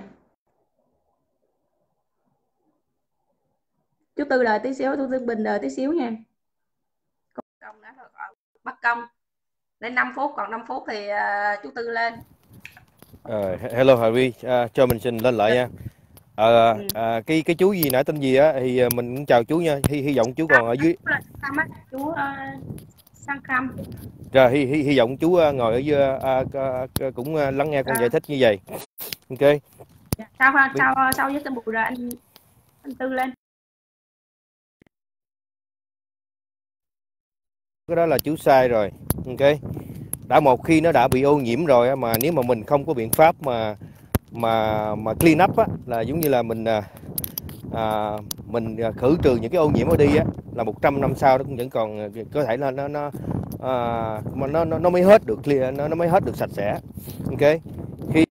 Chú Tư đợi tí xíu, chú Tư Bình đợi tí xíu nha. Công đã rồi, bắt công đến 5 phút, còn 5 phút thì chú Tư lên. Hello Harry, cho mình xin lên lại nha. Cái chú gì nãy tên gì á thì mình cũng chào chú nha. Hy vọng chú còn ở dưới. Chú Sang Khăm. Rồi hy vọng chú ngồi ở dưới cũng lắng nghe con giải thích như vậy. Ok. Sau với tên Bùi rồi anh Tư lên. Cái đó là chú sai rồi. Ok. Đã một khi nó đã bị ô nhiễm rồi mà nếu mà mình không có biện pháp mà clean up á, là giống như là mình khử trừ những cái ô nhiễm ở đi á, là 100 năm sau nó cũng vẫn còn có thể là nó mới hết được clear, nó mới hết được sạch sẽ. Ok. Khi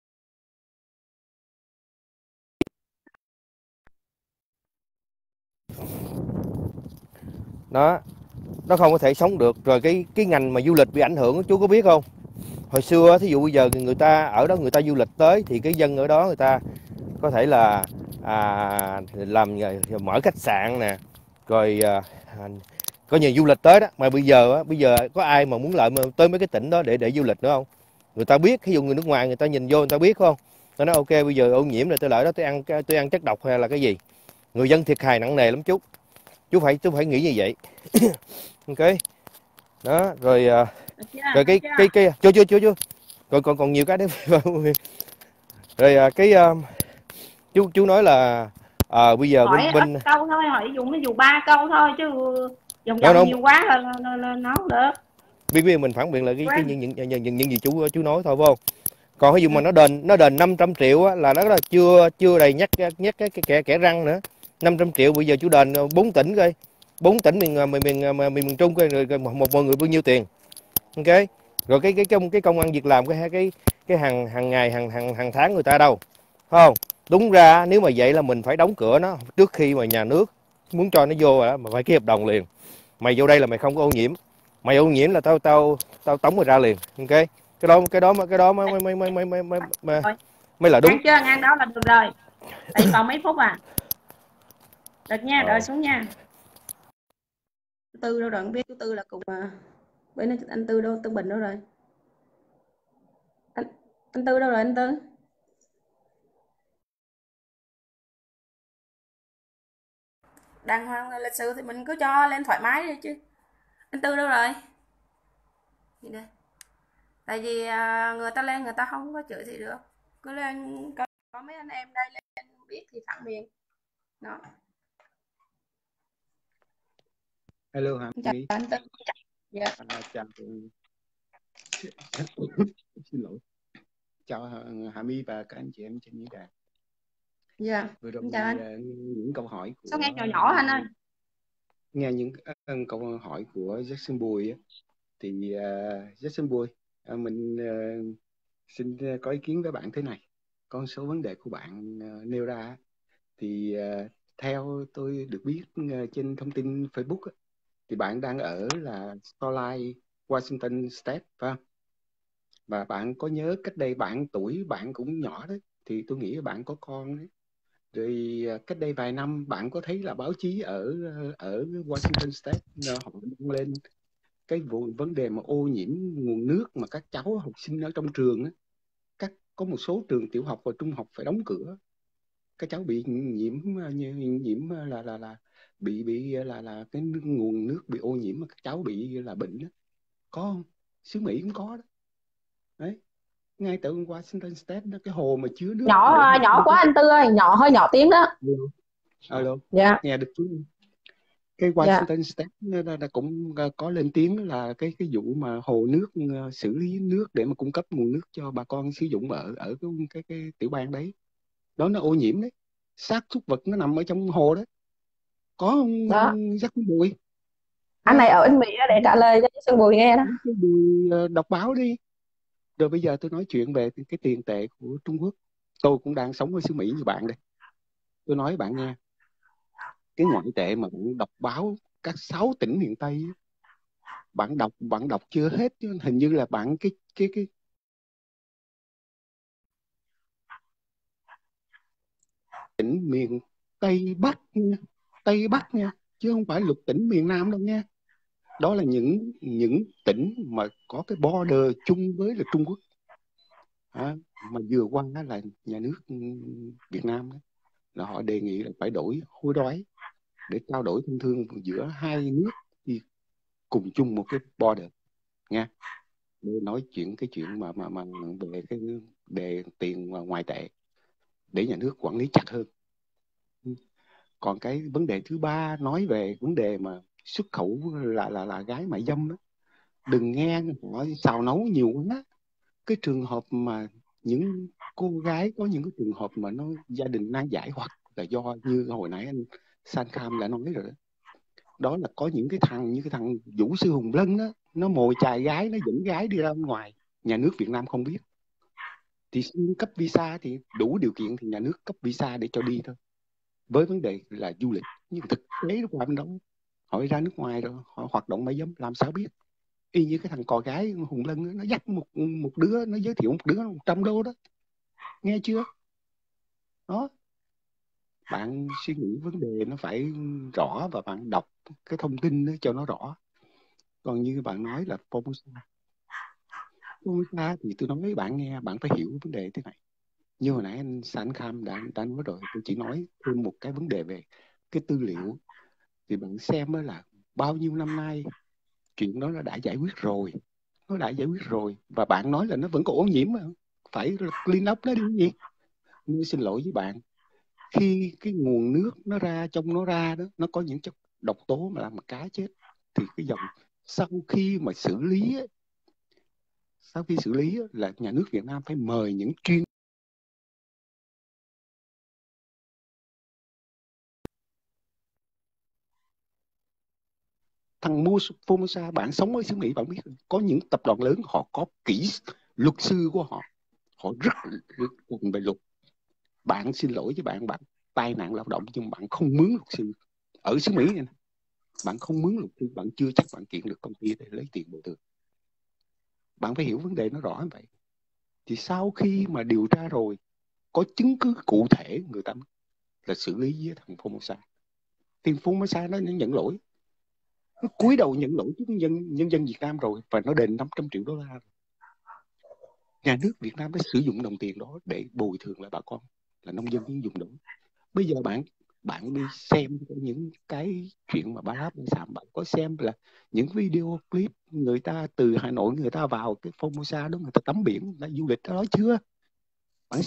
nó không có thể sống được. Rồi cái ngành mà du lịch bị ảnh hưởng chú có biết không? Hồi xưa thí dụ bây giờ người ta ở đó, người ta du lịch tới thì cái dân ở đó người ta có thể là làm mở khách sạn nè, rồi có nhiều du lịch tới đó. Mà bây giờ có ai mà muốn lại tới mấy cái tỉnh đó để du lịch nữa không? Người ta biết, ví dụ người nước ngoài người ta nhìn vô người ta biết không? Tôi nói ok, bây giờ ô nhiễm rồi tôi lại đó tôi ăn chất độc hay là cái gì? Người dân thiệt hại nặng nề lắm chú. Chú phải nghĩ như vậy. Ok. Đó, rồi cái chưa. Rồi còn nhiều cái đấy. Rồi chú nói là bây giờ hỏi bên ít câu thôi, hỏi dù 3 câu thôi chứ vòng nhiều quá là nó không được. Biết mình phản biện là những gì chú nói thôi phải không? Còn ví dụ mà nó đền 500 triệu á, là nó là chưa đầy nhắc cái kẻ răng nữa. 500 triệu bây giờ chú đền 4 tỉnh coi. 4 tỉnh miền Trung coi, rồi mọi người bao nhiêu tiền. Ok. Rồi cái công ăn việc làm cái hàng ngày hàng tháng người ta đâu. Phải không? Đúng ra nếu mà vậy là mình phải đóng cửa nó trước khi mà nhà nước muốn cho nó vô rồi đó, mà phải ký hợp đồng liền. Mày vô đây là mày không có ô nhiễm. Mày ô nhiễm là tao tống mày ra liền. Ok. Cái đó mới là đúng. Ăn chưa, ăn đó là được rồi. Tại còn mấy phút à. Được nha, đợi xuống nha. Tư đâu rồi, không biết chú Tư là cùng bên anh Tư đâu, Tư Bình đâu rồi? Anh Tư đâu rồi anh Tư? Đàng hoàng là lịch sự thì mình cứ cho lên thoải mái đi chứ. Anh Tư đâu rồi? Gì đây? Tại vì người ta lên người ta không có chửi gì được. Cứ lên có mấy anh em đây lên biết thì phản biện. Đó. Hello Hà Chào My. anh Tư. Dạ. Chào xin lỗi. Chào Hà My và các anh chị em trên diễn đàn. Dạ. Vừa rồi Chào anh. những câu hỏi của Sao nghe nhỏ nhỏ anh ơi? Nghe những câu hỏi của Jackson Bùi thì Jackson Bùi, mình xin có ý kiến với bạn thế này. Con số vấn đề của bạn nêu ra thì theo tôi được biết trên thông tin Facebook thì bạn đang ở là Starlight, Washington State, phải không? Và bạn có nhớ cách đây tuổi bạn cũng nhỏ đấy, thì tôi nghĩ bạn có con đấy. Rồi cách đây vài năm bạn có thấy là báo chí ở Washington State họ đăng lên cái vấn đề mà ô nhiễm nguồn nước mà các cháu học sinh ở trong trường á, có một số trường tiểu học và trung học phải đóng cửa. Các cháu bị nhiễm là bị cái nguồn nước bị ô nhiễm mà các cháu bị là bệnh đó. Có không? Xứ Mỹ cũng có đó. Đấy. Ngay tại Washington State đó, cái hồ mà chứa nước nhỏ quá anh Tư ơi, hơi nhỏ tiếng đó. Alo. Dạ. Nghe được chứ? Cái Washington State đã cũng có lên tiếng là cái vụ mà hồ nước xử lý nước để mà cung cấp nguồn nước cho bà con sử dụng ở cái tiểu bang đấy. Đó, nó ô nhiễm đấy. Xác súc vật nó nằm ở trong hồ đó. Có không Jackson Bùi? Anh này ở bên Mỹ để trả lời cho Jackson Bùi nghe đó. Bùi đọc báo đi. Rồi bây giờ tôi nói chuyện về cái tiền tệ của Trung Quốc. Tôi cũng đang sống ở xứ Mỹ như bạn đây. Tôi nói với bạn nghe. Cái ngoại tệ mà bạn đọc báo các 6 tỉnh miền Tây bạn đọc chưa hết chứ, hình như là bạn cái tỉnh miền Tây Bắc nha, chứ không phải lục tỉnh miền Nam đâu nha. Đó là những tỉnh mà có cái border chung với là Trung Quốc. Mà vừa qua là nhà nước Việt Nam đó, là họ đề nghị là phải đổi hối đoái để trao đổi thông thương giữa hai nước thì cùng chung một cái border nha, để nói cái chuyện mà về cái đề tiền ngoại tệ để nhà nước quản lý chặt hơn. Còn cái vấn đề thứ ba nói về vấn đề mà xuất khẩu là gái mại dâm đó, đừng nghe họ xào nấu nhiều quá. Cái trường hợp mà những cô gái có những cái trường hợp mà nó gia đình nan giải, hoặc là do như hồi nãy anh San Kham đã nói rồi đó, đó là có những cái thằng như cái thằng Vũ Sư Hùng Lân đó, nó mồi chài gái, nó dẫn gái đi ra bên ngoài, nhà nước Việt Nam không biết thì xin cấp visa, thì đủ điều kiện thì nhà nước cấp visa để cho đi thôi, với vấn đề là du lịch. Nhưng thực tế qua bên đó họ ra nước ngoài rồi họ hoạt động mại dâm làm sao biết. Y như cái thằng cò gái Hùng Lân đó, nó dắt một đứa, nó giới thiệu một đứa $100 đó, nghe chưa đó. Bạn suy nghĩ vấn đề nó phải rõ và bạn đọc cái thông tin đó cho nó rõ. Còn như bạn nói là Formosa thì tôi nói với bạn nghe, bạn phải hiểu vấn đề thế này. Như hồi nãy anh San Kham đã nói rồi, tôi chỉ nói thêm một cái vấn đề về cái tư liệu. Thì bạn xem đó là bao nhiêu năm nay chuyện đó nó đã giải quyết rồi, và bạn nói là nó vẫn còn ô nhiễm mà phải clean up nó đi gì. Nhưng xin lỗi với bạn, khi cái nguồn nước nó ra trong nó ra đó, nó có những chất độc tố mà làm mà cá chết, thì cái dòng sau khi xử lý là nhà nước Việt Nam phải mời những chuyên thằng Formosa. Bạn sống ở xứ Mỹ bạn biết, có những tập đoàn lớn họ có kỹ luật sư của họ rất gần về luật. Bạn xin lỗi với bạn tai nạn lao động nhưng bạn không mướn luật sư ở xứ Mỹ này, bạn không mướn luật sư, bạn chưa chắc bạn kiện được công ty để lấy tiền bồi thường. Bạn phải hiểu vấn đề nó rõ như vậy. Thì sau khi mà điều tra rồi có chứng cứ cụ thể, người ta là xử lý với thằng Formosa. Thì Formosa nó nhận lỗi, nó cúi đầu nhận lỗi trước nhân dân Việt Nam rồi, và nó đền $500 triệu. Nhà nước Việt Nam đã sử dụng đồng tiền đó để bồi thường lại bà con là nông dân dùng đó. Bây giờ bạn đi xem những cái chuyện mà Ba Láp Sàm, bạn có xem là những video clip người ta từ Hà Nội người ta vào cái Formosa đó, người ta tắm biển, người ta du lịch đó chưa? Bạn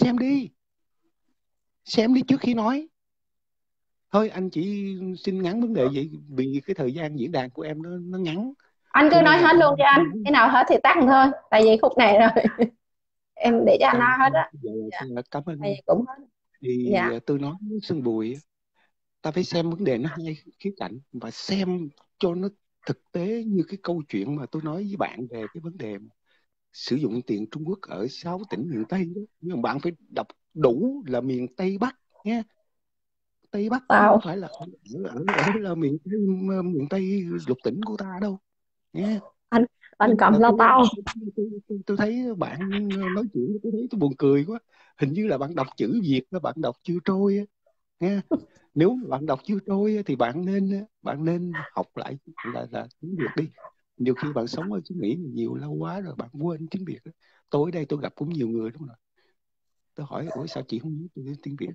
xem đi trước khi nói. Thôi anh chỉ xin ngắn vấn đề vậy vì cái thời gian diễn đàn của em nó ngắn. Anh cứ nói hết luôn cho anh, cái nào hết thì tắt thôi, tại vì khúc này rồi em để cho anh nói hết á. Cảm ơn. Cũng hết. Thì tôi nói với Xuân Bùi, ta phải xem vấn đề nó hai khía cạnh và xem cho nó thực tế, như cái câu chuyện mà tôi nói với bạn về cái vấn đề sử dụng tiền Trung Quốc ở 6 tỉnh miền Tây đó. Nhưng mà bạn phải đọc đủ là miền Tây Bắc nha. Tây Bắc không phải là ở là miền Tây lục tỉnh của ta đâu nha. Anh cầm lo tao. Tôi thấy bạn nói chuyện tôi thấy tôi buồn cười quá. Hình như là bạn đọc chữ Việt đó, bạn đọc chưa trôi á nha. Nếu mà bạn đọc chưa trôi thì bạn nên học lại là tiếng Việt đi. Nhiều khi bạn sống ở xứ Mỹ nhiều lâu quá rồi bạn quên tiếng Việt đó. Tôi ở đây tôi gặp cũng nhiều người đúng rồi. Tôi hỏi ủa sao chị không biết tiếng Việt?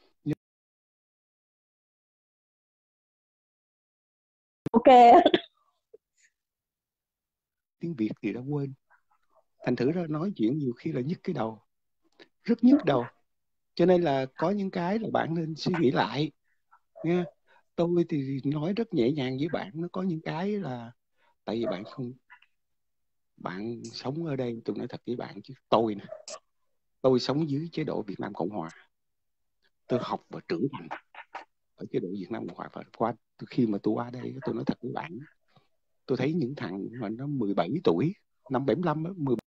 Ok. Tiếng Việt thì đã quên. Thành thử ra nói chuyện nhiều khi là nhức cái đầu, rất nhức đầu. Cho nên là có những cái là bạn nên suy nghĩ lại nha. Tôi thì nói rất nhẹ nhàng với bạn, nó có những cái là tại vì bạn sống ở đây, tôi nói thật với bạn chứ tôi sống dưới chế độ Việt Nam Cộng Hòa, tôi học và trưởng thành ở chế độ Việt Nam Cộng Hòa. Và khi mà tôi qua đây, tôi nói thật với bạn, tôi thấy những thằng mà nó 17 tuổi, năm 75 á, 17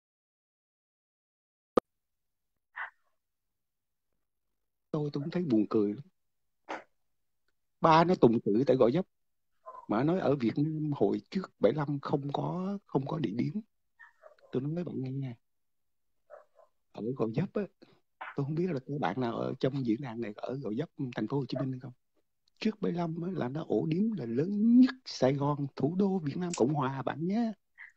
tôi cũng thấy buồn cười lắm. Ba nó tùng tự tại Gò Vấp, Mà nói ở Việt Nam hồi trước 75 không có địa điểm. Tôi nói với bạn nghe nha, ở Gò Vấp á, tôi không biết là có bạn nào ở trong diễn đàn này ở Gò Vấp thành phố Hồ Chí Minh hay không. Trước 75 á, là nó ổ điếm là lớn nhất Sài Gòn, thủ đô Việt Nam Cộng Hòa bạn nhé.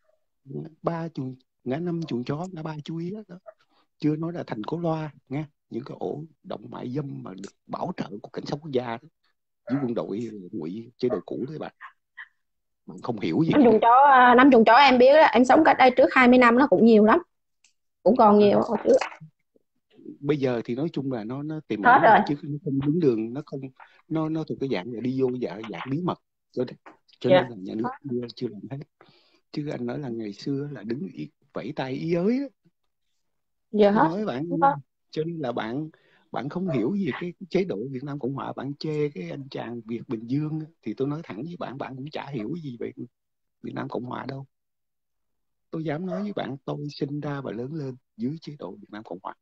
Ngã năm chuồng chó, ngã ba chui đó. Chưa nói là thành Cổ Loa nha, những cái ổ động mại dâm mà được bảo trợ của cảnh sát quốc gia đó, với quân đội ngụy chế độ cũ đấy bạn không hiểu gì. Năm chuồng chó em biết đó, em sống cách đây trước 20 năm nó cũng nhiều lắm, cũng còn nhiều hồi trước. Bây giờ thì nói chung là nó tiềm Hết ẩn rồi. chứ nó không đứng đường, nó thuộc cái dạng là đi vô dạng bí mật cho Dạ. nên là nhà nước chưa làm hết. Chứ anh nói là ngày xưa là đứng vẫy tay ý ới á. Giờ Tôi hết. nói bạn, cho nên là bạn không hiểu gì cái chế độ Việt Nam Cộng Hòa, bạn chê cái anh chàng Việt Bình Dương á, thì tôi nói thẳng với bạn cũng chả hiểu gì về Việt Nam Cộng Hòa đâu. Tôi dám nói với bạn, tôi sinh ra và lớn lên dưới chế độ Việt Nam Cộng Hòa.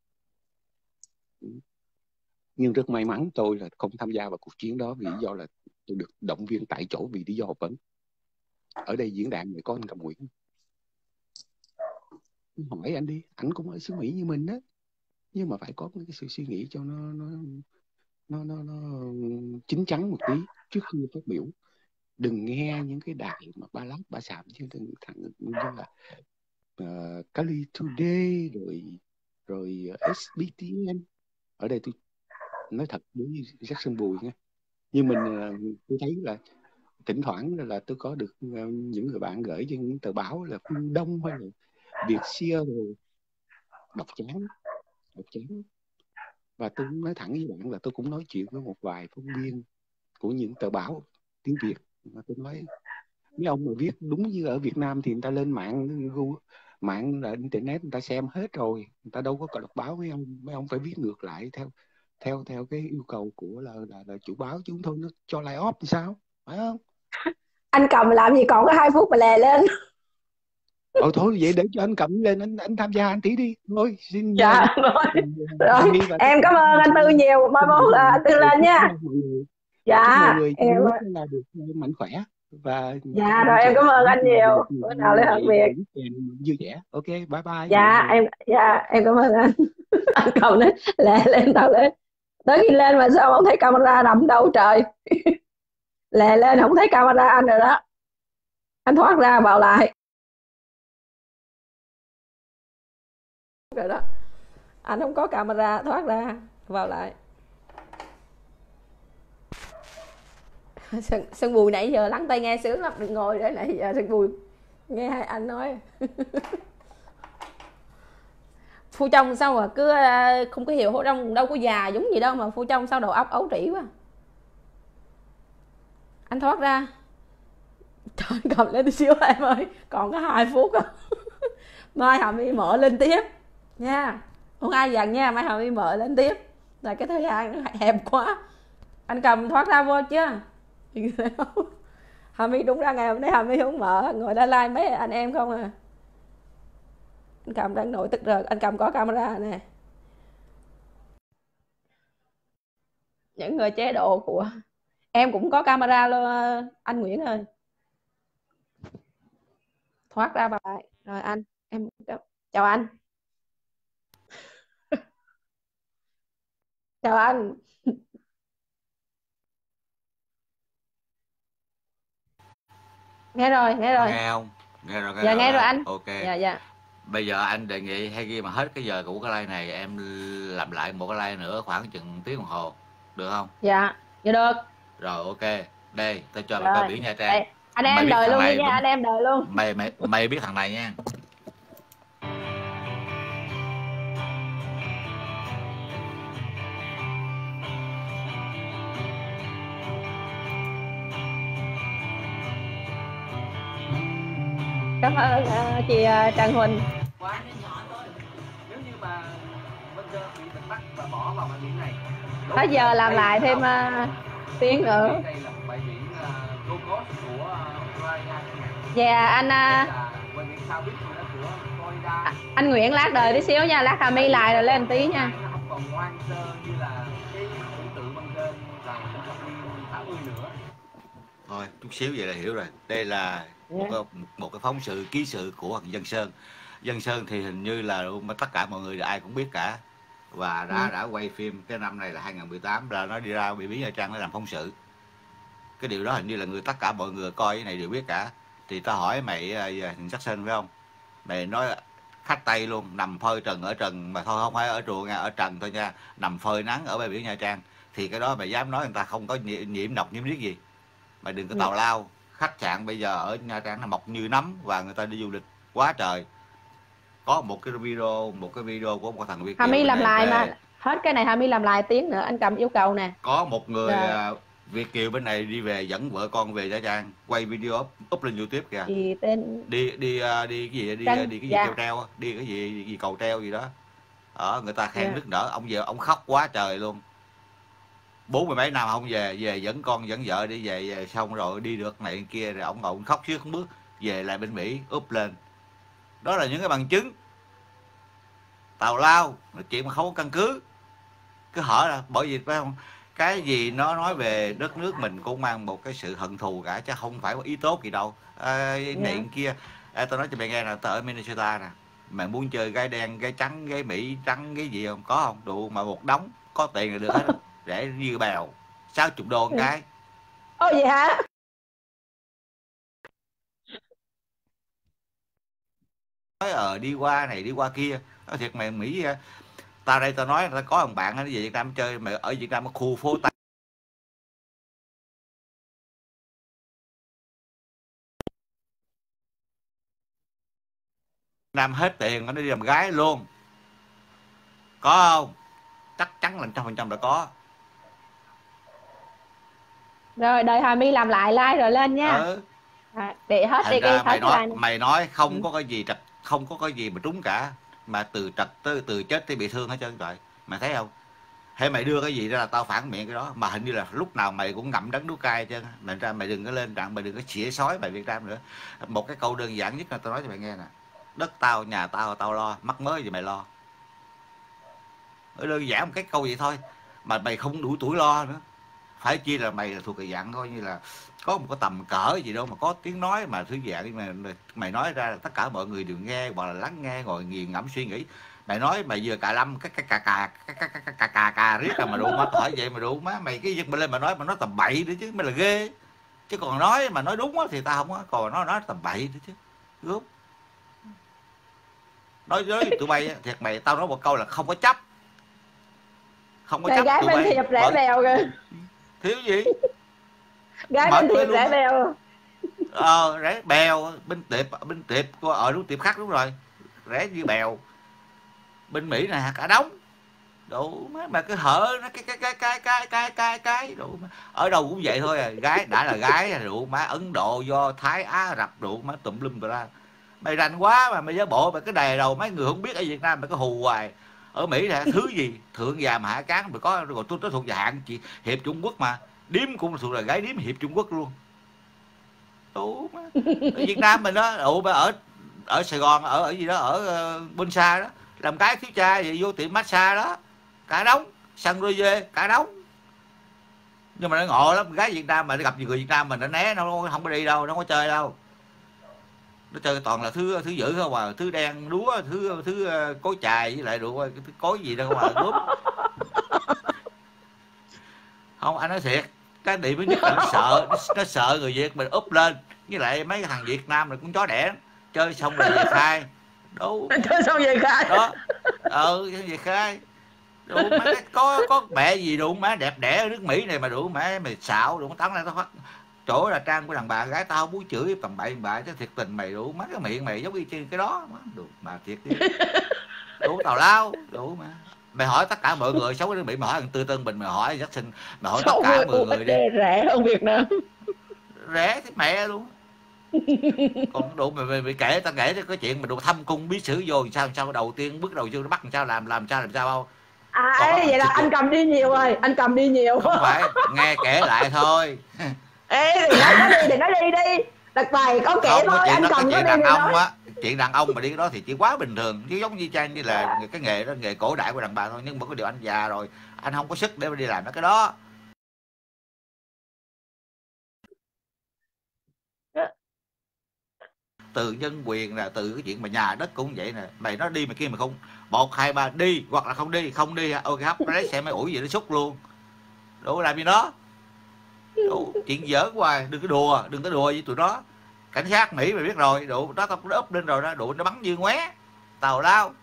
Nhưng rất may mắn tôi là không tham gia vào cuộc chiến đó vì lý do là tôi được động viên tại chỗ vì lý do học vấn. Ở đây diễn đàn này có anh Cầm Nguyễn. Hỏi anh đi, anh cũng ở xứ Mỹ như mình đó, nhưng mà phải có cái sự suy nghĩ cho nó chín chắn một tí trước khi phát biểu. Đừng nghe những cái đài mà ba láp ba xàm chứ thằng như là Cali Today rồi SBTN. Ở đây tôi nói thật đối với Jackson Bùi nha, nhưng mình tôi thấy là thỉnh thoảng là tôi có được những người bạn gửi cho những tờ báo là Phương Đông hay là Vietsia rồi đọc chán. Và tôi nói thẳng với bạn là tôi cũng nói chuyện với một vài phóng viên của những tờ báo tiếng Việt mà tôi nói mấy ông mà viết đúng như ở Việt Nam thì người ta lên mạng là internet người ta xem hết rồi, người ta đâu có đọc báo. Mấy ông phải viết ngược lại theo cái yêu cầu của là chủ báo, chúng thôi nó cho lại off thì sao, phải không? Anh Cầm làm gì còn có 2 phút mà lè lên. Thôi vậy để cho anh Cầm lên, anh tham gia anh tí đi thôi. Xin dạ rồi. Em cảm ơn anh Tư nhiều, mai mốt là anh Tư lên nha. Dạ mọi người em là được mạnh khỏe và dạ rồi em cảm ơn anh nhiều. Bữa nào lên học việc vui vẻ. Ok, bye bye. Dạ em cảm ơn anh. Anh Cầm nói lè lên tao lên, tới khi lên mà sao không thấy camera nằm đâu trời. Lè lên không thấy camera anh rồi đó, anh thoát ra vào lại rồi đó, anh không có camera, thoát ra vào lại. Sơn Bùi nãy giờ lắng tai nghe sướng lắm, đừng ngồi để nãy giờ Sơn Bùi nghe hai anh nói. Phu Trong sao mà cứ không có hiểu, Phu Trong đâu có già giống gì đâu mà Phu Trong sao đầu óc ấu trĩ quá. Anh thoát ra. Trời, cầm lên tí xíu em ơi, còn có 2 phút à. Mai Hàm Y mở lên tiếp nha, không ai dần nha, mai Hàm Y mở lên tiếp là cái thời gian nó hẹp quá. Anh Cầm thoát ra vô chưa? Hàm Y đúng ra ngày hôm nay Hàm Y không mở, ngồi đã like mấy anh em không à. Anh Cầm đang nổi tức rồi, anh Cầm có camera nè. Những người chế độ của em cũng có camera luôn anh Nguyễn ơi. Thoát ra vào lại rồi anh, em chào anh. Chào anh. Nghe rồi nghe không? Nghe rồi dạ nghe rồi đó. anh. Ok. Dạ Bây giờ anh đề nghị hay khi mà hết cái giờ của cái like này em làm lại một cái like nữa khoảng chừng tiếng đồng hồ được không? Dạ được. Rồi ok, đây tao cho mày coi biển Nha Trang. Anh em đợi luôn nha, anh em đợi luôn. Mày biết thằng này nha. Cảm ơn chị Trần Huỳnh. Tới giờ làm lại thêm tiếng nữa. Dạ anh Nguyễn lát đợi tí xíu nha, lát Hàm Y lại rồi lên tí nha. Thôi chút xíu vậy là hiểu rồi. Đây là một cái phóng sự ký sự của Dân Sơn. Dân Sơn thì hình như là tất cả mọi người ai cũng biết cả, và đã quay phim cái năm này là 2018 là nó đi ra Bãi Biển Nha Trang để làm phóng sự. Cái điều đó hình như là tất cả mọi người coi cái này đều biết cả. Thì ta hỏi mày Jackson phải không? Mày nói khách Tây luôn, nằm phơi trần ở trần, mà thôi không phải ở chùa nha, ở trần thôi nha, nằm phơi nắng ở bãi biển Nha Trang, thì cái đó mày dám nói người ta không có nhiễm độc nhiễm riết gì? Mày đừng có tào lao. Khách sạn bây giờ ở Nha Trang nó mọc như nấm và người ta đi du lịch quá trời. Có một cái video của một thằng Việt Hà My kiều làm này lại về, mà hết cái này Hà My làm lại tiếng nữa, anh cầm yêu cầu nè. có một người Rồi. Việt kiều bên này đi về dẫn vợ con về Nha Trang, quay video up lên YouTube kìa. Thì tên đi cái gì đi Trân, cái gì dạ. treo treo, đi cái gì cầu treo gì đó. Người ta khen nức nở, ông về ông khóc quá trời luôn. 40 mấy năm không về dẫn con dẫn vợ đi về xong rồi đi được này kia, rồi ông ngồi ông khóc chứ không bước về lại bên Mỹ úp lên. Đó là những cái bằng chứng. Tào lao nói chuyện mà không có căn cứ, cứ hỏi là bởi vì phải không, cái gì nó nói về đất nước mình cũng mang một cái sự hận thù cả, chứ không phải có ý tốt gì đâu. Này kia. Tao nói cho mày nghe là tao ở Minnesota nè, mày muốn chơi gái đen gái trắng gái Mỹ trắng cái gì không, có không? Đủ mà một đống, có tiền là được hết, rẻ như bèo, 60 đô một cái. Ồ vậy hả? Nói đi qua này đi qua kia, nói thiệt mày Mỹ, tao đây tao nói tao có thằng bạn nó về Việt Nam chơi, mày ở Việt Nam ở khu phố Tây Nam hết tiền nó đi làm gái luôn, có không? Chắc chắn là 100% là có. Rồi đợi Hà My làm lại like rồi lên nha. Để hết đi Thành cái ra mày nói không có cái gì trật, không có cái gì mà trúng cả, mà từ trật tới từ chết tới bị thương hết trơn trời. Mày thấy không? Hay mày đưa cái gì ra là tao phản miệng cái đó, mà hình như là lúc nào mày cũng ngậm đắng nuốt cay chứ. Mày ra mày đừng có lên đoạn, mày đừng có chĩa sói mày Việt Nam nữa. Một cái câu đơn giản nhất là tao nói cho mày nghe nè: đất tao nhà tao tao lo, mắc mới gì mày lo. Đơn giản một cái câu vậy thôi mà mày không đủ tuổi lo nữa. Phải chi là mày là thuộc cái dạng coi như là có một cái tầm cỡ gì đâu mà có tiếng nói mà thứ dạng mà mày nói ra là tất cả mọi người đều nghe hoặc là lắng nghe ngồi nghiền ngẫm suy nghĩ. Mày nói mày vừa cà lâm cà riết là mà đủ má, hỏi vậy mà đủ má, mày cái việc mà lên mà nói tầm bậy nữa chứ, mày là ghê. Chứ còn nói mà nói đúng thì tao không có, còn nói tầm bậy nữa chứ gớm. Nói với tụi bay thiệt mày, tao nói một câu là không có chấp, không có chấp gái tụi bên bay thiệp rẻ bèo kìa. Thiếu gì? Gái bên thiệp rẻ bèo. Rẻ bèo, bên tiệp ở đúng tiệp khác, đúng rồi, rẻ như bèo. Bên Mỹ này cả đống đủ mà cứ hở nó cái đủ má. Ở đâu cũng vậy thôi à. Gái đã là gái đủ má, Ấn Độ Do Thái Á Rập đủ má tùm lum tùm la. Mày rành quá mà mày giả bộ mày cái đề đầu mấy người không biết ở Việt Nam mày có hù hoài. Ở Mỹ là thứ gì thượng vàng mà hạ cán mày có, rồi tôi thuộc về hạng chị hiệp Trung Quốc mà, điếm cũng thuộc là gái điếm hiệp Trung Quốc luôn. Đủ má. Ở Việt Nam mình đó, đủ mà ở Sài Gòn, ở gì đó, ở Bôn Sa đó, làm cái thiếu cha vậy, vô tiệm massage đó cả đống, San Rose cả đống. Nhưng mà nó ngộ lắm, gái Việt Nam mà nó gặp người Việt Nam mình nó né, nó không có đi đâu, nó không có chơi đâu. Nó chơi toàn là thứ dữ không à, thứ đen đúa, thứ cối chài với lại đủ cối gì đâu mà đúng. Không, anh nói thiệt, cái điểm thứ nhất là nó sợ người Việt mình úp lên, với lại mấy thằng Việt Nam này cũng chó đẻ, chơi xong rồi về khai. Đâu chơi xong về khai đó, về khai đủ má, có mẹ gì đủ má đẹp đẽ ở nước Mỹ này mà đủ má mày xạo đủ tấn lên tao phát chỗ là trang của thằng bà gái tao muốn chửi tầm bậy bạ chứ thiệt tình mày đủ má, cái miệng mày giống như cái đó đủ mà thiệt đi. Đủ tào lao đủ mà. Mày hỏi tất cả mọi người sống ở nước Mỹ, mày hỏi thằng Tư Tân Bình, mày hỏi Jackson, mày hỏi tất cả mọi người đi, rẻ hơn Việt Nam. Rẻ thế mẹ luôn. Còn đủ mày kể tao kể cái chuyện mà đủ thăm cung bí sử vô sao đầu tiên bước đầu vô nó bắt làm sao đâu. Vậy là anh cầm đi nhiều rồi, anh cầm đi nhiều. Không phải, nghe kể lại thôi. Ê thì nói đi. Đợt này có kể không, thôi, anh cầm chuyện nó đi ông á, chuyện đàn ông mà đi cái đó thì chỉ quá bình thường, chứ giống như Trang như là cái nghề đó, nghề cổ đại của đàn bà thôi. Nhưng mà có điều anh già rồi, anh không có sức để mà đi làm cái đó. từ nhân quyền là từ cái chuyện mà nhà đất cũng vậy nè, mày nói đi mà kia mà không 1 2 3 đi, hoặc là không đi ok hấp nó lấy xe máy ủi gì nó xúc luôn, đủ làm gì đó, đủ chuyện giỡn hoài, đừng có đùa với tụi nó. Cảnh sát Mỹ mày biết rồi, đủ đó tao cũng úp lên rồi đó, đủ nó bắn như ngoé tào lao,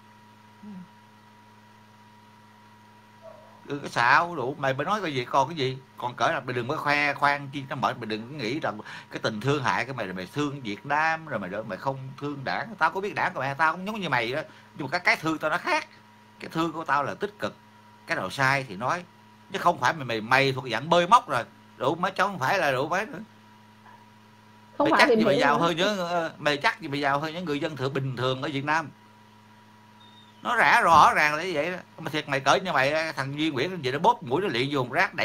đừng có xạo, đủ mày nói cái gì còn cái gì, còn cỡ là mày đừng có khoe khoang chi nó mệt, mày đừng có nghĩ rằng cái tình thương hại cái mày thương Việt Nam rồi mày không thương đảng. Tao có biết đảng của mày, tao cũng giống như mày đó, nhưng mà cái thương tao nó khác, cái thương của tao là tích cực, cái nào sai thì nói, chứ không phải mày thuộc dạng bơi móc rồi, đủ mấy cháu không phải là đủ mấy nữa. Không Mày phải chắc thì gì mày Mỹ giàu nữa. hơn mày chắc gì mày giàu hơn những người dân bình thường ở Việt Nam. Nó rõ ràng là như vậy đó. Mà thiệt mày cỡ như mày, thằng Duy Nguyễn vậy nó bóp mũi nó liệng vô một rác đẩy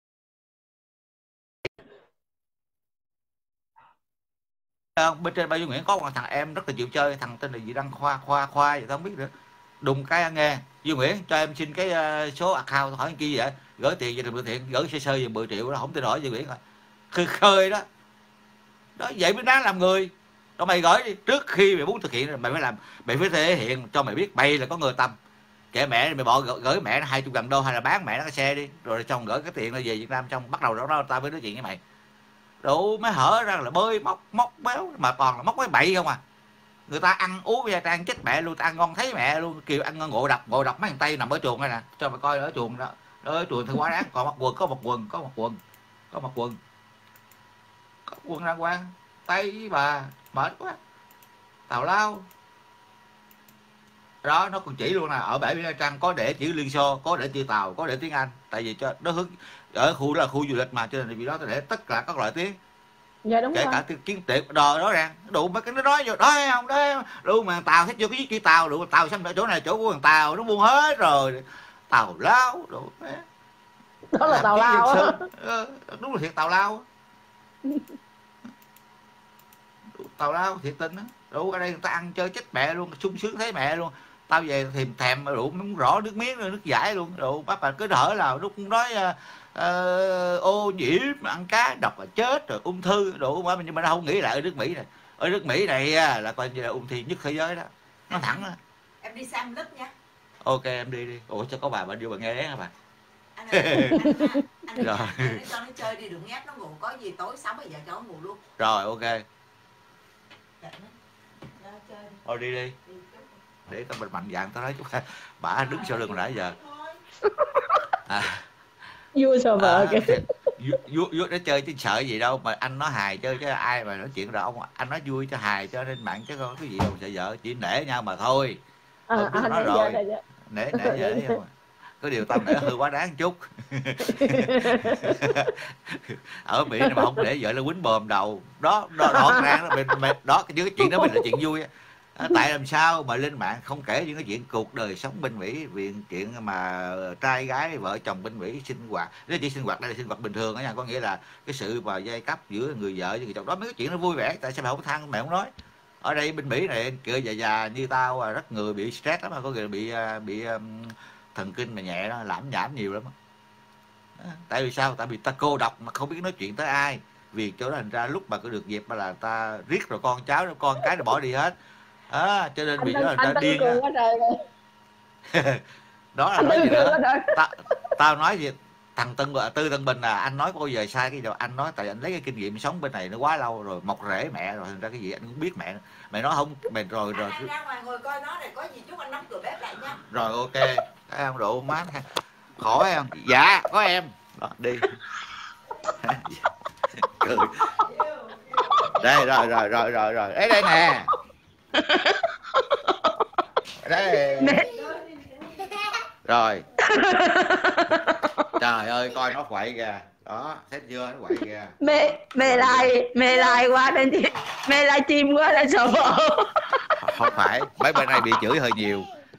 bên trên ba Duy Nguyễn có một thằng em rất là chịu chơi, thằng tên là gì Đăng Khoa vậy tao không biết nữa, đùng cái nghe Duy Nguyễn cho em xin cái số account, hỏi chi vậy, gửi tiền về từ thiện, gửi sơ về 10 triệu đó, không tin hỏi Duy Nguyễn rồi khơi đó vậy mới đáng làm người. Đó mày gửi đi, trước khi mày muốn thực hiện mày phải làm, mày phải thể hiện cho mày biết mày là có người tâm. Kệ mẹ mày bỏ gửi mẹ nó 20.000 đô hay là bán mẹ nó cái xe đi, rồi xong gửi cái tiền nó về Việt Nam, xong bắt đầu đó tao mới nói chuyện với mày. Đủ mới hở ra là bơi móc béo, mà toàn là móc cái bậy không à. Người ta ăn uống ra ta ăn chết mẹ luôn, ta ăn ngon thấy mẹ luôn, kêu ăn ngộ độc mấy thằng Tây nằm ở chuồng đây nè, cho mày coi ở chuồng đó, ở chuồng thì quá đáng, còn mặc quần có một quần đàng hoàng. Tây bà mệt quá, tào lao đó. Nó còn chỉ luôn nè, ở bãi Biển Nha Trang có để chữ Liên Xô, có để chữ Tàu, có để tiếng Anh, tại vì cho nó hướng ở khu đó là khu du lịch mà, cho nên vì đó để tất cả các loại tiếng, Dạ đúng kể rồi. cả tiếng tiệp đò đó ra đủ mấy cái nó nói vô đó không đó đủ mà Tàu thích vô cái chữ Tàu, đủ Tàu xong chỗ này chỗ của thằng Tàu nó buông hết rồi, tào lao đủ Đó là tào lao á. đúng là thiệt tào lao á. Tào lao thiệt tình á. Đủ ở đây người ta ăn chơi chết mẹ luôn, sung sướng thấy mẹ luôn. Tao về thèm đủ muốn rõ nước miếng rồi nước giải luôn. Đủ bác bà cứ thở là lúc nói ô nhiễm ăn cá độc là chết rồi ung thư đủ mà, nhưng mà nó không nghĩ lại ở nước Mỹ này. Ở nước Mỹ này là coi như là ung thư nhất thế giới đó. Nó thẳng đó. Em đi xem lớp nha. Ok em đi. Ủa cho có bà vô bà nghe đấy hả bà? Anh rồi. cho nó chơi đi, đừng ép nó ngủ, có gì tối 6-7 giờ cho nó ngủ luôn. Rồi ok. Thôi đi. Để tao mình mạnh dạn tao nói chút. Bà đứng sau lưng nãy giờ. Vui sợ vợ kìa. Vui nó chơi chứ sợ gì đâu, mà anh nói hài chơi chứ ai mà nói chuyện rồi ông anh nói vui cho hài cho nên mạng chứ không có cái gì đâu sợ vợ, chỉ nể nhau mà thôi. Nói rồi. Nể dễ không. Có điều tao nể hơi quá đáng chút. Ở Mỹ mà không để vợ nó quýnh bờm đầu đó rõ ràng đó cái chuyện đó mình là chuyện vui. Tại làm sao mà lên mạng không kể những cái chuyện cuộc đời sống bên Mỹ, chuyện mà trai gái vợ chồng bên Mỹ sinh hoạt, nếu chỉ sinh hoạt đây là sinh hoạt bình thường đó nha, có nghĩa là cái sự mà giai cấp giữa người vợ với người chồng đó, mấy cái chuyện nó vui vẻ. Tại sao mày không than mẹ không nói? Ở đây bên Mỹ này kiểu già như tao rất người bị stress lắm, có người bị thần kinh mà nhẹ đó, lãm nhảm nhiều lắm. Tại vì sao? Tại vì ta cô độc mà không biết nói chuyện tới ai. Vì chỗ đó thành ra lúc mà có được dịp mà là ta riết rồi con cháu con cái nó bỏ đi hết. Cho nên vì đó là ta điên. Đó là nói gì nữa. Tao nói gì thằng Tư Tân Bình là anh nói có bao giờ sai cái gì đâu. Anh nói tại anh lấy cái kinh nghiệm sống bên này nó quá lâu rồi, mọc rễ mẹ rồi, thành ra cái gì anh cũng biết mẹ. Mày nói không mày rồi. Anh ra ngoài ngồi coi nó này, có gì chút anh đóng cửa bếp lại nha. Rồi ok. Thấy không đủ má khỏi không? Dạ có em. Đó, đi. Cười. Đây rồi. Ấy đây nè. Đây. Rồi. Trời ơi coi nó quậy kìa. Đó, thấy chưa, nó quậy kìa. Mê like quá nên chị. Mê live stream quá nên sợ vợ. Không phải, mấy bên này bị chửi hơi nhiều.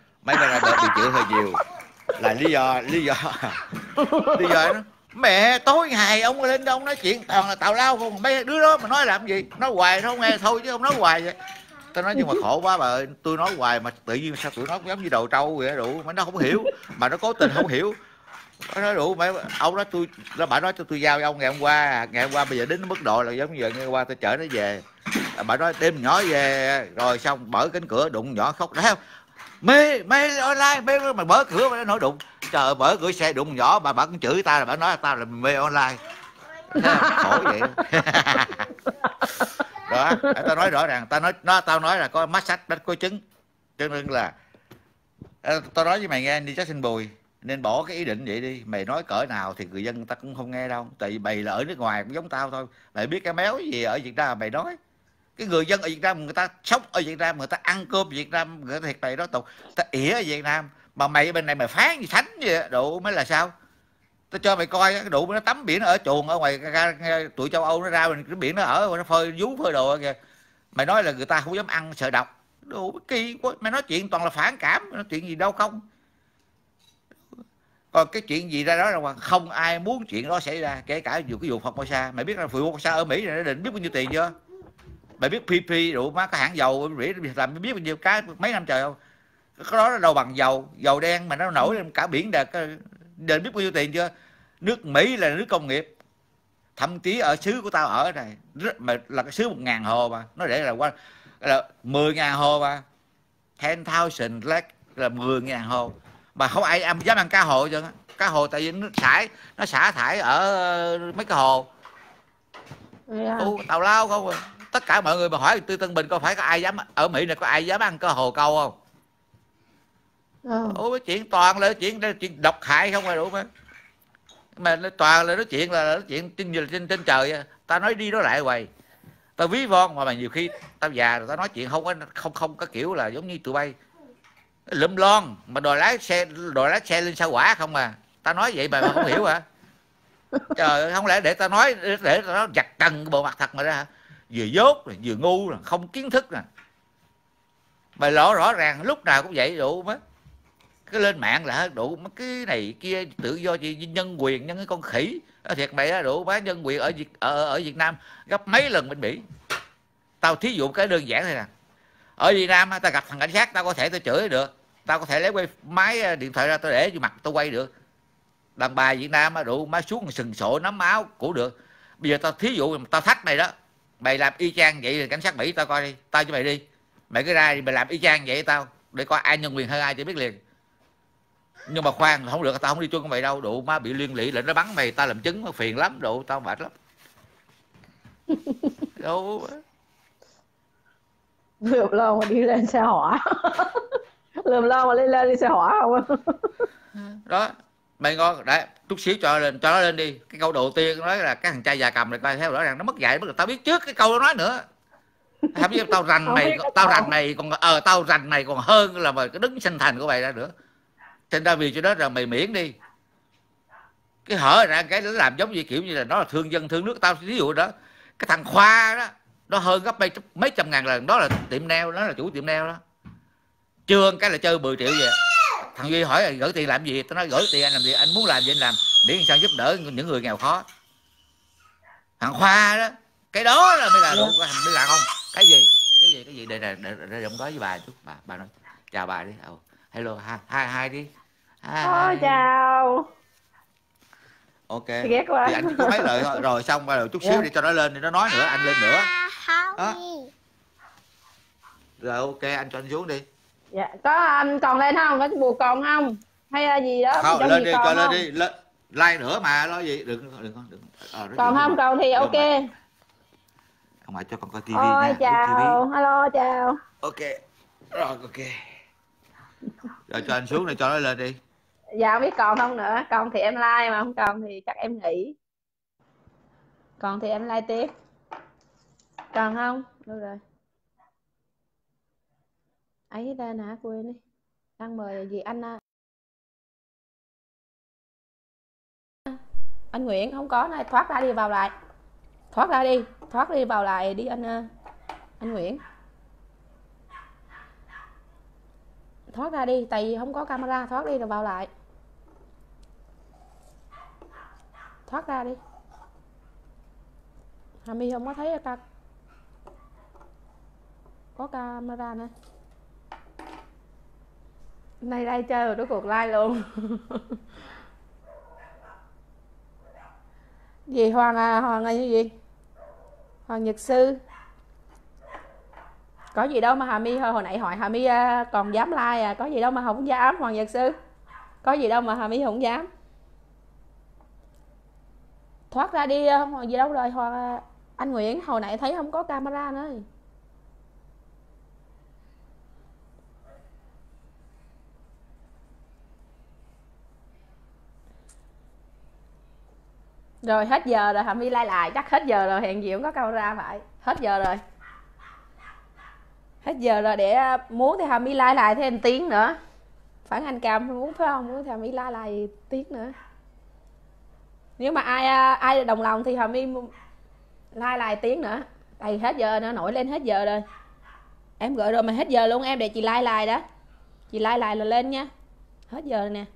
Là lý do nó mẹ tối ngày ông lên đâu ông nói chuyện toàn là tào lao không, mấy đứa đó mà nói làm gì, nói hoài nó không nghe thôi chứ không nói hoài vậy. Tao nói nhưng mà khổ quá bà ơi, tôi nói hoài mà tự nhiên sao tụi nó cũng giống như đầu trâu vậy đủ, mà nó không hiểu, mà nó cố tình không hiểu. Nó nói đủ mấy ông nói bà nói cho tôi giao với ông ngày hôm qua bây giờ đến mức độ là giống như giờ ngày hôm qua tôi chở nó về bà nói đêm nhỏ về rồi xong mở cánh cửa đụng nhỏ khóc thấy không, mê online mê, mà mở cửa mà nó nói đụng, trời mở cửa xe đụng nhỏ bà cũng chửi ta, là bà nói tao là mê online. Khổ vậy. Đó, tao nói rõ ràng, tao nói là có massage đất có trứng, cho nên là tao nói với mày nghe, đi Jackson Bùi nên bỏ cái ý định vậy đi. Mày nói cỡ nào thì người dân ta cũng không nghe đâu, tại vì mày là ở nước ngoài cũng giống tao thôi. Mày biết cái méo gì ở Việt Nam mày nói, cái người dân ở Việt Nam người ta sống ở Việt Nam, người ta ăn cơm Việt Nam, người ta thiệt mày đó tục, ta ỉa ở Việt Nam mà mày bên này mày phán gì sánh vậy đủ mới là sao. Tao cho mày coi cái đủ nó tắm biển nó ở chuồng ở ngoài tụi châu Âu nó ra mình cái biển nó ở nó phơi vú phơi đồ kìa. Mày nói là người ta không dám ăn sợ độc, đủ kỳ quá. Mày nói chuyện toàn là phản cảm, nói chuyện gì đâu không. Còn cái chuyện gì ra đó là không ai muốn chuyện đó xảy ra, kể cả cái vụ Formosa. Mày biết là Formosa ở Mỹ này nó định biết bao nhiêu tiền chưa? Mày biết PP đủ má cái hãng dầu Mỹ làm biết bao nhiêu cái mấy năm trời không? Cái đó nó đâu bằng dầu đen mà nó nổi lên cả biển đợt, định biết bao nhiêu tiền chưa? Nước Mỹ là nước công nghiệp, thậm chí ở xứ của tao ở này mà là cái xứ 1.000 hồ mà nó để là 10.000 hồ mà 10,000 lake là 10.000 hồ mà không ai dám ăn cá hồ chứ. Cá hồ tại vì nó xả thải ở mấy cái hồ. Tào lao không à. Tất cả mọi người mà hỏi Tư Tân Bình có phải có ai dám ở Mỹ này có ai dám ăn cá hồ câu không? Ủa chuyện toàn là chuyện độc hại không rồi đủ mà nó toàn là nói chuyện trên trời. Tao nói đi nói lại hoài, tao ví von mà nhiều khi tao già rồi tao nói chuyện không có kiểu là giống như tụi bay lụm lon mà đòi lái xe lên sao quả không à. Tao nói vậy mà không hiểu hả? Trời ơi, không lẽ để tao nói để tao nói giặt cần bộ mặt thật mà ra hả? Vừa dốt rồi vừa ngu rồi không kiến thức nè. Mày rõ ràng lúc nào cũng vậy đủ mất. Cái lên mạng là đủ mấy cái này kia tự do gì nhân quyền nhân cái con khỉ. Thiệt mày á đủ bán nhân quyền ở Việt Nam gấp mấy lần bên Mỹ. Tao thí dụ cái đơn giản thôi nè. Ở Việt Nam tao gặp thằng cảnh sát tao có thể tao chửi được, tao có thể lấy quay máy điện thoại ra tao để vô mặt tao quay được. Đàn bà Việt Nam đủ má xuống sừng sộ nắm máu cũng được. Bây giờ tao thí dụ tao thách mày đó, mày làm y chang vậy thì cảnh sát Mỹ tao coi đi, tao cho mày đi, mày cứ ra đi mày làm y chang vậy tao để coi ai nhân quyền hơn ai thì biết liền. Nhưng mà khoan không được, tao không đi chung với mày đâu, đủ má bị liên lụy là nó bắn mày, tao làm chứng phiền lắm, đủ tao mệt lắm. Đâu lượm lon mà đi lên xe hỏa. Lượm lon mà lên đi xe hỏa không? Đó mày ngon đấy, chút xíu cho nó lên đi. Cái câu đầu tiên nói là cái thằng trai già cầm này coi theo rõ ràng nó mất dạy, mất tao biết trước cái câu nó nói nữa. Không biết tao rành mày tao rành mày còn hơn là mày cái đứng sinh thành của mày ra nữa. Thành ra vì cho đó là mày miễn đi. Cái hở ra cái nó làm giống như kiểu như là nó là thương dân thương nước. Tao ví dụ đó, cái thằng Khoa đó nó hơn gấp mấy trăm ngàn lần, đó là tiệm nail, nó là chủ tiệm nail đó. Trương cái là chơi 10 triệu vậy. Thằng Duy hỏi gửi tiền làm gì, tao nói gửi tiền anh làm gì, anh muốn làm gì anh làm, miễn sao giúp đỡ những người nghèo khó. Thằng Khoa đó, cái đó là mới là đủ của thằng mới làm không. Cái gì để giọng nói với bà chút, bà nói chào bà đi. Hello hai đi. Ôi chào. Ok thì anh chỉ có mấy lời thôi, rồi xong rồi chút xíu đi cho nó lên đi, nó nói nữa anh lên nữa đó. Rồi ok anh cho anh xuống đi. Dạ có còn lên không, có buộc còn không hay gì đó không lên đi cho lên đi lên like nữa mà lo gì đừng còn không còn thì ok. Không phải cho con coi TV nha. Chào hello chào. Ok rồi ok rồi cho anh xuống này cho nó lên đi. Dạ không biết còn không nữa, còn thì em like mà không còn thì chắc em nghỉ. Còn thì em like tiếp. Còn không? Được rồi. Ấy tên hả, quên đi. Đang mời gì anh Nguyễn không có này, thoát ra đi vào lại. Thoát đi vào lại đi anh Nguyễn. Thoát ra đi, tại vì không có camera, thoát đi rồi vào lại. Thoát ra đi. Hà My không có thấy có camera nữa. Nay đây chơi rồi, rốt cuộc like luôn. Gì Hoàng là gì? Hoàng Nhật Sư. Có gì đâu mà Hà My hồi nãy hỏi Hà My còn dám like à, có gì đâu mà không dám Hoàng Nhật Sư. Có gì đâu mà Hà My không dám. Thoát ra đi, không còn gì đâu rồi. Anh Nguyễn hồi nãy thấy không có camera nữa. Rồi hết giờ rồi, Hà My like lại chắc hết giờ rồi, hẹn gì cũng có camera phải. Hết giờ rồi. Hết giờ rồi, để muốn thì Hà My like lại thêm tiếng nữa. Phản Anh Cam muốn phải không? Muốn thì Hà My like lại tiếng nữa. Nếu mà ai đồng lòng thì Hà My like lại tiếng nữa. Tại hết giờ nó nổi lên hết giờ rồi. Em gửi rồi mà hết giờ luôn em, để chị like lại đó. Chị like lại là lên nha. Hết giờ rồi nè.